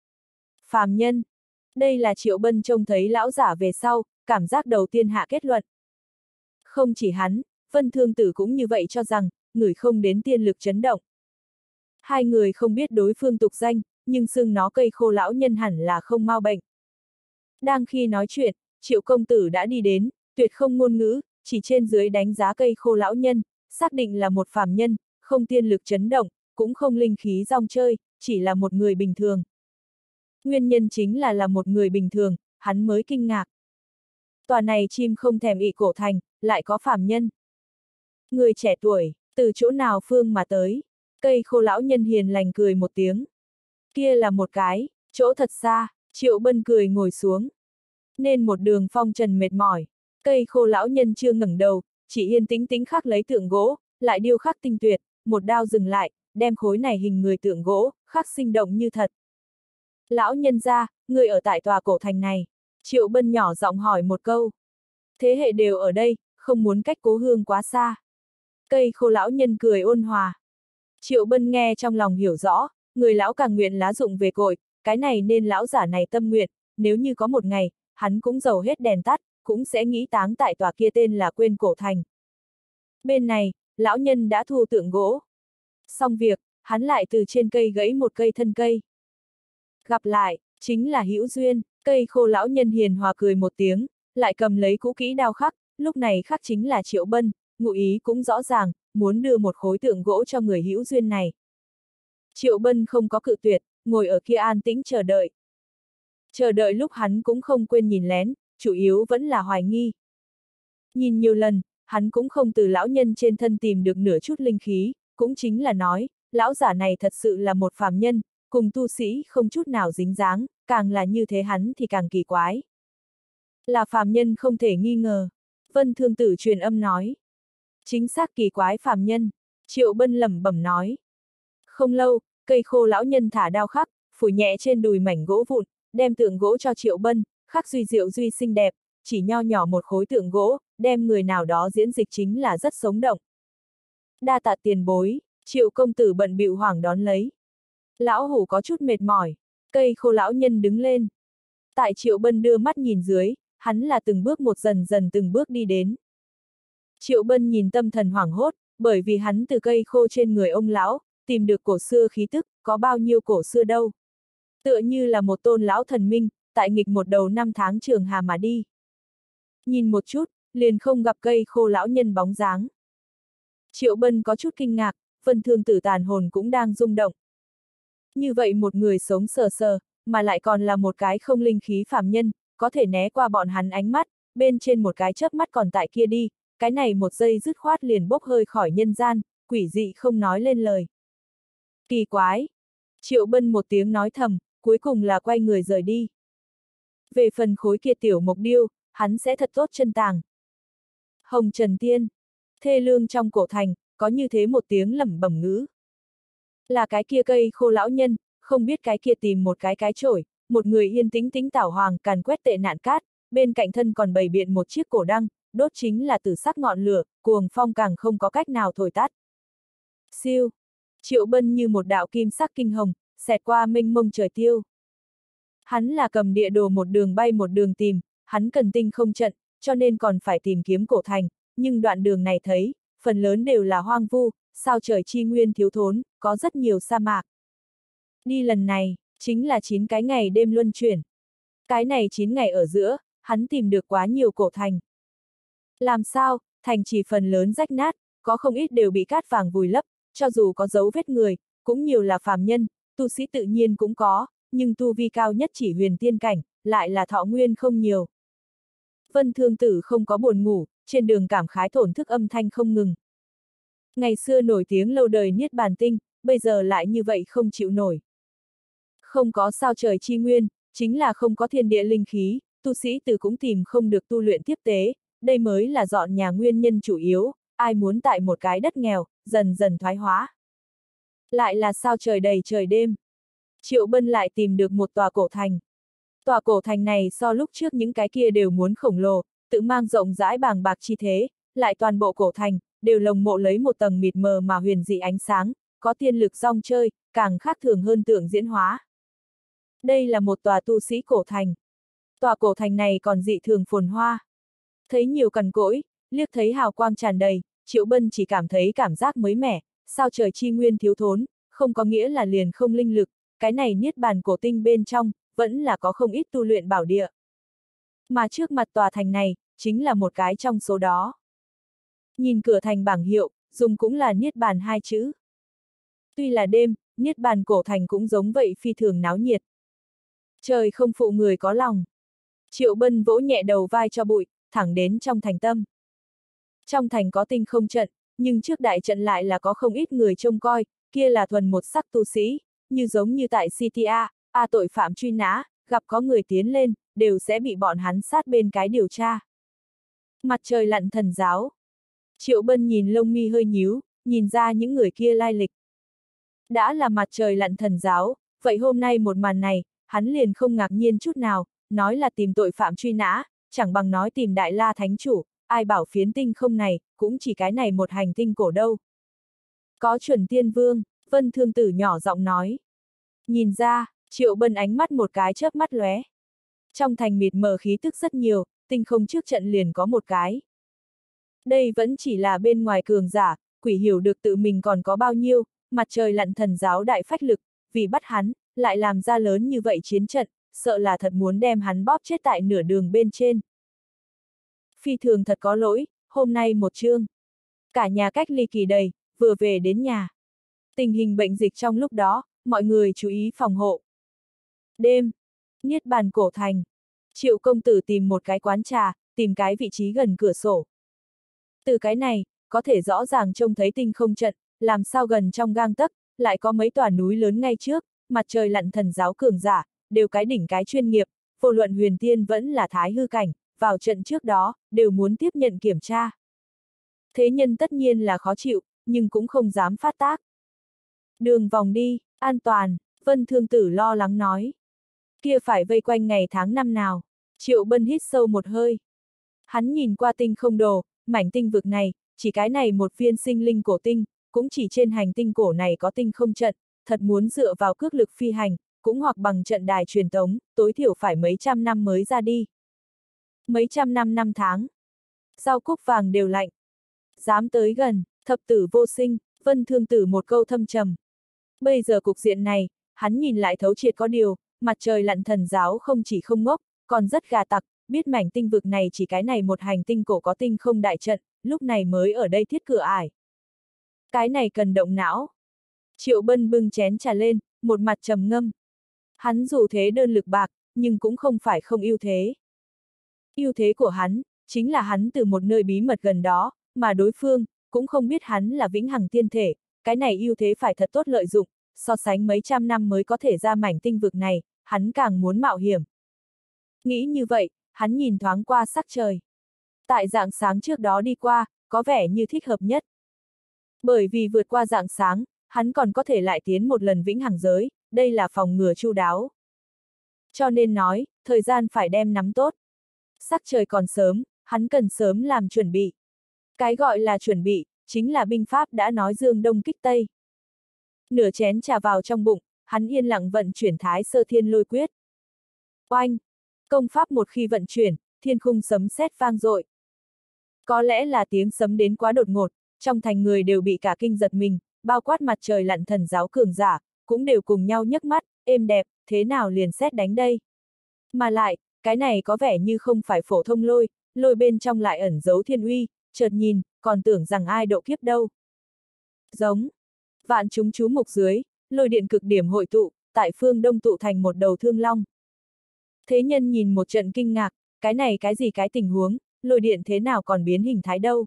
Phàm nhân. Đây là Triệu Bân trông thấy lão giả về sau, cảm giác đầu tiên hạ kết luận. Không chỉ hắn, Vân Thương Tử cũng như vậy cho rằng, người không đến tiên lực chấn động. Hai người không biết đối phương tục danh, nhưng xưng nó cây khô lão nhân hẳn là không mau bệnh. Đang khi nói chuyện, Triệu công tử đã đi đến, tuyệt không ngôn ngữ, chỉ trên dưới đánh giá cây khô lão nhân, xác định là một phàm nhân, không tiên lực chấn động, cũng không linh khí rong chơi, chỉ là một người bình thường. Nguyên nhân chính là một người bình thường, hắn mới kinh ngạc. Tòa này chim không thèm ị cổ thành, lại có phàm nhân. Người trẻ tuổi, từ chỗ nào phương mà tới? Cây khô lão nhân hiền lành cười một tiếng. Kia là một cái, chỗ thật xa, Triệu Bân cười ngồi xuống. Nên một đường phong trần mệt mỏi, cây khô lão nhân chưa ngẩng đầu, chỉ yên tĩnh tĩnh khắc lấy tượng gỗ, lại điêu khắc tinh tuyệt, một đao dừng lại, đem khối này hình người tượng gỗ, khắc sinh động như thật. Lão nhân gia, người ở tại tòa cổ thành này. Triệu Bân nhỏ giọng hỏi một câu. Thế hệ đều ở đây, không muốn cách cố hương quá xa. Cây khô lão nhân cười ôn hòa. Triệu Bân nghe trong lòng hiểu rõ, người lão càng nguyện lá dụng về cội, cái này nên lão giả này tâm nguyện, nếu như có một ngày, hắn cũng dầu hết đèn tắt, cũng sẽ nghĩ táng tại tòa kia tên là quên cổ thành. Bên này, lão nhân đã thu tượng gỗ. Xong việc, hắn lại từ trên cây gãy một cây thân cây. Gặp lại, chính là hữu duyên, cây khô lão nhân hiền hòa cười một tiếng, lại cầm lấy cũ kỹ đao khắc, lúc này khắc chính là Triệu Bân, ngụ ý cũng rõ ràng, muốn đưa một khối tượng gỗ cho người hữu duyên này. Triệu Bân không có cự tuyệt, ngồi ở kia an tĩnh chờ đợi. Chờ đợi lúc hắn cũng không quên nhìn lén, chủ yếu vẫn là hoài nghi. Nhìn nhiều lần, hắn cũng không từ lão nhân trên thân tìm được nửa chút linh khí, cũng chính là nói, lão giả này thật sự là một phàm nhân, cùng tu sĩ không chút nào dính dáng, càng là như thế hắn thì càng kỳ quái. Là phàm nhân không thể nghi ngờ. Vân Thương Tử truyền âm nói. Chính xác kỳ quái phàm nhân, Triệu Bân lẩm bẩm nói. Không lâu, cây khô lão nhân thả đao khắc, phủi nhẹ trên đùi mảnh gỗ vụn, đem tượng gỗ cho Triệu Bân, khắc duy diệu duy xinh đẹp, chỉ nho nhỏ một khối tượng gỗ, đem người nào đó diễn dịch chính là rất sống động. Đa tạ tiền bối, Triệu công tử bận bịu hoảng đón lấy. Lão hủ có chút mệt mỏi, cây khô lão nhân đứng lên. Tại Triệu Bân đưa mắt nhìn dưới, hắn là từng bước một dần dần từng bước đi đến. Triệu Bân nhìn tâm thần hoảng hốt, bởi vì hắn từ cây khô trên người ông lão, tìm được cổ xưa khí tức, có bao nhiêu cổ xưa đâu. Tựa như là một tôn lão thần minh, tại nghịch một đầu năm tháng trường hà mà đi. Nhìn một chút, liền không gặp cây khô lão nhân bóng dáng. Triệu Bân có chút kinh ngạc, Vân Thương Tử tàn hồn cũng đang rung động. Như vậy một người sống sờ sờ, mà lại còn là một cái không linh khí phàm nhân, có thể né qua bọn hắn ánh mắt, bên trên một cái chớp mắt còn tại kia đi, cái này một giây dứt khoát liền bốc hơi khỏi nhân gian, quỷ dị không nói lên lời. Kỳ quái! Triệu Bân một tiếng nói thầm, cuối cùng là quay người rời đi. Về phần khối kia tiểu mộc điêu, hắn sẽ thật tốt chân tàng. Hồng Trần Tiên, thê lương trong cổ thành, có như thế một tiếng lẩm bẩm ngữ. Là cái kia cây khô lão nhân, không biết cái kia tìm một cái chổi, một người yên tĩnh tĩnh tảo hoàng càn quét tệ nạn cát, bên cạnh thân còn bày biện một chiếc cổ đăng, đốt chính là tử sắc ngọn lửa, cuồng phong càng không có cách nào thổi tắt. Siêu! Triệu Bân như một đạo kim sắc kinh hồng, xẹt qua mênh mông trời tiêu. Hắn là cầm địa đồ một đường bay một đường tìm, hắn cần tinh không trận, cho nên còn phải tìm kiếm cổ thành, nhưng đoạn đường này thấy, phần lớn đều là hoang vu, sao trời chi nguyên thiếu thốn, có rất nhiều sa mạc. Đi lần này, chính là 9 cái ngày đêm luân chuyển. Cái này 9 ngày ở giữa, hắn tìm được quá nhiều cổ thành. Làm sao, thành chỉ phần lớn rách nát, có không ít đều bị cát vàng vùi lấp, cho dù có dấu vết người, cũng nhiều là phàm nhân, tu sĩ tự nhiên cũng có, nhưng tu vi cao nhất chỉ huyền tiên cảnh, lại là thọ nguyên không nhiều. Vân Thương Tử không có buồn ngủ, trên đường cảm khái thổn thức âm thanh không ngừng. Ngày xưa nổi tiếng lâu đời Niết Bàn Tinh, bây giờ lại như vậy không chịu nổi. Không có sao trời chi nguyên, chính là không có thiên địa linh khí, tu sĩ từ cũng tìm không được tu luyện tiếp tế, đây mới là dọn nhà nguyên nhân chủ yếu, ai muốn tại một cái đất nghèo, dần dần thoái hóa. Lại là sao trời đầy trời đêm. Triệu Bân lại tìm được một tòa cổ thành. Tòa cổ thành này so lúc trước những cái kia đều muốn khổng lồ, tự mang rộng rãi bàng bạc chi thế, lại toàn bộ cổ thành, đều lồng mộ lấy một tầng mịt mờ mà huyền dị ánh sáng, có tiên lực rong chơi, càng khác thường hơn tượng diễn hóa. Đây là một tòa tu sĩ cổ thành. Tòa cổ thành này còn dị thường phồn hoa. Thấy nhiều cằn cỗi, liếc thấy hào quang tràn đầy, Triệu Bân chỉ cảm thấy cảm giác mới mẻ, sao trời chi nguyên thiếu thốn, không có nghĩa là liền không linh lực, cái này niết bàn cổ tinh bên trong, vẫn là có không ít tu luyện bảo địa. Mà trước mặt tòa thành này, chính là một cái trong số đó. Nhìn cửa thành bảng hiệu, dùng cũng là niết bàn 2 chữ. Tuy là đêm, niết bàn cổ thành cũng giống vậy phi thường náo nhiệt. Trời không phụ người có lòng. Triệu Bân vỗ nhẹ đầu vai cho bụi, thẳng đến trong thành tâm. Trong thành có tinh không trận, nhưng trước đại trận lại là có không ít người trông coi, kia là thuần một sắc tu sĩ, như giống như tại CTA, tội phạm truy nã, gặp có người tiến lên, đều sẽ bị bọn hắn sát bên cái điều tra. Mặt trời lặn thần giáo. Triệu Bân nhìn lông mi hơi nhíu, nhìn ra những người kia lai lịch. Đã là mặt trời lặn thần giáo, vậy hôm nay một màn này, hắn liền không ngạc nhiên chút nào, nói là tìm tội phạm truy nã, chẳng bằng nói tìm Đại La Thánh Chủ, ai bảo phiến tinh không này, cũng chỉ cái này một hành tinh cổ đâu. Có chuẩn tiên vương, Vân Thương Tử nhỏ giọng nói. Nhìn ra, Triệu Bân ánh mắt một cái chớp mắt lóe. Trong thành mịt mờ khí tức rất nhiều, tinh không trước trận liền có một cái. Đây vẫn chỉ là bên ngoài cường giả, quỷ hiểu được tự mình còn có bao nhiêu, mặt trời lặn thần giáo đại phách lực, vì bắt hắn, lại làm ra lớn như vậy chiến trận, sợ là thật muốn đem hắn bóp chết tại nửa đường bên trên. Phi thường thật có lỗi, hôm nay một chương. Cả nhà cách ly kỳ đầy, vừa về đến nhà. Tình hình bệnh dịch trong lúc đó, mọi người chú ý phòng hộ. Đêm, niết bàn cổ thành. Triệu công tử tìm một cái quán trà, tìm cái vị trí gần cửa sổ. Từ cái này, có thể rõ ràng trông thấy tinh không trận, làm sao gần trong gang tấc, lại có mấy tòa núi lớn ngay trước, mặt trời lặn thần giáo cường giả, đều cái đỉnh cái chuyên nghiệp, vô luận huyền tiên vẫn là thái hư cảnh, vào trận trước đó, đều muốn tiếp nhận kiểm tra. Thế nhân tất nhiên là khó chịu, nhưng cũng không dám phát tác. Đường vòng đi, an toàn, Vân Thương Tử lo lắng nói. Kia phải vây quanh ngày tháng năm nào? Triệu Bân hít sâu một hơi. Hắn nhìn qua tinh không đồ, mảnh tinh vực này, chỉ cái này một viên sinh linh cổ tinh, cũng chỉ trên hành tinh cổ này có tinh không trận, thật muốn dựa vào cước lực phi hành, cũng hoặc bằng trận đài truyền tống, tối thiểu phải mấy trăm năm mới ra đi. Mấy trăm năm năm tháng. Rau cúc vàng đều lạnh. Dám tới gần, thập tử vô sinh, Vân Thương Tử một câu thâm trầm. Bây giờ cục diện này, hắn nhìn lại thấu triệt có điều, mặt trời lặn thần giáo không chỉ không ngốc, còn rất gà tặc, biết mảnh tinh vực này chỉ cái này một hành tinh cổ có tinh không đại trận, lúc này mới ở đây thiết cửa ải. Cái này cần động não. Triệu Bân bưng chén trà lên, một mặt trầm ngâm. Hắn dù thế đơn lực bạc, nhưng cũng không phải không ưu thế. Ưu thế của hắn, chính là hắn từ một nơi bí mật gần đó, mà đối phương, cũng không biết hắn là vĩnh hằng tiên thể, cái này ưu thế phải thật tốt lợi dụng, so sánh mấy trăm năm mới có thể ra mảnh tinh vực này, hắn càng muốn mạo hiểm. Nghĩ như vậy, hắn nhìn thoáng qua sắc trời. Tại rạng sáng trước đó đi qua, có vẻ như thích hợp nhất. Bởi vì vượt qua rạng sáng, hắn còn có thể lại tiến một lần vĩnh hằng giới, đây là phòng ngừa chu đáo. Cho nên nói, thời gian phải đem nắm tốt. Sắc trời còn sớm, hắn cần sớm làm chuẩn bị. Cái gọi là chuẩn bị, chính là binh pháp đã nói dương đông kích tây. Nửa chén trà vào trong bụng, hắn yên lặng vận chuyển Thái Sơ Thiên Lôi Quyết. Oanh! Công pháp một khi vận chuyển, thiên khung sấm sét vang dội. Có lẽ là tiếng sấm đến quá đột ngột, trong thành người đều bị cả kinh giật mình, bao quát mặt trời lặn thần giáo cường giả, cũng đều cùng nhau nhấc mắt, êm đẹp, thế nào liền sét đánh đây? Mà lại, cái này có vẻ như không phải phổ thông lôi, lôi bên trong lại ẩn giấu thiên uy, chợt nhìn, còn tưởng rằng ai độ kiếp đâu. Giống. Vạn chúng chú mục dưới, lôi điện cực điểm hội tụ, tại phương đông tụ thành một đầu thương long. Thế nhân nhìn một trận kinh ngạc, cái này cái gì cái tình huống, lôi điện thế nào còn biến hình thái đâu.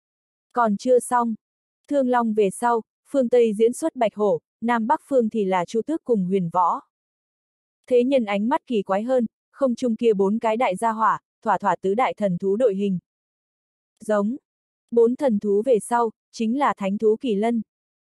Còn chưa xong. Thương long về sau, phương Tây diễn xuất bạch hổ, Nam Bắc phương thì là Chu Tước cùng Huyền Võ. Thế nhân ánh mắt kỳ quái hơn, không chung kia bốn cái đại gia hỏa, thỏa thỏa tứ đại thần thú đội hình. Giống. Bốn thần thú về sau, chính là thánh thú kỳ lân.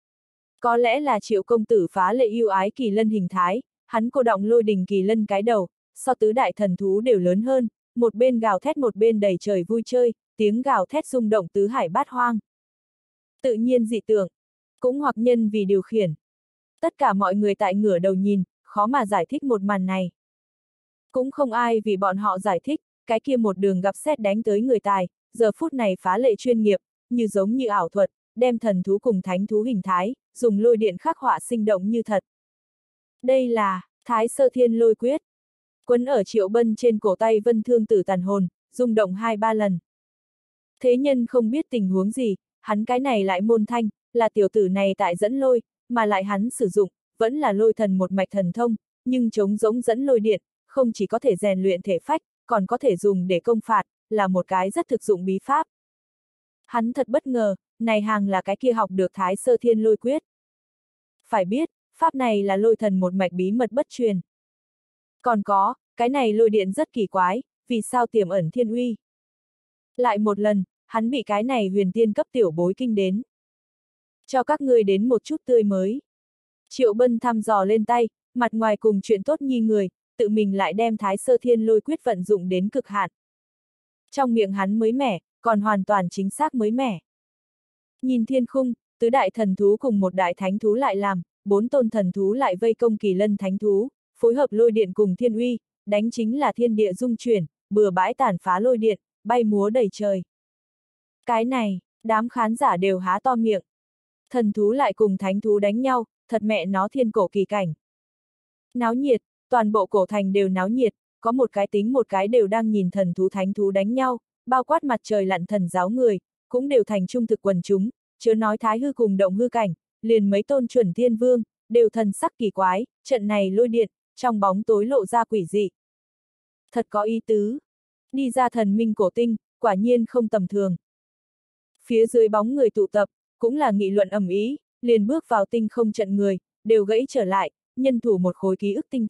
Có lẽ là Triệu công tử phá lệ yêu ái kỳ lân hình thái, hắn cô động lôi đình kỳ lân cái đầu, so tứ đại thần thú đều lớn hơn, một bên gào thét một bên đầy trời vui chơi, tiếng gào thét rung động tứ hải bát hoang. Tự nhiên dị tượng, cũng hoặc nhân vì điều khiển. Tất cả mọi người tại ngửa đầu nhìn, khó mà giải thích một màn này. Cũng không ai vì bọn họ giải thích, cái kia một đường gặp sét đánh tới người tài, giờ phút này phá lệ chuyên nghiệp, như giống như ảo thuật, đem thần thú cùng thánh thú hình thái, dùng lôi điện khắc họa sinh động như thật. Đây là Thái Sơ Thiên Lôi Quyết. Quấn ở Triệu Bân trên cổ tay Vân Thương Tử tàn hồn, rung động 2-3 lần. Thế nhân không biết tình huống gì, hắn cái này lại môn thanh, là tiểu tử này tại dẫn lôi, mà lại hắn sử dụng, vẫn là lôi thần một mạch thần thông, nhưng chống giống dẫn lôi điện, không chỉ có thể rèn luyện thể phách, còn có thể dùng để công phạt, là một cái rất thực dụng bí pháp. Hắn thật bất ngờ, này hàng là cái kia học được Thái Sơ Thiên Lôi Quyết. Phải biết, pháp này là lôi thần một mạch bí mật bất truyền. Còn có, cái này lôi điện rất kỳ quái, vì sao tiềm ẩn thiên uy. Lại một lần, hắn bị cái này huyền tiên cấp tiểu bối kinh đến. Cho các ngươi đến một chút tươi mới. Triệu Bân thăm dò lên tay, mặt ngoài cùng chuyện tốt nhi người, tự mình lại đem Thái Sơ Thiên Lôi Quyết vận dụng đến cực hạn. Trong miệng hắn mới mẻ, còn hoàn toàn chính xác mới mẻ. Nhìn thiên khung, tứ đại thần thú cùng một đại thánh thú lại làm, bốn tôn thần thú lại vây công kỳ lân thánh thú, phối hợp lôi điện cùng thiên uy, đánh chính là thiên địa dung chuyển, bừa bãi tàn phá lôi điện, bay múa đầy trời. Cái này, đám khán giả đều há to miệng. Thần thú lại cùng thánh thú đánh nhau, thật mẹ nó thiên cổ kỳ cảnh. Náo nhiệt, toàn bộ cổ thành đều náo nhiệt, có một cái tính một cái đều đang nhìn thần thú thánh thú đánh nhau, bao quát mặt trời lặn thần giáo người, cũng đều thành trung thực quần chúng, chớ nói thái hư cùng động hư cảnh, liền mấy tôn chuẩn thiên vương, đều thần sắc kỳ quái, trận này lôi điện, trong bóng tối lộ ra quỷ dị. Thật có ý tứ. Đi ra thần minh cổ tinh, quả nhiên không tầm thường. Phía dưới bóng người tụ tập, cũng là nghị luận ầm ĩ, liền bước vào tinh không trận người, đều gãy trở lại, nhân thủ một khối ký ức tinh thạch,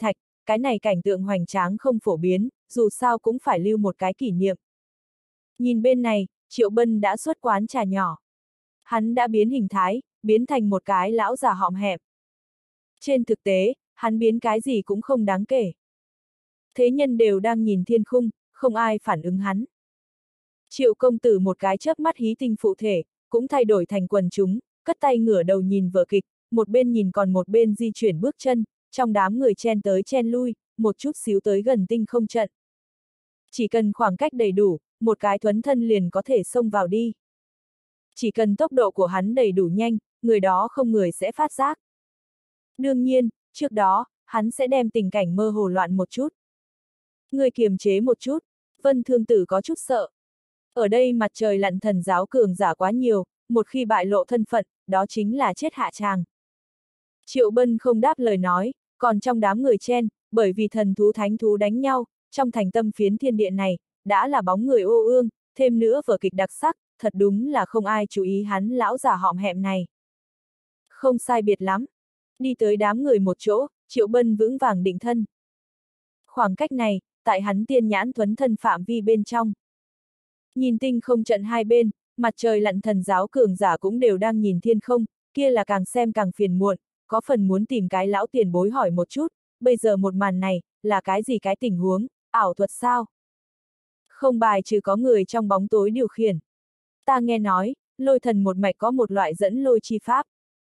cái này cảnh tượng hoành tráng không phổ biến, dù sao cũng phải lưu một cái kỷ niệm. Nhìn bên này, Triệu Bân đã xuất quán trà nhỏ. Hắn đã biến hình thái, biến thành một cái lão già hõm hẹp. Trên thực tế, hắn biến cái gì cũng không đáng kể. Thế nhân đều đang nhìn thiên khung, không ai phản ứng hắn. Triệu công tử một cái chớp mắt hí tinh phụ thể, cũng thay đổi thành quần chúng, cất tay ngửa đầu nhìn vở kịch, một bên nhìn còn một bên di chuyển bước chân, trong đám người chen tới chen lui, một chút xíu tới gần tinh không trận. Chỉ cần khoảng cách đầy đủ, một cái thuấn thân liền có thể xông vào đi. Chỉ cần tốc độ của hắn đầy đủ nhanh, người đó không người sẽ phát giác. Đương nhiên, trước đó, hắn sẽ đem tình cảnh mơ hồ loạn một chút. Người kiềm chế một chút, Vân Thương Tử có chút sợ. Ở đây mặt trời lặn thần giáo cường giả quá nhiều, một khi bại lộ thân phận, đó chính là chết hạ tràng. Triệu Bân không đáp lời nói, còn trong đám người chen, bởi vì thần thú thánh thú đánh nhau, trong thành tâm phiến thiên địa này, đã là bóng người ô ương, thêm nữa vở kịch đặc sắc, thật đúng là không ai chú ý hắn lão già hõm hẹm này. Không sai biệt lắm. Đi tới đám người một chỗ, Triệu Bân vững vàng định thân. Khoảng cách này, tại hắn tiên nhãn thuấn thân phạm vi bên trong. Nhìn tinh không trận hai bên, mặt trời lặn thần giáo cường giả cũng đều đang nhìn thiên không, kia là càng xem càng phiền muộn, có phần muốn tìm cái lão tiền bối hỏi một chút, bây giờ một màn này, là cái gì cái tình huống, ảo thuật sao? Không bài trừ có người trong bóng tối điều khiển. Ta nghe nói, lôi thần một mạch có một loại dẫn lôi chi pháp.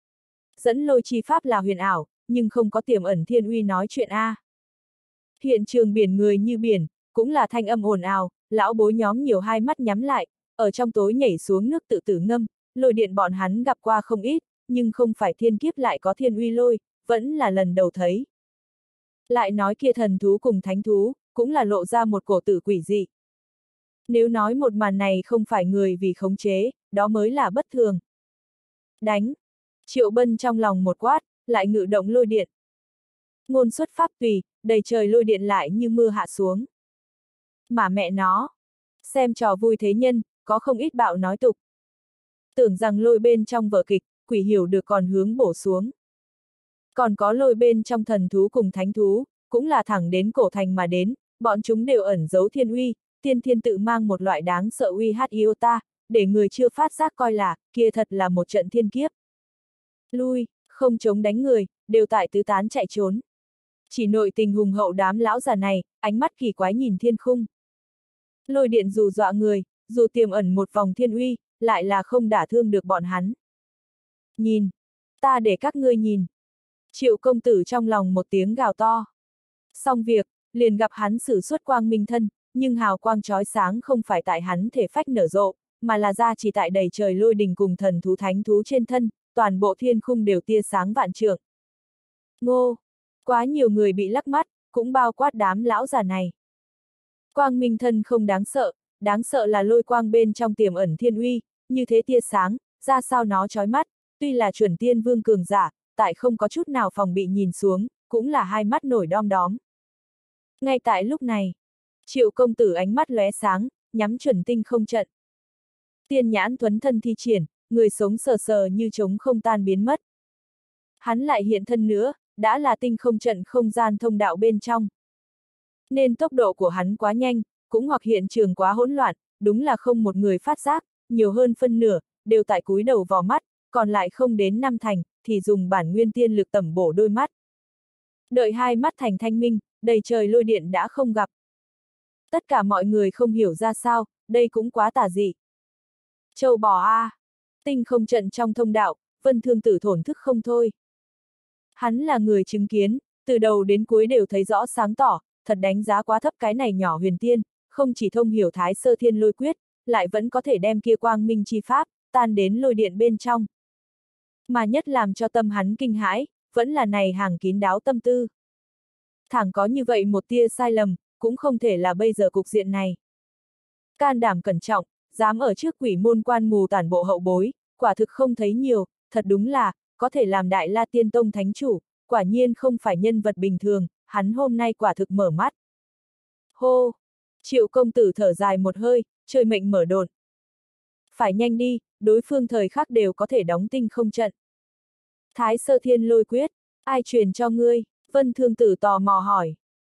Dẫn lôi chi pháp là huyền ảo, nhưng không có tiềm ẩn thiên uy nói chuyện a. Hiện trường biển người như biển, cũng là thanh âm ồn ào, lão bối nhóm nhiều hai mắt nhắm lại, ở trong tối nhảy xuống nước tự tử ngâm, lôi điện bọn hắn gặp qua không ít, nhưng không phải thiên kiếp lại có thiên uy lôi, vẫn là lần đầu thấy. Lại nói kia thần thú cùng thánh thú, cũng là lộ ra một cổ tử quỷ dị. Nếu nói một màn này không phải người vì khống chế, đó mới là bất thường. Đánh! Triệu Bân trong lòng một quát, lại ngự động lôi điện. Ngôn xuất pháp tùy, đầy trời lôi điện lại như mưa hạ xuống. Mà mẹ nó! Xem trò vui thế nhân, có không ít bạo nói tục. Tưởng rằng lôi bên trong vở kịch, quỷ hiểu được còn hướng bổ xuống. Còn có lôi bên trong thần thú cùng thánh thú, cũng là thẳng đến cổ thành mà đến, bọn chúng đều ẩn giấu thiên uy, tiên thiên tự mang một loại đáng sợ uy hát iota, để người chưa phát giác coi là, kia thật là một trận thiên kiếp. Lui, không chống đánh người, đều tại tứ tán chạy trốn. Chỉ nội tình hùng hậu đám lão già này, ánh mắt kỳ quái nhìn thiên khung. Lôi điện dù dọa người, dù tiềm ẩn một vòng thiên uy, lại là không đả thương được bọn hắn. Nhìn! Ta để các ngươi nhìn! Triệu công tử trong lòng một tiếng gào to. Xong việc, liền gặp hắn sử xuất quang minh thân, nhưng hào quang chói sáng không phải tại hắn thể phách nở rộ, mà là ra chỉ tại đầy trời lôi đình cùng thần thú thánh thú trên thân, toàn bộ thiên khung đều tia sáng vạn trượng. Ngô! Quá nhiều người bị lắc mắt, cũng bao quát đám lão già này. Quang minh thân không đáng sợ là lôi quang bên trong tiềm ẩn thiên uy, như thế tia sáng, ra sao nó chói mắt, tuy là chuẩn tiên vương cường giả, tại không có chút nào phòng bị nhìn xuống, cũng là hai mắt nổi đom đóm. Ngay tại lúc này, Triệu công tử ánh mắt lóe sáng, nhắm chuẩn tinh không trận. Tiên nhãn thuấn thân thi triển, người sống sờ sờ như trống không tan biến mất. Hắn lại hiện thân nữa, đã là tinh không trận không gian thông đạo bên trong. Nên tốc độ của hắn quá nhanh, cũng hoặc hiện trường quá hỗn loạn, đúng là không một người phát giác, nhiều hơn phân nửa, đều tại cúi đầu vò mắt, còn lại không đến năm thành, thì dùng bản nguyên tiên lực tẩm bổ đôi mắt. Đợi hai mắt thành thanh minh, đầy trời lôi điện đã không gặp. Tất cả mọi người không hiểu ra sao, đây cũng quá tà dị. Châu bò a! Tinh không trận trong thông đạo, Vân Thương Tử thổn thức không thôi. Hắn là người chứng kiến, từ đầu đến cuối đều thấy rõ sáng tỏ, thật đánh giá quá thấp cái này nhỏ huyền tiên, không chỉ thông hiểu Thái Sơ Thiên Lôi Quyết, lại vẫn có thể đem kia quang minh chi pháp, tan đến lôi điện bên trong. Mà nhất làm cho tâm hắn kinh hãi, vẫn là này hàng kín đáo tâm tư. Thẳng có như vậy một tia sai lầm, cũng không thể là bây giờ cục diện này. Can đảm cẩn trọng, dám ở trước quỷ môn quan mù tản bộ hậu bối, quả thực không thấy nhiều, thật đúng là, có thể làm Đại La Tiên Tông thánh chủ, quả nhiên không phải nhân vật bình thường, hắn hôm nay quả thực mở mắt. Hô! Triệu công tử thở dài một hơi, trời mệnh mở đột. Phải nhanh đi, đối phương thời khắc đều có thể đóng tinh không trận. Thái Sơ Thiên Lôi Quyết, ai truyền cho ngươi? Vân Thương Tử tò mò hỏi.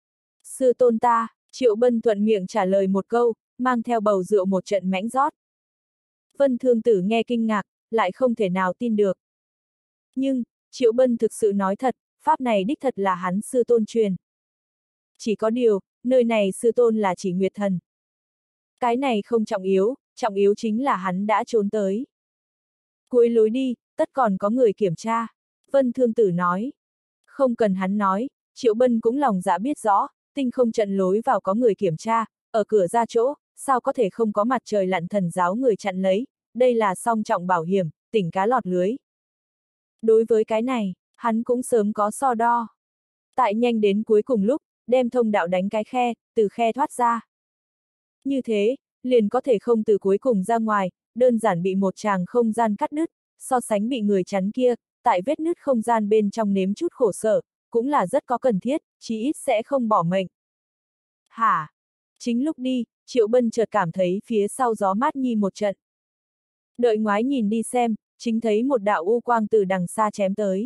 Sư tôn ta, Triệu Bân thuận miệng trả lời một câu, mang theo bầu rượu một trận mãnh rót. Vân Thương Tử nghe kinh ngạc, lại không thể nào tin được. Nhưng, Triệu Bân thực sự nói thật, pháp này đích thật là hắn sư tôn truyền. Chỉ có điều, nơi này sư tôn là chỉ Nguyệt Thần. Cái này không trọng yếu chính là hắn đã trốn tới. Cuối lối đi, tất còn có người kiểm tra. Vân Thương Tử nói. Không cần hắn nói, Triệu Bân cũng lòng dạ biết rõ, tinh không trận lối vào có người kiểm tra, ở cửa ra chỗ, sao có thể không có mặt trời lặn thần giáo người chặn lấy, đây là song trọng bảo hiểm, tỉnh cá lọt lưới. Đối với cái này, hắn cũng sớm có so đo. Tại nhanh đến cuối cùng lúc, đem thông đạo đánh cái khe, từ khe thoát ra. Như thế, liền có thể không từ cuối cùng ra ngoài, đơn giản bị một tràng không gian cắt đứt, so sánh bị người chắn kia, tại vết nứt không gian bên trong nếm chút khổ sở, cũng là rất có cần thiết, chí ít sẽ không bỏ mệnh. Hả? Chính lúc đi, Triệu Bân chợt cảm thấy phía sau gió mát nhi một trận. Đợi ngoái nhìn đi xem, chính thấy một đạo u quang từ đằng xa chém tới.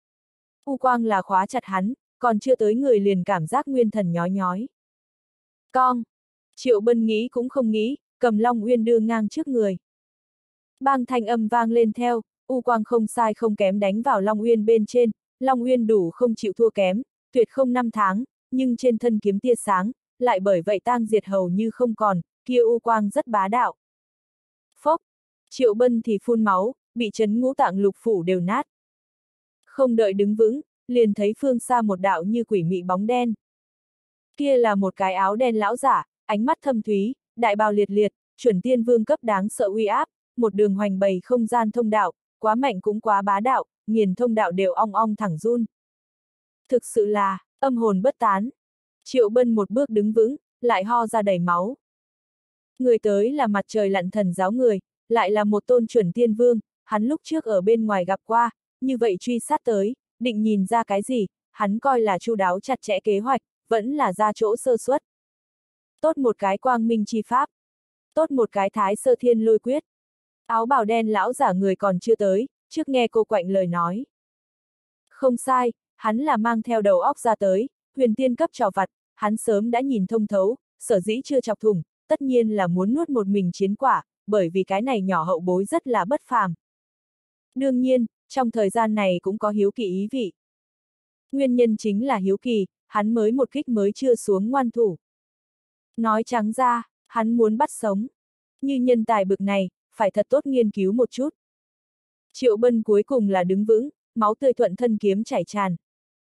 U quang là khóa chặt hắn, còn chưa tới người liền cảm giác nguyên thần nhói nhói. Cong! Triệu Bân nghĩ cũng không nghĩ, cầm Long Uyên đưa ngang trước người. Bang thanh âm vang lên theo, u quang không sai không kém đánh vào Long Uyên bên trên, Long Uyên đủ không chịu thua kém, tuyệt không 5 tháng, nhưng trên thân kiếm tia sáng, lại bởi vậy tang diệt hầu như không còn, kia u quang rất bá đạo. Phốc! Triệu Bân thì phun máu, bị chấn ngũ tạng lục phủ đều nát. Không đợi đứng vững, liền thấy phương xa một đạo như quỷ mị bóng đen. Kia là một cái áo đen lão giả, ánh mắt thâm thúy, đại bào liệt liệt, chuẩn tiên vương cấp đáng sợ uy áp, một đường hoành bày không gian thông đạo, quá mạnh cũng quá bá đạo, nghiền thông đạo đều ong ong thẳng run. Thực sự là, âm hồn bất tán. Triệu Bân một bước đứng vững, lại ho ra đầy máu. Người tới là mặt trời lặn thần giáo người, lại là một tôn chuẩn tiên vương, hắn lúc trước ở bên ngoài gặp qua, như vậy truy sát tới, định nhìn ra cái gì, hắn coi là chu đáo chặt chẽ kế hoạch, vẫn là ra chỗ sơ suất. Tốt một cái quang minh chi pháp. Tốt một cái thái sơ thiên lôi quyết. Áo bào đen lão giả người còn chưa tới, trước nghe cô quạnh lời nói. Không sai, hắn là mang theo đầu óc ra tới, huyền tiên cấp trò vặt, hắn sớm đã nhìn thông thấu, sở dĩ chưa chọc thủng, tất nhiên là muốn nuốt một mình chiến quả, bởi vì cái này nhỏ hậu bối rất là bất phàm. Đương nhiên, trong thời gian này cũng có hiếu kỳ ý vị. Nguyên nhân chính là hiếu kỳ, hắn mới một kích mới chưa xuống ngoan thủ. Nói trắng ra, hắn muốn bắt sống. Như nhân tài bực này, phải thật tốt nghiên cứu một chút. Triệu Bân cuối cùng là đứng vững, máu tươi thuận thân kiếm chảy tràn.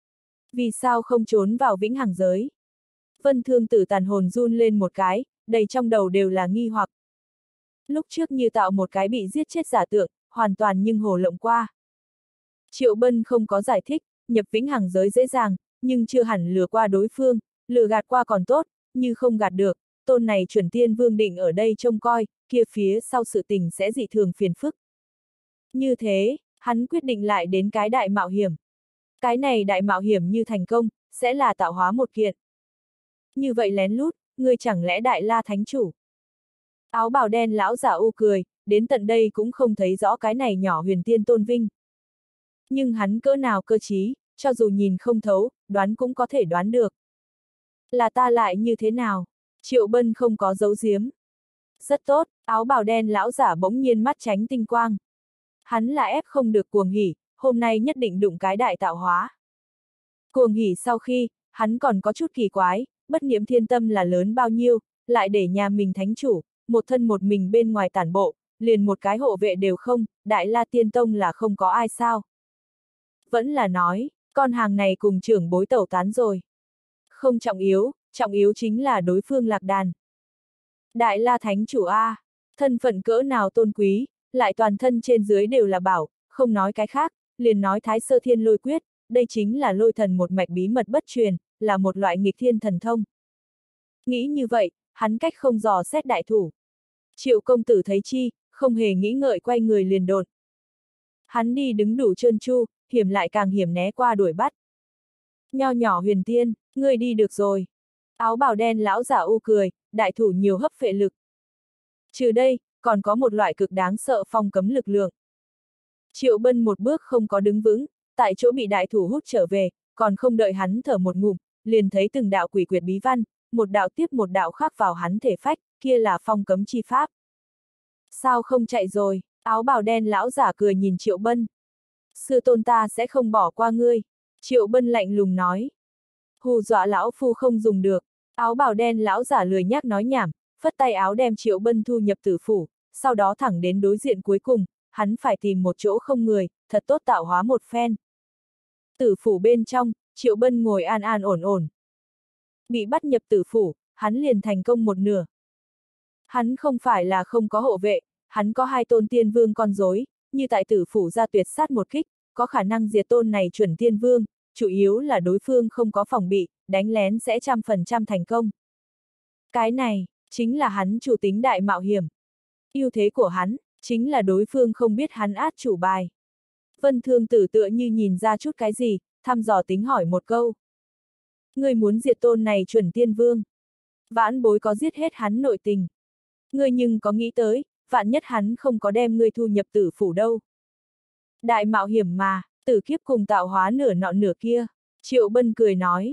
Vì sao không trốn vào vĩnh hằng giới? Vân Thương Tử tàn hồn run lên một cái, đầy trong đầu đều là nghi hoặc. Lúc trước như tạo một cái bị giết chết giả tượng, hoàn toàn nhưng hồ lộng qua. Triệu Bân không có giải thích, nhập vĩnh hằng giới dễ dàng, nhưng chưa hẳn lừa qua đối phương, lừa gạt qua còn tốt, như không gạt được, tôn này chuẩn tiên vương định ở đây trông coi, kia phía sau sự tình sẽ dị thường phiền phức. Như thế, hắn quyết định lại đến cái đại mạo hiểm. Cái này đại mạo hiểm như thành công, sẽ là tạo hóa một kiện. Như vậy lén lút, ngươi chẳng lẽ Đại La Thánh Chủ? Áo bào đen lão giả u cười, đến tận đây cũng không thấy rõ cái này nhỏ huyền tiên tôn vinh. Nhưng hắn cỡ nào cơ trí, cho dù nhìn không thấu, đoán cũng có thể đoán được. Là ta lại như thế nào? Triệu Bân không có giấu giếm. Rất tốt, áo bào đen lão giả bỗng nhiên mắt tránh tinh quang. Hắn là ép không được cuồng hỉ, hôm nay nhất định đụng cái đại tạo hóa. Cuồng hỉ sau khi, hắn còn có chút kỳ quái, bất niệm thiên tâm là lớn bao nhiêu, lại để nhà mình thánh chủ, một thân một mình bên ngoài tản bộ, liền một cái hộ vệ đều không, Đại La Tiên Tông là không có ai sao. Vẫn là nói, con hàng này cùng trưởng bối tẩu tán rồi. Không trọng yếu chính là đối phương lạc đàn. Đại La Thánh Chủ A, thân phận cỡ nào tôn quý, lại toàn thân trên dưới đều là bảo, không nói cái khác, liền nói Thái Sơ Thiên Lôi Quyết, đây chính là lôi thần một mạch bí mật bất truyền, là một loại nghịch thiên thần thông. Nghĩ như vậy, hắn cách không dò xét đại thủ. Triệu công tử thấy chi, không hề nghĩ ngợi quay người liền đột. Hắn đi đứng đủ trơn tru, hiểm lại càng hiểm né qua đuổi bắt. Nho nhỏ huyền tiên, ngươi đi được rồi. Áo bào đen lão giả u cười, đại thủ nhiều hấp phệ lực. Trừ đây, còn có một loại cực đáng sợ phong cấm lực lượng. Triệu Bân một bước không có đứng vững, tại chỗ bị đại thủ hút trở về, còn không đợi hắn thở một ngụm, liền thấy từng đạo quỷ quyệt bí văn, một đạo tiếp một đạo khắc vào hắn thể phách, kia là phong cấm chi pháp. Sao không chạy rồi? Áo bào đen lão giả cười nhìn Triệu Bân. Sư tôn ta sẽ không bỏ qua ngươi. Triệu Bân lạnh lùng nói. Hù dọa lão phu không dùng được. Áo bào đen lão giả lười nhác nói nhảm, phất tay áo đem Triệu Bân thu nhập tử phủ, sau đó thẳng đến đối diện cuối cùng, hắn phải tìm một chỗ không người, thật tốt tạo hóa một phen. Tử phủ bên trong, Triệu Bân ngồi an an ổn ổn. Bị bắt nhập tử phủ, hắn liền thành công một nửa. Hắn không phải là không có hộ vệ, hắn có 2 tôn tiên vương con rối, như tại tử phủ ra tuyệt sát một kích, có khả năng diệt tôn này chuẩn tiên vương, chủ yếu là đối phương không có phòng bị, đánh lén sẽ 100% thành công. Cái này, chính là hắn chủ tính đại mạo hiểm. Ưu thế của hắn, chính là đối phương không biết hắn át chủ bài. Vân Thương Tử tựa như nhìn ra chút cái gì, thăm dò tính hỏi một câu. Ngươi muốn diệt tôn này chuẩn tiên vương. Vãn bối có giết hết hắn nội tình. Ngươi nhưng có nghĩ tới, vạn nhất hắn không có đem ngươi thu nhập tử phủ đâu. Đại mạo hiểm mà, tử kiếp cùng tạo hóa nửa nọ nửa kia. Triệu Bân cười nói.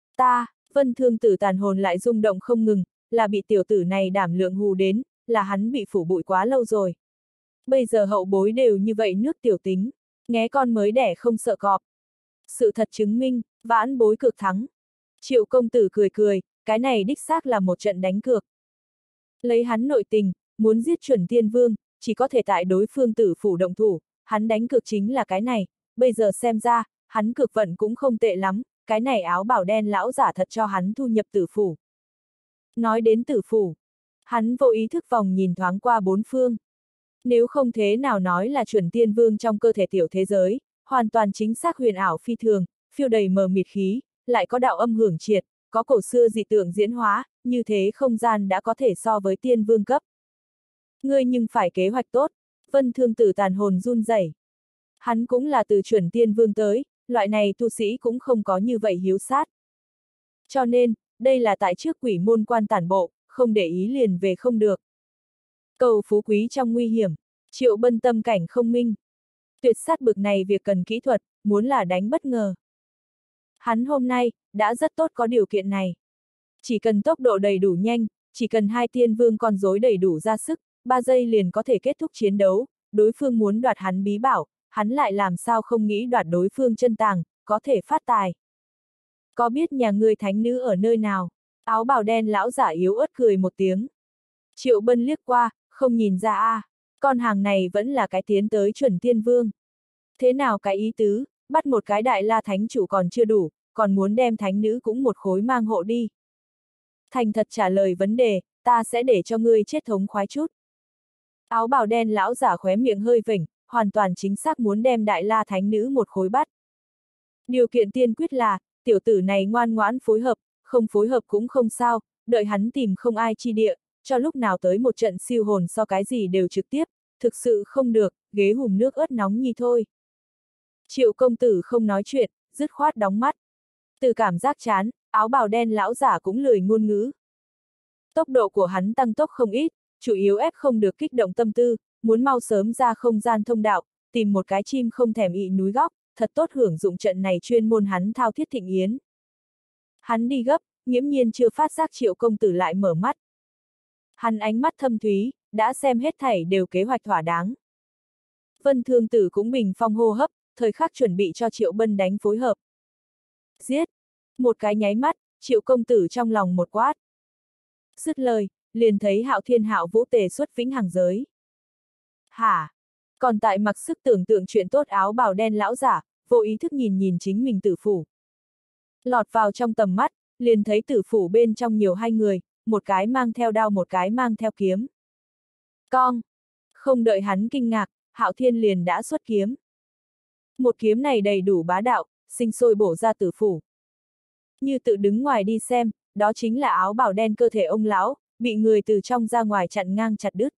Vân Thương Tử tàn hồn lại rung động không ngừng, là bị tiểu tử này đảm lượng hù đến, là hắn bị phủ bụi quá lâu rồi. Bây giờ hậu bối đều như vậy nước tiểu tính, nghé con mới đẻ không sợ cọp. Sự thật chứng minh, vãn bối cược thắng. Triệu công tử cười cười, cái này đích xác là một trận đánh cược. Lấy hắn nội tình, muốn giết chuẩn tiên vương, chỉ có thể tại đối phương tử phủ động thủ, hắn đánh cược chính là cái này, bây giờ xem ra, hắn cược vận cũng không tệ lắm, cái này áo bảo đen lão giả thật cho hắn thu nhập tử phủ. Nói đến tử phủ, hắn vô ý thức vòng nhìn thoáng qua 4 phương. Nếu không thế nào nói là chuẩn tiên vương trong cơ thể tiểu thế giới, hoàn toàn chính xác huyền ảo phi thường, phiêu đầy mờ mịt khí, lại có đạo âm hưởng triệt, có cổ xưa dị tượng diễn hóa, như thế không gian đã có thể so với tiên vương cấp. Ngươi nhưng phải kế hoạch tốt, Vân Thương Tử tàn hồn run rẩy. Hắn cũng là từ chuẩn tiên vương tới, loại này tu sĩ cũng không có như vậy hiếu sát. Cho nên, đây là tại trước quỷ môn quan tản bộ, không để ý liền về không được. Cầu phú quý trong nguy hiểm, Triệu Bân tâm cảnh không minh. Tuyệt sát bực này việc cần kỹ thuật, muốn là đánh bất ngờ. Hắn hôm nay, đã rất tốt có điều kiện này. Chỉ cần tốc độ đầy đủ nhanh, chỉ cần 2 tiên vương con rối đầy đủ ra sức, 3 giây liền có thể kết thúc chiến đấu, đối phương muốn đoạt hắn bí bảo, hắn lại làm sao không nghĩ đoạt đối phương chân tàng, có thể phát tài. Có biết nhà ngươi thánh nữ ở nơi nào? Áo bào đen lão giả yếu ớt cười một tiếng. Triệu Bân liếc qua, không nhìn ra con hàng này vẫn là cái tiến tới chuẩn tiên vương. Thế nào cái ý tứ, bắt một cái đại la thánh chủ còn chưa đủ, còn muốn đem thánh nữ cũng một khối mang hộ đi. Thành thật trả lời vấn đề, ta sẽ để cho ngươi chết thống khoái chút. Áo bào đen lão giả khóe miệng hơi vểnh, hoàn toàn chính xác muốn đem đại la thánh nữ một khối bắt. Điều kiện tiên quyết là, tiểu tử này ngoan ngoãn phối hợp, không phối hợp cũng không sao, đợi hắn tìm không ai chi địa, cho lúc nào tới một trận siêu hồn so cái gì đều trực tiếp, thực sự không được, ghế hùm nước ớt nóng nhi thôi. Triệu công tử không nói chuyện, dứt khoát đóng mắt. Từ cảm giác chán, áo bào đen lão giả cũng lười ngôn ngữ. Tốc độ của hắn tăng tốc không ít, chủ yếu ép không được kích động tâm tư, muốn mau sớm ra không gian thông đạo, tìm một cái chim không thèm ị núi góc, thật tốt hưởng dụng trận này chuyên môn hắn thao thiết thịnh yến. Hắn đi gấp, nghiễm nhiên chưa phát giác Triệu công tử lại mở mắt. Hắn ánh mắt thâm thúy, đã xem hết thảy đều kế hoạch thỏa đáng. Vân Thương Tử cũng bình phong hô hấp, thời khắc chuẩn bị cho Triệu Bân đánh phối hợp. Giết! Một cái nháy mắt, Triệu công tử trong lòng một quát. Dứt lời, liền thấy Hạo Thiên Hạo Vũ tề xuất vĩnh hằng giới. Hả? Còn tại mặc sức tưởng tượng chuyện tốt áo bào đen lão giả, vô ý thức nhìn nhìn chính mình tử phủ. Lọt vào trong tầm mắt, liền thấy tử phủ bên trong nhiều 2 người, một cái mang theo đao một cái mang theo kiếm. Cong! Không đợi hắn kinh ngạc, Hạo Thiên liền đã xuất kiếm. Một kiếm này đầy đủ bá đạo, sinh sôi bổ ra tử phủ. Như tự đứng ngoài đi xem, đó chính là áo bào đen cơ thể ông lão, bị người từ trong ra ngoài chặn ngang chặt đứt.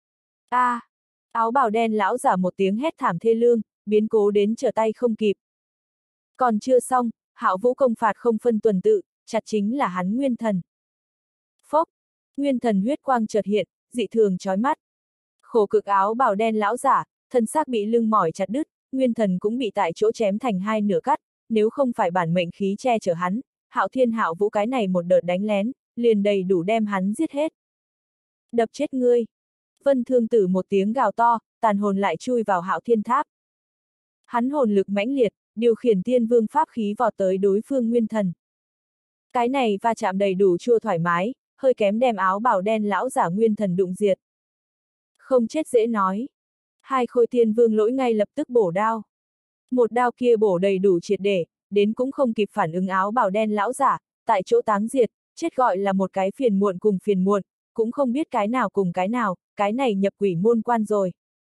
Áo bào đen lão giả một tiếng hét thảm thê lương, biến cố đến trở tay không kịp. Còn chưa xong, Hạo Vũ công phạt không phân tuần tự, chặt chính là hắn nguyên thần. Phốc! Nguyên thần huyết quang chợt hiện, dị thường chói mắt. Khổ cực áo bào đen lão giả, thân xác bị lưng mỏi chặt đứt, nguyên thần cũng bị tại chỗ chém thành 2 nửa cắt, nếu không phải bản mệnh khí che chở hắn, Hạo Thiên Hạo Vũ cái này một đợt đánh lén, liền đầy đủ đem hắn giết hết. Đập chết ngươi! Vân Thương Tử một tiếng gào to, tàn hồn lại chui vào Hạo Thiên Tháp. Hắn hồn lực mãnh liệt, điều khiển Tiên Vương pháp khí vọt tới đối phương nguyên thần. Cái này va chạm đầy đủ chua thoải mái, hơi kém đem áo bào đen lão giả nguyên thần đụng diệt. Không chết dễ nói. Hai khôi Tiên Vương lỗi ngay lập tức bổ đao. Một đao kia bổ đầy đủ triệt để, đến cũng không kịp phản ứng áo bào đen lão giả, tại chỗ táng diệt, chết gọi là một cái phiền muộn cùng phiền muộn, cũng không biết cái nào cùng cái này nhập quỷ môn quan rồi.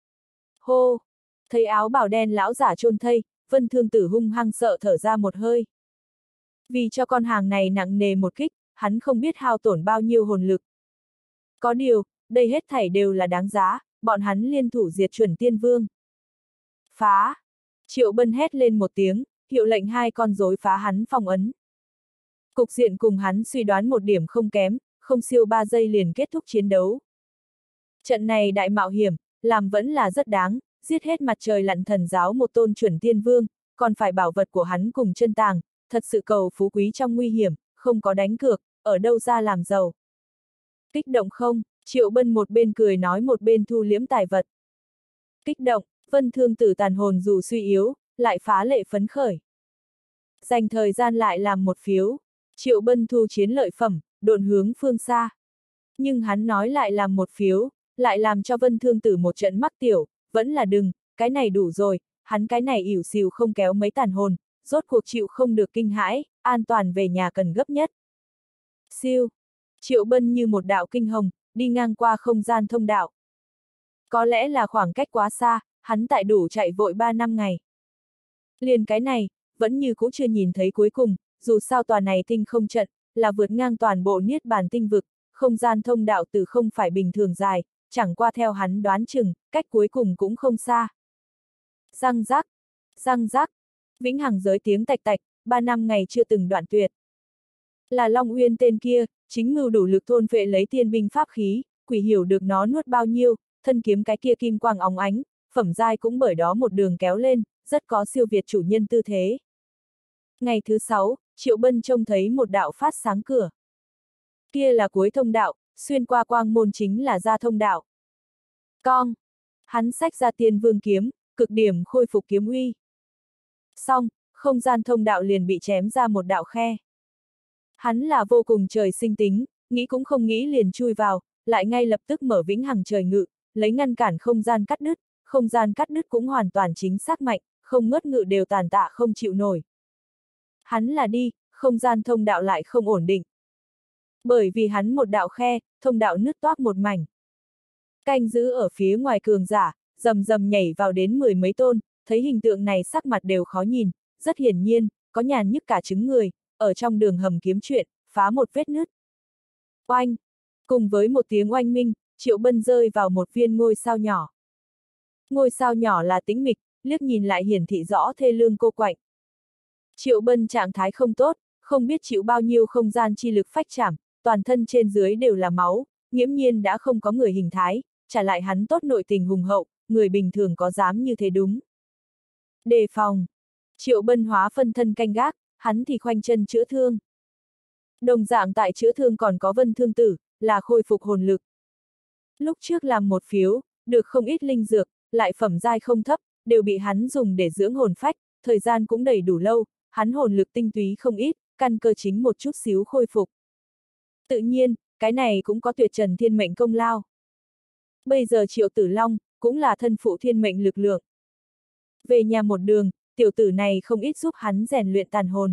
Hô! Thấy áo bào đen lão giả chôn thây, Vân Thương Tử hung hăng sợ thở ra một hơi. Vì cho con hàng này nặng nề một kích, hắn không biết hao tổn bao nhiêu hồn lực. Có điều, đây hết thảy đều là đáng giá, bọn hắn liên thủ diệt chuẩn Tiên Vương. Phá! Triệu Bân hét lên một tiếng, hiệu lệnh hai con rối phá hắn phong ấn. Cục diện cùng hắn suy đoán một điểm không kém, không siêu 3 giây liền kết thúc chiến đấu. Trận này đại mạo hiểm, làm vẫn là rất đáng, giết hết mặt trời lặn thần giáo một tôn chuẩn Tiên Vương, còn phải bảo vật của hắn cùng chân tàng, thật sự cầu phú quý trong nguy hiểm, không có đánh cược, ở đâu ra làm giàu. Kích động không? Triệu Bân một bên cười nói một bên thu liễm tài vật. Kích động, Vân Thương Tử tàn hồn dù suy yếu, lại phá lệ phấn khởi. Dành thời gian lại làm một phiếu, Triệu Bân thu chiến lợi phẩm, độn hướng phương xa. Nhưng hắn nói lại làm một phiếu, lại làm cho Vân Thương Tử một trận mắc tiểu, vẫn là đừng, cái này đủ rồi, hắn cái này ỉu xìu không kéo mấy tàn hồn, rốt cuộc chịu không được kinh hãi, an toàn về nhà cần gấp nhất. Siêu! Triệu Bân như một đạo kinh hồng, đi ngang qua không gian thông đạo. Có lẽ là khoảng cách quá xa, hắn tại đủ chạy vội 3 năm ngày. Liền cái này, vẫn như cũng chưa nhìn thấy cuối cùng, dù sao tòa này tinh không trận, là vượt ngang toàn bộ niết bàn tinh vực, không gian thông đạo từ không phải bình thường dài, chẳng qua theo hắn đoán chừng, cách cuối cùng cũng không xa. Răng rắc, răng rắc, vĩnh hằng giới tiếng tạch tạch, 3 năm ngày chưa từng đoạn tuyệt. Là Long Uyên tên kia, chính mưu đủ lực thôn phệ lấy tiên binh pháp khí, quỷ hiểu được nó nuốt bao nhiêu, thân kiếm cái kia kim quang óng ánh, phẩm giai cũng bởi đó một đường kéo lên, rất có siêu việt chủ nhân tư thế. Ngày thứ 6, Triệu Bân trông thấy một đạo phát sáng cửa. Kia là cuối thông đạo, xuyên qua quang môn chính là ra thông đạo. Cong! Hắn xách ra Tiên Vương kiếm, cực điểm khôi phục kiếm uy. Xong, không gian thông đạo liền bị chém ra một đạo khe. Hắn là vô cùng trời sinh tính, nghĩ cũng không nghĩ liền chui vào, lại ngay lập tức mở vĩnh hằng trời ngự, lấy ngăn cản không gian cắt đứt cũng hoàn toàn chính xác mạnh, không ngớt ngự đều tàn tạ không chịu nổi. Hắn là đi, không gian thông đạo lại không ổn định. Bởi vì hắn một đạo khe, thông đạo nứt toác một mảnh. Canh giữ ở phía ngoài cường giả, rầm rầm nhảy vào đến 10 mấy tôn, thấy hình tượng này sắc mặt đều khó nhìn, rất hiển nhiên, có nhàn nhức cả trứng người, ở trong đường hầm kiếm chuyện, phá một vết nứt. Oanh! Cùng với một tiếng oanh minh, Triệu Bân rơi vào một viên ngôi sao nhỏ. Ngôi sao nhỏ là tĩnh mịch, liếc nhìn lại hiển thị rõ thê lương cô quạnh. Triệu Bân trạng thái không tốt, không biết chịu bao nhiêu không gian chi lực phách chảm, toàn thân trên dưới đều là máu, nghiễm nhiên đã không có người hình thái, trả lại hắn tốt nội tình hùng hậu, người bình thường có dám như thế đúng. Đề phòng! Triệu Bân hóa phân thân canh gác, hắn thì khoanh chân chữa thương. Đồng dạng tại chữa thương còn có Vân Thương Tử, là khôi phục hồn lực. Lúc trước làm một phiếu, được không ít linh dược, lại phẩm giai không thấp, đều bị hắn dùng để dưỡng hồn phách, thời gian cũng đầy đủ lâu, hắn hồn lực tinh túy không ít, căn cơ chính một chút xíu khôi phục. Tự nhiên, cái này cũng có tuyệt trần thiên mệnh công lao. Bây giờ Triệu Tử Long, cũng là thân phụ thiên mệnh lực lượng. Về nhà một đường, tiểu tử này không ít giúp hắn rèn luyện tàn hồn.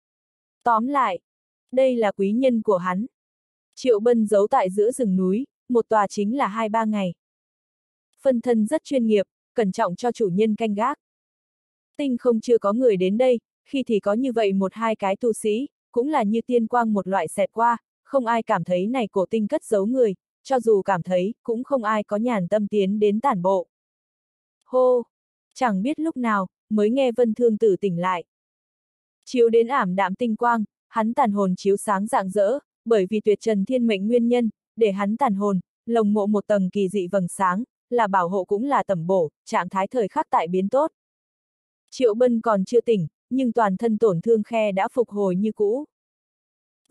Tóm lại, đây là quý nhân của hắn. Triệu Bân giấu tại giữa rừng núi, một tòa chính là 2-3 ngày. Phân thân rất chuyên nghiệp, cẩn trọng cho chủ nhân canh gác. Tinh không chưa có người đến đây, khi thì có như vậy 1-2 cái tu sĩ, cũng là như tiên quang một loại xẹt qua, không ai cảm thấy này cổ tinh cất giấu người, cho dù cảm thấy, cũng không ai có nhàn tâm tiến đến tản bộ. Hô! Chẳng biết lúc nào, mới nghe Vân Thương Tử tỉnh lại. Chiếu đến ảm đạm tinh quang, hắn tàn hồn chiếu sáng rạng rỡ, bởi vì tuyệt trần thiên mệnh nguyên nhân, để hắn tàn hồn, lồng mộ một tầng kỳ dị vầng sáng, là bảo hộ cũng là tẩm bổ, trạng thái thời khắc tại biến tốt. Triệu Bân còn chưa tỉnh, nhưng toàn thân tổn thương khe đã phục hồi như cũ.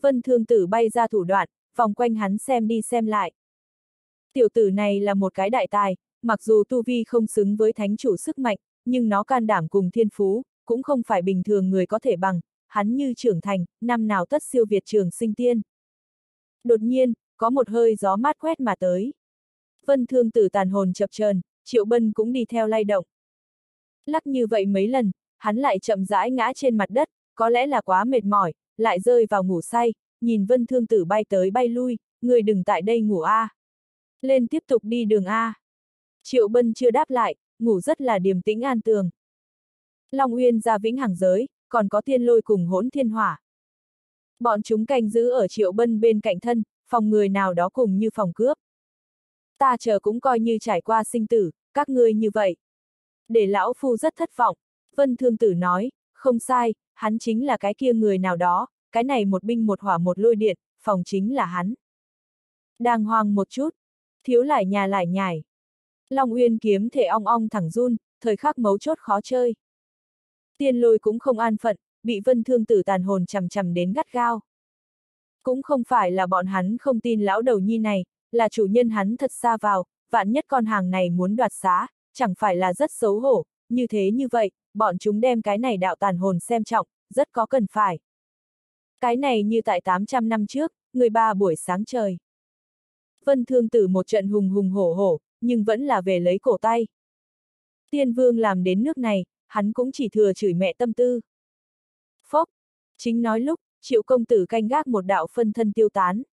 Vân Thương Tử bay ra thủ đoạn, vòng quanh hắn xem đi xem lại. Tiểu tử này là một cái đại tài, mặc dù tu vi không xứng với thánh chủ sức mạnh, nhưng nó can đảm cùng thiên phú, cũng không phải bình thường người có thể bằng, hắn như trưởng thành, năm nào tất siêu việt trường sinh tiên. Đột nhiên, có một hơi gió mát quét mà tới. Vân Thương Tử tàn hồn chập chờn, Triệu Bân cũng đi theo lay động. Lắc như vậy mấy lần, hắn lại chậm rãi ngã trên mặt đất, có lẽ là quá mệt mỏi, lại rơi vào ngủ say, nhìn Vân Thương Tử bay tới bay lui, người đừng tại đây ngủ a. Lên tiếp tục đi đường a. Triệu Bân chưa đáp lại, ngủ rất là điềm tĩnh an tường. Long Uyên ra vĩnh hằng giới, còn có Tiên Lôi cùng Hỗn Thiên Hỏa. Bọn chúng canh giữ ở Triệu Bân bên cạnh thân, phòng người nào đó cùng như phòng cướp. Ta chờ cũng coi như trải qua sinh tử, các ngươi như vậy. Để lão phu rất thất vọng, Vân Thương Tử nói, không sai, hắn chính là cái kia người nào đó, cái này một binh một hỏa một lôi điện, phòng chính là hắn. Đàng hoàng một chút, thiếu lải nhà lải nhải. Long Uyên kiếm thể ong ong thẳng run, thời khắc mấu chốt khó chơi. Tiên Lôi cũng không an phận, bị Vân Thương Tử tàn hồn chằm chằm đến gắt gao. Cũng không phải là bọn hắn không tin lão đầu nhi này, là chủ nhân hắn thật xa vào, vạn nhất con hàng này muốn đoạt xá, chẳng phải là rất xấu hổ, như vậy, bọn chúng đem cái này đạo tàn hồn xem trọng, rất có cần phải. Cái này như tại 800 năm trước, người ba buổi sáng trời. Vân Thương Tử một trận hùng hùng hổ hổ, nhưng vẫn là về lấy cổ tay. Tiên Vương làm đến nước này, hắn cũng chỉ thừa chửi mẹ tâm tư. Phốc, chính nói lúc, Triệu công tử canh gác một đạo phân thân tiêu tán.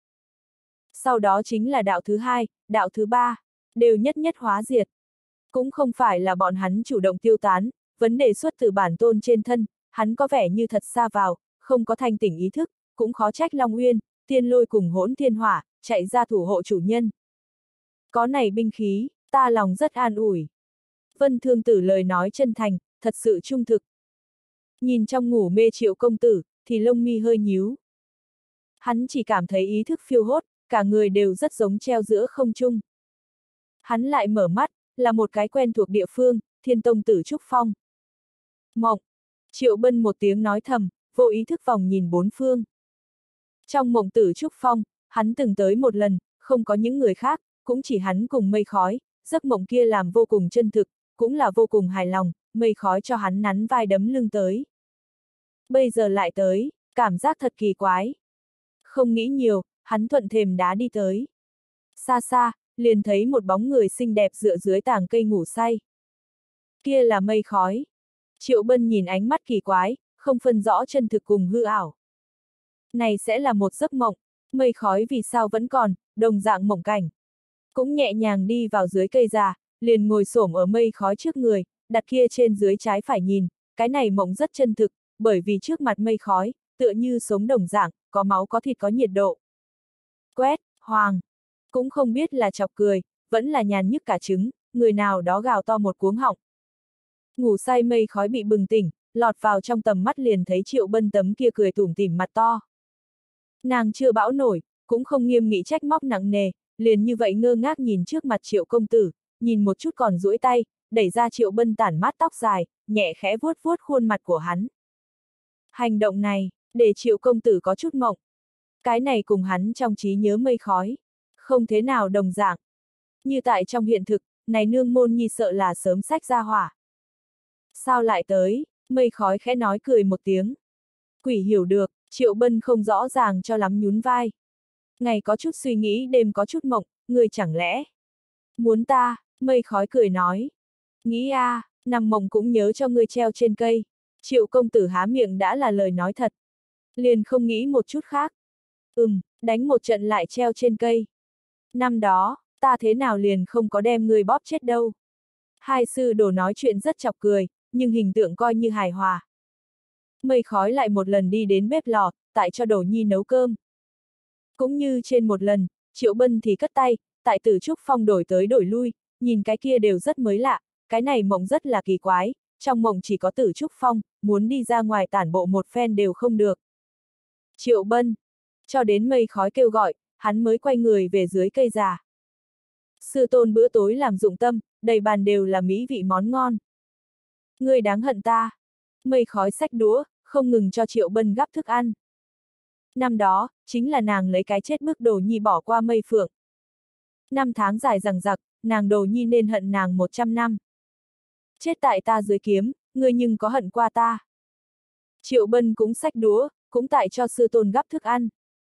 Sau đó chính là đạo thứ hai, đạo thứ ba, đều nhất nhất hóa diệt. Cũng không phải là bọn hắn chủ động tiêu tán, vấn đề xuất từ bản tôn trên thân, hắn có vẻ như thật xa vào, không có thanh tỉnh ý thức, cũng khó trách Long Uyên, Tiên Lôi cùng Hỗn Thiên Hỏa, chạy ra thủ hộ chủ nhân. Có này binh khí, ta lòng rất an ủi. Vân Thương Tử lời nói chân thành, thật sự trung thực. Nhìn trong ngủ mê Triệu công tử, thì lông mi hơi nhíu. Hắn chỉ cảm thấy ý thức phiêu hốt, cả người đều rất giống treo giữa không trung. Hắn lại mở mắt, là một cái quen thuộc địa phương, Thiên Tông Tử Trúc Phong. Mộng. Triệu Bân một tiếng nói thầm, vô ý thức vòng nhìn bốn phương. Trong mộng Tử Trúc Phong, hắn từng tới một lần, không có những người khác, cũng chỉ hắn cùng mây khói, giấc mộng kia làm vô cùng chân thực, cũng là vô cùng hài lòng, mây khói cho hắn nắn vai đấm lưng tới. Bây giờ lại tới, cảm giác thật kỳ quái. Không nghĩ nhiều, hắn thuận thềm đá đi tới. Xa xa, liền thấy một bóng người xinh đẹp dựa dưới tảng cây ngủ say. Kia là mây khói. Triệu Bân nhìn ánh mắt kỳ quái, không phân rõ chân thực cùng hư ảo. Này sẽ là một giấc mộng, mây khói vì sao vẫn còn, đồng dạng mộng cảnh. Cũng nhẹ nhàng đi vào dưới cây già, liền ngồi xổm ở mây khói trước người, đặt kia trên dưới trái phải nhìn, cái này mộng rất chân thực, bởi vì trước mặt mây khói, tựa như sống đồng dạng, có máu có thịt có nhiệt độ. Quét, hoàng, cũng không biết là chọc cười, vẫn là nhàn nhức cả trứng, người nào đó gào to một cuống họng. Ngủ say mây khói bị bừng tỉnh, lọt vào trong tầm mắt liền thấy Triệu Bân tấm kia cười tủm tỉm mặt to. Nàng chưa bão nổi, cũng không nghiêm nghị trách móc nặng nề, liền như vậy ngơ ngác nhìn trước mặt Triệu công tử, nhìn một chút còn duỗi tay, đẩy ra Triệu Bân tản mát tóc dài, nhẹ khẽ vuốt vuốt khuôn mặt của hắn. Hành động này, để Triệu công tử có chút mộng. Cái này cùng hắn trong trí nhớ mây khói, không thế nào đồng dạng. Như tại trong hiện thực, này nương môn nhi sợ là sớm xách ra hỏa. Sao lại tới, mây khói khẽ nói cười một tiếng. Quỷ hiểu được, Triệu Bân không rõ ràng cho lắm nhún vai. Ngày có chút suy nghĩ đêm có chút mộng, người chẳng lẽ muốn ta, mây khói cười nói. Nghĩ a, nằm mộng cũng nhớ cho ngươi treo trên cây. Triệu công tử há miệng đã là lời nói thật. Liền không nghĩ một chút khác. Đánh một trận lại treo trên cây. Năm đó, ta thế nào liền không có đem ngươi bóp chết đâu. Hai sư đồ nói chuyện rất chọc cười, nhưng hình tượng coi như hài hòa. Mây khói lại một lần đi đến bếp lò, tại cho Đồ Nhi nấu cơm. Cũng như trên một lần, Triệu Bân thì cất tay, tại Tử Trúc Phong đổi tới đổi lui, nhìn cái kia đều rất mới lạ, cái này mộng rất là kỳ quái, trong mộng chỉ có Tử Trúc Phong, muốn đi ra ngoài tản bộ một phen đều không được. Triệu Bân, cho đến mây khói kêu gọi, hắn mới quay người về dưới cây già. Sư tôn bữa tối làm dụng tâm, đầy bàn đều là mỹ vị món ngon. Ngươi đáng hận ta. Mây khói xách đũa, không ngừng cho Triệu Bân gắp thức ăn. Năm đó, chính là nàng lấy cái chết bức Đồ Nhi bỏ qua Mây Phượng. Năm tháng dài dằng dặc, nàng Đồ Nhi nên hận nàng 100 năm. Chết tại ta dưới kiếm, ngươi nhưng có hận qua ta. Triệu Bân cũng xách đũa, cũng tại cho sư tôn gắp thức ăn.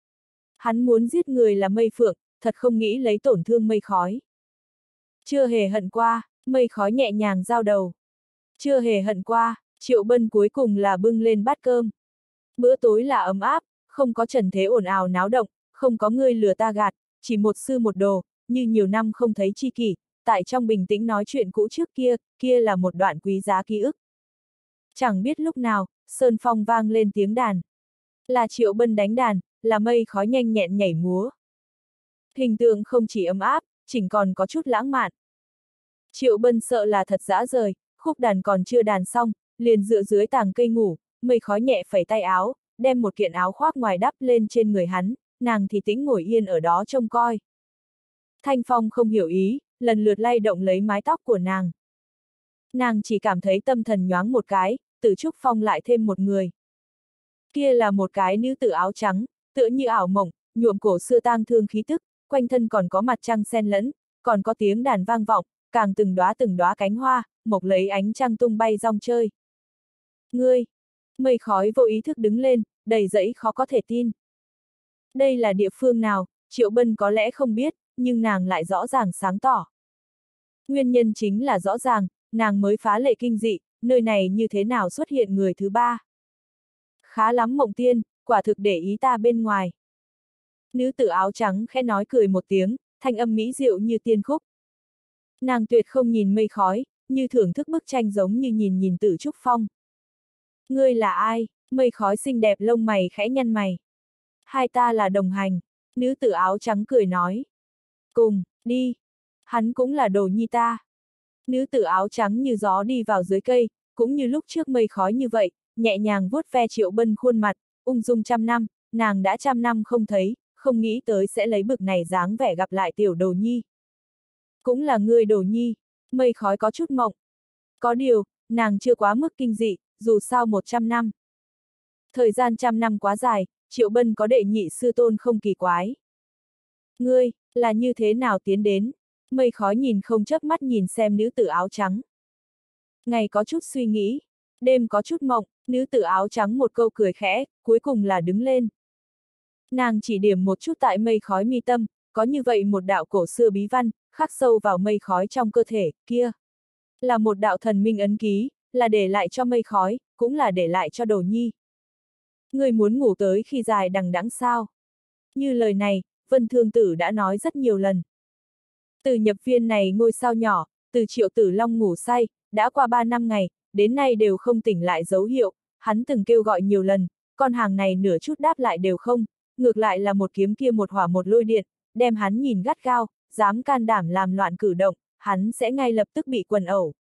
Hắn muốn giết người là Mây Phượng, thật không nghĩ lấy tổn thương Mây Khói. Chưa hề hận qua, Mây Khói nhẹ nhàng giao đầu. Chưa hề hận qua, Triệu Bân cuối cùng là bưng lên bát cơm. Bữa tối là ấm áp, không có trần thế ồn ào náo động, không có ngươi lừa ta gạt, chỉ một sư một đồ, như nhiều năm không thấy tri kỷ, tại trong bình tĩnh nói chuyện cũ trước kia, kia là một đoạn quý giá ký ức. Chẳng biết lúc nào, sơn phong vang lên tiếng đàn. Là Triệu Bân đánh đàn, là Mây Khói nhanh nhẹn nhảy múa. Hình tượng không chỉ ấm áp, chỉnh còn có chút lãng mạn. Triệu Bân sợ là thật dã rời, khúc đàn còn chưa đàn xong, liền dựa dưới tàng cây ngủ, Mây Khói nhẹ phẩy tay áo, đem một kiện áo khoác ngoài đắp lên trên người hắn, nàng thì tĩnh ngồi yên ở đó trông coi. Thanh Phong không hiểu ý, lần lượt lay động lấy mái tóc của nàng. Nàng chỉ cảm thấy tâm thần nhoáng một cái, Tử Trúc Phong lại thêm một người. Kia là một cái nữ tử áo trắng, tựa như ảo mộng, nhuộm cổ xưa tang thương khí tức, quanh thân còn có mặt trăng xen lẫn, còn có tiếng đàn vang vọng, càng từng đóa cánh hoa, mộc lấy ánh trăng tung bay rong chơi. Ngươi! Mây Khói vô ý thức đứng lên, đầy dẫy khó có thể tin. Đây là địa phương nào, Triệu Bân có lẽ không biết, nhưng nàng lại rõ ràng sáng tỏ. Nguyên nhân chính là rõ ràng, nàng mới phá lệ kinh dị, nơi này như thế nào xuất hiện người thứ ba. Khá lắm Mộng Tiên, quả thực để ý ta bên ngoài. Nữ tử áo trắng khẽ nói cười một tiếng, thanh âm mỹ diệu như tiên khúc. Nàng tuyệt không nhìn Mây Khói, như thưởng thức bức tranh giống như nhìn Tử Trúc Phong. Ngươi là ai? Mây Khói xinh đẹp lông mày khẽ nhăn mày. Hai ta là đồng hành, nữ tử áo trắng cười nói. Cùng, đi. Hắn cũng là Đồ Nhi ta. Nữ tử áo trắng như gió đi vào dưới cây, cũng như lúc trước Mây Khói như vậy, nhẹ nhàng vuốt ve Triệu Bân khuôn mặt, ung dung 100 năm, nàng đã 100 năm không thấy, không nghĩ tới sẽ lấy bực này dáng vẻ gặp lại tiểu Đồ Nhi. Cũng là ngươi Đồ Nhi, Mây Khói có chút mộng. Có điều, nàng chưa quá mức kinh dị, dù sao 100 năm. Thời gian 100 năm quá dài, Triệu Bân có đệ nhị sư tôn không kỳ quái. Ngươi, là như thế nào tiến đến? Mây Khói nhìn không chớp mắt nhìn xem nữ tử áo trắng. Ngày có chút suy nghĩ, đêm có chút mộng, nữ tử áo trắng một câu cười khẽ, cuối cùng là đứng lên. Nàng chỉ điểm một chút tại Mây Khói mi tâm, có như vậy một đạo cổ xưa bí văn, khắc sâu vào Mây Khói trong cơ thể, kia. Là một đạo thần minh ấn ký, là để lại cho Mây Khói, cũng là để lại cho Đồ Nhi. Ngươi muốn ngủ tới khi dài đằng đẵng sao? Như lời này, Vân Thương Tử đã nói rất nhiều lần. Từ nhập viên này ngôi sao nhỏ, từ Triệu Tử Long ngủ say, đã qua 3 năm ngày, đến nay đều không tỉnh lại dấu hiệu, hắn từng kêu gọi nhiều lần, con hàng này nửa chút đáp lại đều không, ngược lại là một kiếm kia một hỏa một lôi điện, đem hắn nhìn gắt gao, dám can đảm làm loạn cử động, hắn sẽ ngay lập tức bị quần ẩu.